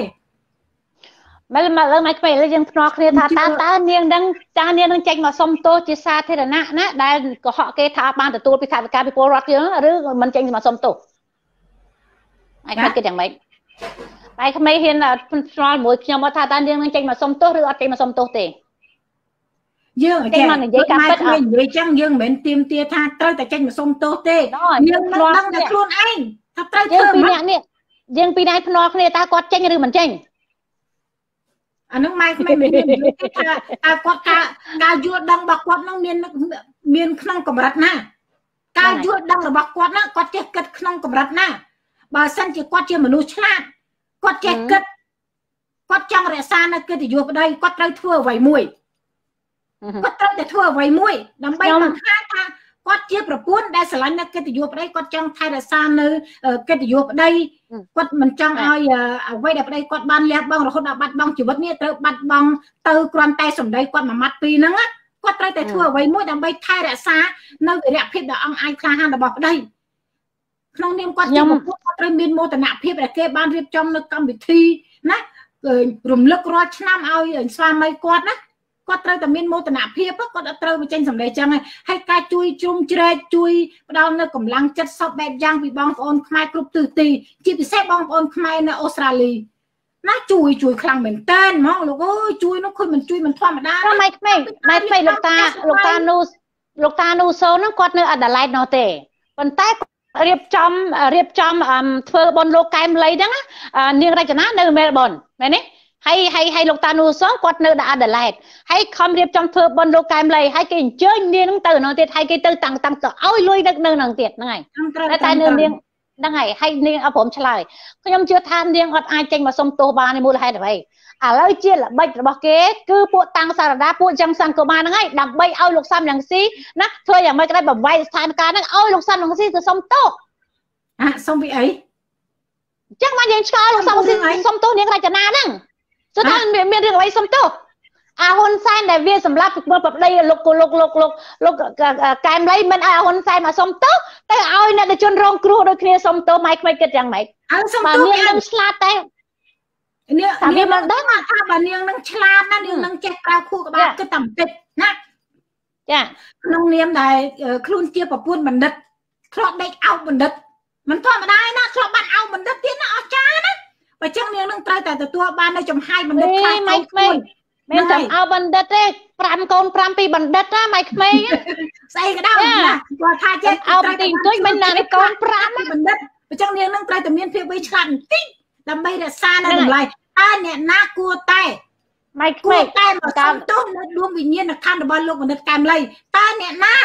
មកពេលយើងភ្នាល់គ្នាថាតើនាងនឹងចេញមកសុំទោសជាសាធារណៈណាដែលកុហកគេថាបានទទួលពីថវិកាពីពលរដ្ឋយើងឬមិនចេញមកសុំទោសអាចគិតយ៉ាងម៉េចតែក្មេងហ៊ានឆ្លល់មួយខ្ញុំថាតើនាងនឹងចេញមកសុំទោសឬអត់ចេញមកសុំទោសទេយើងចេញមកនិយាយការពិតអត់និយាយចឹងយើងមិនមែនទាមទារថាត្រូវតែចេញមកសុំទោសទេយើងនឹងដឹងតែខ្លួនឯងថាត្រូវធ្វើយើងពីរនាក់ភ្នាល់គ្នាតើគាត់ចេញឬមិនចេញអានឹងម៉ែក្មេងមាននិយាយថាគាត់ការយល់ដឹងរបស់គាត់នឹងមានក្នុងកម្រិតណាការយល់ដឹងរបស់គាត់ណាគាត់ចេះគិតក្នុងកម្រិតណាបើសិនជាគាត់ជាមនុស្សឆ្លាតគាត់ចេះគិតគាត់ចង់រក្សានៅកិត្តិយសប្តីគាត់ត្រូវធ្វើអ្វីមួយគាត់ត្រូវតែធ្វើអ្វីមួយដើម្បីបង្ហាញថាគាត់ជាប្រពន្ធដែលស្រឡាញ់នៅកិត្តិយសប្តីគាត់ចង់ថែរក្សានៅកិត្តិយសប្តីគាត់មិនចង់ឲ្យអ្វីដែលប្តីគាត់បានលះបង់រហូតដល់បាត់បង់ជីវិតនេះត្រូវបាត់បង់ទៅគ្រាន់តែសម្ដីគាត់មួយម៉ាត់ពីរហ្នឹងគាត់ត្រូវតែធ្វើអ្វីមួយដើម្បីថែរក្សានៅវីរៈភាពដ៏អង្អាចក្លាហានរបស់ប្តីក្នុងនាមគាត់ជាប្រពន្ធគាត់ត្រូវមានមោទនភាពដែលគេបានរៀបចំនៅកម្មវិធីណារំលឹករាល់ឆ្នាំឲ្យស្វាមីគាត់ណាគាត់ត្រូវតែមានមោទនភាពគាត់អត់ត្រូវបញ្ចេញសម្ដីចឹងហើយការជួយជ្រុំជ្រែកជួយផ្ដល់នៅកម្លាំងចិត្តសពបែបយ៉ាងពីបងប្អូនខ្មែរគ្រប់ទិសទីជាពិសេសបងប្អូនខ្មែរនៅអូស្ត្រាលីណាជួយខ្លាំងមែនតើហ្មងលោកអើយជួយនោះឃើញមិនជួយមិនធម្មតាម៉ែក្មេងលោកតានូសូនគាត់នៅអាដាលេដនោះទេប៉ុន្តែរៀបចំធ្វើបុណ្យលោកកែមលីហ្នឹងនាងរចនានៅមែលប៊នមែនទេហើយលោកតានូសូគាត់នៅអាដាលេដហើយខំរៀបចំធ្វើបុណ្យលោកកែមលីហើយគេអញ្ជើញនាងហ្នឹងទៅនោះទៀតហើយគេទៅតាំងទៅឲ្យលុយនៅហ្នឹងទៀតហ្នឹងហើយតែនាងហ្នឹងហើយនាងអត់ព្រមឆ្លើយខ្ញុំជឿថានាងអត់អាចចេញមកសុំទោសបានមូលហេតុអ្វីឥឡូវជាល្បិចរបស់គេគឺពួកតាំងសារដាពួកចឹងសង្គមហ្នឹងហើយដើម្បីឲ្យលោកសំរងស៊ីណាធ្វើយ៉ាងម៉េចក៏ដោយបំបីស្ថានភាពហ្នឹងឲ្យលោកសំរងស៊ីទៅសុំទោសសុំពីអីចឹងមកយើងឆ្ងល់លោកសំរងស៊ីសុំទោសនាងរចនាហ្នឹងស្ថានមានរឿងអ្វីសុំទោសអាហ៊ុនសែនដែលវាសម្រាប់ពីពលប្តីលោកកែមលីមិនឲ្យអាហ៊ុនសែនមកសុំទោសតែឲ្យអ្នកជនរងគ្រោះដូចគ្នាសុំទោសម៉ៃក្មេងគិតយ៉ាងម៉េចបើនាងនឹងឆ្លាតតែនាងមិនដឹងថាបើនាងនឹងឆ្លាតណានាងនឹងចេះប្រើខួរក្បាលគិតតែបន្តិចណាចាក្នុងនាមដែលខ្លួនជាប្រពន្ធបណ្ឌិតធ្លាប់ដេកអោបបណ្ឌិតមិនធម្មតាណាធ្លាប់បានអោបបណ្ឌិតទៀតណាអស្ចារ្យណាបើចឹងនាងនឹងត្រូវតែទទួលបាននៅចំហាយបណ្ឌិតខ្លះម៉ៃក្មេងមានតែអោបបណ្ឌិតទេ5កូន5ពីបណ្ឌិតណាម៉ៃក្មេងស្អីក៏ដោយណាគាត់ថាចេះអោបទីទុយមិនណាកូន5 បណ្ឌិតបើចឹងនាងនឹងត្រូវតែមានភាពវៃឆ្លាតបន្តិចដើម្បីរក្សានៅតម្លៃអ្នកណាគួរតែម៉ៃក្មេងតែមកសំទោសនៅដួងវិញ្ញាណខណ្ឌរបស់លោកបណ្ឌិតកែមលីតើអ្នកណា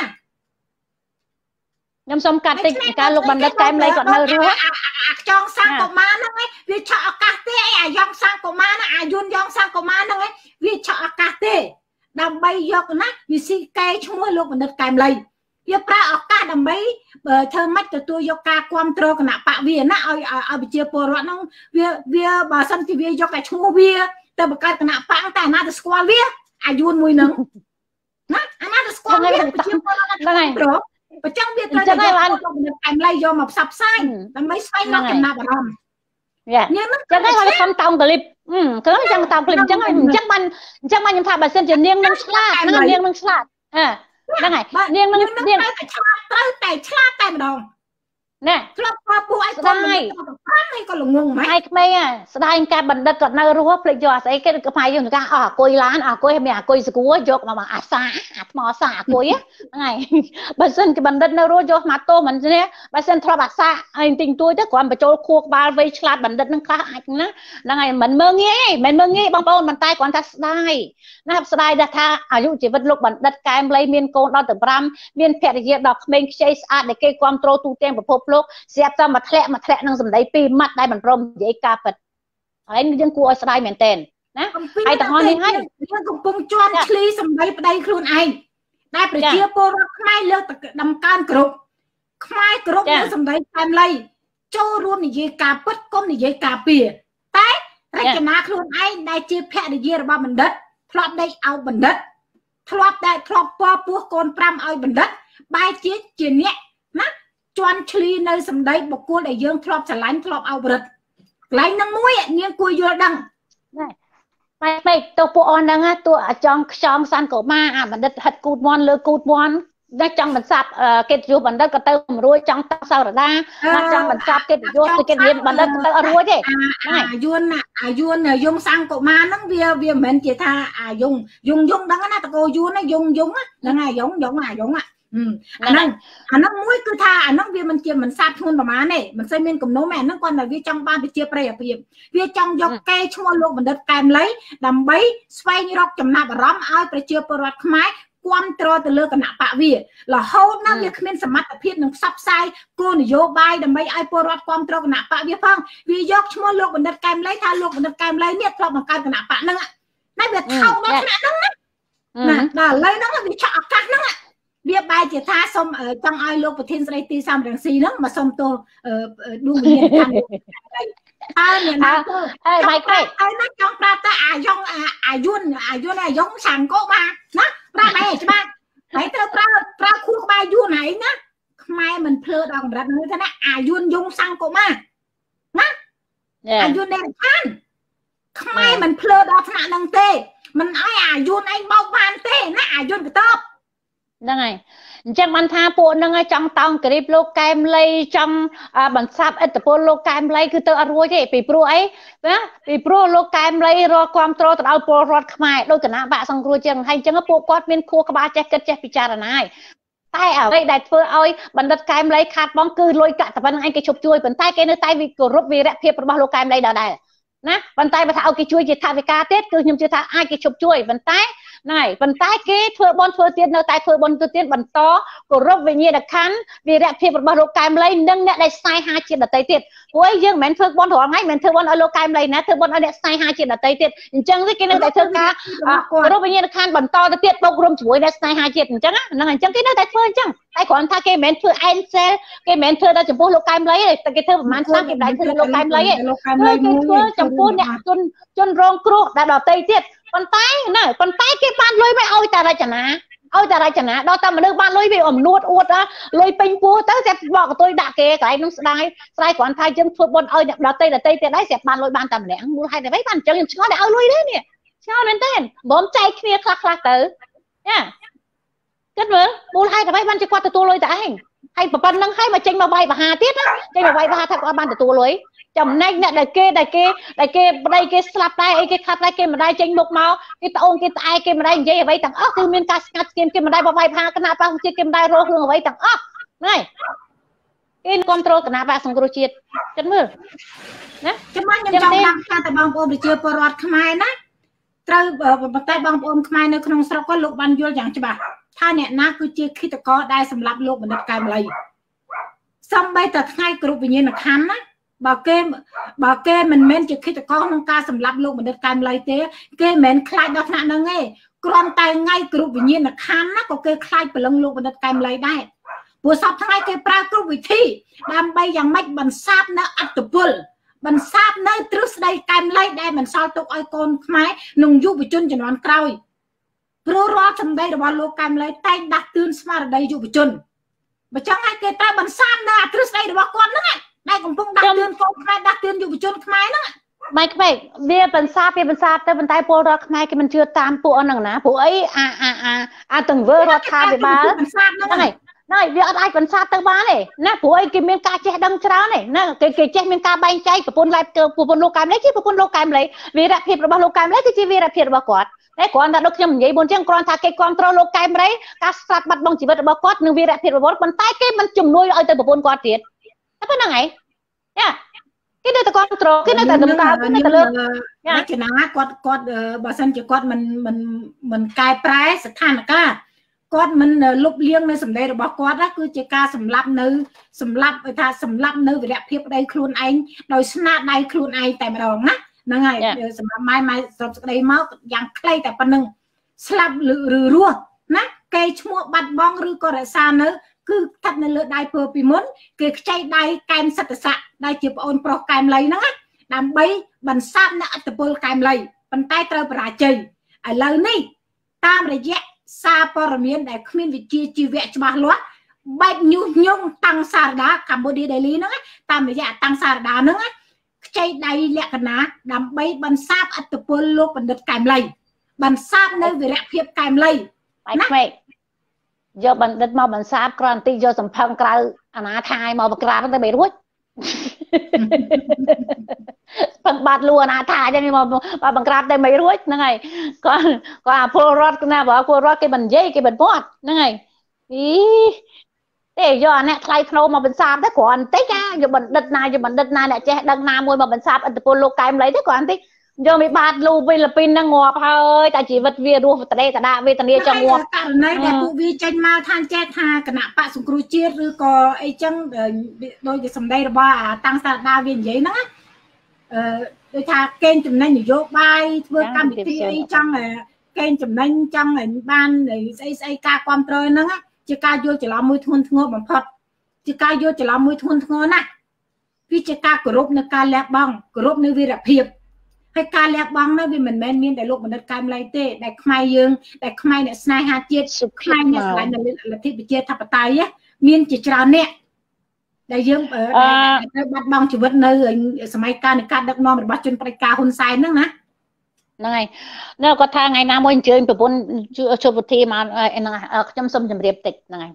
ខ្ញុំសូមកាត់តិចការលោកបណ្ឌិតកែមលីគាត់នៅរស់ចង់សាំងកុមារហ្នឹងឯងវាឆក់ឱកាសទេអាយ៉ងសាំងកុមារហ្នឹងអាយុនយ៉ងសាំងកុមារហ្នឹងឯងវាឆក់ឱកាសទេដើម្បីយកណាវាស៊ីកែឈ្មោះលោកបណ្ឌិតកែមលីវាប្រើឱកាសដើម្បីធ្វើម៉េចទទួលយកការគ្រប់គ្រងគណៈបកវាណាឲ្យប្រជាពលរដ្ឋហ្នឹងវាបើសិនជាវាយកតែឈ្មោះវាទៅបង្កើតគណៈបកតែអាណាទៅស្គាល់វាអាយុនមួយហ្នឹងណាអាណាទៅស្គាល់វាប្រជាពលរដ្ឋហ្នឹងហើយបើចឹងវាត្រូវតែយកលោកបណ្ឌិតកែមលីយកមកផ្សព្វផ្សាយដើម្បីស្វែងរកចំណាប់អារម្មណ៍នេះចឹងហើយខ្ញុំតោងក្លីបខ្ញុំចង់តោងក្លីបចឹងបានខ្ញុំថាបើសិនជានាងនឹងឆ្លាតនាងនឹងឆ្លាតហ្នឹងហើយនាងនឹងនាងឆ្លាតត្រូវតែឆ្លាតតែម្ដងណែធ្លាប់ថាពួកឯងគាត់មិន5ក៏ល្ងងហ្មងឯក្មេងស្ដាយការបណ្ឌិតគាត់នៅរស់ភ្លេចយកអាស្អីគេខ្មែរយើងការអអង្គុយឡានអង្គុយមានអង្គុយស្គួរយកមកអាសាអាថ្មសាអង្គុយហ្នឹងហើយបើសិនជាបណ្ឌិតនៅរស់យកមកតោមិនទេបើសិនធ្លាប់អាសាអីទិញទួយទៅគ្រាន់បញ្ចូលខួរក្បាលវៃឆ្លាតបណ្ឌិតនឹងខ្លះអាចណាហ្នឹងហើយមិនមើងងាយមិនមើងងាយបងប្អូនមិនតែគ្រាន់តែស្ដាយណាស្ដាយថាអាយុជីវិតលោកបណ្ឌិតកែមលីមានកូនដល់ទៅ5មានភរិយាដល់ក្មេងខ្ចីស្អាតដែលគេគ្រប់គ្រងទូទាំងពិភពលោកស្រាប់តែមកធ្លាក់នឹងសម្ដី2ម៉ាត់ដែលមិនព្រមនិយាយការពិតហើយយើងគួរឲ្យស្ដាយមែនតើណាហើយទាំងអស់នេះហើយយើងកំពុងជន់ឈ្លីសម្ដីប្តីខ្លួនឯងដែលប្រជាពលរដ្ឋខ្មែរលើកដំកើងគ្រប់ខ្មែរគ្រប់នៅសម្ដីកែមលីចូលរួមនិយាយការពិតកុំនិយាយការពៀតែរចនាខ្លួនឯងដែលជាភរិយារបស់បណ្ឌិតធ្លាប់ដេកអោបបណ្ឌិតធ្លាប់ពពោះកូន5ឲ្យបណ្ឌិតបែរជាអ្នកណាជន់ឈ្លីនៅសម្ដីបុគ្គលដែលយើងធ្លាប់ឆ្លាញ់ធ្លាប់អោបរិទ្ធកន្លែងហ្នឹងមួយនាងគួរយល់ដឹងបែបទៅពួកអស់ហ្នឹងតួចង់ខ្ចង់សានកុមារអាបណ្ឌិតហិតគូតមន់លើគូតមន់ដែលចង់បន្សាប់កិត្តិយសបណ្ឌិតក៏ទៅមិនរួចចង់តសោរដាចង់បន្សាប់កិត្តិយសទៅកិត្តិយសបណ្ឌិតទៅអត់រួចទេអាយុនយងសាំងកុមារហ្នឹងវាមិនមែនជាថាអាយងដឹងណាតកោយួនយងហ្នឹងអាយងអាហ្នឹងមួយគឺថាអាហ្នឹងវាមិនជាមិនសាបធ្ងន់ប្រមាណទេមិនសូវមានគំនុំទេអាហ្នឹងគាត់តែវាចង់បានប្រជាប្រិយភាពវាចង់យកកេរឈ្មោះលោកបណ្ឌិតកែមលីដើម្បីស្វែងរកចំណាប់អារម្មណ៍ឲ្យប្រជាពលរដ្ឋខ្មែរគ្រប់គ្រងទៅលើគណៈបកវារហូតណាវាគ្មានសមត្ថភាពនឹងផ្សព្វផ្សាយគោលនយោបាយដើម្បីឲ្យពលរដ្ឋគ្រប់គ្រងគណៈបកវាផងវាយកឈ្មោះលោកបណ្ឌិតកែមលីថាលោកបណ្ឌិតកែមលីនេះធ្លាប់បង្កើតគណៈបកហ្នឹងតែវាថោកដល់ថ្នាក់ហ្នឹងណាដល់ឥឡូវហ្នឹងវាឆក់ឱកាសហ្នឹងវាបែរជាថាសូមចង់ឲ្យលោកប្រធានស្រីទីសំរងស៊ីហ្នឹងមកសុំទោសដួងវិញ្ញាណខណ្ឌអ្នកណាហើយបែកបែកហើយណាចង់ប្រាប់ថាអាយុនសាំងកោមកណាប្រាប់ឯងច្បាស់ហើយត្រូវប្រើខួរក្បាលយួនហើយណាខ្មែរមិនភ្លើដល់កម្រិតនោះទេណាអាយុនយងសាំងកោមកណាអាយុននេះខានខ្មែរមិនភ្លើដល់ថ្នាក់ហ្នឹងទេមិនឲ្យអាយុនឯងបោកបានទេណាអាយុនកតបហ្នឹងហើយអញ្ចឹងបានថាពួកហ្នឹងចង់តោងក្រីបលោកកែមលីចង់បន្សាប់ឥទ្ធិពលលោកកែមលីគឺទៅអត់រួចទេពីព្រោះអីណាពីព្រោះលោកកែមលីរកគ្រប់គ្រងទៅដល់ពលរដ្ឋខ្មែរដោយគណៈបកសង្គ្រោះចឹងហើយអញ្ចឹងពួកគាត់មានខួរក្បាលចេះគិតចេះពិចារណាហើយតែអ្វីដែលធ្វើឲ្យបណ្ឌិតកែមលីខាតបង់គឺលុយកាក់តែប៉ុណ្្នឹងឯងគេជប់ជួយប៉ុន្តែគេនៅតែគោរពវីរភាពរបស់លោកកែមលីដដែលណាប៉ុន្តែបើថាឲ្យគេជួយជាថវិកាទៀតគឺខ្ញុំជឿថាអាចគេជប់ជួយប៉ុន្តែណែប៉ុន្តែគេធ្វើបន់ធ្វើទៀតនៅតែធ្វើបន់ទៅទៀតបន្តគោរពវិញ្ញាណក្ខន្ធវីរភាពរបស់លោកកែមលីនិងអ្នកដែលស្នេហាជាតិដទៃទៀតព្រោះយើងមិនមែនធ្វើបន់រាល់ថ្ងៃមិនធ្វើបន់ឲ្យលោកកែមលីណាធ្វើបន់ឲ្យអ្នកស្នេហាជាតិដទៃទៀតអញ្ចឹងគេនៅតែធ្វើការគោរពវិញ្ញាណក្ខន្ធបន្តទៅទៀតបូករួមជាមួយអ្នកស្នេហាជាតិអញ្ចឹងហ្នឹងអញ្ចឹងគេនៅតែធ្វើអញ្ចឹងតែគ្រាន់ថាគេមិនមែនធ្វើអែនសែលគេមិនមែនធ្វើដល់ចំពោះលោកកែមលីទេតែគេធ្វើប្រហែលឆ្នាំគេមិនដែរធ្វើលោកកែមលីទេគេធ្វើចំពោះអ្នកជនរងគ្រោះដែលដទៃទៀតប៉ុន្តែគេបានលុយមិនឲ្យតែរចនាដល់តែមនុស្សបានលុយវាអំនួតអួតលុយពេញពោះទៅតែបកកតុយដាក់គេកន្លែងនោះស្ដាយស្រ័យគ្រាន់ថាយើងធ្វើបុណ្យឲ្យអ្នកដទៃទៀតដែរស្រាប់បានលុយបានតែម្នាក់មូលហេតុអ្វីបានអញ្ចឹងខ្ញុំឆ្ងល់តែឲ្យលុយទេនេះឆ្ងល់មែនទេបងចែកគ្នាខ្លះទៅ nha kết với mua hai là bay ban chỉ qua từ tua lôi tại anh hay bà ban nâng hay mà tranh mà bay bà hà tiết á tranh mà bay bà hà thật qua ban từ tua lôi chồng nanh nè đại kê slap đây cái khát đây kê mà đây tranh một màu cái tao cái tai kê mà đây dây vậy tặng từ miền cát kê mà đây bà bay hà cái nào bao kê mà đây rô hương vậy tặng này cái control cái nào bà xong rồi chết chân mưa nè cho mấy nhân trong năm ta tại bang ôm để chưa bờ rọt khai nè trời tại bang ôm khai nơi không sao có lục ban vô dạng cho bà tha nè na cứ chia khi ta có đai sầm lấp lục mình đặt cài lại xong bây giờ ngay group tự nhiên là khám á bảo kê mình men chỉ khi ta có không ca sầm lấp lục mình đặt cài lại thế kê men khai đọc nạn nó nghe còn tay ngay group tự nhiên là khám á có kê khai bờ lông lục mình đặt cài lại đây buổi sáng ngay kê pra group vị thi đam bay dạng mạch bằng sáp nó at the pull bằng sáp nơi trước đây cài lại đây mình sao tục ai con máy nung du bị chân cho nó cày pro rót trong đây là bao lô cam lấy tay đặt tương smart đây dụ bị chun mà chẳng ai kể ta bằng sam na trước đây là bao con nữa đây cũng không đặt tương con hai đặt tương dụ bị chun máy nữa mày vậy bia bằng sáp tới bên tay pro rót máy cái mình chưa tam bộ nằng ná bộ ấy từng vơ rót tha về ba này việc ai bằng sáp tới ba này nè bộ ấy cái miếng cá che đâm cháo này nè cái che miếng cá bay chay của pôn lại của pôn lô cam lấy chứ của pôn lô cam lấy vì đặc biệt là bao lô cam lấy cái chi vì đặc biệt là bao quạt còn ta đôi khi mình vậy bốn tiếng còn ta cái control local đấy các sát bắt bong chỉ vật bao quát nhưng vì đặc biệt là bốn bàn tay cái mình chùm nuôi ở từ bộ bốn quạt tiền nó có năng ấy nha cái này ta control cái này ta đâm cao cái này ta lừa nha cái nào quạt bà sân chỉ quạt mình cài price than cả quạt mình lục liêng nơi sầm đây là bao quát đó cứ chỉ ca sầm lấp nơi về đặc biệt đây khuôn anh đòi snap đây khuôn anh tại mà đòn á năng ngày sầm mai sập đây máu dạng clayแต่ปนึง slap หรือรัวนะเกยชั่วบัดบ้องหรือก็ได้ซาเนอคือทัดในเลือดได้เพื่อปีมุนเกยใจได้แกมสัตสะได้จีบโอนโปรแกรมเลยนะดำใบบรรซับนะอัตโปรแกรมเลยบรรใต้เตอร์ประจัยไอ้เลยนี่ตามระยะซาปรมีนได้ขมิ้นวิจิจีเวชมาล้วนใบยุ่งตั้งสารดาคัมโบดีเดลีนะตามระยะตั้งสารดานะใจใดแหลกนะดำใบบรรซับอัตโปรโลกบรรดแกมเลยบรรซับในวิระเพียบแกมเลยไม่โยบันดัดมาบันซาบกรอนตีโยสัมพันธ์กลางอนาทายมาบังกลางตั้งแต่ไม่รู้พังบาดลัวนาทายจะมีมาบังกลางแต่ไม่รู้นั่งไงก็พวกรถก็น่าบอกพวกรถcáiบันเย่cáiบันบอดนั่งไงอีแต่โยเนี่ยใครโครมาบันซาบได้ก่อนเต๊ะโยบันดัดนายเนี่ยเจ๊ดังนามวยมาบันซาบอันตะโปโลกายมันเลยได้ก่อนเต๊ะโยมีบาดลูฟิลิปปินส์นั่งงอเฮ้ยแต่จีวัดเวียรูแต่ได้แต่ได้เวทนี้จังงอในแต่ผู้วิจัยมาทางแจ้ทาขณะปะสุกรูเชียหรือก็ไอจังโดยจะสำได้ว่าตั้งสารดาเวียนใหญ่นะโดยทาเกณฑ์จำนวนอยู่โยบายเพื่อการพิธีไอจังเกณฑ์จำนวนจังไอบ้านไอการความเตยนั่งจะการโยจะละมือทุนทงบังคับจะการโยจะละมือทุนทงนะพิจารณากรุบในการแลกบังกรุบในวิระเพียบให้การแลกบังนะวิมันแมนมีแต่โลกมันการไล่เตะแต่ขมายยืงแต่ขมายเนี่ยสไนฮาเจ็ดขมายเนี่ยสไลน์เนี่ยละที่ไปเจอทับตายเนี่ยมีนจิตราเนี่ยได้ยืงได้บัดบังชีวิตในสมัยการในการดักนอนมันบัดจนไปกาคนทรายนั่งนะนั่งไงเนี่ยก็ทางไงน้ำมันเจอไปบนชมพูทีมานั่งจำสมจำเรียบติดนั่งไง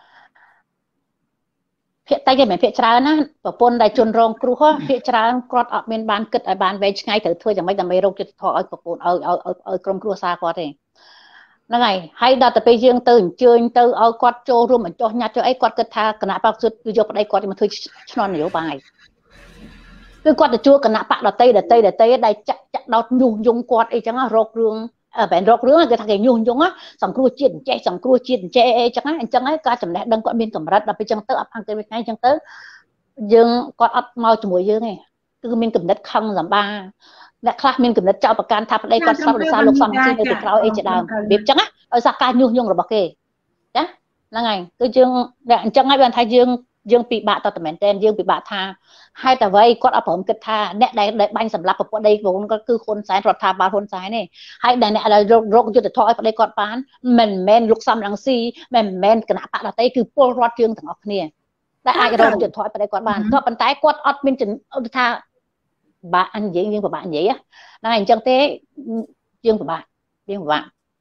เพียแต่ยังไม่เพียชรานะปนได้จนรองครูเขาเพียชรากรอดออกเป็นบานกึดไอบานเวชไงถือถ้วยอย่างไม่แต่ไม่รกจะถอดปนกรมครัวซาก็ได้นั่งไงให้ดาแต่ไปยืงตื่นเจนตื่นเอากอดโจรวมเหมือนโจยัดโจไอ้กอดกระทาขณะปากสุดคือยกไอ้กอดมันถือชนอนเหนียวไปคือกอดจะจั่วขณะปากเราเตะได้จะเรายุงกอดไอ้จังอ่ะรกเรื่องแบบรกเรื่องก็ทางยุงอ่ะสังครูจีนเจ๊จังไงการจำแนกดังก็มีกำลังเราไปจังเตอร์พังเตอร์ไปไงจังเตอร์ยังก็อัดมาจมูกยังไงคือมีกำลังคังลำบากและคลามีกำลังเจ้าประกันทับได้ก็ซ้ำหรือซ้ำลูกซ้ำที่ในตัวเราเองจะดาวเบียบจังอ่ะเอาสักการยุงเราบอกเกย์นะนั่งไงก็ยังเนี่ยจังไงเป็นไทยยังปีบะต่อแต่เหม็นเต้นยังปีบะทาให้แต่ไว้ก็เอาผมกระทาเนี่ยได้บังสำหรับพวกได้ผมก็คือคนสายรถทาบาคนสายนี่ให้ได้เนี่ยอะไรโรคจุดถอยไปได้ก่อนปานมันแมนลูกซ้ำรังซีมันแมนกระหน่ำปะเราเต้คือพวกรถเรื่องต่างออกเนี่ยแต่อาจจะโรคจุดถอยไปได้ก่อนปานก็ปันท้ายกดอดมินจนเอาทาบะอันยิ่งกว่าบะอันยิ่งอ่ะนั่นจังเต้ยิ่งกว่าบะ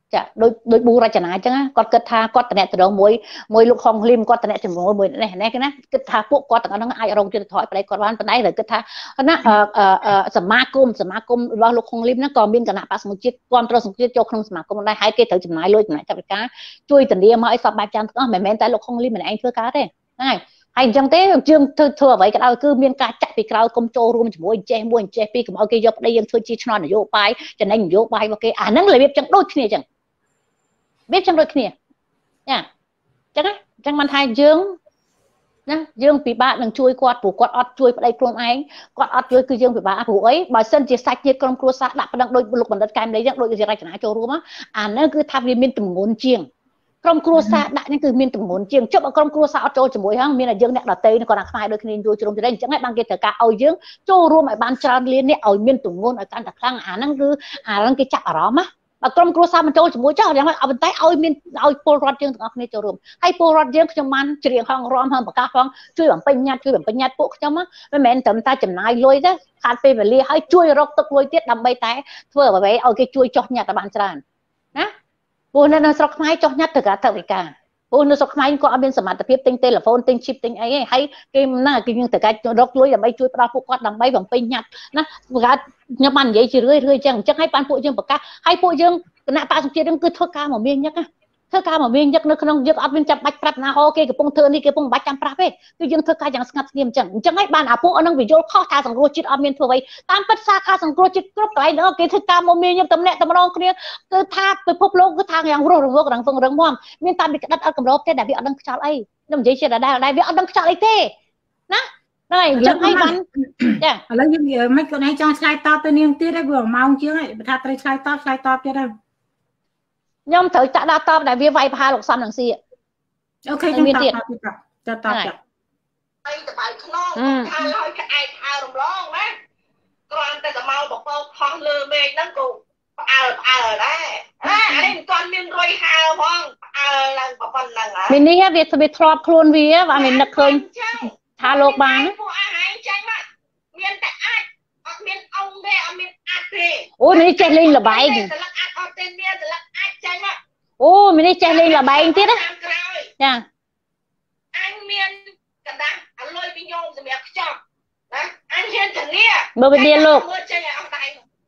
ចាដូចប៊ូរចនាអញ្ចឹងគាត់គិតថាគាត់តំណែងមួយលោកខុងលឹមគាត់តំណែងជាមួយនេះណាគិតថាពួកគាត់ទាំងអស់ហ្នឹងអាចរងយុត្តិធម៌ប្តីគាត់បានប៉ុន្តែគិតថាណាសមាគមរបស់លោកខុងលឹមហ្នឹងក៏មានគណៈបក្សសង្គមជាតិគ្រប់គ្រងសង្គមជាតិចូលក្នុងសមាគមដែរហើយគេត្រូវចំណាយលុយចំណាយថវិកាជួយធានាមកឲ្យសពបែបយ៉ាងទាំងអស់មិនមែនតែលោកខុងលឹមម្នាក់ឯងធ្វើការទេហ្នឹងហើយហើយអញ្ចឹងទេយើងធ្វើអ្វីក៏ដោយគឺមានការចាក់ពីក្រោយគុំចូលរួមជាមួយចេះមួយចេះពីកុំឲ្យគេយកប្តីយើងធ្វើជាឆ្នោតនយោបាយចំណេញនយោបាយរបស់គេអាហ្នឹងរបៀបចឹងដូចគ្នាចឹងវាចឹងដូចគ្នាចាចឹងមិនថាយើងណាយើងពិបាកនឹងជួយគាត់ព្រោះគាត់អត់ជួយប្តីខ្លួនឯងគាត់អត់ជួយគឺយើងពិបាកព្រោះអីបើសិនជាសាច់ញាតិក្រុមគ្រួសារដាក់ប្តឹងដូចលោកបណ្ឌិតកែមលីចឹងដូចជារចនាចូលរួមអាហ្នឹងគឺថាវាមានទម្ងន់ជាងក្រុមគ្រួសារដាក់ហ្នឹងគឺមានទម្ងន់ជាងជប់ឲ្យក្រុមគ្រួសារអត់ចូលជាមួយហ្នឹងមានតែយើងអ្នកដតេគាត់ថាខ្វាយដូចគ្នាយល់ជ្រុំជ្រែងអញ្ចឹងហើយបានគេត្រូវការឲ្យយើងចូលរួមឲ្យបានច្រើនលាននេះឲ្យមានទម្ងន់ឲ្យកាន់តែខ្លាំងអាហ្នឹងគេចាប់អារម្មណ៍ណាបើក្រុមគ្រួសារមិនចូលជាមួយចោះយ៉ាងម៉េចប៉ុន្តែឲ្យពលរដ្ឋយើងទាំងអស់គ្នាចូលរួមហើយពលរដ្ឋយើងខ្ញុំបានច្រៀងហងរំហើយប្រកាសផងជួយបំពេញញត្តិពួកខ្ញុំមិនមែនត្រឹមតែចំណាយលុយទេខាតពេលវេលាហើយជួយរកទឹកលុយទៀតដើម្បីតែធ្វើអ្វីឲ្យគេជួយចោះញត្តិឲ្យបានច្រើនណាព្រោះនៅស្រុកខ្មែរចោះញត្តិត្រូវការថវិកាព្រោះនៅស្រុកខ្មែរគាត់អត់មានសមត្ថភាពទិញទូរស័ព្ទទិញឈីបទិញអីទេហើយគេហ្នឹងគេយើងត្រូវការរកលុយដើម្បីជួយផ្ដល់ពួកគាត់ដើម្បីបំពេញញត្តិណាគាត់ខ្ញុំបាននិយាយជារឿយអញ្ចឹងហើយបានពួកយើងប្រកាសហើយពួកយើងគណៈបក្សសង្គមជាតិហ្នឹងគឺធ្វើការមកមានញឹកណាធ្វើការមកមានញឹកនៅក្នុងយើងអត់មានចាំបាច់ប្រាប់ណាហោគេកំពុងធ្វើនេះគេកំពុងបាច់ចាំប្រាប់ទេគឺយើងធ្វើការយ៉ាងស្ងាត់ស្ងៀមអញ្ចឹងហើយបានអាពួកហ្នឹងវាយល់ខុសថាសង្គ្រោះជាតិអត់មានធ្វើអ្វីតាមពិតសាខាសង្គ្រោះជាតិគ្រប់កន្លែងហ្នឹងគេធ្វើការមកមានញឹកតំណែងគ្នាគឺថាពិភពលោកគឺថាយ៉ាងរស់រវើករងវឹងរឹងមាំមានតាមវាក្តិតអត់កម្រោបទេដែលវាអត់ដឹងខ្យល់អីខ្ញុំនិយាយជាដដែលវាអត់ដឹងខ្យល់អីទេណាហ្នឹងហើយអញ្ចឹងហើយបានចាឥឡូវយើងមិនខ្លួនឯងចង់ឆ្លើយតបទៅនាងទៀតហើយព្រោះម៉ោងជាងហើយបើថាត្រូវឆ្លើយតបទៀតហើយខ្ញុំត្រូវចាក់ដាក់តបដែលវាវាយប្រហារលោកសំនឹងស៊ីអូខេខ្ញុំតបចាត់តបចាអីតបៃខ្នងថាឲ្យក្អែកអើរំលងណាគ្រាន់តែតែមកបបោខុសលើមេឃហ្នឹងក៏ផ្អើដែរអានេះមិនទាន់មានរុយហើផងផ្អើឡើងប៉ុណ្ណឹងហើយមីនេះវាធ្លាប់ខ្លួនវាបាទមាននឹកឃើញថាលោកបានពួកអាហារចាញ់មកមានតែអាចអត់មានអង្គទេអត់មានអាចទេអូមីនេះចេះលេងលបែងតែលឹកអាចអត់ទេមានតែលឹកអាចចាញ់មកអូមីនេះចេះលេងលបែងទៀតណាចាអញមានកណ្ដាស់អលុយពីញោមសម្រាប់ខ្ចប់ណាអញហ៊ានធានាបើវិធានលោកមើលចេញឲ្យអស់ដៃ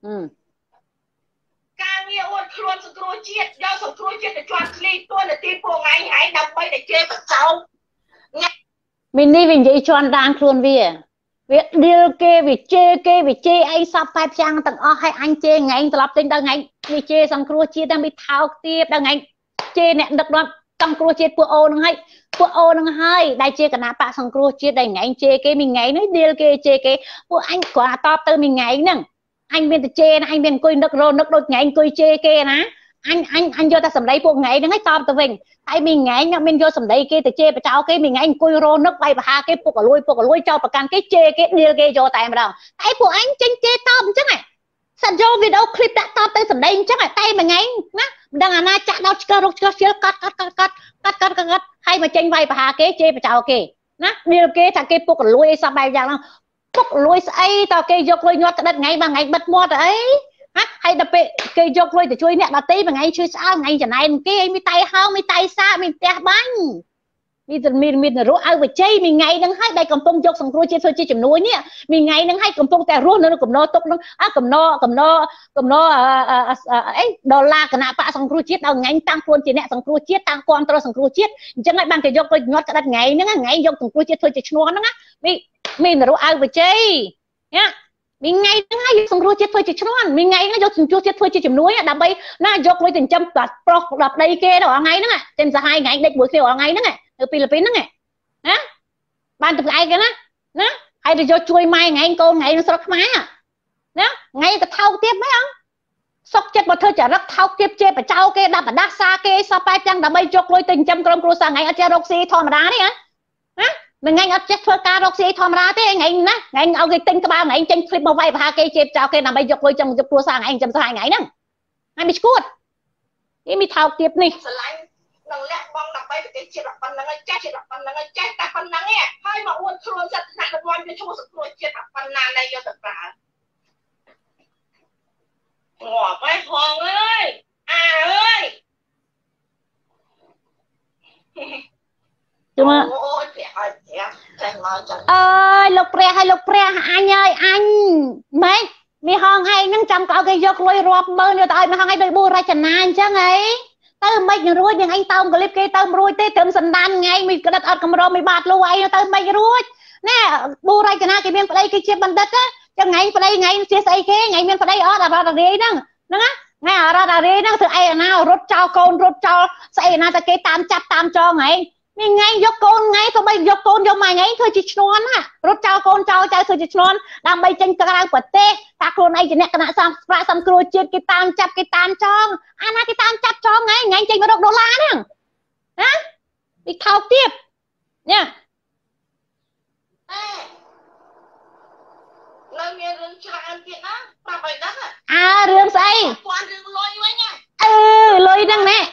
ការងារអួតខ្លួនសង្គ្រោះជាតិយកសង្គ្រោះជាតិទៅជាប់ឃ្លីតួនាទីពួកថ្ងៃហើយដើម្បីតែជេរបចោមីនេះវានិយាយជន់ដានខ្លួនវាឌីលគេវាជេអីសពបែបយ៉ាងទាំងអស់ឲ្យអញជេថ្ងៃត្រឡប់ទិញដល់ថ្ងៃវាជេសង្គ្រោះជាតិតែវាថោកទៀតដល់ថ្ងៃជេអ្នកដឹកនាំសង្គ្រោះជាតិពួកអូនហ្នឹងហើយដែលជាគណៈបកសង្គ្រោះជាតិដែលថ្ងៃជេគេមីថ្ងៃនេះឌីលគេជេគេពួកអញគ្រាន់តែតបទៅមីថ្ងៃហ្នឹងអញមានតែជេណាអញមានអង្គុយនឹកដូចថ្ងៃអង្គុយជេគេណាអញយកតែសម្ដីពួកថ្ងៃហ្នឹងឲ្យតបទៅវិញហើយមីថ្ងៃអត់មានយកសម្ដីគេទៅជេបចោលគេមីថ្ងៃអង្គុយរនឹកបាយបហាគេពុកអលួយចោលប្រកាន់គេជេគេឌីលគេយកតែម្ដងតែពួកអញចេញជេតបអញ្ចឹងសាច់យកវីដេអូឃ្លីបដាក់តបទៅសម្ដីអញ្ចឹងតែមួយថ្ងៃណាមិនដឹងអាណាចាក់ដោតឆ្កឹះរកឆ្កឹះជិលកាត់ហើយមកចេញវាយបហាគេជេបចោលគេណាឌីលគេថាគេពុកអលួយអីសោះបែបយ៉ាងហ្នឹងពុកអលួយស្អីតើគេយកលុយញាត់ក្តិតថ្ងៃមួយថ្ងៃបិទមាត់អីហើយដល់ពេលគេយកលុយទៅជួយអ្នកដទៃមួយថ្ងៃជួយស្អើថ្ងៃចំណែនគេឲ្យមានតៃហោងមានតៃសាមានផ្ទះបាញ់មានរស់ឲ្យបច្ច័យមួយថ្ងៃហ្នឹងហើយដែលកំពុងយកសង្គ្រោះជាតិធ្វើជាជំនួយនេះមួយថ្ងៃហ្នឹងហើយកំពុងតែរស់នៅកំណត់ទុកហ្នឹងកំណត់អីដុល្លារគណៈបកសង្គ្រោះជាតិដល់ថ្ងៃតាំងខ្លួនជាអ្នកសង្គ្រោះជាតិតាំងគាំទ្រសង្គ្រោះជាតិអញ្ចឹងហើយបានគេយកលុយញាត់ក្តិតថ្ងៃហ្នឹងថ្ងៃយកសង្គ្រោះជាតិធ្វើជាឈ្នោះហ្នឹងមានរស់ឲ្យបច្ច័យណាមីថ្ងៃហ្នឹងហើយយកសង្គ្រោះជាតិធ្វើជាឈ្នន់មីថ្ងៃហ្នឹងយកសង្គ្រោះជាតិធ្វើជាជំនួយដើម្បីណាយកលុយទៅចិញ្ចឹមប្រុសដល់ប្តីគេដល់ថ្ងៃហ្នឹងចិនសហាយថ្ងៃដេកមួយគ្នារាល់ថ្ងៃហ្នឹងនៅពីលីពីនហ្នឹងណាបានទៅផ្អែកណាហើយទៅយកជួយម៉ែថ្ងៃកូនថ្ងៃនៅស្រុកខ្មែរណាថ្ងៃក៏ថោកទៀតមែនអងសុកចិត្តមកធ្វើចរិតថោកទៀតជេរបចោគេដាក់បដាសាគេសពបែបយ៉ាងដើម្បីយកលុយទៅចិញ្ចឹមក្រុមគ្រួសារថ្ងៃអត់ចេះរកស៊ីធម្មតាទេណាមិនថ្ងៃអត់ចេះធ្វើការរកស៊ីធម្មតាទេថ្ងៃណាថ្ងៃឲ្យគេទិញក្បាលថ្ងៃចេញឃ្លីបមកវាយប្រហាគេជេបចោលគេដើម្បីយកលុយចំយកគ្រួសារថ្ងៃចំស្រាយថ្ងៃហ្នឹងហើយមិនឈួតនេះមានថោកទៀតនេះស្រឡាញ់នឹងលះបង់ដើម្បីប្រទេសជាតិប៉ុណ្្នឹងចេះជាតិប៉ុណ្្នឹងចេះតែប៉ុណ្្នឹងឯងហើយមកអួតខ្លួនសិទ្ធិថ្នាក់ដឹកនាំវាឈ្មោះសង្គ្រោះជាតិប៉ុណ្ណាដែលយកទៅប្រើងាប់ហើយហងអើយអើយ chứ mà ơi lục pre anh ơi anh mấy mi hòn hay nâng trăm cậu cái giọt lôi rọp mơ nữa tại mi hòn hay đôi bu ra chân anh chứ ấy tao mấy người ruồi nhưng anh tao clip kia tao ruồi tê thầm sần đan ngay mi cái đặt ở cầm rô mi bạt lâu ai tao mấy ruồi nè bu ra chân anh cái miếng phải đây cái chiếc bandit á cho ngày phải đây ngày chia sẻ cái ngày miếng phải đây ở là đi đó á ngày ở ra đi đó từ ai nào rút trao con rút trao xây nào ta cái tam chặt tam cho ngày mi ngay giọt con ngay thôi bây giọt con giọt mày ngay thôi chỉ non á rút trao con trao trao thôi chỉ non đang bay chân cái quật tê ta con này chỉ nè cái nào xong cua chết cái tam chặt cái tam cho anh cái tam chặt cho ngay trên $1 nè hả đi thao tiếp nha rương say lôi đằng nè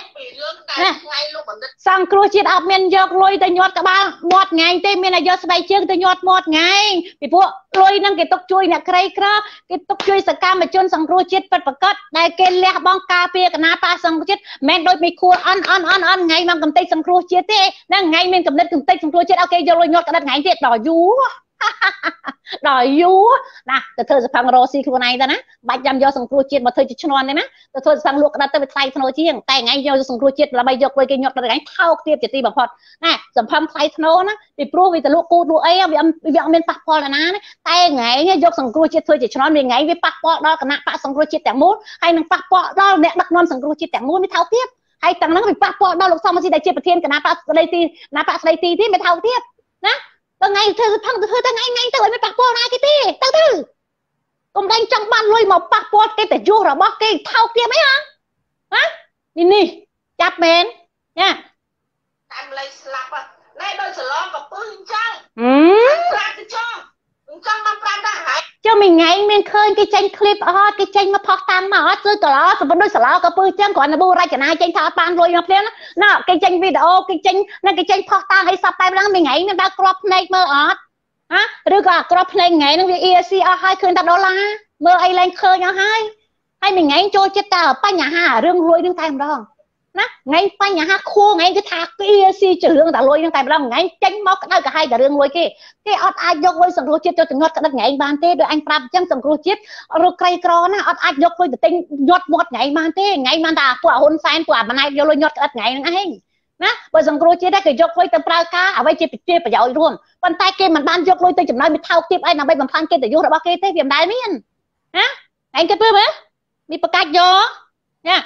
sang cua chết ập miền giọt lôi tới nhọt cả ba một ngày tê miền này giọt bay chương tới nhọt một ngày bị buộc lôi đằng cái tóc chui nè cây cái tóc chui sạc cam mà chôn sang cua chết bật bật cất đây cái lẹ bong cà phê cái nắp pa sang chết men đôi mi cua ăn ngày mang cầm tay sang cua chết tê đang ngày men cầm đất cầm tay sang cua chết ok giọt lôi nhọt cả đất ngày tê đỏ dú đòi vú nè từ thời sang Rossi khu này ra nè bạch jam do sang cua chết mà thời chỉ non đấy nè từ thời sang luộc ra tới thay thô chiên tay ngay do sang cua chết là bây giờ quay cái nhọt là cái thao tiếp chỉ ti bằng phật nè sản phẩm thay thô nè thì pro vì từ luộc cua luộc ấy vì ông bên passport là ná tay ngay do sang cua chết thời chỉ non vì ngay với passport đó cái nắp pa sang cua chết tảng mút hay năng passport đó mẹ đặt non sang cua chết tảng mút mới thao tiếp hay tảng nó vì passport đó luộc xong mà chỉ đại chết bậc thiên cái nắp pa đây ti nắp pa đây ti mới thao tiếp nè ngày thưa ngày tao mới passport ra cái tê tao tư công đánh trong ban lôi một passport cái để vô rồi bóc cái thao kia mấy hả nè chặt mền nha em lấy slap à này đôi sờ lon có pưng trăng ra cái cho mang pram ra hại cho mình ngày mình khơi cái tranh clip cái tranh mà phật tam mà chơi cờ đó còn đôi sờ lon có pưng trăng còn là bu ra cái này tranh thao ban lôi nó lên nó cái tranh video cái tranh nó cái tranh phật tam hay sắp tay đang mình ngày mình đã crop này mơ hả rồi cả crop này ngày nó bị EC hai khơi $1 mơ ai lên khơi nhau hai mình ngày trôi chết ta ở nhà ha rương lôi đương tay đó nè ngay pa nhà hát khô ngay cái thạc cái EC chữ lương ta lôi nhưng tại sao ngay tránh móc cái cả hai cả lương lôi cái ọt ai dốc lôi sừng lôi chết cho từng ngọt cái đất ngày ban tê rồi anh pram chẳng sừng lôi chết rồi cây cro nè ọt ai dốc lôi từ tinh nhọt một ngày ban tê ngày ban ta quả hôn fan quả ban này vô lôi nhọt cái đất ngày nữa anh nè bây giờ lôi chết đấy cái dốc lôi từ pra cá ở đây chết chết phải giỏi luôn bàn tay kia mình ban dốc lôi từ chừng nói mình thao tiếp ai nào bây mình phan kia từ vô rồi bao kia thế việc đại miên hả anh cái bữa mấy mi bạc cát vô nha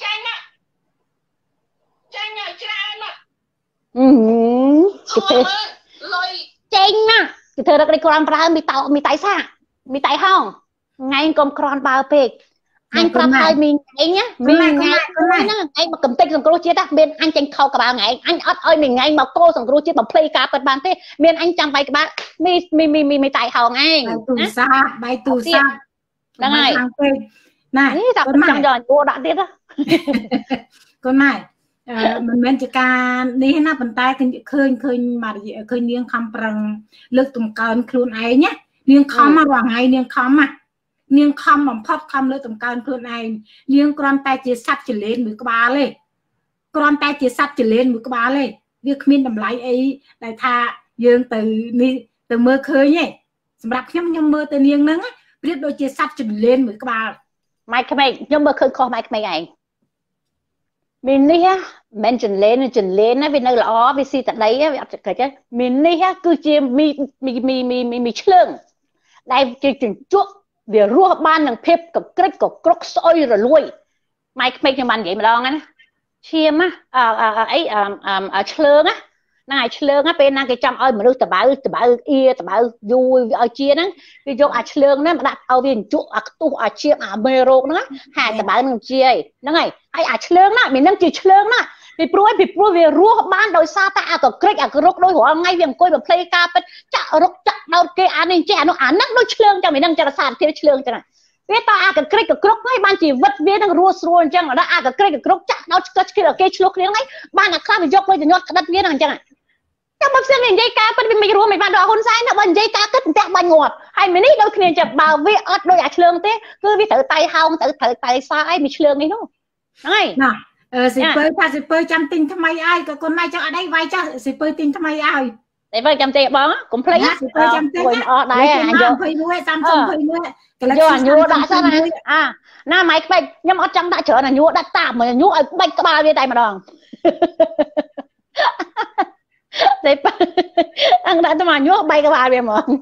chênh nè cái thời đó cái con ra mi tay xa mi tay không ngay con bao bịch anh cầm hai mình ngày nhá mình ngày anh mà cầm tay cầm cô chết á bên anh tranh khâu cả ba ngày anh ơi mình ngay mà cô cầm cô chết bằng play cả bật bàn thế bên anh chăm bay các bạn mi tay hồng ngay bay tù xa đang này này con mày giờ cô đã biết đó con mày mình chỉ can đi na bàn tay khơi mà khơi niềng khăm prang lực tùng cơn khuôn ấy nhé niềng khăm mà hoàng ngày niềng khăm mà phật khăm lực tùng cơn khuôn ấy niềng con tay chỉ sắt chỉ lên mũi ba lên con tay chỉ sắt chỉ lên mũi ba lên việc miên đầm lái ấy đại tha dương từ mưa khơi nhé sầm nhâm mưa từ niềng nắng biết đôi chỉ sắt chỉ lên mũi ba mai cái mày nhâm mưa khơi kho mai cái mày ngày mình đi ha mình trình lên á vì nơi là ó vì si tại đấy á cái chứ mình đi ha cứ chia mi chưng đây chỉ chừng chuốc vì rùa ban đằng phépกับกริกกับกรกซอยrồi lui mày cho mình vậy mà đong á chiêm á ấy chưng á này chưng á bên cái trăm ơi mà được tờ bảo vui ở chia đó vì vô chưng đó mà đặt ao viên chuốc tu chiêm mê rô đó hai tờ bảo đằng chia nó này ai chưng đó mình đang chỉ chưng đó bị pro về rùa ban đôi xa ta có kịch cái rốc đôiหัวngay viên coiแบบ play กาเป็นจะรกจะเราcái anh này trẻ nóนักđôi chưng cho mình đangจะสานที่chưng cho này vì ta cái kịch cái rốc ngay ban chỉ vật về đang rùa rùa chẳng là cái kịch cái rốcจะเราcái chưng cái ngay ban là khác bị dốc lên nhọt cái đất về đang chẳng này các bác sĩ mình dây cá bên mình rùa mình ban đỏ hôn sai nó bên dây cá kết tẹt ban ngọt hay mình ít đôi khiจะbảo vệ đôi chưng thế cứ vì thử tay hông thử tay sai mình chưng ấy đâu này สิเปย์สิเปย์จำติงทำไมไอ้ก็คนไม่เจ้าอะไรไว้เจ้าสิเปย์ติงทำไมไอ้แต่ว่าจำติบ้องกุมพลีสิเปย์จำติงได้โยนเพย์ด้วยซ้ำซ้ำเพย์ด้วยโยนโยนได้ซะนะหน้าไม้ไปยังอดจังได้เฉยนะโยนได้ตามเหมือนโยนไอ้ใบกระบาลไปได้มาดองแต่อังได้จะมาโยนใบกระบาลไปหมด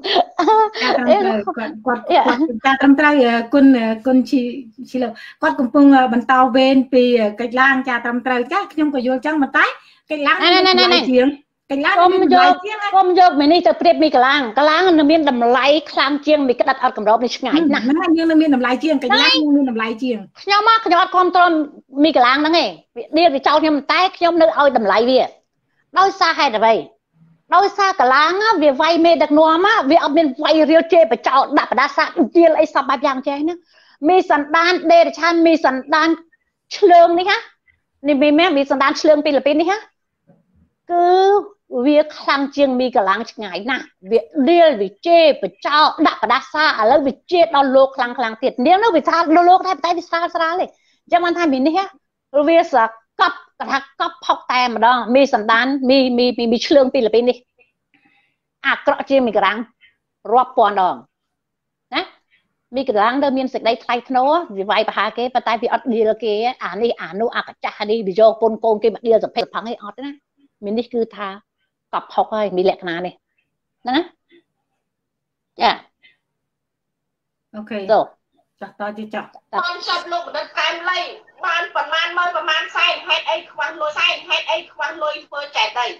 การทำไตรคุณชิลก็กุมพงบรรเทาเวนปีกระล่างการทำไตรจ้าขยมก็โยนจังมาไตกระล่างเชียงกระล่างก้มโยกไม่นี่จะเปรียบมีกระล่างนึกมีดำไหลคลางเชียงมีกระดัดอัดกำรอบในช่างไงนะมันยังนึกมีดำไหลเชียงกระล่างยังมีดำไหลเชียงขยมมากขยมความตรมมีกระล่างนั่งไงเดี๋ยวเจ้าเนี่ยมันแตกขยมนึกเอาดำไหลเวียđôi xa hay là vậy đôi xa cả láng á vì vay mê đặc nuông á vì ông bên vay riêu chê phải chào đạp đá xa chia lấy sập bạc giang chê nữa mi sẵn đan đê để chan mi sẵn đan lương đi ha nên mi mẹ mi sẵn đan lương Philippines đi ha cứ việc khang chiêng mi cả láng ngày nè việc điêu vì chê phải chào đạp đá xa ở lâu vì chê đau lô khang tiệt nếu nó vì xa lô thay tay vì xa này chẳng ăn thay mình đi ha việc sợ cấpทักก็พกแต่มาดองมีสันดานมีเชื่องปีละปีนี่กระเจียมีกระดังรอบปอนดองนะมีกระดังเดิมมีสิ่งใดไทยโน้วิไวปะฮาเกปะไตพี่อดดีละเกนี่นู้กระจ่าดีบิโจปนโกงเกมเดียวจะเพลพังให้อดนะมีนี่คือทากับพกให้มีแหลกนาเนี่ยนะจ้ะโอเคจับต่อจีจับตอนชอบลูกเดินตามเลยบ้านประมาณไม่ประมาณไส้ให้ไอ้ควันลอยไส้ให้ไอ้ควันลอยเปิดแจกได้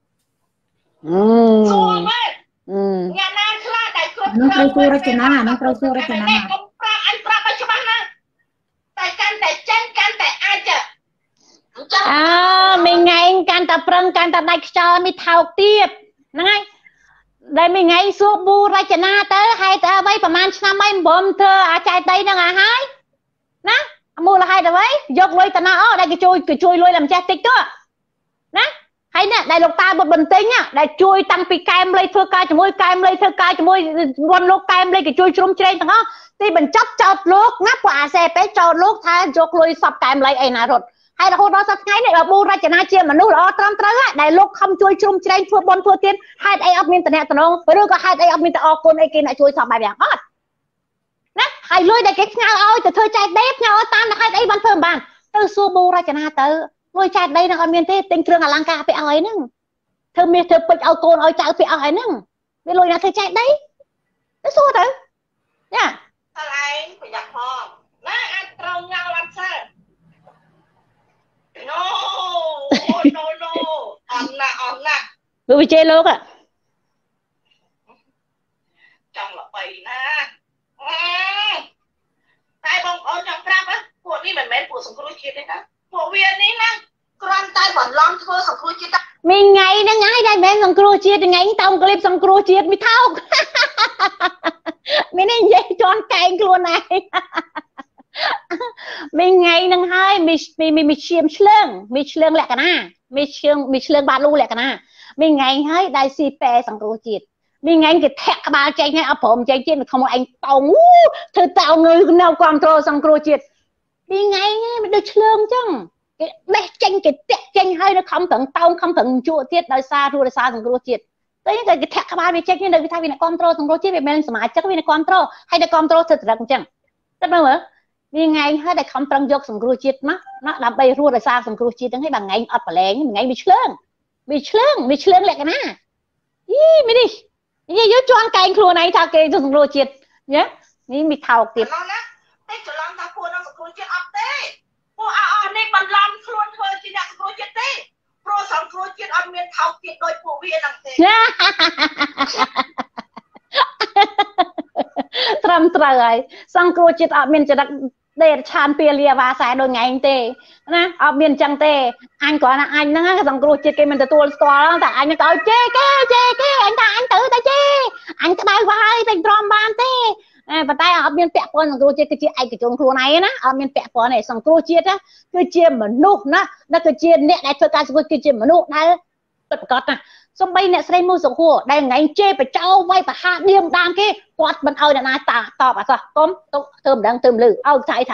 ชัวร์ไหมงานนั้นคลาดแต่ครบน้องเราสู้รัชนาน้องเราสู้รัชนาก็ปลาอันปลาไปใช่ไหมนะแต่กันแต่เจ้งกันแต่อาจจะไม่ไงการแต่ปรังการแต่ได้จอมีเท่าเทียบนั่งไงได้ไม่ไงสู้บูรัชนาเตอให้เตอไว้ประมาณชนะไม่บ่มเธออาใจได้นั่งหายนะมูลให้แต่ไว้ยกลอยตะนาอ้อได้ก็ช่วยลอยลำแจติกตัวนะให้เนี่ยได้ลูกตาบนบนติงอ่ะได้ช่วยตั้งปีกายเลยเธอกายจะมวยกายเลยเธอกายจะมวยวันลูกกายเลยก็ช่วยชุ่มเชยทั้งอ้อที่เป็นจับจอดลูกงับกว่าเสไปจอดลูกท้ายยกลอยสับกายเลยไอ้นารถให้เราคนเราสักไงเนี่ยบูราชนาเชียมันนู่นอ๋อตรัมตรังอ่ะได้ลูกคำช่วยชุ่มเชยช่วยบนช่วยเตียนให้ไอ้อัพมินตะเนี่ยตะนงไปดูก็ให้ไอ้อัพมินตะออกคนไอ้กินไอ้ช่วยสับแบบอย่างอ้อนะให้ลุยได้เก็บเงาเอาแต่เธอใจเด็บเงาตามให้ไอ้บันเพิ่มบ้านเธอสู้บูราชนาเธอลุยใจได้นะเอาเมียนเต้ติงเครื่องอลังการไปเอาไอ้นึงเธอเมียเธอไปเอาโกนเอาใจไปเอาไอ้นึงไม่ลุยนะเธอใจได้ไม่สู้เธอเนี่ยอะไรไปอยากพอนะอันตรงเงาลันเซอร์ noอ่อนนะดูวิจัยโลกอ่ะจังหวะไปนะตายบองเอาจังปราบอ่ะพวกนี้เหมือนพวกสังคมคิดเลยนะพวกเวียนนี้นะกรอนตายบ่อนล้อมเธอสังคมคิดมีไงนะไงได้แม่สังคมคิดยังไงต้องกลิบสังคมคิดไม่เท่าไม่ได้ยัยจอนไก่กลัวไหนมีไงนั่งให้มีเชียมเชื่องมีเชื่องแหละกันนะมีเชื่องบาลูแหละกันนะมีไงให้ได้ซีเปสังคมคิดมีไงก็แทะบาใจให้เอาผมใจเย็นเขาบอกไอ้เต่าเธอเต่าเงยแนวความโตสังคมจิตมีไงมันได้เชื่องจังได้ใจก็แทะใจให้นะคำถึงเต่าคำถึงชั่วเทียดได้ซาดูได้ซาสังคมจิตแต่ยังไงก็แทะบาไปใจนี่เลยวิธีวินัยความโตสังคมจิตเป็นสมัยจักวินัยความโตให้ได้ความโตเธอจะรักจังแต่เมื่อมีไงให้ได้คำตรังยกสังคมจิตมั้งนะดับไปรู้ได้ซาสังคมจิตทั้งให้บางไงอัดแปลงไงมีเชื่องแหละกันนะไม่ดิยี่ยจวนไก่ครัวไหนทาเกยจนสังโรจิตเนี่ยนี่มีเท่าติดนะไอ้จุลำทาครัวน้องสังโรจิตอัพเต้พวกในบรรลัมครัวเธอจีนักสังโรจิตเต้โปรสังโรจิตอันเมียนเท่าติดโดยผู้เวียนังเต้ตรำตรายสังโรจิตอันเมียนจะดักเดชชานเปียเรียวาสายโดยไงเต้นะอันเมียนจังเต้อันก่อนนะอันนั่งสังโรจิตเกมันจะตัวสกอร์แต่อันยังก็เจ๊อันตาอันตื่นแต่เจ๊อันก็ได้ว่าให้เป็นดรอมบานเต้ปัตตาอันเมียนแปะปนสังโรจิตก็เจ๊ไอ้กิจงครัวไหนนะอันเมียนแปะปนเนี่ยสังโรจิตนะคือเจ๊มนุษย์นะนั่นคือเจ๊เนี่ยในเพื่อการสกุลคือเจ๊มนุษย์นะประกอบนะสมัยเนี่ยใส่มือสังหัวได้ไงเจ๊ไปเจ้าไว้ประหารเดียมตามกี้กอดมันเอาเนี่ยนาตาตอบอ่ะสิต้มเติมดังเติมลือเอาใช้ถ่ายตือ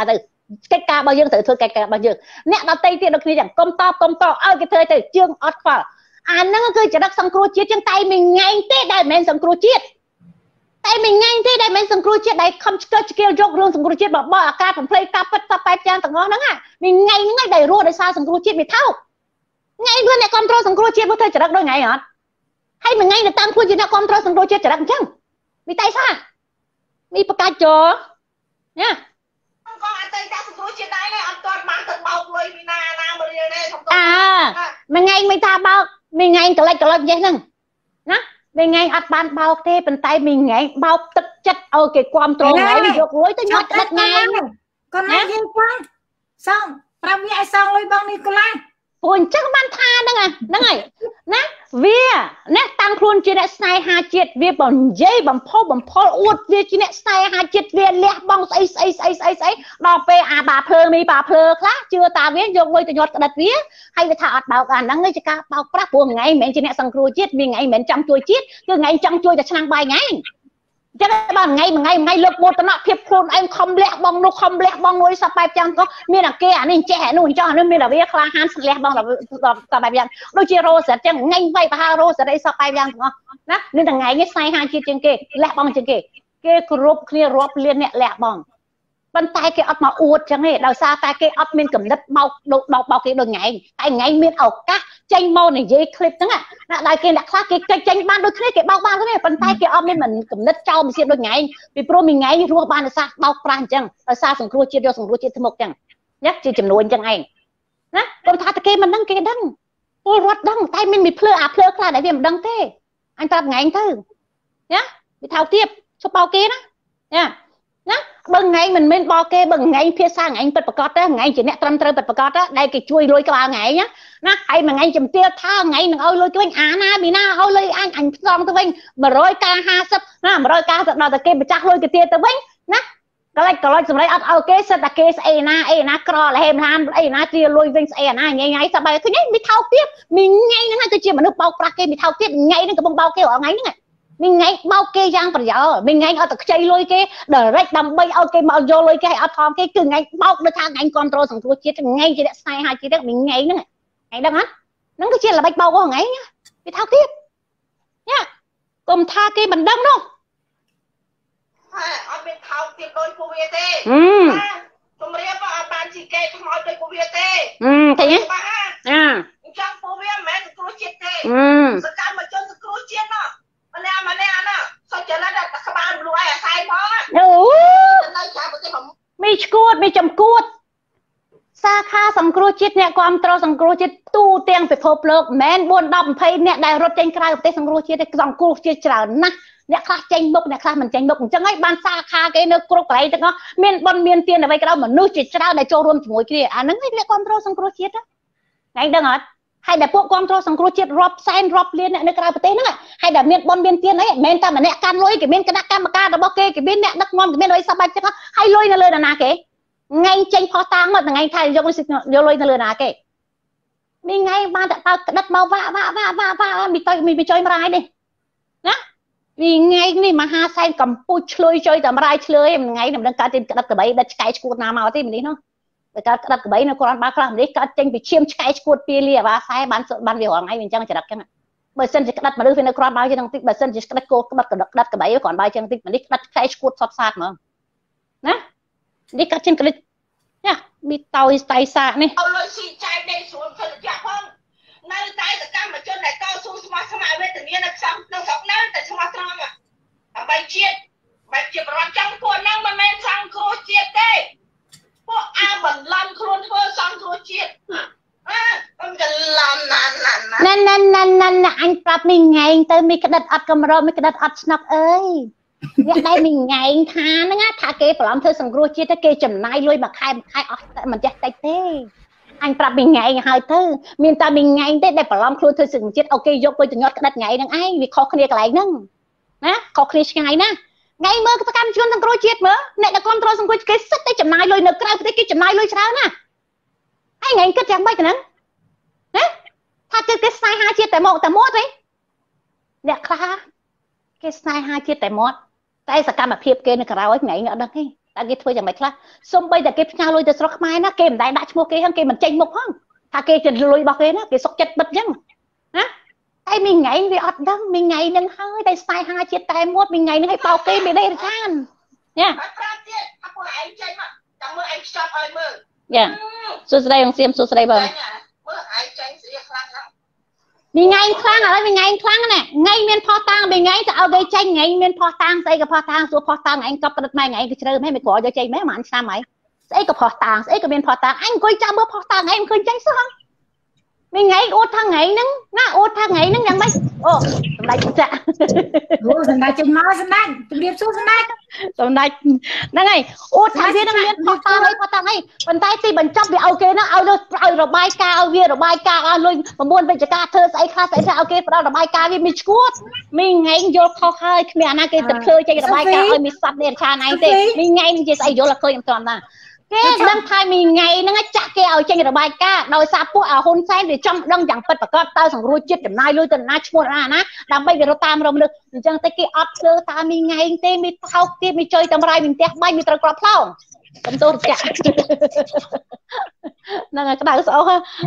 កិច្ចការរបស់យើងត្រូវធ្វើកិច្ចការរបស់យើងអ្នកដទៃទៀតដូចគ្នាចឹងកុំតបឲ្យគេធ្វើទៅជឿងអត់ខ្វល់អាហ្នឹងគឺចរិតសង្គ្រោះជាតិចឹងតែមួយថ្ងៃទេដែលមិនមែនសង្គ្រោះជាតិតែមួយថ្ងៃទេដែលមិនសង្គ្រោះជាតិដែលខំឆ្កឹះឆ្កៀលយករឿងសង្គ្រោះជាតិបបអាការបំភ្លៃការពិតបែបយ៉ាងទាំងអស់ហ្នឹងមួយថ្ងៃហ្នឹងដែលរស់ដោយសារសង្គ្រោះជាតិវាថោកថ្ងៃព្រោះអ្នកគ្រប់គ្រងសង្គ្រោះជាតិមកធ្វើចរិតដូចថ្ងៃអត់ហើយមួយថ្ងៃទៅតាំងខ្លួនជាអ្នកគ្រប់គ្រងសង្គ្រោះជាតិចរិតអញ្ចឹងវិតៃសានេះបកាច់ចោណាក៏អត់ទៅដាក់សង្គ្រោះជាតិដែរអត់ទាន់បានទៅបោកលុយពីណាមករៀលទេមួយថ្ងៃមិនថាបោកមួយថ្ងៃកលិចចេះហ្នឹងណាមួយថ្ងៃអត់បានបោកទេប៉ុន្តែមួយថ្ងៃបោកទឹកចិត្តឲ្យគេគ្រប់គ្រងថ្ងៃយកលុយទៅញ៉ាំទឹកថ្ងៃកូនណាយើងផងសងប្រាប់វាឲ្យសងលុយបងនេះកន្លះព្រោះអញ្ចឹងបានថាហ្នឹងហើយណាវាអ្នកតាំងខ្លួនជាអ្នកស្នេហាជាតិវាបំនិយាយបំផុសបំផុលអួតវាជាអ្នកស្នេហាជាតិវាលះបង់ស្អីដល់ពេលអាបាភ្លើមីបាភ្លើខ្លះជឿតាវាយកលុយទៅញាត់ក្តិតវាហើយវាថាអត់បោកអាហ្នឹងជាការបោកប្រាស់ព្រោះថ្ងៃមិនមែនជាអ្នកសង្គ្រោះជាតិវាថ្ងៃមិនមែនចង់ជួយជាតិគឺថ្ងៃចង់ជួយតែឆ្នាំងបាយថ្ងៃចឹងបើថ្ងៃលើកមោទនភាពខ្លួនឯងខំលះបងនោះខំលះបងលុយសបែបយ៉ាងក៏មានអាគេអានេះចេះអានោះចោះអានេះមានតែវាក្លាហានលះបងសបែបយ៉ាងដូចជារ៉ូសិតចឹងថ្ងៃវាយប្រហែលរ៉ូសិតអីសបែបយ៉ាងទាំងអស់ណានឹងថ្ងៃនេះស្នេហាជាតិជាងគេលះបងជាងគេគ្រប់គ្នារាប់លានអ្នកលះបងប៉ុន្តែគេអត់មកអួតចឹងទេដោយសារតែគេអត់មានកំណត់បោកគេដូចថ្ងៃតែថ្ងៃមានឱកាសចេញមកនិយាយឃ្លីបហ្នឹងណាដល់គេអ្នកខ្លះគេចេញបានដូចគ្នាគេបោកបានគ្នាប៉ុន្តែគេអត់មានកំណត់ចោលមិនសៀតដូចថ្ងៃពីព្រោះមួយថ្ងៃរស់បានដោយសារបោកប្រាស់អញ្ចឹងដោយសារសង្គ្រោះជាតិយកសង្គ្រោះជាតិថ្មុកចឹងណាជាចំនួនចឹងឯងណាខ្ញុំថាតែគេមិនដឹងគេដឹងពលរដ្ឋដឹងតែមានមីភ្លើខ្លះដែលវាមិនដឹងទេអញប្រាប់ថ្ងៃទៅណាវាថោកទៀតជប់បោកគេណាបើថ្ងៃមិនមែនបោកគេបើថ្ងៃភាសាថ្ងៃពិតប្រកបទេថ្ងៃជាអ្នកត្រឹមត្រូវពិតប្រកបទេដែលគេជួយលុយក្បាលថ្ងៃណាហើយមួយថ្ងៃជំទាវថាថ្ងៃនឹងឲ្យលុយទៅវិញអាណាមីណាឲ្យលុយអញផ្សំទៅវិញ100ការ50ណា100ការទៅដល់តែគេម្ចាស់លុយគេទៀតទៅវិញណាកលិចសម្រាប់អត់ឲ្យគេសិតតែគេស្អីណាក្រលហេមហានអីណាទ្រាលុយវិញស្អីណាថ្ងៃសបាយឃើញមីថោកទៀតមីថ្ងៃហ្នឹងទៅជាមនុស្សបោកប្រាស់គេមីថោកទៀតថ្ងៃហ្នឹងកំពុងបោកគេរាល់ថ្ងៃហ្នឹងមីថ្ងៃបោកគេយ៉ាងប្រយោលមីថ្ងៃអត់ទៅខ្ចីលុយគេdirectដើម្បីឲ្យគេមកយកលុយគេឲ្យអត់ថងគេគឺថ្ងៃបោកដូចថាថ្ងៃគ្រប់គ្រងសង្គ្រោះជាតិថ្ងៃជាអ្នកស្នេហាជាតិមីថ្ងៃហ្នឹងថ្ងៃដឹងហ្នឹងគឺជាល្បិចបោករបស់ថ្ងៃវាថោកទៀតញ៉ាកុំថាគេមិនដឹងនោះអត់មានថោកទៀតដោយពួកវាទេជំរាបអត់បានជីគេខ្មោចដោយពួកវាទេឃើញទេអញ្ចឹងពួកវាមិនមែនសង្គ្រោះជាតិទេសកម្មជនសង្គ្រោះជាតិណាម្នាក់ណាសុចរិតតែក្បាលមនុស្សឲ្យអាស្រ័យផងអូនៅចាំប្រទេសមីឈួតមីចំគួតសាខាសង្គ្រោះជាតិអ្នកគ្រប់គ្រងសង្គ្រោះជាតិទូទាំងពិភពលោកមិនមែន4 10 20អ្នកដែលរត់ចេញក្រៅប្រទេសសង្គ្រោះជាតិទេសង្គ្រោះជាតិច្រើនណាស់អ្នកខ្លះចេញមុខអ្នកខ្លះមិនចេញមុខអញ្ចឹងហើយបានសាខាគេនៅគ្រប់កន្លែងទាំងអស់មានបនមានទានអ្វីក៏ដោយមនុស្សជាច្រើនដែលចូលរួមជាមួយគ្នាអាហ្នឹងឯងអ្នកគ្រប់គ្រងសង្គ្រោះជាតិហ្នឹងដឹងអត់ហើយដែលពួកគ្រប់គ្រងសង្គ្រោះជាតិរាប់សែនរាប់លានអ្នកនៅក្រៅប្រទេសហ្នឹងហើយដែលមានបនមានទានអីមិនមែនតែម្នាក់កាន់លុយគេមានគណៈកម្មការរបស់គេមានអ្នកដឹកនាំគេមានអីសប្បាយចិត្តហើយលុយនៅលើណាគេថ្ងៃចេញផុសតាំងមកថ្ងៃថៃយកលុយនៅលើណាគេមីថ្ងៃបានតែបើក្តិតមកវាមីចុយម្រាយនេះណាមីថ្ងៃនេះមហាសែនកម្ពុជាឆ្លុយចុយតែម្រាយឆ្លើយថ្ងៃមិនដឹងកើតទីក្តិតក្បីដិតឆ្កែឈួតណាមកទេមីនេះនោះតែកើតក្តិតក្បីនៅគ្រាន់បើខ្លះមីនេះកើតចេញពីឈាមឆ្កែឈួតពីលាអាសែបានវារងថ្ងៃវាអញ្ចឹងចរិតចឹងបើសិនជាក្តិតមនុស្សវានៅគ្រាន់បើចឹងតិចបើសិនជាក្តិតគោក្បិតក្តិតក្បីគ្រាន់បើចឹងតិចមីនេះក្តិតឆ្កែឈួតសតសាកហ្មងណានេះកាត់ចេញក្តិតណាមីតោយស្តៃសាកនេះអើលុយស៊ីចែកដេកស្រួលឃើញចាស់ផងនៅតែសកម្មជនដែលតស៊ូស្មោះស្ម័គ្រវេទនានៅក្នុងស្រុកនៅតែស្មោះត្រង់ដើម្បីជាតិបែបជាប្រវត្តិចង់ពួកហ្នឹងមិនមែនសង្គ្រោះជាតិទេពួកអាបន្លំខ្លួនធ្វើសង្គ្រោះជាតិខ្ញុំច្រឡំណាស់អញប្រាប់មីថ្ងៃទៅមីក្តិតអត់កម្រមីក្តិតអត់ស្នប់អើយអ្នកដែលមីថ្ងៃថាហ្នឹងថាគេប្រឡំធ្វើសង្គ្រោះជាតិទៅគេចំណាយលុយមួយខែអស់មិនចេះតិចទេអញប្រាប់មីថ្ងៃហើយទៅមានតែមីថ្ងៃទេដែលប្រឡំខ្លួនធ្វើសង្គ្រោះជាតិអូខេយកលុយទៅញាត់ក្តិតថ្ងៃហ្នឹងឯងវាខុសគ្នាកន្លែងហ្នឹងណាខុសគ្នាឆ្ងាយណាថ្ងៃមើលសកម្មជនសង្គ្រោះជាតិមើលអ្នកដែលគ្រប់គ្រងសង្គ្រោះគេសិតតែចំណាយលុយនៅក្រៅប្រទេសគេចំណាយលុយច្រើនណាហើយថ្ងៃគិតយ៉ាងម៉េចទៅហ្នឹងណាថាគេស្នេហាជាតិតែមកតែមាត់ទេអ្នកខ្លះគេស្នេហាជាតិតែមាត់តែសកម្មភាពគេនៅក្រៅថ្ងៃនេះអត់ដឹងទេតែគេធ្វើយ៉ាងម៉េចខ្លះសូម្បីតែគេផ្ញើលុយទៅស្រុកខ្មែរណាគេមិនដែលដាក់ឈ្មោះគេហ្នឹងគេមិនចេញមុខផងថាគេចិត្តលុយរបស់គេណាគេសុកចិត្តបិទអញ្ចឹងណាតែមីថ្ងៃវាអត់ដឹងមីថ្ងៃហ្នឹងហើយតែស្នេហាជាតិតែមួយមីថ្ងៃហ្នឹងឲ្យបោកគេមានដេរខានញ៉ាប្រាប់ទៀតថាពួកឯងចេញមកចាំមើលឯងខ្ចប់ឲ្យមើលយ៉ាសួស្ដីបងសៀមសួស្ដីបងមើលឯងចេញស្រីខ្លាំងណាស់មីថ្ងៃខ្លាំងឥឡូវមីថ្ងៃខ្លាំងណាថ្ងៃមានផោះតាំងមីថ្ងៃទៅឲ្យគេចេញថ្ងៃមានផោះតាំងស្អីក៏ផោះតាំងសួរផោះតាំងឯងកប់ប្រឌិតម៉ែថ្ងៃគេជ្រើមិនក្រយកចេញម៉ែមិនឆ្នាំហើយស្អីក៏ផោះតាំងស្អីក៏មានផោះតាំងអញអង្គុយចាំមើលផោះតាំងឯងមិនឃើញចេញសោះមីថ្ងៃអួតថាថ្ងៃហ្នឹងណាអួតថាថ្ងៃហ្នឹងយ៉ាងម៉េចអូសម្ដេចចាអូសម្ដេចចេញមកសម្ដេចជម្រាបសួរសម្ដេចសម្ដេចហ្នឹងហើយអួតថាវានឹងមានផោះតាំងអីផោះតាំងអីប៉ុន្តែទីបញ្ចប់វាឲ្យគេហ្នឹងឲ្យរបាយការណ៍ឲ្យវារបាយការណ៍ឲ្យលុយ9វិជ្ជការធ្វើស្អីខ្លះស្អីខ្លះឲ្យគេផ្ដល់របាយការណ៍វាមានឈួតមីថ្ងៃយល់ខុសហើយគ្មានអាណាគេទៅធ្វើចេញរបាយការណ៍ឲ្យមានសັບនេះឆានឯងទេមីថ្ងៃនឹងជាស្អីយល់ឲ្យឃើញមិនតាន់ណាគេដឹងថាមីថ្ងៃហ្នឹងចាក់គេឲ្យចេញរបាយការណ៍ដោយសារពួកហ៊ុនសែនវាចង់ដឹងយ៉ាងពិតប្រាកដតើសង្រួចចិត្តចំណាយលុយទៅណាឈ្មោះណាដើម្បីវារត់តាមរំលឹកអញ្ចឹងតែគេអត់ធ្វើតាមមីថ្ងៃទេមានថោកទៀតមានចុយតម្រៃមានផ្ទះបាញ់មានត្រូវក្របផ្លោងកំទោរចាក់ហ្នឹងហើយក្តៅស្អុះ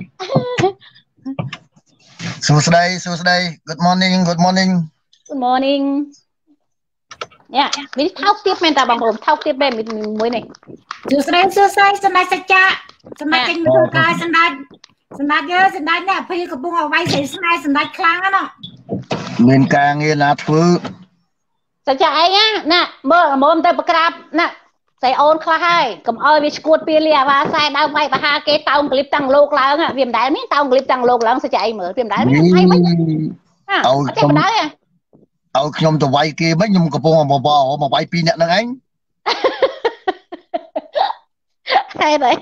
សួស្ដី Good morning Good morning យ៉ាមានថោកទៀតមែនតាបងប្អូនថោកទៀតមែនមួយនេះសួស្ដីសម្ដេចសច្ចាសម្ដេចចេញមកធ្វើការសម្ដេចនេះអភីកំពុងឲ្យវាយស្រីស្នេហ៍សម្ដេចខ្លាំងណាស់មានការងារណាធ្វើសច្ចាអីណាមើលមុំទៅប្រក្រាបណាស្រីអូនខ្លះហើយកុំឲ្យវាឈួតពីលីអាវ៉ាខ្សែដើមវាយបហាគេតោងក្លីបតាំងលោកឡើងវាមិនដែលមានតោងក្លីបតាំងលោកឡើងសច្ចាអីមើលវាមិនដែលមានអីមិនអត់ទេមិនដែលឲ្យខ្ញុំទៅវាយគេវិញខ្ញុំកំពុងមកវាយ2នាក់ហ្នឹងឯងហេតុអី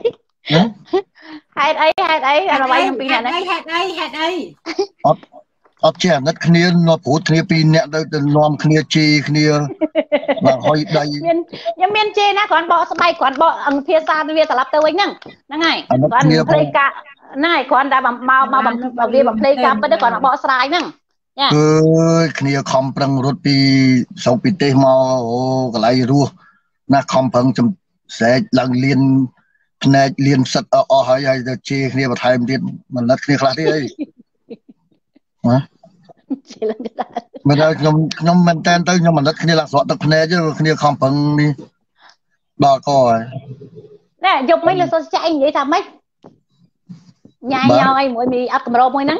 អាវាយខ្ញុំ2នាក់ហ្នឹងហេតុអីអត់ចេះអាណិតគ្នានៅព្រួតគ្នា2នាក់ទៅនាំគ្នាជីគ្នាមកហុយដីខ្ញុំមានជេណាគ្រាន់បកស្បែកគ្រាន់បកអង្គភាសាវាត្រឡប់ទៅវិញហ្នឹងហើយគ្រាន់ភ្លេចការណាគ្រាន់តែមកវាបំភ្លេចការពិតគ្រាន់បកស្រាយហ្នឹងអើយគ្នាខំប្រឹងរត់ពីស្រុកពីទេសមកអូកន្លែងរស់ណាខំប្រឹងស្រែកឡើងលៀនភ្នែកលៀនសិតអស់ហើយទៅជេរគ្នាបន្ថែមទៀតមិនលិតគ្នាខ្លះទៀតអីណាជេរឡើងដែរមិនដល់ខ្ញុំមែនតើទៅខ្ញុំមិនលិតគ្នាឡើងស្រក់ទឹកភ្នែកទេគ្នាខំប្រឹងនេះដល់កហើយណែយប់មិញលោកសុសចាក់និយាយថាម៉េចញ៉ាយញ៉ោអីមួយមីអត់កម្រោមួយហ្នឹង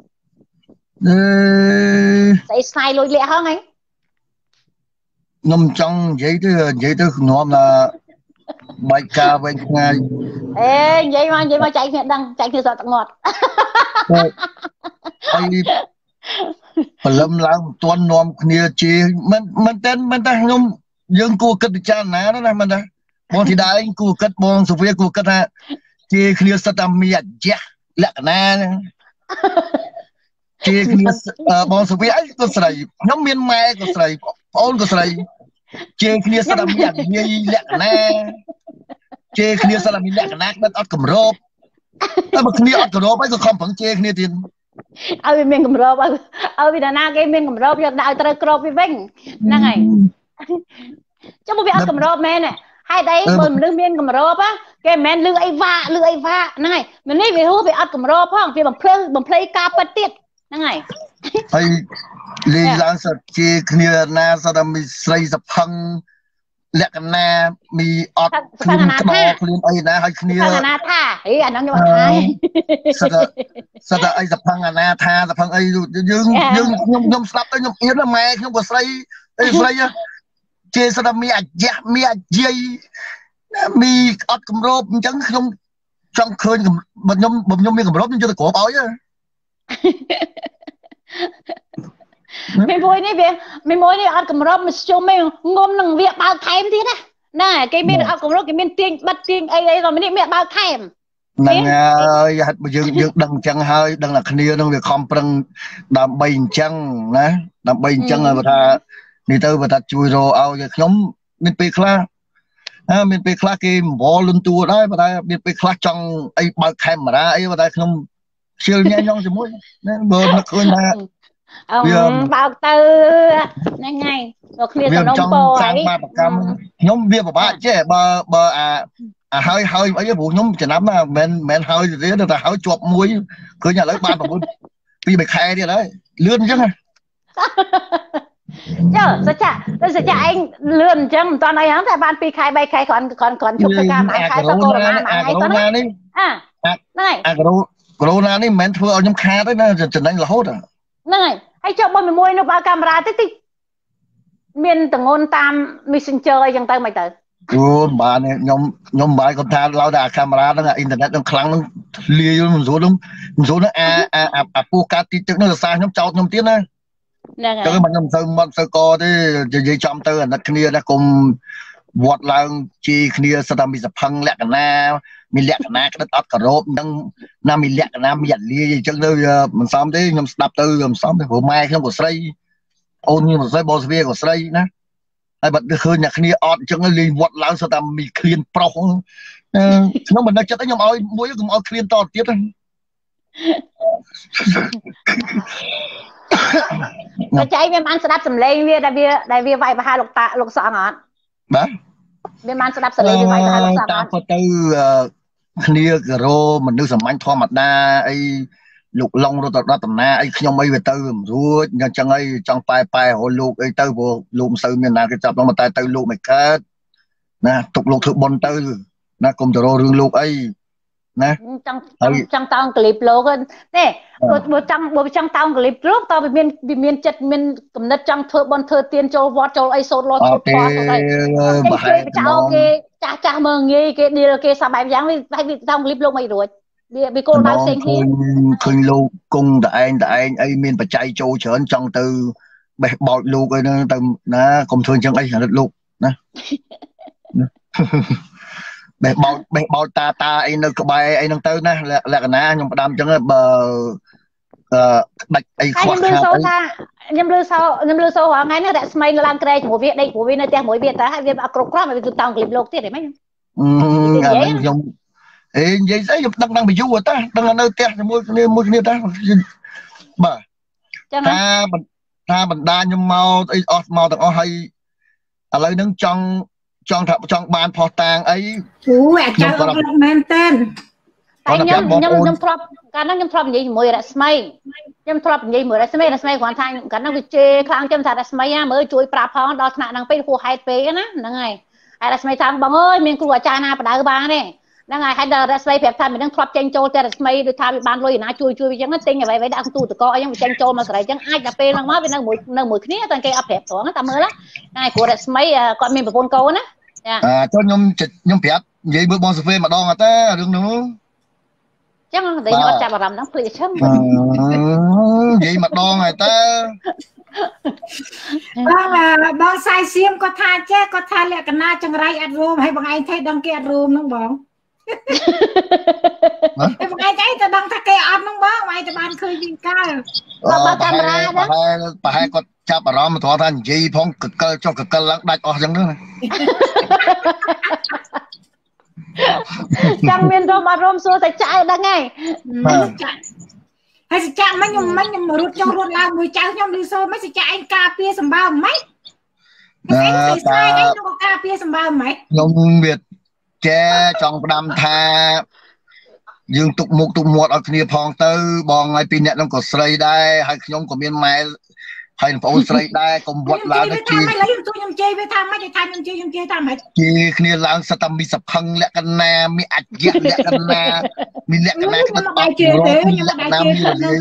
ស្អីស្នាយលួចលាក់ហងហីខ្ញុំចង់និយាយទៅខ្ញុំថាបែកការវិញឆ្ងាយនិយាយមកចែកគ្នាដឹងចែកគ្នាសក់ទឹកមាត់ហើយព្រលឹមឡើងមិនទាន់នាំគ្នាជាមិនតែខ្ញុំយើងគួរគិតពិចារណាណាមិនថាបងធីតាឯងគួរគិតបងសូហ្វីគួរគិតថាជាគ្នាសិតតែមានអយៈលក្ខណៈជាគ្នាបងសុភីអីក៏ស្រីខ្ញុំមានម៉ែក៏ស្រីបងអូនក៏ស្រីជាគ្នាស្ដាប់មាននិយាយលក្ខណៈជាគ្នាស្ដាប់មានលក្ខណៈមិនអត់កម្របតែបើគ្នាអត់កម្របហើយក៏ខំប្រឹងជេរគ្នាទៀតឲ្យវាមានកម្របឲ្យវាណាគេមានកម្របយកដាក់ឲ្យត្រូវក្របវាវិញហ្នឹងហើយចុះមកវាអត់កម្របមែនហេតុអីបើមនុស្សមានកម្របគេមិនមែនលឺអីវ៉ាហ្នឹងហើយមនុស្សវាហួសវាអត់កម្របផងវាបំភ្លៃការពិតទៀតហ្នឹងហើយលេងឡើងសិតជាគ្នាណាសិតតែមានស្រីសផឹងលក្ខណៈមានអត់ខ្លួនក្តោខ្លួនអីណាហើយគ្នាសផឹងអាណាថាអាហ្នឹងខ្ញុំអត់ថាសិតតែអីសផឹងអាណាថាសផឹងអីយើងខ្ញុំស្ដាប់ទៅខ្ញុំអៀនម៉ែខ្ញុំក៏ស្រីអីស្រីជាសិតតែមានអាយៈមានអាយាយមានអត់កម្របអញ្ចឹងខ្ញុំចង់ឃើញបើខ្ញុំមានកម្របខ្ញុំយកទៅគ្របឲ្យមីមួយនេះអត់កម្របមកជុំឯងងុំនឹងវាបើកថែមទៀតណាគេមានអត់កម្របគេមានទាញបិទទាញអីដល់នេះមានបើកថែមហ្នឹងហើយហិតយើងដឹងអញ្ចឹងហើយដឹងតែគ្នានឹងវាខំប្រឹងដើម្បីអញ្ចឹងណាដើម្បីអញ្ចឹងបើថានេះទៅបើថាជួយរកឲ្យខ្ញុំមានពេលខ្លះមានពេលខ្លះគេអង្វល់លុនតួដែរបើតែមានពេលខ្លះចង់អីបើកកាមេរ៉ាអីបើតែខ្ញុំខ្ជិលញ៉ាំញ៉ងជាមួយណាបើនឹកឃើញថា bao tư ngay ngay rồi kia Vì tầm đông trong po sang ấy 3 ប្រកម្មខ្ញុំវាពិបាកចេះបើហើយអីព្រោះខ្ញុំចំណាំណាមិនហើយទេតែហើយជាប់មួយឃើញឥឡូវបាន2 3 ខែទៀតហើយលឿនអញ្ចឹង Sao chả anh lươn chấm toàn này hắn tại ban pi khai bay khai còn chụp cái cam anh khai sao cô là ai con đấy này corona này mình thưa ông nhâm kha đấy nó trình đánh là hốt à này hay cho bọn mình mua nó ba camera tích tích miền từng ngôn tam messenger chẳng tay mày tới bà này nhóm bài con tha lao đà camera đó là internet nó khăn nó lia một số nó podcast tức nó là sao nhóm trâu nhóm tiếng á cho cái mình sơ co thế dây chom tơ là kia đã cùng vọtឡើងជីគ្នាស្ដាប់មានសភឹងលក្ខណៈមានលក្ខណៈក្តិតអត់គោរពនឹងណាមានលក្ខណៈមានលាយអញ្ចឹងទៅមិនសមទេខ្ញុំស្ដាប់ទៅមិនសមទេព្រោះម៉ែខ្ញុំក៏ស្រីអូនខ្ញុំក៏ស្រីបងស្វាក៏ស្រីណាហើយបើឃើញអ្នកគ្នាអត់អញ្ចឹងលេងវត្តឡើងស្ដាប់មានឃ្លានប្រុសខ្ញុំមិននឹកចិត្តខ្ញុំឲ្យមួយកុំឲ្យឃ្លានតទៀតតែចៃវាបានស្ដាប់សំឡេងវាដែលវាវាយប្រហាលោកតាលោកសង្ឃអត់បាទវាបានស្ដាប់សំឡេងវាវាយប្រហាលោកសង្ឃអត់តាមទៅគ្នាការោមនុស្សសាមញ្ញធម្មតាអីលោកឡុងរតនាអីខ្ញុំអីវាទៅមិនរួចអញ្ចឹងអីចង់ប៉ែរហូតលោកអីទៅព្រោះលោកមិនសូវមានណាគេចាប់ដល់តែទៅលោកមិនកើតណាទុកលោកធ្វើបុណ្យទៅណាកុំទៅរករឿងលោកអីណាចង់តោងក្លីបលោកទេបើចង់តោងក្លីបលោកតើវាមានចិត្តមានគំនិតចង់ធ្វើបន់ធ្វើទៀនចូលវត្តចូលអីសូត្រលោចូលផ្ទាល់ទៅបើហេតុចោលគេចាស់មើងងាយគេឌីលគេសបែបយ៉ាងវាតោងក្លីបលោកមិនរួចវាគោលដៅផ្សេងគ្នាឃើញលោកគង់តែឯងអីមានបច្ច័យចូលច្រើនចង់ទៅបេះបោចលោកអីហ្នឹងទៅណាកុំធ្វើអញ្ចឹងអីរត់លោកណាបេះបោចតាអីនៅក្បែរអីហ្នឹងទៅណាលក្ខណៈខ្ញុំផ្ដាំអញ្ចឹងបើដាច់អីខ្វះខាតខ្ញុំលឺសោរាល់ថ្ងៃនេះរស្មីឡើងក្រែជាមួយវាដេកព្រោះវានៅផ្ទះមួយវាតែវាអត់គ្រប់គ្រាន់វាទៅតោងក្លីបលោកទៀតហីម៉េចខ្ញុំនិយាយស្អីខ្ញុំដឹងពីយូរតាដឹងនៅផ្ទះជាមួយគ្នាតាបាទថាបណ្ដាខ្ញុំមកអីអស់មកទាំងអស់ហើយឥឡូវហ្នឹងចង់បានផុសតាងអីអាចចង់មែនតើតែខ្ញុំធ្លាប់កាលហ្នឹងខ្ញុំធ្លាប់និយាយជាមួយរស្មីខ្ញុំធ្លាប់និយាយជាមួយរស្មីគ្រាន់ថាកាលហ្នឹងវាជេរខ្លាំងចឹងថារស្មីមើលជួយប្រាប់ផងដល់ថ្នាក់ហ្នឹងពេកហួសហេតុពេកណាហ្នឹងហើយហើយរស្មីថាបងអើយមានគ្រូអាចារ្យណាបដៅបានទេហ្នឹងហើយហើយដល់រស្មីប្រាប់ថាមិនដឹងធ្លាប់ចេញចូលតែរស្មីដូចថាវាបានលុយណាជួយវាចឹងទិញអ្វីដាក់ទូទឹកកកអីចឹងវាចេញចូលមកសេរីចឹងអាចដល់ពេលហ្នឹងមកវានៅមួយគ្នាតែគេអត់ប្រាប់ត្រង់តែមើលណាគ្រូរស្មីគាត់មានប្រពន្ធកូនណាចុះខ្ញុំប្រាប់និយាយមើលបងសាហ្វេម្ដងអត់ទេរឿងនោះចឹងតែខ្ញុំអត់ចាប់អារម្មណ៍ហ្នឹងភ្លេចឈឹងនិយាយម្ដងហើយតើបងសាយសៀមគាត់ថាចេះគាត់ថាលក្ខណៈចង្រៃអត់រួមហើយបងឯងថេដឹងគេអត់រួមហ្នឹងបងតែបងឯងទៅដឹងថាគេអត់ហ្នឹងបងឯងទៅបានឃើញវិញកាលបើកាមេរ៉ាហ្នឹងប្រហែលគាត់ចាប់អារម្មណ៍គាត់ថានិយាយផងកកិលចុះកកិលឡើងដាច់អស់ចឹងទៅចាំមានរំអត់រំសួរតែចៅដឹងហើយហើយសច្ចៈមិញខ្ញុំរត់ចង់រត់ឡើងមួយចៅខ្ញុំលឺសូរមិនសច្ចៈឯងការពារសម្បើម៉េចឯងស្អីឯងនឹងការពារសម្បើម៉េចខ្ញុំវាចេះចង់ផ្ដាំថាយើងទុកមុខទុកមាត់ឲ្យគ្នាផងទៅបងហើយពីអ្នកនឹងក៏ស្រីដែរហើយខ្ញុំក៏មានម៉ែហើយបងប្អូនស្រីដែរកុំវត្តឡើងទៅជេរខ្ញុំជេរវាថាម៉េចថាខ្ញុំជេរថាម៉េចជេរគ្នាឡើងសិតតែមានសភឹងលក្ខណៈមានអច្ចៈលក្ខណៈមានលក្ខណៈក្បត់អត់ជេរទេខ្ញុំមិនដែរជេរហ្នឹង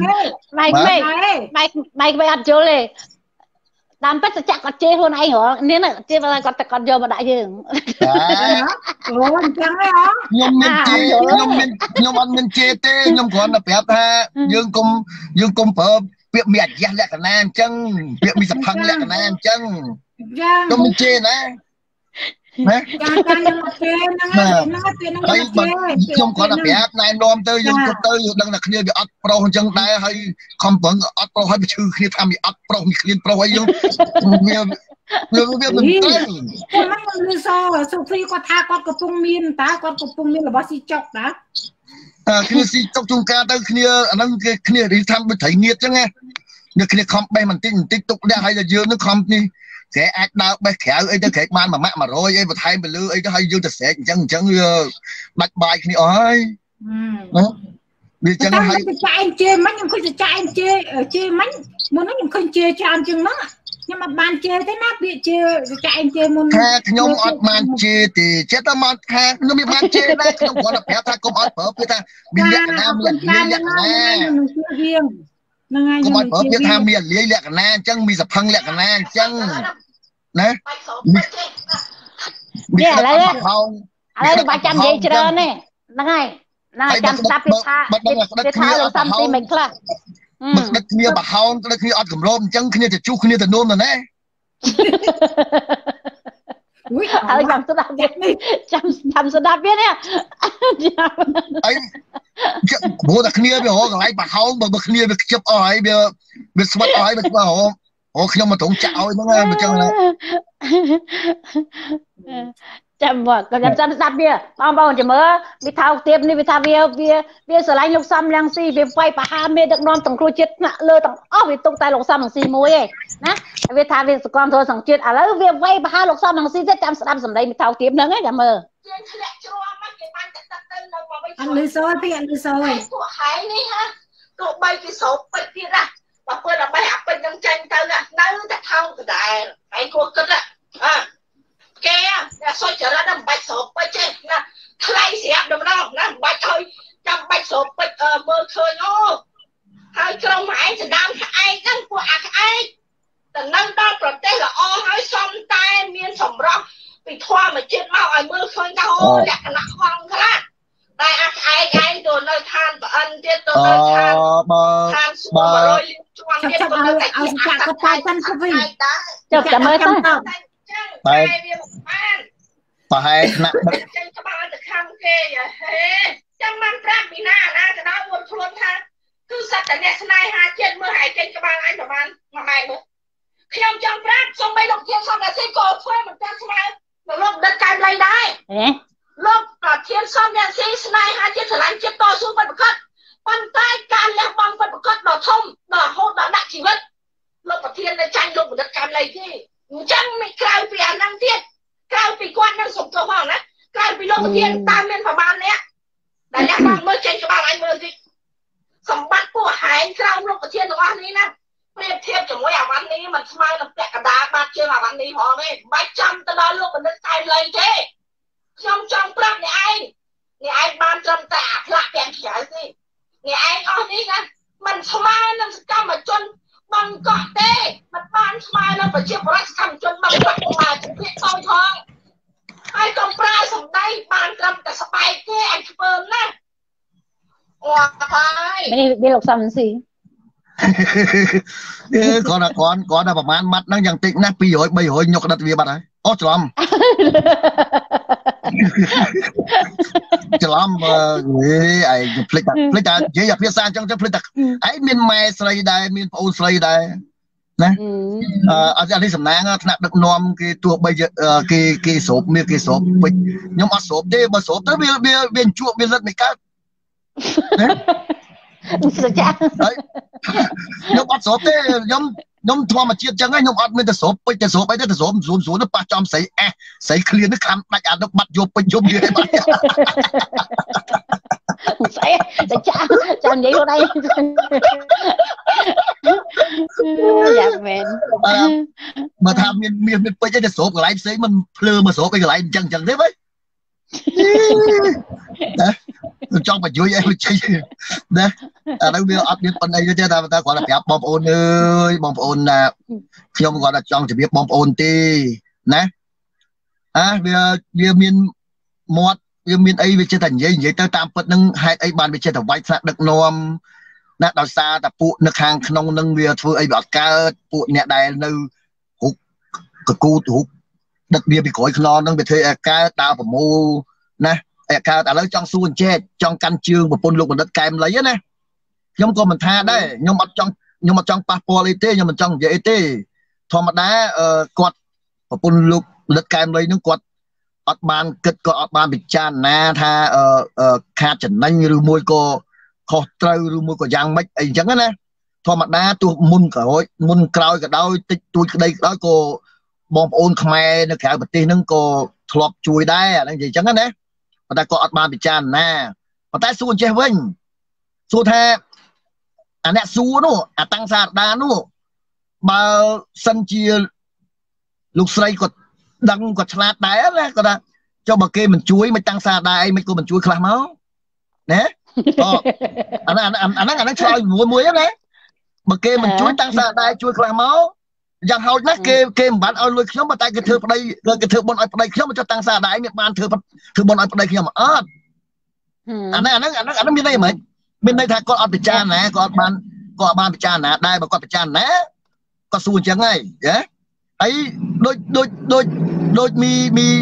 បែកអត់យល់ទេតាមពិតសច្ចៈគាត់ជេរខ្លួនឯងហ៎នេះជេរគាត់យកមកដាក់យើងអូអញ្ចឹងហ៎ខ្ញុំមានជេរខ្ញុំអត់មានជេរទេខ្ញុំគ្រាន់តែប្រាប់ថាយើងកុំប្រើពាក្យមានអច្ចៈលក្ខណៈអញ្ចឹងពាក្យមានសភឹងលក្ខណៈអញ្ចឹងខ្ញុំមិនជេរណាចាខ្ញុំមកជេរហ្នឹងខ្ញុំគាត់តែប្រាប់ណែនាំទៅយើងគិតទៅយើងដឹងថាគ្នាវាអត់ប្រុសអញ្ចឹងដែរហើយខំប្រឹងអត់ប្រុសហើយឈឺគ្នាថាវាអត់ប្រុសវាឃ្លានប្រុសហើយយើងវាមិនត្រូវខ្ញុំលឺសូហ្វីគាត់ថាគាត់កំពុងមានតើគាត់កំពុងមានរបស់ស៊ីចុកតាគ្នាស៊ីចុកជួនកាលទៅគ្នាអាហ្នឹងគេគ្នារៀបថាដូចត្រីងៀតអញ្ចឹងណា nước kia không bay mình tích tục đeo hay là dương nó không đi sẽ ai đào bay khéo ấy tới kẹt ban mà mẹ mà rồi ấy mà thay mà lư ấy tới hay dương ta sẽ chẳng bạch bài kia ơi đó vì chẳng hay chạy chơi mấy nhưng không chạy chơi mấy muốn nó nhưng không chơi cho anh chừng nó nhưng mà ban chơi thế nào bị chơi chạy chơi muốn ha nhóm ọt man chơi thì chết tao man ha nó bị man chơi đấy nhóm còn là bé ta cũng ọt phở với ta bị liệt nam liệt nè cũng ọt phở với ta liệt nè chẳng bị sập phăng liệt nè chẳng nè nè lấy ba trăm vậy chưa nè ngay nè trăm sắp biết tha rồi xăm thì mình là đất kia bà hao đất kia ọt cầm rôm chẳng kia thì chú kia thì nôm rồi nè chăm sẽ đạp biết chăm sẽ đạp biết nè ấy bố đặc nia bây giờ lại bà hao bà nia bị chụp ỏi bị smart ỏi bị bà họ khi mà tổng chảo nó nghe mà chẳng là chăm vợ còn chăm đạp biết bao chỉ mới bị thao tiếp đi bị thao bia sờ lạnh lục xăm lăng xi bị quay bà ham mê được non tổng khui chết nặng lơ tổng bị tung tay lục xăm lăng xi môi ấy nè bị thao bị con thôi sòng chết à lỡ việc quay bà ha lục xăm lăng xi rất chăm đạp sầm đây bị thao tiếp nữa ấy chăm mơ anh lư soi thì anh lư soi của hải đi ha tụi bay cái số bay kia ra và quên là bay học bên trong tranh tao nè nấu thật không từ đại phải cô cất á kè soi trở ra đâm bạch số bay trên nè thay xẹp đâm đâu nè bạch thôi trong bạch số bạch mơ khơi nó hai trong hải thì đam ai đam của ai từ nâng đo protect là o hai xong tay miên sòng rong bị thoa mà chết mau ai mơ khơi tao lẹ là hoang thế là đây ai đồ nơi than và ăn tiết đồ nơi than xuống mà rồi chọc ao chặt cái tay chân sao vậy chọc chả mới tay bà hay nặng chân các bạn được khăm kê vậy chân mang trap bị na cái đó buồn luôn ha cứ sát tại nhà này ha trên mưa hải trên các bạn anh của bạn mà mày nữa khi ông chân trap xong bay đồng tiền xong là xây cổ thuê một chân smile mà lúc đất cài lấy đấy lúc là thiên xong nhà xây này ha trên thử lạnh trên to xuống phần cất bàn tay can leo băng phần cất đỏ thông đỏ hôn đỏ đại chỉ vật lúc là thiên này tranh lúc đất cài lấy gì chân mày cài vì ăn năng tiết cài vì quan năng sống cầu hoàng đấy cài vì lúc là thiên tam lên vào bàn đấy đại nhà băng mới tranh cho bạn anh mơ gì sầm bắt của hải cài lúc là thiên của anh ấy nèเปรียบเทียบกับว่าอย่างวันนี้มันทำไมเราแตกกระดาษมาเชื่อวันนี้พอไหมใบจำตลอดลูกมันนึกใจเลยเจ้จำปรับเนี่ยไอ้บ้านจำแต่พระแกงเขียวสิเนี่ยไอ้อ้อนี่นะมันทำไมนั่นสกัดมาจนบังเกาะเต้มันบ้านทำไมเราไปเชื่อรักทำจนบังเกาะมาถึงเพี้ยนทองไอ้กองปลาสมได้บ้านจำแต่สบายเต้ไอ้เฟิร์นนะว้าไปไม่หลอกซ้ำสิ có làประมาณมัดนั่งอย่างติ๊กนะปีหอยใบหอยยกดัดเวียบัดไหนอ๋อฉลามไอ้พลิกแต่เจี๊ยบพิซซ่าจังพลิกแต่ไอ้มีนแม่สไลด์ได้มีนปูสไลด์ได้นะอันนี้สำนักขนาดดักนอมกี่ตัวใบกี่ศพมีกี่ศพไปยมอัดศพได้มาศพแต่เบียนชั่วเบียนเลือดไม่กัดnhóm bắt số thế nhóm thua mà chia chân ấy nhóm bắt mới được số bây giờ số bây giờ số xuống nó bắt chom sấy clear nó khăm đại nó bắt vô bây vô như thế mà sấy chạm vậy vô đây dạ mẹ mà tham miền bây giờ số của lại sấy mình lơ mà số bây giờ lại chân thế vậy trong mà vui em chơi nè đâu biết ấp biết bên đây chứ ta gọi là kẹp bom ôn ơi bom ôn là khi ông gọi là trong chỉ biết bom ôn ti nè bây miền mót miền ấy bị chơi thành vậy tới tam phật nâng hai ấy bàn bị chơi thành white sạc được nom nè đào xa tập phụ nước hàng nông nâng bia thôi ấy bảo ca phụ nhẹ đài nơi hụt cái cu hụt đất bia bị cối non nâng bị thuê ca tao vào mô nè cả tại lấy trong xuân che trong căn chương và phun lục mình đất kèm lấy á nè nhóm con mình tha đấy nhưng mà trong passport y tế nhưng mà trong vậy tế thò mặt đá quạt và phun lục đất kèm lấy nó quạt ở bàn kết có ở bàn bị chan na tha khá chẩn nhanh như môi cô khó trâu như môi cô giang mấy ấy chẳng á nè ធម្មតាទោះមុនក្រោយមុនក្រោយក៏ដោយតិចតួចក្តីក៏ដោយក៏បងប្អូនខ្មែរនៅក្រៅប្រទេសហ្នឹងក៏ធ្លាប់ជួយដែរអាហ្នឹងនិយាយអញ្ចឹងណាប៉ុន្តែក៏អត់បានពិចារណាប៉ុន្តែសួរចេះវិញសួរថាអាអ្នកសួរនោះអាតាំងសារដានោះបើសិនជាលោកស្រីគាត់ដឹងគាត់ឆ្លាតដែរណាគាត់ថាចុះបើគេមិនជួយមិនតាំងសារដាអីមិនក៏មិនជួយខ្លះមកណាអាហ្នឹងឆ្លើយមួយណាបើគេមិនជួយតាំងសារដាជួយខ្លះមកយ៉ាងហោចណាស់គេមិនបានឲ្យលុយខ្ញុំតែគេធ្វើប្តីគេធ្វើបុណ្យឲ្យប្តីខ្ញុំមកចុះតាំងសារដាមានបានធ្វើបុណ្យឲ្យប្តីខ្ញុំអត់អាហ្នឹងមានន័យហ្មងមានន័យថាគាត់អត់ពិចារណាគាត់អត់បានពិចារណាដែរបើគាត់ពិចារណាគាត់សួរអញ្ចឹងហើយណាហើយដូចមី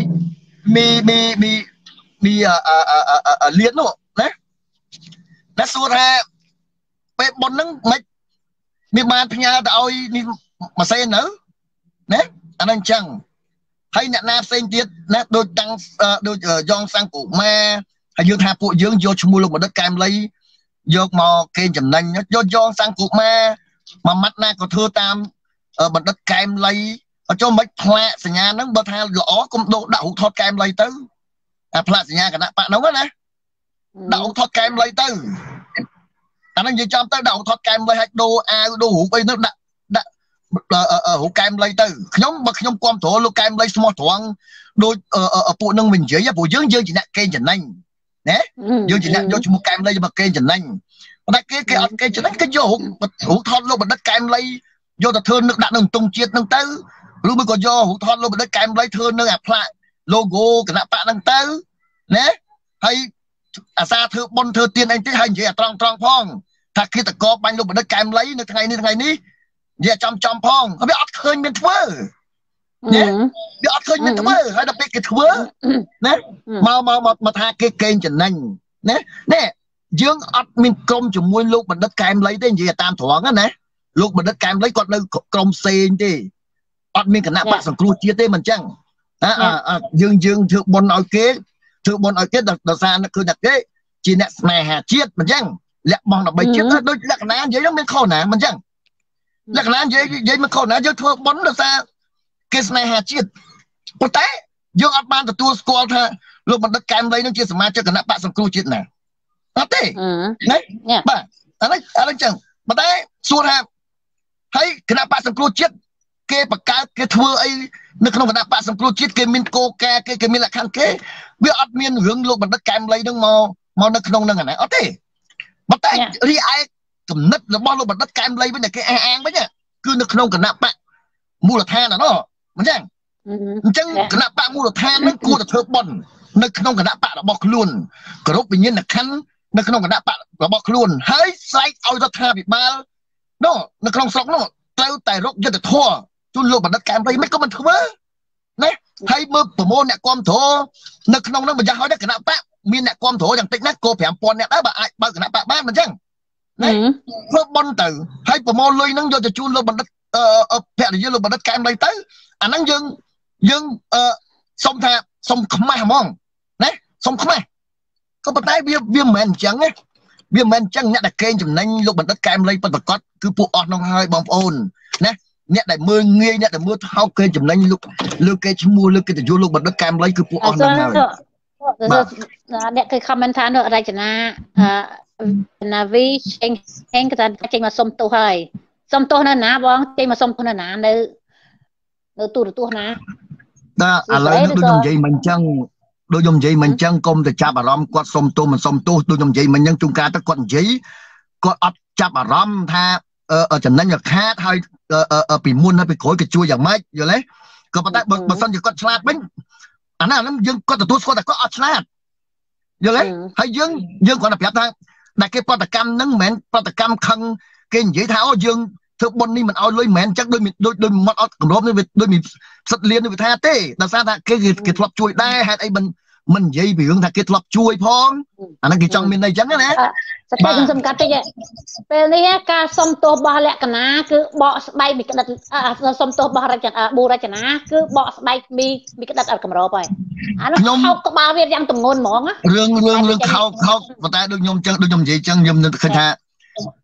លៀននោះណាសួរថាពេលប៉ុនហ្នឹងមិនមានបានផ្ញើទៅឲ្យនេះម៉ាសេននៅណាអាហ្នឹងអញ្ចឹងហើយអ្នកណាផ្សេងទៀតណាដូចតាំងដូចយ៉ងសាំងកូម៉ាហើយយើងថាពួកយើងយកឈ្មោះលោកបណ្ឌិតកែមលីយកមកគេចំណេញយកយ៉ងសាំងកូម៉ាមួយម៉ាត់ណាក៏ធ្វើតាមបណ្ឌិតកែមលីអត់ចូលមិនផ្លាកសញ្ញាហ្នឹងបើថាល្អកុំដូរដាក់រូបថតកែមលីទៅអាផ្លាកសញ្ញាគណៈបកហ្នឹងណាដាក់រូបថតកែមលីទៅអាហ្នឹងនិយាយចំទៅដាក់រូបថតកែមលីឲ្យដូរអាវដូររូបអីទៅដាក់រូបកែមលីទៅខ្ញុំបើខ្ញុំគ្រប់គ្រងលោកកែមលីស្មោះត្រង់ដូចពួកនឹងវិញនិយាយពួកយើងជាអ្នកគេចំណេញណាយើងជាអ្នកយកឈ្មោះកែមលីមកគេចំណេញប៉ុន្តែគេអត់គេចំណេញគេយករូបថតលោកបណ្ឌិតកែមលីយកទៅធ្វើនឹកដាក់នៅទងជាតិហ្នឹងទៅឬមួយក៏យករូបថតលោកបណ្ឌិតកែមលីធ្វើនៅអាផ្លាក logo គណៈបកហ្នឹងទៅណាហើយអាសាធ្វើបុណ្យធ្វើទានអីតិចហើយនិយាយអាត្រង់ផងថាគិតតកបាញ់លោកបណ្ឌិតកែមលីនៅថ្ងៃនេះនិយាយចំផងវាអត់ឃើញមានធ្វើណាវាអត់ឃើញមានធ្វើហើយដល់ពេលគេធ្វើណាមកថាគេកេងចំណេញណាយើងអត់មានក្រុមជាមួយលោកបណ្ឌិតកែមលីទេនិយាយតាមត្រង់ណាលោកបណ្ឌិតកែមលីគាត់នៅក្រុមផ្សេងទេអត់មានគណៈបកសង្គ្រោះជាតិទេមិនអញ្ចឹងយើងធ្វើបុណ្យឲ្យគេដោយសារគឺថាគេជាអ្នកស្នេហាជាតិមិនអញ្ចឹងលក្ខបងដើម្បីជាតិដូចលក្ខណៈនិយាយមានខុសណាមិនអញ្ចឹងលក្ខណៈនិយាយមិនខុសណាយើងធ្វើបុណ្យដោយសារគេស្នេហាជាតិប៉ុន្តែយើងអត់បានទទួលស្គាល់ថាលោកបណ្ឌិតកែមលីនឹងជាសមាជិកគណៈបកសង្គ្រោះជាតិណាអត់ទេណាបាទអានេះចឹងប៉ុន្តែសួរថាហើយគណៈបកសង្គ្រោះជាតិគេបង្កើតគេធ្វើអីនៅក្នុងគណៈបកសង្គ្រោះជាតិគេមានគោលការណ៍គេមានលក្ខខណ្ឌគេវាអត់មានរឿងលោកបណ្ឌិតកែមលីនឹងមកនៅក្នុងហ្នឹងណាអត់ទេប៉ុន្តែរីឯគំនិតរបស់លោកបណ្ឌិតកែមលីវិញគេអះអាងវិញគឺនៅក្នុងគណៈបកមូលដ្ឋានណាមិនចឹងអញ្ចឹងគណៈបកមូលដ្ឋានហ្នឹងគួរតែធ្វើបុណ្យនៅក្នុងគណៈបករបស់ខ្លួនគោរពវិញ្ញាណក្ខន្ធនៅក្នុងគណៈបករបស់ខ្លួនហើយស្រែកឲ្យរដ្ឋាភិបាលនោះនៅក្នុងស្រុកនោះត្រូវតែរកយុទ្ធធម៌ជូនលោកបណ្ឌិតកែមលីមិនក៏មិនធ្វើណាហើយមើលប្រមូលអ្នកគ្រប់គ្រងនៅក្នុងនោះមិនយ៉ាងហោចគណៈបកមានអ្នកគ្រប់គ្រងយ៉ាងតិចណាស់ក៏5000អ្នកដែរបើអាចបើគណៈបកបានមិនចឹងណាធ្វើបុណ្យទៅហើយប្រមូលលុយហ្នឹងយកទៅជូនលោកបណ្ឌិតភរិយាលោកបណ្ឌិតកែមលីទៅអាហ្នឹងយើងសុំថាសុំខ្មាស់ហ្មងណាសុំខ្មាស់ក៏ប៉ុន្តែវាមិនមែនអញ្ចឹងទេវាមិនមែនអញ្ចឹងអ្នកដែលកេងចំណេញលោកបណ្ឌិតកែមលីពិតប្រាកដគឺពួកអស់នោះហើយបងប្អូនណាអ្នកដែលមើលងាយអ្នកដែលមើលថោកគេចំណេញលើគេឈ្មោះលើគេទៅយកលោកបណ្ឌិតកែមលីគឺពួកអស់នោះហើយអ្នកគេ comment ថានៅរចនាណាវីចេញគេថាចេញមកសុំទោសហើយសុំទោសនៅណាបងចេញមកសុំទោសនៅណានៅទូរទស្សន៍ណាបាទឥឡូវដូចខ្ញុំនិយាយមិនអញ្ចឹងដូចខ្ញុំនិយាយមិនអញ្ចឹងកុំទៅចាប់អារម្មណ៍គាត់សុំទោសមិនសុំទោសដូចខ្ញុំនិយាយមិនអញ្ចឹងជួនកាលទៅគាត់និយាយគាត់អត់ចាប់អារម្មណ៍ថាចំណេញក៏ខាតហើយពីមុនហើយពីក្រោយក៏ជួយយ៉ាងម៉េចយល់ទេក៏ប៉ុន្តែបើសិនជាគាត់ឆ្លាតវិញអាហ្នឹងយើងគាត់ទទួលស្គាល់តែគាត់អត់ឆ្លាតយល់ទេហើយយើងគាត់តែប្រាប់ថាតែគេប្រតិកម្មហ្នឹងមិនមែនប្រតិកម្មខឹងគេនិយាយថាអូយើងធ្វើបុណ្យនេះមិនឲ្យលុយមិនមែនអញ្ចឹងដូចមកអត់គម្របនេះដូចមានសិទ្ធិលៀននេះវាថាទេដោយសារថាគេធ្លាប់ជួយដែរហេតុអីមិននិយាយពីរឿងថាគេធ្លាប់ជួយផងអាហ្នឹងគេចង់មានន័យអញ្ចឹងណាតែខ្ញុំសំកាត់តិចពេលនេះការសុំទោសរបស់លក្ខណៈគឺបកស្បែកមីក្តិតសុំទោសរបស់ប៊ូរចនាគឺបកស្បែកមីក្តិតអត់កម្របហើយអានោះខោកក្បាលវាយ៉ាងទម្ងន់ហ្មងរឿងខោកប៉ុន្តែដូចខ្ញុំអញ្ចឹងដូចខ្ញុំនិយាយអញ្ចឹងខ្ញុំនឹកឃើញថា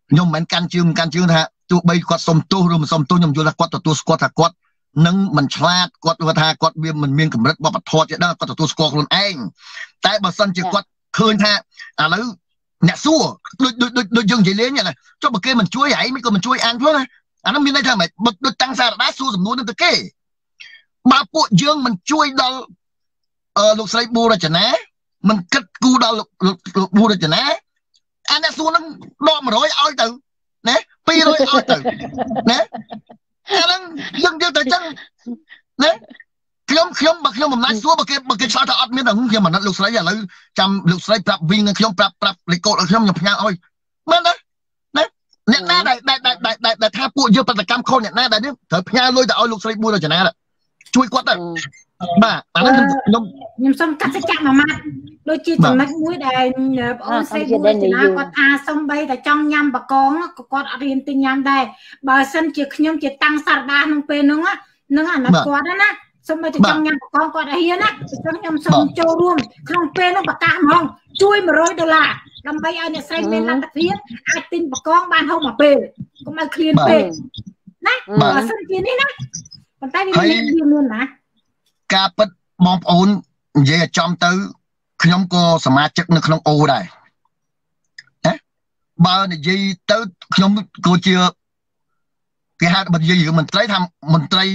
ខ្ញុំមិនកាន់ជើងថាទោះបីគាត់សុំទោសឬមិនសុំទោសខ្ញុំយល់ថាគាត់ទទួលស្គាល់ថាគាត់នឹងមិនឆ្លាតគាត់ថាគាត់វាមិនមានកម្រិតបបធម៌ទៀតដែរគាត់ទទួលស្គាល់ខ្លួនឯងតែបើសិនជាគាត់ឃើញថាឥឡូវអ្នកសួរដូចយើងនិយាយលេងណាចុះបើគេមិនជួយឯងមិនក៏មិនជួយអានខ្លួនណាអានោះមានន័យថាម៉េចដូចតាំងសារដាសួរសំណួរនឹងទៅគេបើពួកយើងមិនជួយដល់លោកស្រីប៊ូរចនាមិនគិតគូរដល់លោកប៊ូរចនាអាអ្នកសួរនឹងដក100ឲ្យទៅណា200ឲ្យទៅណាអាហ្នឹងយើងទៅអញ្ចឹងណាខ្ញុំបើខ្ញុំអំណាចសួរបើគេឆ្លើយថាអត់មានខ្ញុំអាណិតលោកស្រីឥឡូវចាំលោកស្រីប្រាប់វិញនឹងខ្ញុំប្រាប់លេខកូដឲ្យខ្ញុំផ្ញើឲ្យមែនទេណាអ្នកណាដែលថាពួកយើងប្រតិកម្មខុសអ្នកណាដែលត្រូវផ្ញើលុយទៅឲ្យលោកស្រីប៊ូរចនាជួយគាត់ទៅបាទអាហ្នឹងខ្ញុំសូមកាត់សច្ចៈមួយម៉ាត់ដូចជាចំណុចមួយដែលបងអូនស្រីប៊ូរចនាគាត់ថាសំបីតែចង់ញ៉ាំបកងក៏គាត់អត់រៀនទិញញ៉ាំដែរបើសិនជាខ្ញុំជាតាំងសារដាក្នុងពេលហ្នឹងនឹងអាណិតគាត់ណាសូមតែចង់ញ៉ាំបកងគាត់ឲ្យហ៊ានណាខ្ញុំសូមចូលរួមក្នុងពេលនោះប្រកាសហ្មងជួយ$100ដើម្បីឲ្យអ្នកស្រីមានលទ្ធភាពអាចទិញបកងបានហូបមួយពេលកុំឲ្យឃ្លានពេកណាបើសិនជានេះណាប៉ុន្តែវាមានណាការពិតបងប្អូននិយាយឲ្យចំទៅខ្ញុំក៏សមាជិកនៅក្នុងអូដែរណាបើនិយាយទៅខ្ញុំក៏ជាគេហៅបើនិយាយរឿងមន្ត្រីថាមន្ត្រី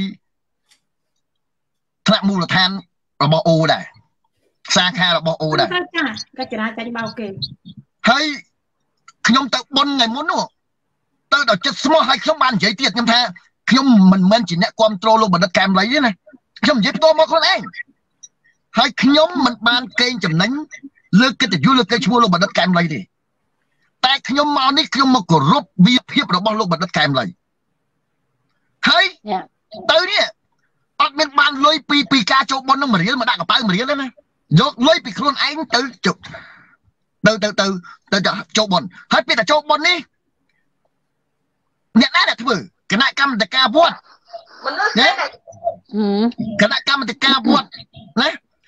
ថ្នាក់មូលដ្ឋានរបស់អូដែរសាខារបស់អូដែរចាចរាចាញ់បោកគេហើយខ្ញុំទៅបុនថ្ងៃមុននោះទៅដល់ចិត្តស្មោះហើយខ្ញុំបាននិយាយទៀតខ្ញុំថាខ្ញុំមិនមែនជាអ្នកគ្រប់គ្រងលោកបណ្ឌិតកែមលីទេណាខ្ញុំនិយាយផ្ទាល់មកខ្លួនឯងហើយខ្ញុំមិនបានកេងចំណេញលើកិត្តិយសលើកេរ្តិ៍ឈ្មោះលោកបណ្ឌិតកែមលីទេតែខ្ញុំមកនេះខ្ញុំមកគោរពវិភាពរបស់លោកបណ្ឌិតកែមលីហើយទៅនេះអត់មានបានលុយពីការចូលបុណ្យនឹង1រៀលមកដាក់កប៉ៅ1រៀលទេណាយកលុយពីខ្លួនឯងទៅចូលបុណ្យហើយពេលតែចូលបុណ្យនេះអ្នកណាដែលធ្វើគណៈកម្មការវត្តមនុស្សគណៈកម្មការវត្តណា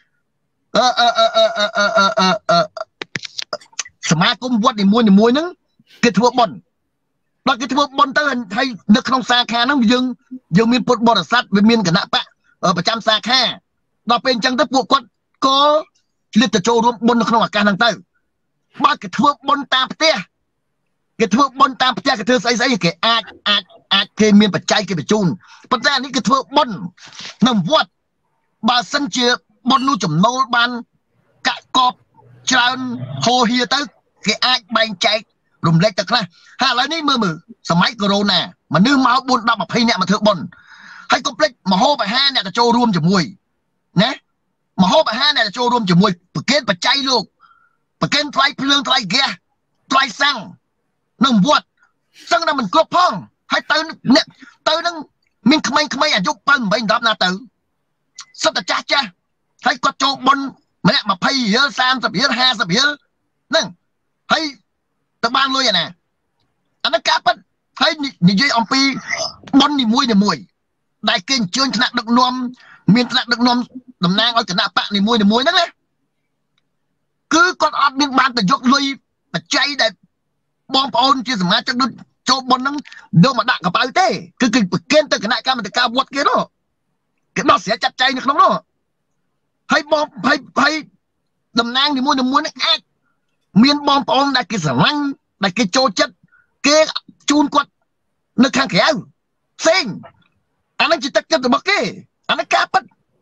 សមាគមវត្តនីមួយហ្នឹងគេធ្វើបុណ្យដល់គេធ្វើបុណ្យទៅហើយនៅក្នុងសាខាហ្នឹងយើងមានពុទ្ធបរិស័ទវាមានគណៈបកប្រចាំសាខាដល់ពេលអញ្ចឹងទៅពួកគាត់ក៏ឆ្លៀតទៅចូលរួមបុណ្យនៅក្នុងឱកាសហ្នឹងទៅបើគេធ្វើបុណ្យតាមផ្ទះគេធ្វើបុណ្យតាមផ្ទះគេធ្វើស្អីគេអាចគេមានបច្ច័យគេបញ្ជូនប៉ុន្តែអានេះគេធ្វើបុណ្យនៅវត្តបើសិនជាបុណ្យនោះចំណូលបានកាក់កបច្រើនហូរហៀទៅគេអាចបែងចែករំលែកទៅខ្លះហើយឥឡូវនេះមើលសម័យកូវីដមនុស្សមក4 10 20អ្នកមកធ្វើបុណ្យហើយកុំភ្លេចមហោបអាហារអ្នកទៅចូលរួមជាមួយណាមហោបអាហារអ្នកទៅចូលរួមជាមួយប្រកេនបច្ច័យលោកប្រកេនថ្លៃភ្លើងថ្លៃហ្គាសថ្លៃសាំងនៅវត្តសឹងតែមិនគ្រប់ផងហើយទៅអ្នកទៅនឹងមានក្មេងៗអាយុ7 8 10ណាទៅសិតតែចាស់ហើយគាត់ចូលបុណ្យម្នាក់20រៀល30រៀល50រៀលហ្នឹងហើយទៅបានលុយអាណាអានោះការពិតហើយនិយាយអំពីបុណ្យនីមួយដែលគេអញ្ជើញថ្នាក់ដឹកនាំមានថ្នាក់ដឹកនាំតំណាងឲ្យគណៈបកនីមួយហ្នឹងណាគឺគាត់អត់មានបានទៅយកលុយបច្ច័យដែលបងប្អូនជាសមាជិកចូលបុណ្យហ្នឹងយកមកដាក់កប៉ៅទេគឺគេប្រគិនទៅគណៈកម្មការវត្តគេនោះគេដោះស្រាយចាត់ចែងនៅក្នុងនោះហើយបងហើយតំណាងនីមួយហ្នឹងអាចមានបងប្អូនដែលគេស្រឡាញ់ដែលគេចូលចិត្តគេជូនគាត់នៅខាងក្រៅផ្សេងអានឹងជាទឹកចិត្តរបស់គេអានឹងការពិត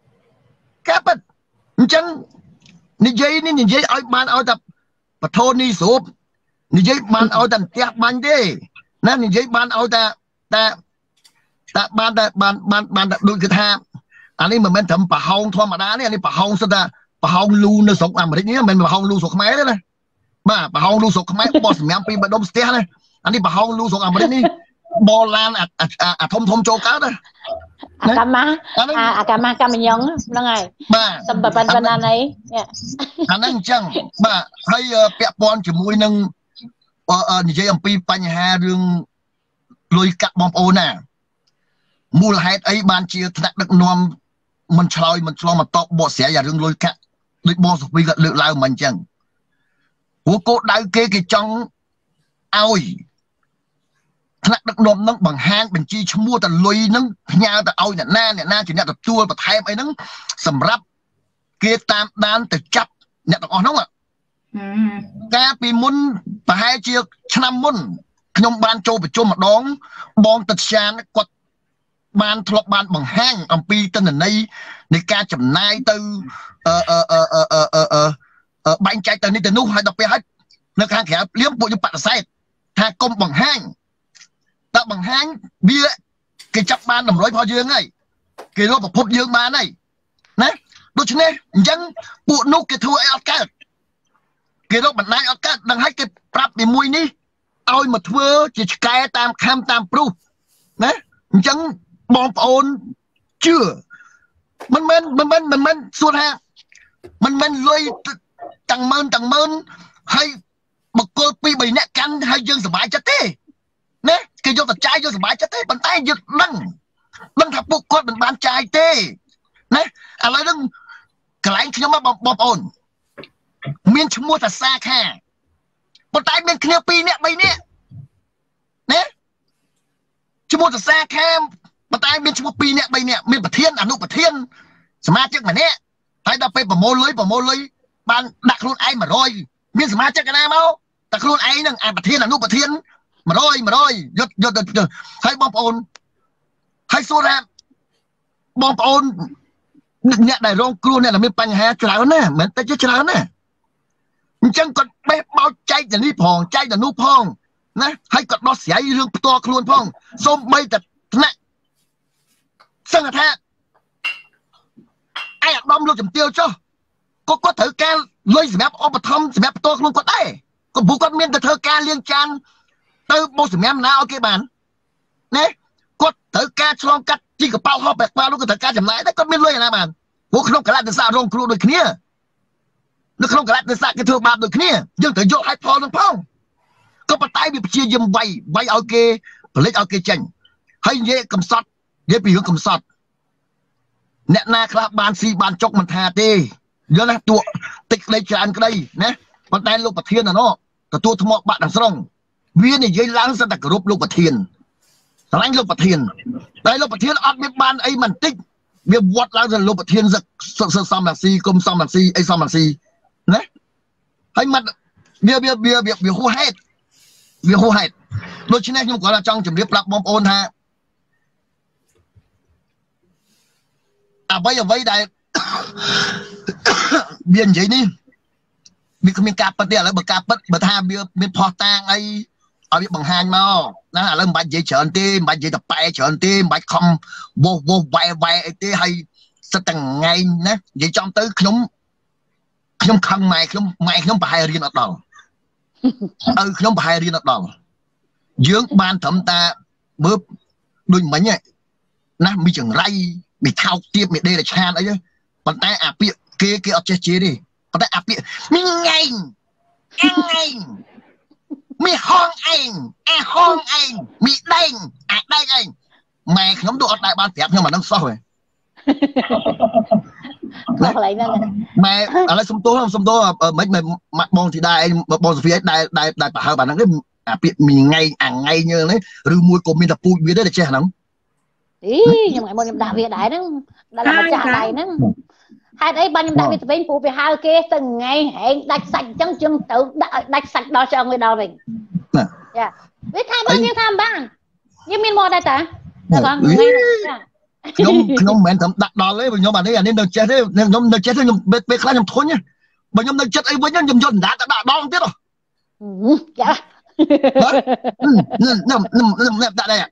អញ្ចឹងនិយាយឲ្យបានឲ្យតែបធនីស្រូបនិយាយបានឲ្យតែផ្ទះបាញ់ទេណានិយាយបានឲ្យតែបានតែដូចគេថាអានេះមិនមែនត្រឹមប្រហោងធម្មតាទេអានេះប្រហោងសិតថាប្រហោងលូនៅស្រុកអាមេរិកនេះមិនមែនប្រហោងលូស្រុកខ្មែរទេណាបាទប្រហោងលូស្រុកខ្មែរបោះសម្រាប់ពីបដុំស្ទះណាអានេះប្រហោងលូស្រុកអាមេរិកនេះបលឡានអាធំចូលកើតណាអាកាម៉ាកម្មញងហ្នឹងហើយបាទសំបប៉ុណ្ណានេះអាហ្នឹងអញ្ចឹងបាទហើយពាក់ព័ន្ធជាមួយនឹងនិយាយអំពីបញ្ហារឿងលុយកាក់បងប្អូនណាមូលហេតុអីបានជាថ្នាក់ដឹកនាំមិនឆ្លើយមិនឆ្លងមកតបបកស្រាយអារឿងលុយកាក់ដូចបងសុភីក៏លើកឡើងមកអញ្ចឹងព្រោះគោលដៅគេចង់ឲ្យថ្នាក់ដឹកនាំនឹងបង្ហាញបញ្ជីឈ្មោះតលុយនឹងផ្ញើទៅឲ្យអ្នកណាជាអ្នកទទួលបន្ថែមអីហ្នឹងសម្រាប់គេតាមដានទៅចាប់អ្នកទាំងអស់ហ្នឹងកាលពីមុនប្រហែលជាឆ្នាំមុនខ្ញុំបានចូលប្រជុំម្ដងបងទឹកចានគាត់បានធ្លាប់បានបង្ហាញអំពីទិន្នន័យនៃការចំណាយទៅបែងចែកទៅនេះទៅនោះហើយដល់ពេលហើយនៅខាងក្រៅព្រាមពួកយើងបដិសេធថាកុំបង្ហាញតែបង្ហាញវាគេចាប់បានតម្រុយរបស់យើងហើយគេរកប្រភពយើងបានហើយណាដូច្នេះអញ្ចឹងពួកនោះគេធ្វើឲ្យអត់កើតគេរកបណ្ដាញអត់កើតដឹងហើយគេប្រាប់ពីមួយនេះឲ្យមកធ្វើជាឆ្កែតាមខំតាមព្រុសណាអញ្ចឹងបងប្អូនជឿមិនមែនសួរថាមិនមែនលុយទាំងម៉ឺនហើយបកគល2 3នាក់កាន់ហើយយើងសុបាយចិត្តទេណាគេយកទៅចាយយកសុបាយចិត្តទេប៉ុន្តែយើងដឹងថាពួកគាត់មិនបានចាយទេណាឥឡូវហ្នឹងកន្លែងខ្ញុំបងប្អូនមានឈ្មោះថាសាខាប៉ុន្តែមានគ្នា2នាក់3នាក់ណាឈ្មោះថាសាខាប៉ុន្តែមានឈ្មោះ2នាក់3នាក់មានប្រធានអនុប្រធានសមាជិកម្នាក់ហើយដល់ពេលប្រមូលលុយបានដាក់ខ្លួនឯង100មានសមាជិកណាមកតែខ្លួនឯងហ្នឹងអាប្រធានអនុប្រធាន100យកហើយបងប្អូនហើយសួរថាបងប្អូនអ្នកដែលរងគ្រោះអ្នកដែលមានបញ្ហាច្រើនណាស់មិនតែច្រើនណាស់អញ្ចឹងគាត់បេះបោចចែកទៅនេះផងចែកទៅនោះផងណាហើយគាត់ដោះស្រាយរឿងផ្ទាល់ខ្លួនផងសូម្បីតែថ្នាក់សង្ឃថាឯអាដាមលោកជំទាវចុះគាត់ត្រូវការលុយសម្រាប់ឧបត្ថម្ភសម្រាប់ផ្ទាល់ខ្លួនគាត់ដែរក៏ព្រោះគាត់មានតែធ្វើការលាងចានទៅបោះសម្រាប់ណាឲ្យគេបានណាគាត់ត្រូវការឆ្លងកាត់ជីកប៉ាល់ហោះបែកប៉ាល់នោះក៏ត្រូវការចំណាយដែរគាត់មានលុយណាបានព្រោះក្នុងកលៈទេសៈរងគ្រោះដូចគ្នានៅក្នុងកលៈទេសៈគេធ្វើបាបដូចគ្នាយើងត្រូវយកឲ្យផលនឹងផងក៏ប៉ុន្តែវាព្យាយាមវាយឲ្យគេផលិតឲ្យគេចេញហើយនិយាយកំសត់និយាយពីរឿងកំសត់អ្នកណាខ្លះបានស៊ីបានចុកមិនថាទេយល់ណាទួតិចក្តីច្រើនក្តីណាប៉ុន្តែលោកប្រធានណោះទទួលថ្មបាក់ទាំងស្រុងវានិយាយឡើងសិនតែគោរពលោកប្រធានស្រឡាញ់លោកប្រធានតែលោកប្រធានអត់មានបានអីមិនតិចវាវត្តឡើងទៅលោកប្រធានសឹកសំរាស៊ីគុំសំរាស៊ីអីសំរាស៊ីណាហើយមិនវាហួសហេតុដូច្នេះខ្ញុំគាត់ថាចង់ជម្រាបប្រាប់បងប្អូនថាអ្វីដែលវានិយាយនេះវាគ្មានការពិតទេឥឡូវបើការពិតបើថាវាមានផុសតាងអីឲ្យវាបង្ហាញមកណាឥឡូវមិនបាច់និយាយច្រើនទេមិនបាច់និយាយតែប៉ែច្រើនទេមិនបាច់ខំវោវ៉ែអីទេហើយសិតតែថ្ងៃណានិយាយចំទៅខ្ញុំខឹងម៉ែខ្ញុំប្រហែលរៀនអត់ដល់ឪខ្ញុំប្រហែលរៀនអត់ដល់យើងបានត្រឹមតាមើលដូចមិញណាមីចង្រៃមីថោកទៀបមីដេរឆានអីប៉ុន្តែអាពាកគេអត់ចេះជេរទេប៉ុន្តែអាពាកមីងឯងមីហងឯងអាហងឯងមីដែងអាដែងឯងម៉ែខ្ញុំទៅអត់ដែរបានប្រាប់ខ្ញុំអានឹងសោះហ៎កន្លែងហ្នឹងម៉ែឥឡូវសុំទោសមិនបងធីតាឯងបងសូហ្វីឯងដែលប្រហើបអាហ្នឹងអាពាកមីថ្ងៃអាថ្ងៃញើនេះឬមួយក៏មានតែពូជវាទេតែចេះហ្នឹងខ្ញុំថ្ងៃមុនខ្ញុំដាក់វាដែរហ្នឹងដល់មកចាស់ដៃហ្នឹងហេតុអីបានខ្ញុំដាក់វាទៅវិញពូវាហៅគេទៅថ្ងៃហែងដាច់សាច់អញ្ចឹងជឹងទៅដាក់ដាច់សាច់ដល់ឆ្អឹងវាដល់វិញចាវាថាបានយើងថាបានយើងមានមកដែរតាដល់ថ្ងៃខ្ញុំមិនមែនត្រឹមដាក់ដល់ទេខ្ញុំអានេះនៅចេះទេខ្ញុំនៅចេះទេខ្ញុំពេលខ្លះខ្ញុំធុញបើខ្ញុំនៅចិត្តអីវិញខ្ញុំយកដណ្ដាតទៅដាក់ដល់ទៀតចាខ្ញុំដាក់ដែរ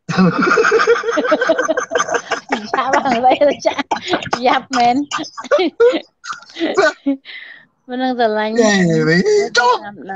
ចាបងវិញចាយ៉ាប់មែនមិននឹងស្រឡាញ់ចូល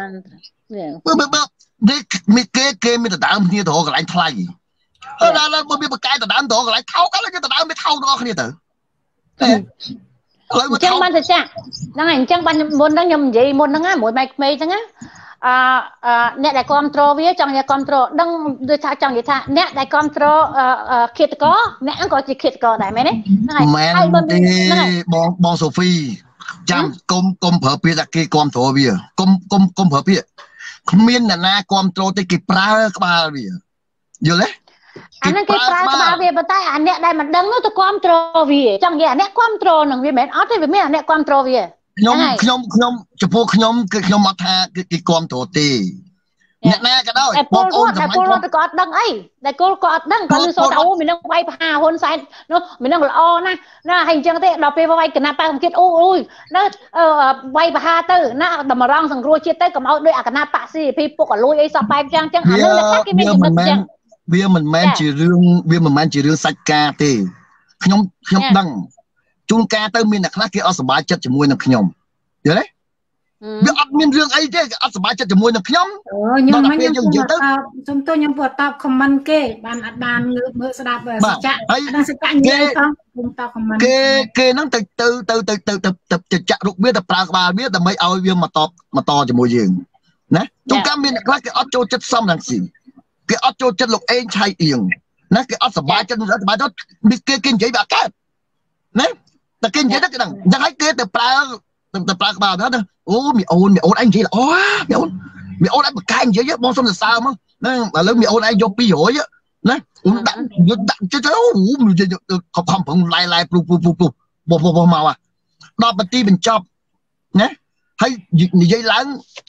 នេះគេមានដដើមគ្នាទៅកន្លែងថ្លៃដល់បើមានបកាយដដើមទៅកន្លែងថោកឥឡូវដដើមវាថោកទាំងអស់គ្នាទៅឥឡូវអញ្ចឹងបានទៅចាហ្នឹងហើយអញ្ចឹងបានមុនហ្នឹងខ្ញុំនិយាយមុនហ្នឹងមួយម៉ែក្មេងហ្នឹងណាអ្នកដែលគ្រប់គ្រងវាចង់និយាយគ្រប់គ្រងដឹងដូចថាចង់និយាយថាអ្នកដែលគ្រប់គ្រងឃាតករអ្នកហ្នឹងក៏ជាឃាតករដែរមែនទេហ្នឹងហើយបងសូហ្វីចាំកុំប្រើពាក្យថាគេគ្រប់គ្រងវាកុំប្រើពាក្យគ្មានអ្នកណាគ្រប់គ្រងទេគេប្រើក្បាលវាយល់ទេអាហ្នឹងគេប្រើក្បាលវាប៉ុន្តែអាអ្នកដែលមិនដឹងនោះទៅគ្រប់គ្រងវាចង់និយាយអាអ្នកគ្រប់គ្រងនឹងវាមិនមែនអត់ទេវាមានអាអ្នកគ្រប់គ្រងវាខ្ញុំចំពោះខ្ញុំគឺខ្ញុំអត់ថាគេគ្រប់គ្រងទេអ្នកណាក៏ដោយបងប្អូនតែពលរដ្ឋក៏អត់ដឹងអីតែគោលក៏អត់ដឹងក៏លឺសូថាអូមាននឹងវាយប្រហារហ៊ុនសែននោះមាននឹងល្អណាស់ណាហើយអញ្ចឹងទេដល់ពេលវាយគណៈបកសង្កេតអូយណាវាយប្រហារទៅណាតម្រង់សង្គ្រោះជាតិទៅកុំឲ្យដូចអាគណៈបកស៊ីភីពុកក៏លួយអីសោះបែបចឹងចឹងអានឹងអ្នកខ្លះគេមានចំណុចចឹងវាមិនមែនជារឿងសាច់ការទេខ្ញុំដឹងជួនកាលទៅមានអ្នកខ្លះគេអត់សប្បាយចិត្តជាមួយនឹងខ្ញុំយល់ទេវាអត់មានរឿងអីទេគេអត់សប្បាយចិត្តជាមួយនឹងខ្ញុំខ្ញុំនិយាយទៅសុំទោសខ្ញុំពុតតបខមមិនគេបានអត់បានមើលស្ដាប់សច្ចៈដល់សច្ចៈនិយាយផងខ្ញុំតបខមមិនគេហ្នឹងទៅចាក់រុកវាទៅប្រើក្បាលវាដើម្បីឲ្យវាមកតជាមួយយើងណាជួនកាលមានអ្នកខ្លះគេអត់ចូលចិត្តសំរងស៊ីគេអត់ចូលចិត្តលោកអេងឆៃអៀងណាគេអត់សប្បាយចិត្តសប្បាយទៅគេនិយាយវាអត់កើតណាតែគេនិយាយទៅគេដឹងអញ្ចឹងហើយគេទៅប្រើក្បាលទៅអូមីអូនឯងនិយាយល្អមីអូនឯងបកកែនិយាយបងសុំសរសើរមកណាឥឡូវមីអូនឯងយក200ណាអូនដាក់ចិត្តទៅអូខំប្រឹងឡាយព្រុសបោះមកដល់បន្ទីបញ្ចប់ណាហើយនិយាយឡើង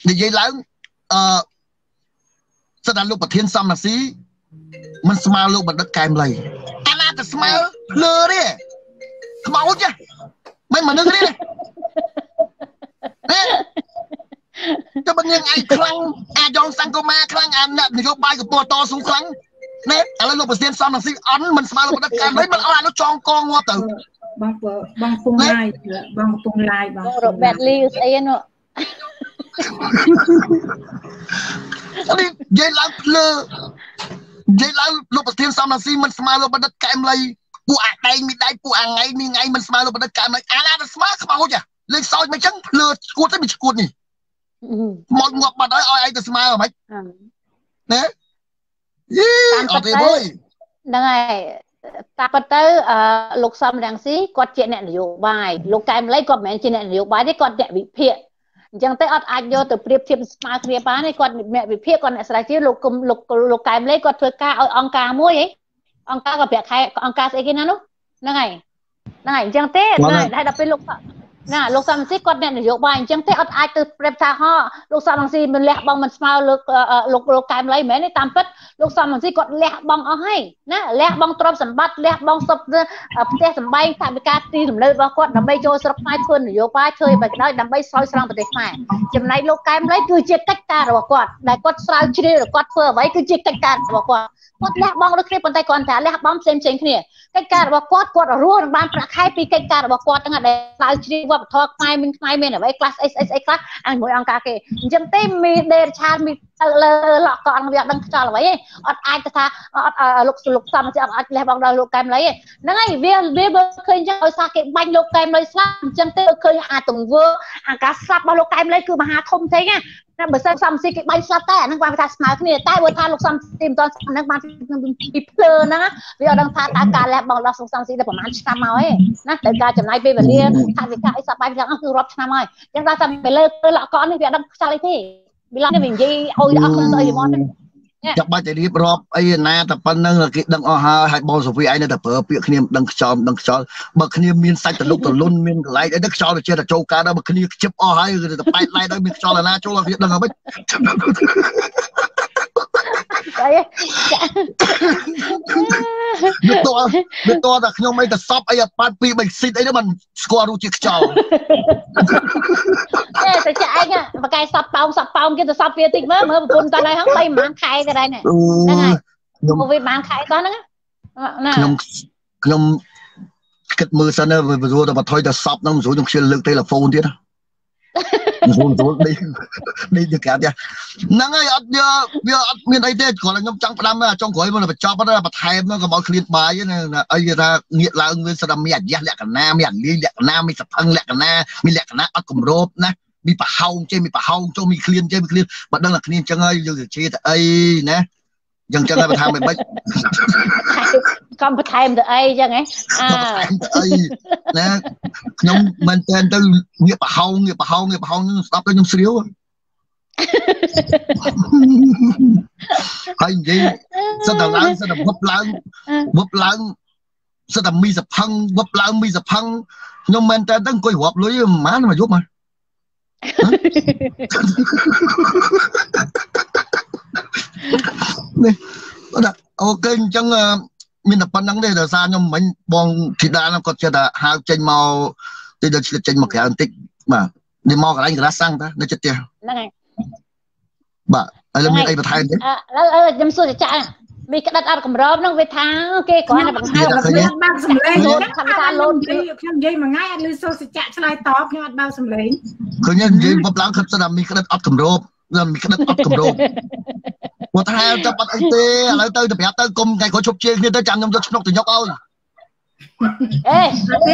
ស្ដាប់លោកប្រធានសំរាស៊ីមិនស្មើលោកបណ្ឌិតកែមលីអាណាទៅស្មើភ្លើទេខ្មោចមិនមនុស្សទេទៅបើយើងឯងខ្លាំងអាចងសង្គមាខ្លាំងអាអ្នកនយោបាយកំពុងតស៊ូខ្លាំងណាឥឡូវលោកប្រធានសំរាស៊ីអន់មិនស្មើលោកបណ្ឌិតកែមលីមិនអត់អានោះចងកងងាប់ទៅបងពងឡាយបងរ៉ូបេតលីស្អីនោះនេះនិយាយឡើងភ្លើនិយាយឡើងលោកប្រធានសំរាស៊ីមិនស្មើលោកបណ្ឌិតកែមលីពួកអាដៃមីដៃពួកអាថ្ងៃនេះថ្ងៃមិនស្មើលោកបណ្ឌិតកែមលីអាណាទៅស្មើខ្មោចលេខសោចមិនចឹងភ្លើឈួតទៅមិនឈួតនេះមកងាប់បាត់ហើយឲ្យឯងទៅស្មើហ្មងណាអត់ទេបុយហ្នឹងហើយតាពិតទៅលោកសំរងស៊ីគាត់ជាអ្នកនយោបាយលោកកែមលីគាត់មិនមែនជាអ្នកនយោបាយទេគាត់អ្នកវិភាគអញ្ចឹងទៅអត់អាចយកទៅប្រៀបធៀបស្មើគ្នាបានទេគាត់អ្នកវិភាគគាត់អ្នកស្រាវជ្រាវលោកកែមលីគាត់ធ្វើការឲ្យអង្គការមួយអង្គការក៏ប្រាក់ខែអង្គការស្អីគេណានោះហ្នឹងហើយអញ្ចឹងទេហើយដល់ពេលលោកសំរងស៊ីគាត់អ្នកនយោបាយអញ្ចឹងទេអត់អាចទៅប្រៀបថាលោកសំរងស៊ីមិនលះបង់មិនស្មើលោកកែមលីមែនទេតាមពិតលោកសំរងស៊ីគាត់លះបង់អស់ហើយណាលះបង់ទ្រព្យសម្បត្តិលះបង់ផ្ទះសម្បែងថវិកាទីរំលើរបស់គាត់ដើម្បីចូលស្រុកខ្មែរធ្វើនយោបាយធ្វើបែបក្តៅដើម្បីស្រោចស្រង់ប្រទេសខ្មែរចំណែកលោកកែមលីគឺជាកិច្ចការរបស់គាត់ដែលគាត់ស្រាវជ្រាវគាត់ធ្វើអ្វីគឺជាកិច្ចការរបស់គាត់លះបង់ដូចគ្នាប៉ុន្តែគាត់ថាលះបង់ផ្សេងគ្នាកិច្ចការរបស់គាត់រស់នឹងបានប្រាក់ខែពីកិច្ចការរបស់គាត់ទាំងដែលស្រាវជ្រាវវប្បធម៌ខ្មែរមានអ្វីខ្លះអីខ្លះជាមួយអង្គការគេអញ្ចឹងទេមានដេរឆានមានទៅលើលក់ក៏អត់វាដឹងខ្យល់អ្វីទេអត់អាចទៅថាអត់លោកសំអត់អាចលះបង់ដល់លោកកែមលីទេហ្នឹងហើយវាមើលឃើញចឹងដោយសារគេបាញ់លោកកែមលីស្លាប់អញ្ចឹងទេឃើញអាទង្វើអាការស្លាប់របស់លោកកែមលីគឺមហាធំធេងណាបើសិនសំស៊ីគេបាញ់ស្លាប់តែអាហ្នឹងបានថាស្មើគ្នាតែបើថាលោកសំស៊ីមិនតហ្នឹងបានពីភ្លើហ្នឹងវាអត់ដឹងថាតើការលះបង់របស់លោកសំស៊ីដល់ប្រហែលឆ្នាំមកឯណាតែការចំណាយពេលវេលាថាវិការអីសប្បាយយ៉ាងគឺរាប់ឆ្នាំហើយអញ្ចឹងថាតែទៅលើលក់កនេះវាអត់ដឹងខ្យល់អីទេវាឡើងវានិយាយអុយអស់ខ្លួនទៅយមកចាំបាច់តែរៀបរាប់អីណាតែប៉ុណ្្នឹងគេដឹងអស់ហើយបងសូវីឯងនៅតែប្រើពាក្យគ្នាមិនដឹងខ្យល់បើគ្នាមានសាច់តលុកតលុនមានកន្លែងអីទៅខ្យល់ទៅជាតែចូលការដល់បើគ្នាខ្ជិបអស់ហើយទៅប៉ែតឡៃដល់មានខ្យល់ណាចូលឲ្យវាដឹងអ្វីវាតតែខ្ញុំអីទៅសពអីប៉ាត់ពី3ស៊ីតអីទៅមិនស្គាល់រសជាតិខ្យល់តែចាឯងបកែសពប៉ោងគេទៅសពវាតិចមើលប្រពន្ធតើហើយ3ម៉ានខែក៏ដែរហ្នឹងហើយខ្ញុំវាម៉ានខែក៏ហ្នឹងណាខ្ញុំគិតមើលសិនទៅព្រោះតែបថុយទៅសពហ្នឹងមិនស្រួលខ្ញុំខ្ជិលលើកទូរស័ព្ទទៀតណាមិនស្រួលនេះទៅកាត់ហ្នឹងហើយអត់វាអត់មានអីទេគ្រាន់តែខ្ញុំចង់ផ្ដាំចុងក្រោយមកបញ្ចប់បន្ថែមហ្នឹងក៏មកឃ្លានបាយណាអីគេថាងាកឡើងវាស្ដាំមានអាយះលក្ខណៈមានអាលីលក្ខណៈមានសភឹងលក្ខណៈមានលក្ខណៈអត់គម្របណាមានប្រហោងចេះមានប្រហោងចូលមានឃ្លានចេះមានឃ្លានបើដឹងតែគ្នាអញ្ចឹងហើយយើងទៅជាទៅអីណាយ៉ាងចឹងហើយបន្ថែមមិនបាច់កំបន្ថែមទៅអីចឹងហ៎អីណាខ្ញុំមែនតើទៅងាកប្រហោងស្ដាប់ទៅខ្ញុំស្រាវហើយនិយាយសិតតែឡើងសិតតែវឹបឡើងសិតតែមីសផឹងវឹបឡើងមីសផឹងខ្ញុំមែនតើអង្គុយរាប់លុយប្រហែលមកយប់មកនេះអូខេអញ្ចឹងមានតែប៉ុណ្្នឹងទេដោយសារខ្ញុំមិញបងធីតាគាត់ចេះតែហៅចេញមកទីដល់ចេញមកក្រៅបន្តិចបាទនេះមកកន្លែងក្រាសាំងតានៅចិត្តផ្ទះហ្នឹងហើយបាទឥឡូវមានអីបន្ថែមទេឥឡូវខ្ញុំសួរចាចាមានក្តិតអត់កម្រោបហ្នឹងវាថាគេគ្រាន់តែបង្ហាញខ្ញុំបើកសម្លេងខ្ញុំថាលូនខ្ញុំនិយាយមួយថ្ងៃអត់ឮសូរសច្ចៈឆ្លើយតបខ្ញុំអត់បើកសម្លេងឃើញនិយាយបបឡើងខិតស្ដាប់មានក្តិតអត់កម្រោបមានក្តិតអត់កម្រោបគាត់ថាចាប់អត់អីទេឥឡូវទៅប្រាប់ទៅគុំថ្ងៃក្រោយឈប់ជេរគ្នាទៅចាំខ្ញុំយកឆ្នុកទៅយកឲ្យអេ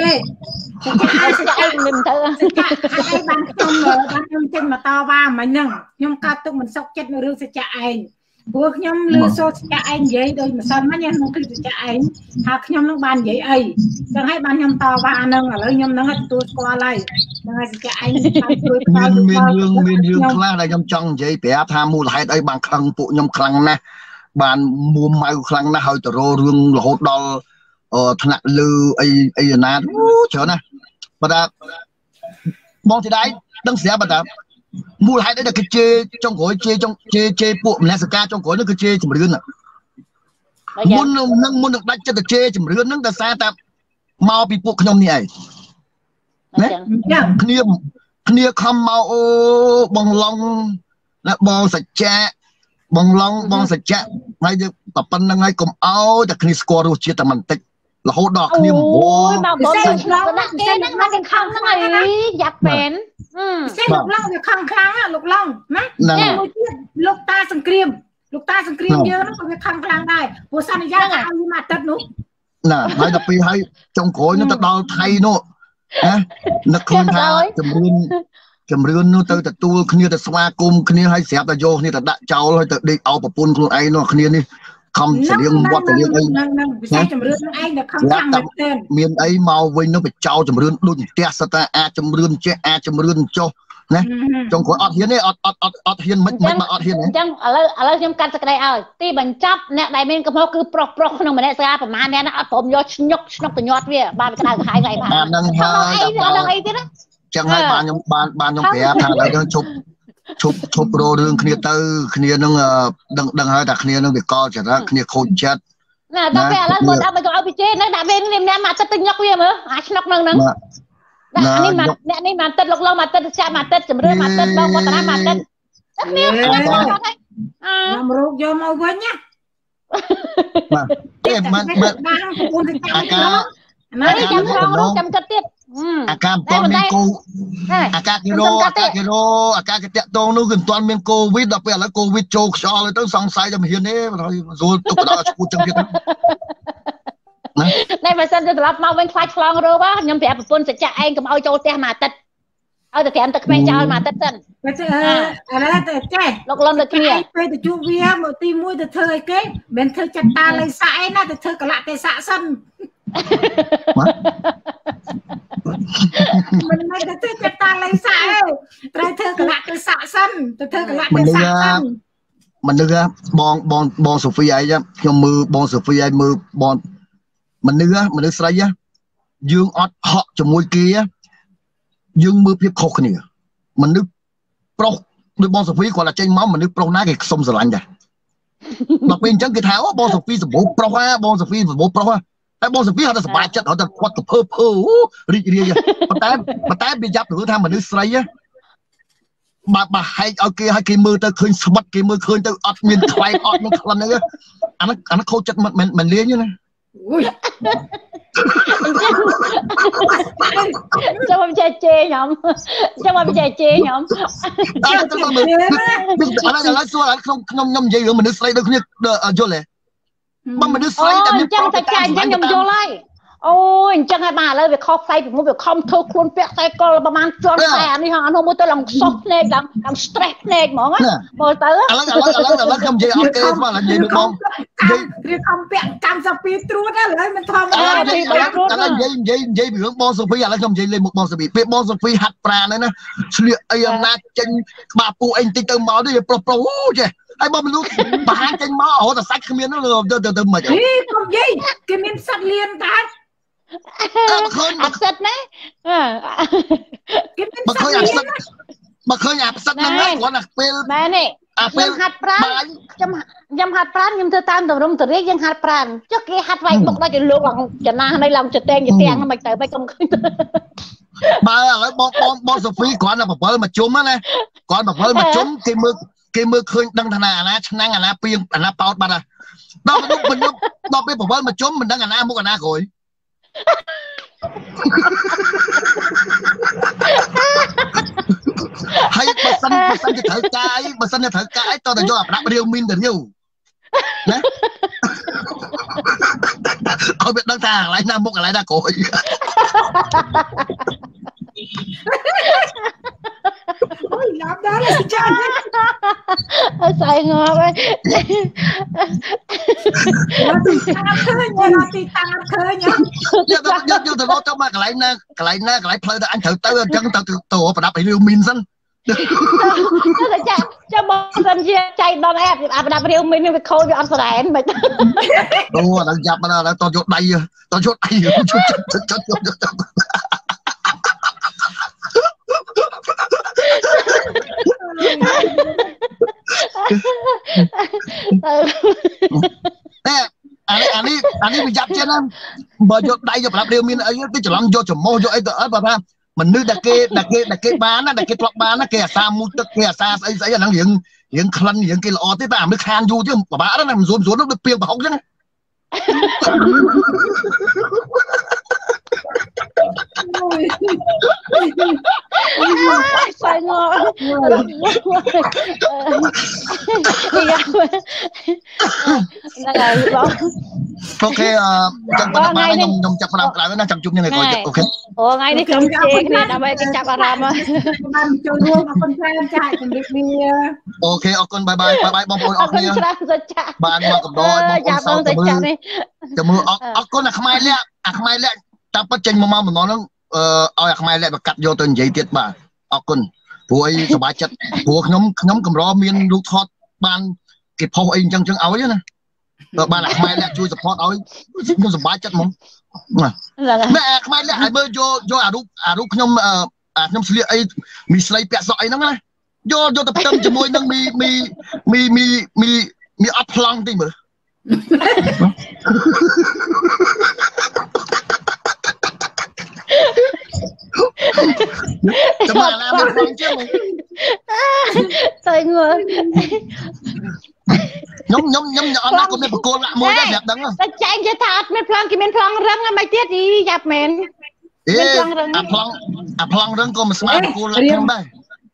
ទេមិនទៅហើយបានខ្ញុំចេញមកតវ៉ាមិញហ្នឹងខ្ញុំកើតទុកមិនសុខចិត្តនៅរឿងសច្ចៈឯងព្រោះខ្ញុំលឺសូរសច្ចៈឯងនិយាយដោយម្សិលមិញក្នុងគ្លីបសច្ចៈឯងថាខ្ញុំនឹងបាននិយាយអីចឹងហើយបានខ្ញុំតវ៉ាហ្នឹងឥឡូវខ្ញុំនឹងទទួលស្គាល់ហើយហ្នឹងហើយសច្ចៈឯងបានជួយផ្ដល់មានរឿងខ្លះដែលខ្ញុំចង់និយាយប្រាប់ថាមូលហេតុអីបានខ្លាំងពួកខ្ញុំខ្លាំងណាស់បានមួម៉ៅខ្លាំងណាស់ហើយទៅរករឿងរហូតដល់ថ្នាក់លឺអីណាច្រើនណាស់បើថាបងទីដៃដឹងស្រាប់បើថាមូលហេតុអីដែលគេជេរចុងក្រោយជេរពួកម្នសការចុងក្រោយនោះគឺជេរជំរឿនមុននឹងដាច់ចិត្តទៅជេរជំរឿនហ្នឹងដោយសារតែមកពីពួកខ្ញុំនេះឯងណាគ្នាខំមកអូបងឡុងណាបងសច្ចៈបងឡុងបងសច្ចៈហើយតែប៉ុណ្្នឹងហើយកុំអោតែគ្នាស្គាល់រសជាតិតែបន្តិចរហូតដល់គ្នាអូយមកបងឆ្លងដាក់គេហ្នឹងមកទាំងខំហ្នឹងហើយយ៉ាប់មែនចេះលោកឡុងវាខំខ្លាំងណាលោកឡុងណាមួយទៀតលោកតាសង្គ្រាមយើងហ្នឹងក៏វាខំខ្លាំងដែរព្រោះសន្យាថាឲ្យមួយអាទិត្យនោះណាហើយដល់ពេលហើយចុងក្រោយនោះទៅដល់ថៃនោះណានឹកឃើញថាចម្រឿននោះទៅទទួលគ្នាទៅស្វាគមន៍គ្នាហើយស្រាប់តែយកគ្នាទៅដាក់ចោលហើយទៅដេកឲ្យប្រពន្ធខ្លួនឯងនោះគ្នានេះខំស្រៀងវត្តស្រៀងអីហ្នឹងវិស័យចម្រឿននឹងឯងដែលខំខ្លាំងមែនទែនមានអីមកវិញនោះបចោចម្រឿនដូចផ្ទះសិតតែអាចចម្រឿនចេះអាចចម្រឿនចុះណាចុងក្រោយអត់ហ៊ានទេអត់ហ៊ានមិនមកអត់ហ៊ានទេអញ្ចឹងឥឡូវខ្ញុំកាត់សេចក្តីឲ្យទីបញ្ចប់អ្នកដែលមានកំហុសគឺប្រុសក្នុងម្នាក់ស្រាប្រហែលអ្នកណាអត់ព្រមយកឆ្នុកទៅញាត់វាបានក្តៅក្រហាយថ្ងៃបានហ្នឹងហើយដល់អីទៀតណាចឹងហើយបានខ្ញុំប្រាប់ថាឥឡូវយើងឈប់រោរឿងគ្នាទៅគ្នានឹងដឹងហើយថាគ្នានឹងវាកលចរិតគ្នាខូចចិត្តណាដល់ពេលឥឡូវគាត់ដាក់មកឲ្យពីជេណាដាក់វិញនេះម្នាក់មកទឹកទៅញឹកវាមើលអាឆ្នុកនឹងហ្នឹងដាក់នេះមកអ្នកនេះមកទឹកលោកឡងមកទឹកចាក់មកទឹកចម្រឿនមកទឹកបងវត្តរាមកទឹកតែគ្នាខ្ញុំរោគយកមកវិញណាបាទទេមិនអាការណាចាំក្រោមចាំគិតទៀតអាការមិនទាន់មានគូអាការគេតាក់តងនោះគឺមិនទាន់មានកូវីដដល់ពេលឥឡូវកូវីដចូលខ្យល់ទៅសង្ស័យតែមិនហ៊ានទេស្រួលទុកបដឈួតចឹងទៀតណាតែបើសិនទៅត្រឡប់មកវិញខ្លាចឆ្លងរោគខ្ញុំប្រាប់ប្រពន្ធសច្ចៈឯងកុំឲ្យចូលផ្ទះមួយអាទិត្យឲ្យតែត្រាំទឹកក្មេងចោលមួយអាទិត្យសិនឥឡូវទៅចេះលោកលំទៅគ្នាពេលទៅជួបវាមកទី1ទៅធ្វើអីគេមិនធ្វើចិត្តតាលៃសាក់អីណាទៅធ្វើកលៈទេសៈសិនមិនមែនទៅធ្វើចិត្តតាលៃសាក់ទេត្រូវធ្វើកលៈទេសៈសិនទៅធ្វើកលៈទេសៈសិនមនុស្សបងសូហ្វីឯងខ្ញុំមើលបងសូហ្វីឯងមើលបងមនុស្សស្រីយើងអត់ហក់ជាមួយគេយើងមើលភាពខុសគ្នាមនុស្សប្រុសដូចបងសូហ្វីគាត់តែចេញមកមនុស្សប្រុសណាគេសុំស្រឡាញ់ដែរដល់ពេលអញ្ចឹងគេថាអូបងសូហ្វីសម្បូរប្រុសបងសូហ្វីសម្បូរប្រុសតែបងសូហ្វីគាត់តែសប្បាយចិត្តគាត់តែគាត់ទៅភើរីករាយប៉ុន្តែវាយ៉ាប់ទៅថាមនុស្សស្រីបើហែកឲ្យគេឲ្យគេមើលទៅឃើញស្វិតគេមើលឃើញទៅអត់មានខ្វែងអត់មានក្លិនហ្នឹងអានោះខូចចិត្តមិនលេងទេណាអូយចាំមកចេះជេរខ្ញុំចាំមកចេះជេរខ្ញុំអត់ទៅមើលឥឡូវសួរខ្ញុំនិយាយរឿងមនុស្សស្រីដូចគ្នាយល់ទេបើមនុស្សស្រីតែមានចឹងតែចាខ្ញុំយល់ហើយអូយអញ្ចឹងហើយបាទឥឡូវវាខុសផ្លៃពីមុនវាខំធ្វើខ្លួនពាក់ខ្សែកលប្រហែលជាន់ខ្សែអានេះហ្នឹងមួយទៅឡើងសោះភ្នែកឡើង stress ភ្នែកហ្មងមើលទៅឥឡូវខ្ញុំនិយាយអត់គេស្មើឥឡូវនិយាយមកបងវាខំពាក់92ត្រួតឥឡូវមិនធម្មតាឥឡូវនិយាយពីរឿងបងសុភីឥឡូវខ្ញុំនិយាយលេងមុខបងសុភីពេលបងសុភីហាត់ប្រាណហ្នឹងណាឆ្លៀកអីអំណាចចេញក្បាលពូអីបន្តិចទៅមកនេះប្រុសអូចេះហើយបងមនុស្សបហាចេញមករហូតតែសាច់គ្មានហ្នឹងទៅមិនហីកុំនិយាយគេមានសត្វលៀនតាអត់សិតណាគេមានសត្វលៀនបើឃើញអាផ្សិតហ្នឹងហើយគ្រាន់តែពេលមែនទេខ្ញុំហាត់ប្រាណខ្ញុំហាត់ប្រាណខ្ញុំធ្វើតាមទម្រង់តរៀងយើងហាត់ប្រាណចុះគេហាត់វាយបុកដល់ទៅលោកឡើងចំណាស់នេះឡើងចតេងហ្នឹងមិនទៅមិនកុំឃើញបើឥឡូវបងសូហ្វីគ្រាន់តែ7មកជុំណាគ្រាន់7មកជុំគេមើលឃើញដឹងថាអាណាឆ្នាំងអាណាពីងអាណាប៉ោតបាត់ហើយដល់ពេល7មកជុំមិនដឹងអាណាមុខអាណាក្រោយហើយបើសិនទៅត្រូវការអីបើសិនទៅត្រូវការអីតើយកអាប្រាក់រាវមីនទៅរាវណាឲ្យវាដឹងថាកន្លែងណាមុខកន្លែងណាក្រោយអូយឡាប់ដល់ចាស្អីងាប់ហើយទីតាឃើញយកទៅលោកទៅមកកន្លែងណាកន្លែងផ្លូវទៅអញត្រូវទៅអញ្ចឹងទៅប្រដាប់ឲ្យរាវមីនសិនចាំមកសិនជាចៃដល់អែបប្រដាប់រាវមីននឹងវាខូចវាអត់ស្រែនមិនអូដល់យ៉ាប់មកដល់តយកដៃជួយអានេះវាយ៉ាប់ជាងណាបើយកដៃយកប្រដាប់រាវមានអីទៅច្រឡំយកច្រមុះយកអីទៅអត់បើថាមនុស្សដែលគេបានណាដែលគេធ្លាប់បានណាគេអាសាមួយទឹកគេអាសាស្អីអាហ្នឹងរៀងក្លិនរៀងគេល្អទេតែអាមនុស្សខានយូរទៀតពិបាកណាស់មិនស្រួលនោះដូចពីងប្រហុកអញ្ចឹងស្អីងាប់អូខេចាំប៉ុណ្ណឹងខ្ញុំចាប់ផ្ដើមឡើងណាចាំជួបគ្នាថ្ងៃក្រោយអូខេអូថ្ងៃនេះខ្ញុំជេរគ្នាដើម្បីគេចាប់អារម្មណ៍បានចូលរួមអរគុណច្រើនចាជំរាបលាអូខេអរគុណបាយបងប្អូនអរគ្នាបានមកកំដរឲ្យបងប្អូនសោតទៅមើលអរគុណអាខ្មែរលាក់តាមពិតចេញមកម្ដងហ្នឹងឲ្យអាខ្មែរលាក់បកាត់យកទៅនិយាយទៀតបាទអរគុណព្រោះអីសប្បាយចិត្តព្រោះខ្ញុំកម្រមានរូបថតបានគេផុសអីអញ្ចឹងឲ្យណាបានអាខ្មែរលាក់ជួយ support ឲ្យខ្ញុំសប្បាយចិត្តហ្មងណាខ្មែរលាក់ឲ្យមើលយកអារូបខ្ញុំស្លៀកអីមីស្លីពាក់សក់អីហ្នឹងណាយកទៅផ្ទឹមជាមួយនឹងមីអត់ប្លង់តិចមើលចាំមកឡានមកផងជាងទៅងើខ្ញុំអត់ណាក៏មានបកគោលដាក់មួយដែរប្រាប់ដឹងតែចែងជាថាអត់មានប្លង់គេមានប្លង់រឹងមិនទៀតយ៉ាប់មែនមានប្លង់រឹងអាប្លង់រឹងក៏មិនស្មើបកគោលដាក់ខ្ញុំដែរ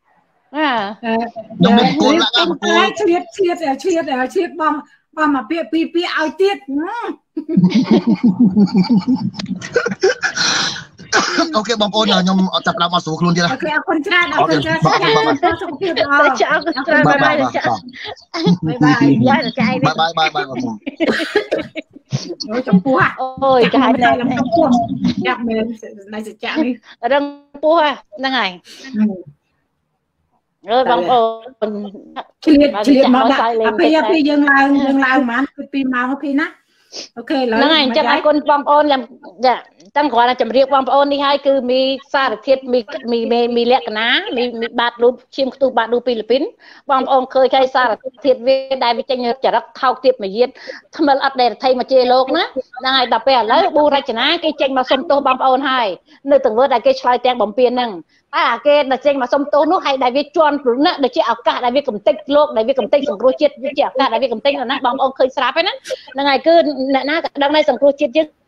ខ្ញុំមានបកគោលដាក់បកគោលឆ្លៀតបងមកពាក្យពីរពាក្យឲ្យទៀតអូខេបងប្អូនខ្ញុំអត់ចាប់ដើមមកស្រួលខ្លួនទៀតអូខេអរគុណច្រើនសុខភាពល្អចាអរគុណច្រើនបាយចាបាយចាយបាយបងប្អូនអូយចំពោះអូយចាយចំពោះយ៉ាប់មែននៃសច្ចៈនេះរឹងពោះហ្នឹងហើយបងប្អូនឆ្លៀតមកដាក់ពីយើងឡើងហ្មងគឺ2ម៉ោងពីណាអូខេឡើយហ្នឹងហើយអញ្ចឹងអរគុណបងប្អូនតាំងគ្រាន់តែជម្រាបបងប្អូននេះហើយគឺมีសារធាតុมีលក្ខណៈมีបាតរូបឈាមខ្ទុះបាតរូបពីលីពីនបងប្អូនឃើញហើយសារធាតុវាដែលវាចេញចរិតថោកទាបមួយទៀតថ្មិលអត់ដែលថៃមកជេរលោកណាហ្នឹងហើយដល់ពេលឥឡូវប៊ូរចនាគេចេញមកសុំទោសបងប្អូនហើយនៅទង្វើដែលគេឆ្លើយទាំងបំពេញហ្នឹងតែអាគេដែលចេញមកសុំទោសនោះហើយដែលវាជន់ព្រនឹកដែលជាឱកាសដែលវាកំទេចលោកដែលវាកំទេចសង្គ្រោះជាតិវាជាឱកាសដែលវាកំទេចណាបងប្អូនឃើញស្រាប់ហើយណាហ្នឹងហើយគឺអ្នកណាក៏ដឹងដែរសង្គ្រោះជាតិយើង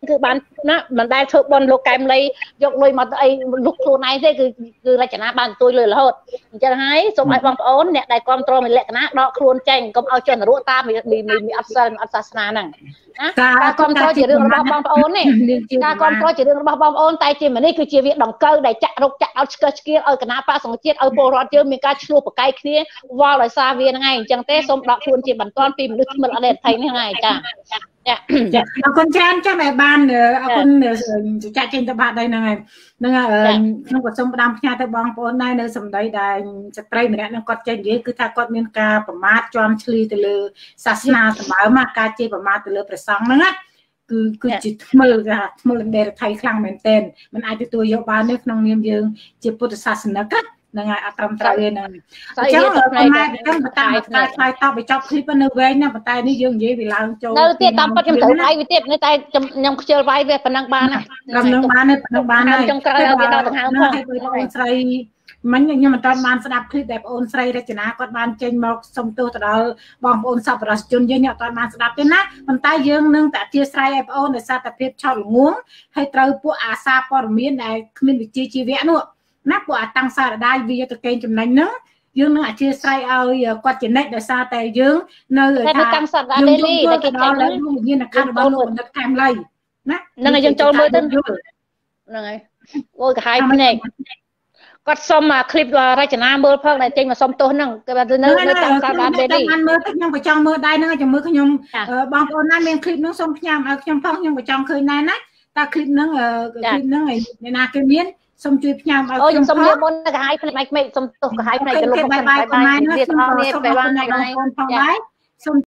គឺបានណាមិនដែលធ្វើបនលោកកែមលីយកលុយមកអីលុកខ្លួនឯងទេគឺរចនាបានទួយលុយរហូតអញ្ចឹងហើយសូមឲ្យបងប្អូនអ្នកដែលគ្រប់គ្រងមានលក្ខណៈដកខ្លួនចេញកុំឲ្យជនរក់តាមមានអត់សិលអត់សាសនាហ្នឹងណាការគ្រប់គ្រងជារឿងរបស់បងប្អូននេះការគ្រប់គ្រងជារឿងរបស់បងប្អូនតែជាម្នេះគឺជាវាដង្កូវដែលចាក់រុកចាក់អត់ឆ្កឹះឆ្កៀលឲ្យគណៈបកសង្ឃជាតិឲ្យពលរដ្ឋយើងមានការឆ្លោះប្រកែកគ្នាវល់ដោយសារវាហ្នឹងឯងអញ្ចឹងទេសូមដកខ្លួនជាបន្ទាន់ពីមនុស្សស្មិលអត់ទេនេះហ្នឹងឯងចាអរគុណច្រើនចាំតែបានអរគុណចាក់ចេញទៅបាត់ដែរហ្នឹងហើយខ្ញុំក៏សូមផ្ដាំផ្ញើទៅបងប្អូនដែរនៅសម្ដីដែលស្ត្រីម្នាក់នឹងគាត់ចេញនិយាយគឺថាគាត់មានការប្រមាថជាន់ឆ្លីទៅលើសាសនាសម្បើមការជេរប្រមាថទៅលើព្រះសង្ឃហ្នឹងណាគឺជាថ្មិលគេថាថ្មិលដេរថៃខ្លាំងមែនទែនមិនអាចទទួលយកបានទេក្នុងនាមយើងជាពុទ្ធសាសនិកហ្នឹងហើយអត់ត្រឹមត្រូវទេហ្នឹងអញ្ចឹងប្រហែលតែបន្តឆ្លើយតបបញ្ចប់คลิปនៅវែងណាប៉ុន្តែនេះយើងនិយាយវាឡើងចូលនៅទៀតតាមពិតខ្ញុំត្រូវវាយវាទៀតនៅតែខ្ញុំខ្ជិលវាយវាប៉ុណ្ណឹងបានណាប៉ុណ្ណឹងបានទេប៉ុណ្ណឹងបានហើយចុងក្រោយវាដល់ដង្ហើមផងបងស្រីមិញខ្ញុំមិនទាន់បានស្ដាប់คลิปដែលបងអូនស្រីរចនាគាត់បានចេញមកសុំទោសទៅដល់បងប្អូនសប្បុរសជនយើងអត់ទាន់បានស្ដាប់ទេណាប៉ុន្តែយើងនឹងតែអធិស្ឋានឲ្យបងអូនដោយសារតែភាពឆោតល្ងងហើយត្រូវពួកអាសាព័ត៌មានដែលគ្មានវិជ្ជាជីវៈនោះណាពួកអាតាំងសារដាយវាទៅកេងចំណេញហ្នឹងយើងនឹងអធិស្ឋានឲ្យគាត់ចំណេញដោយសារតែយើងនៅថាតាំងសារដាយដេលីដែលគេចេញហ្នឹងមានអាខារបស់លោកបណ្ឌិតកែមលីណាហ្នឹងហើយយើងចូលមើលទៅហ្នឹងហើយអូយកាហាយភ្នែកគាត់សុំអាคลิปរចនាមើលផងដែលចេញមកសុំទោសហ្នឹងគឺនៅតាំងសារដាយដេលីបានមើលទៅខ្ញុំក៏ចង់មើលដែរហ្នឹងឲ្យមើលខ្ញុំបងប្អូនណាមានคลิปហ្នឹងសុំផ្ញើឲ្យខ្ញុំផងខ្ញុំក៏ចង់ឃើញដែរណាតើคลิปហ្នឹងអ្នកណាគេមានសូមជួយផ្ញើឲ្យខ្ញុំសូមលាមុនកាហាយភ្នែកមេឃសូមទោសកាហាយភ្នែកទៅលោកខ្ញុំបាយបាយនេះវាអស់នេះពេលបានថ្ងៃផងដែរសូម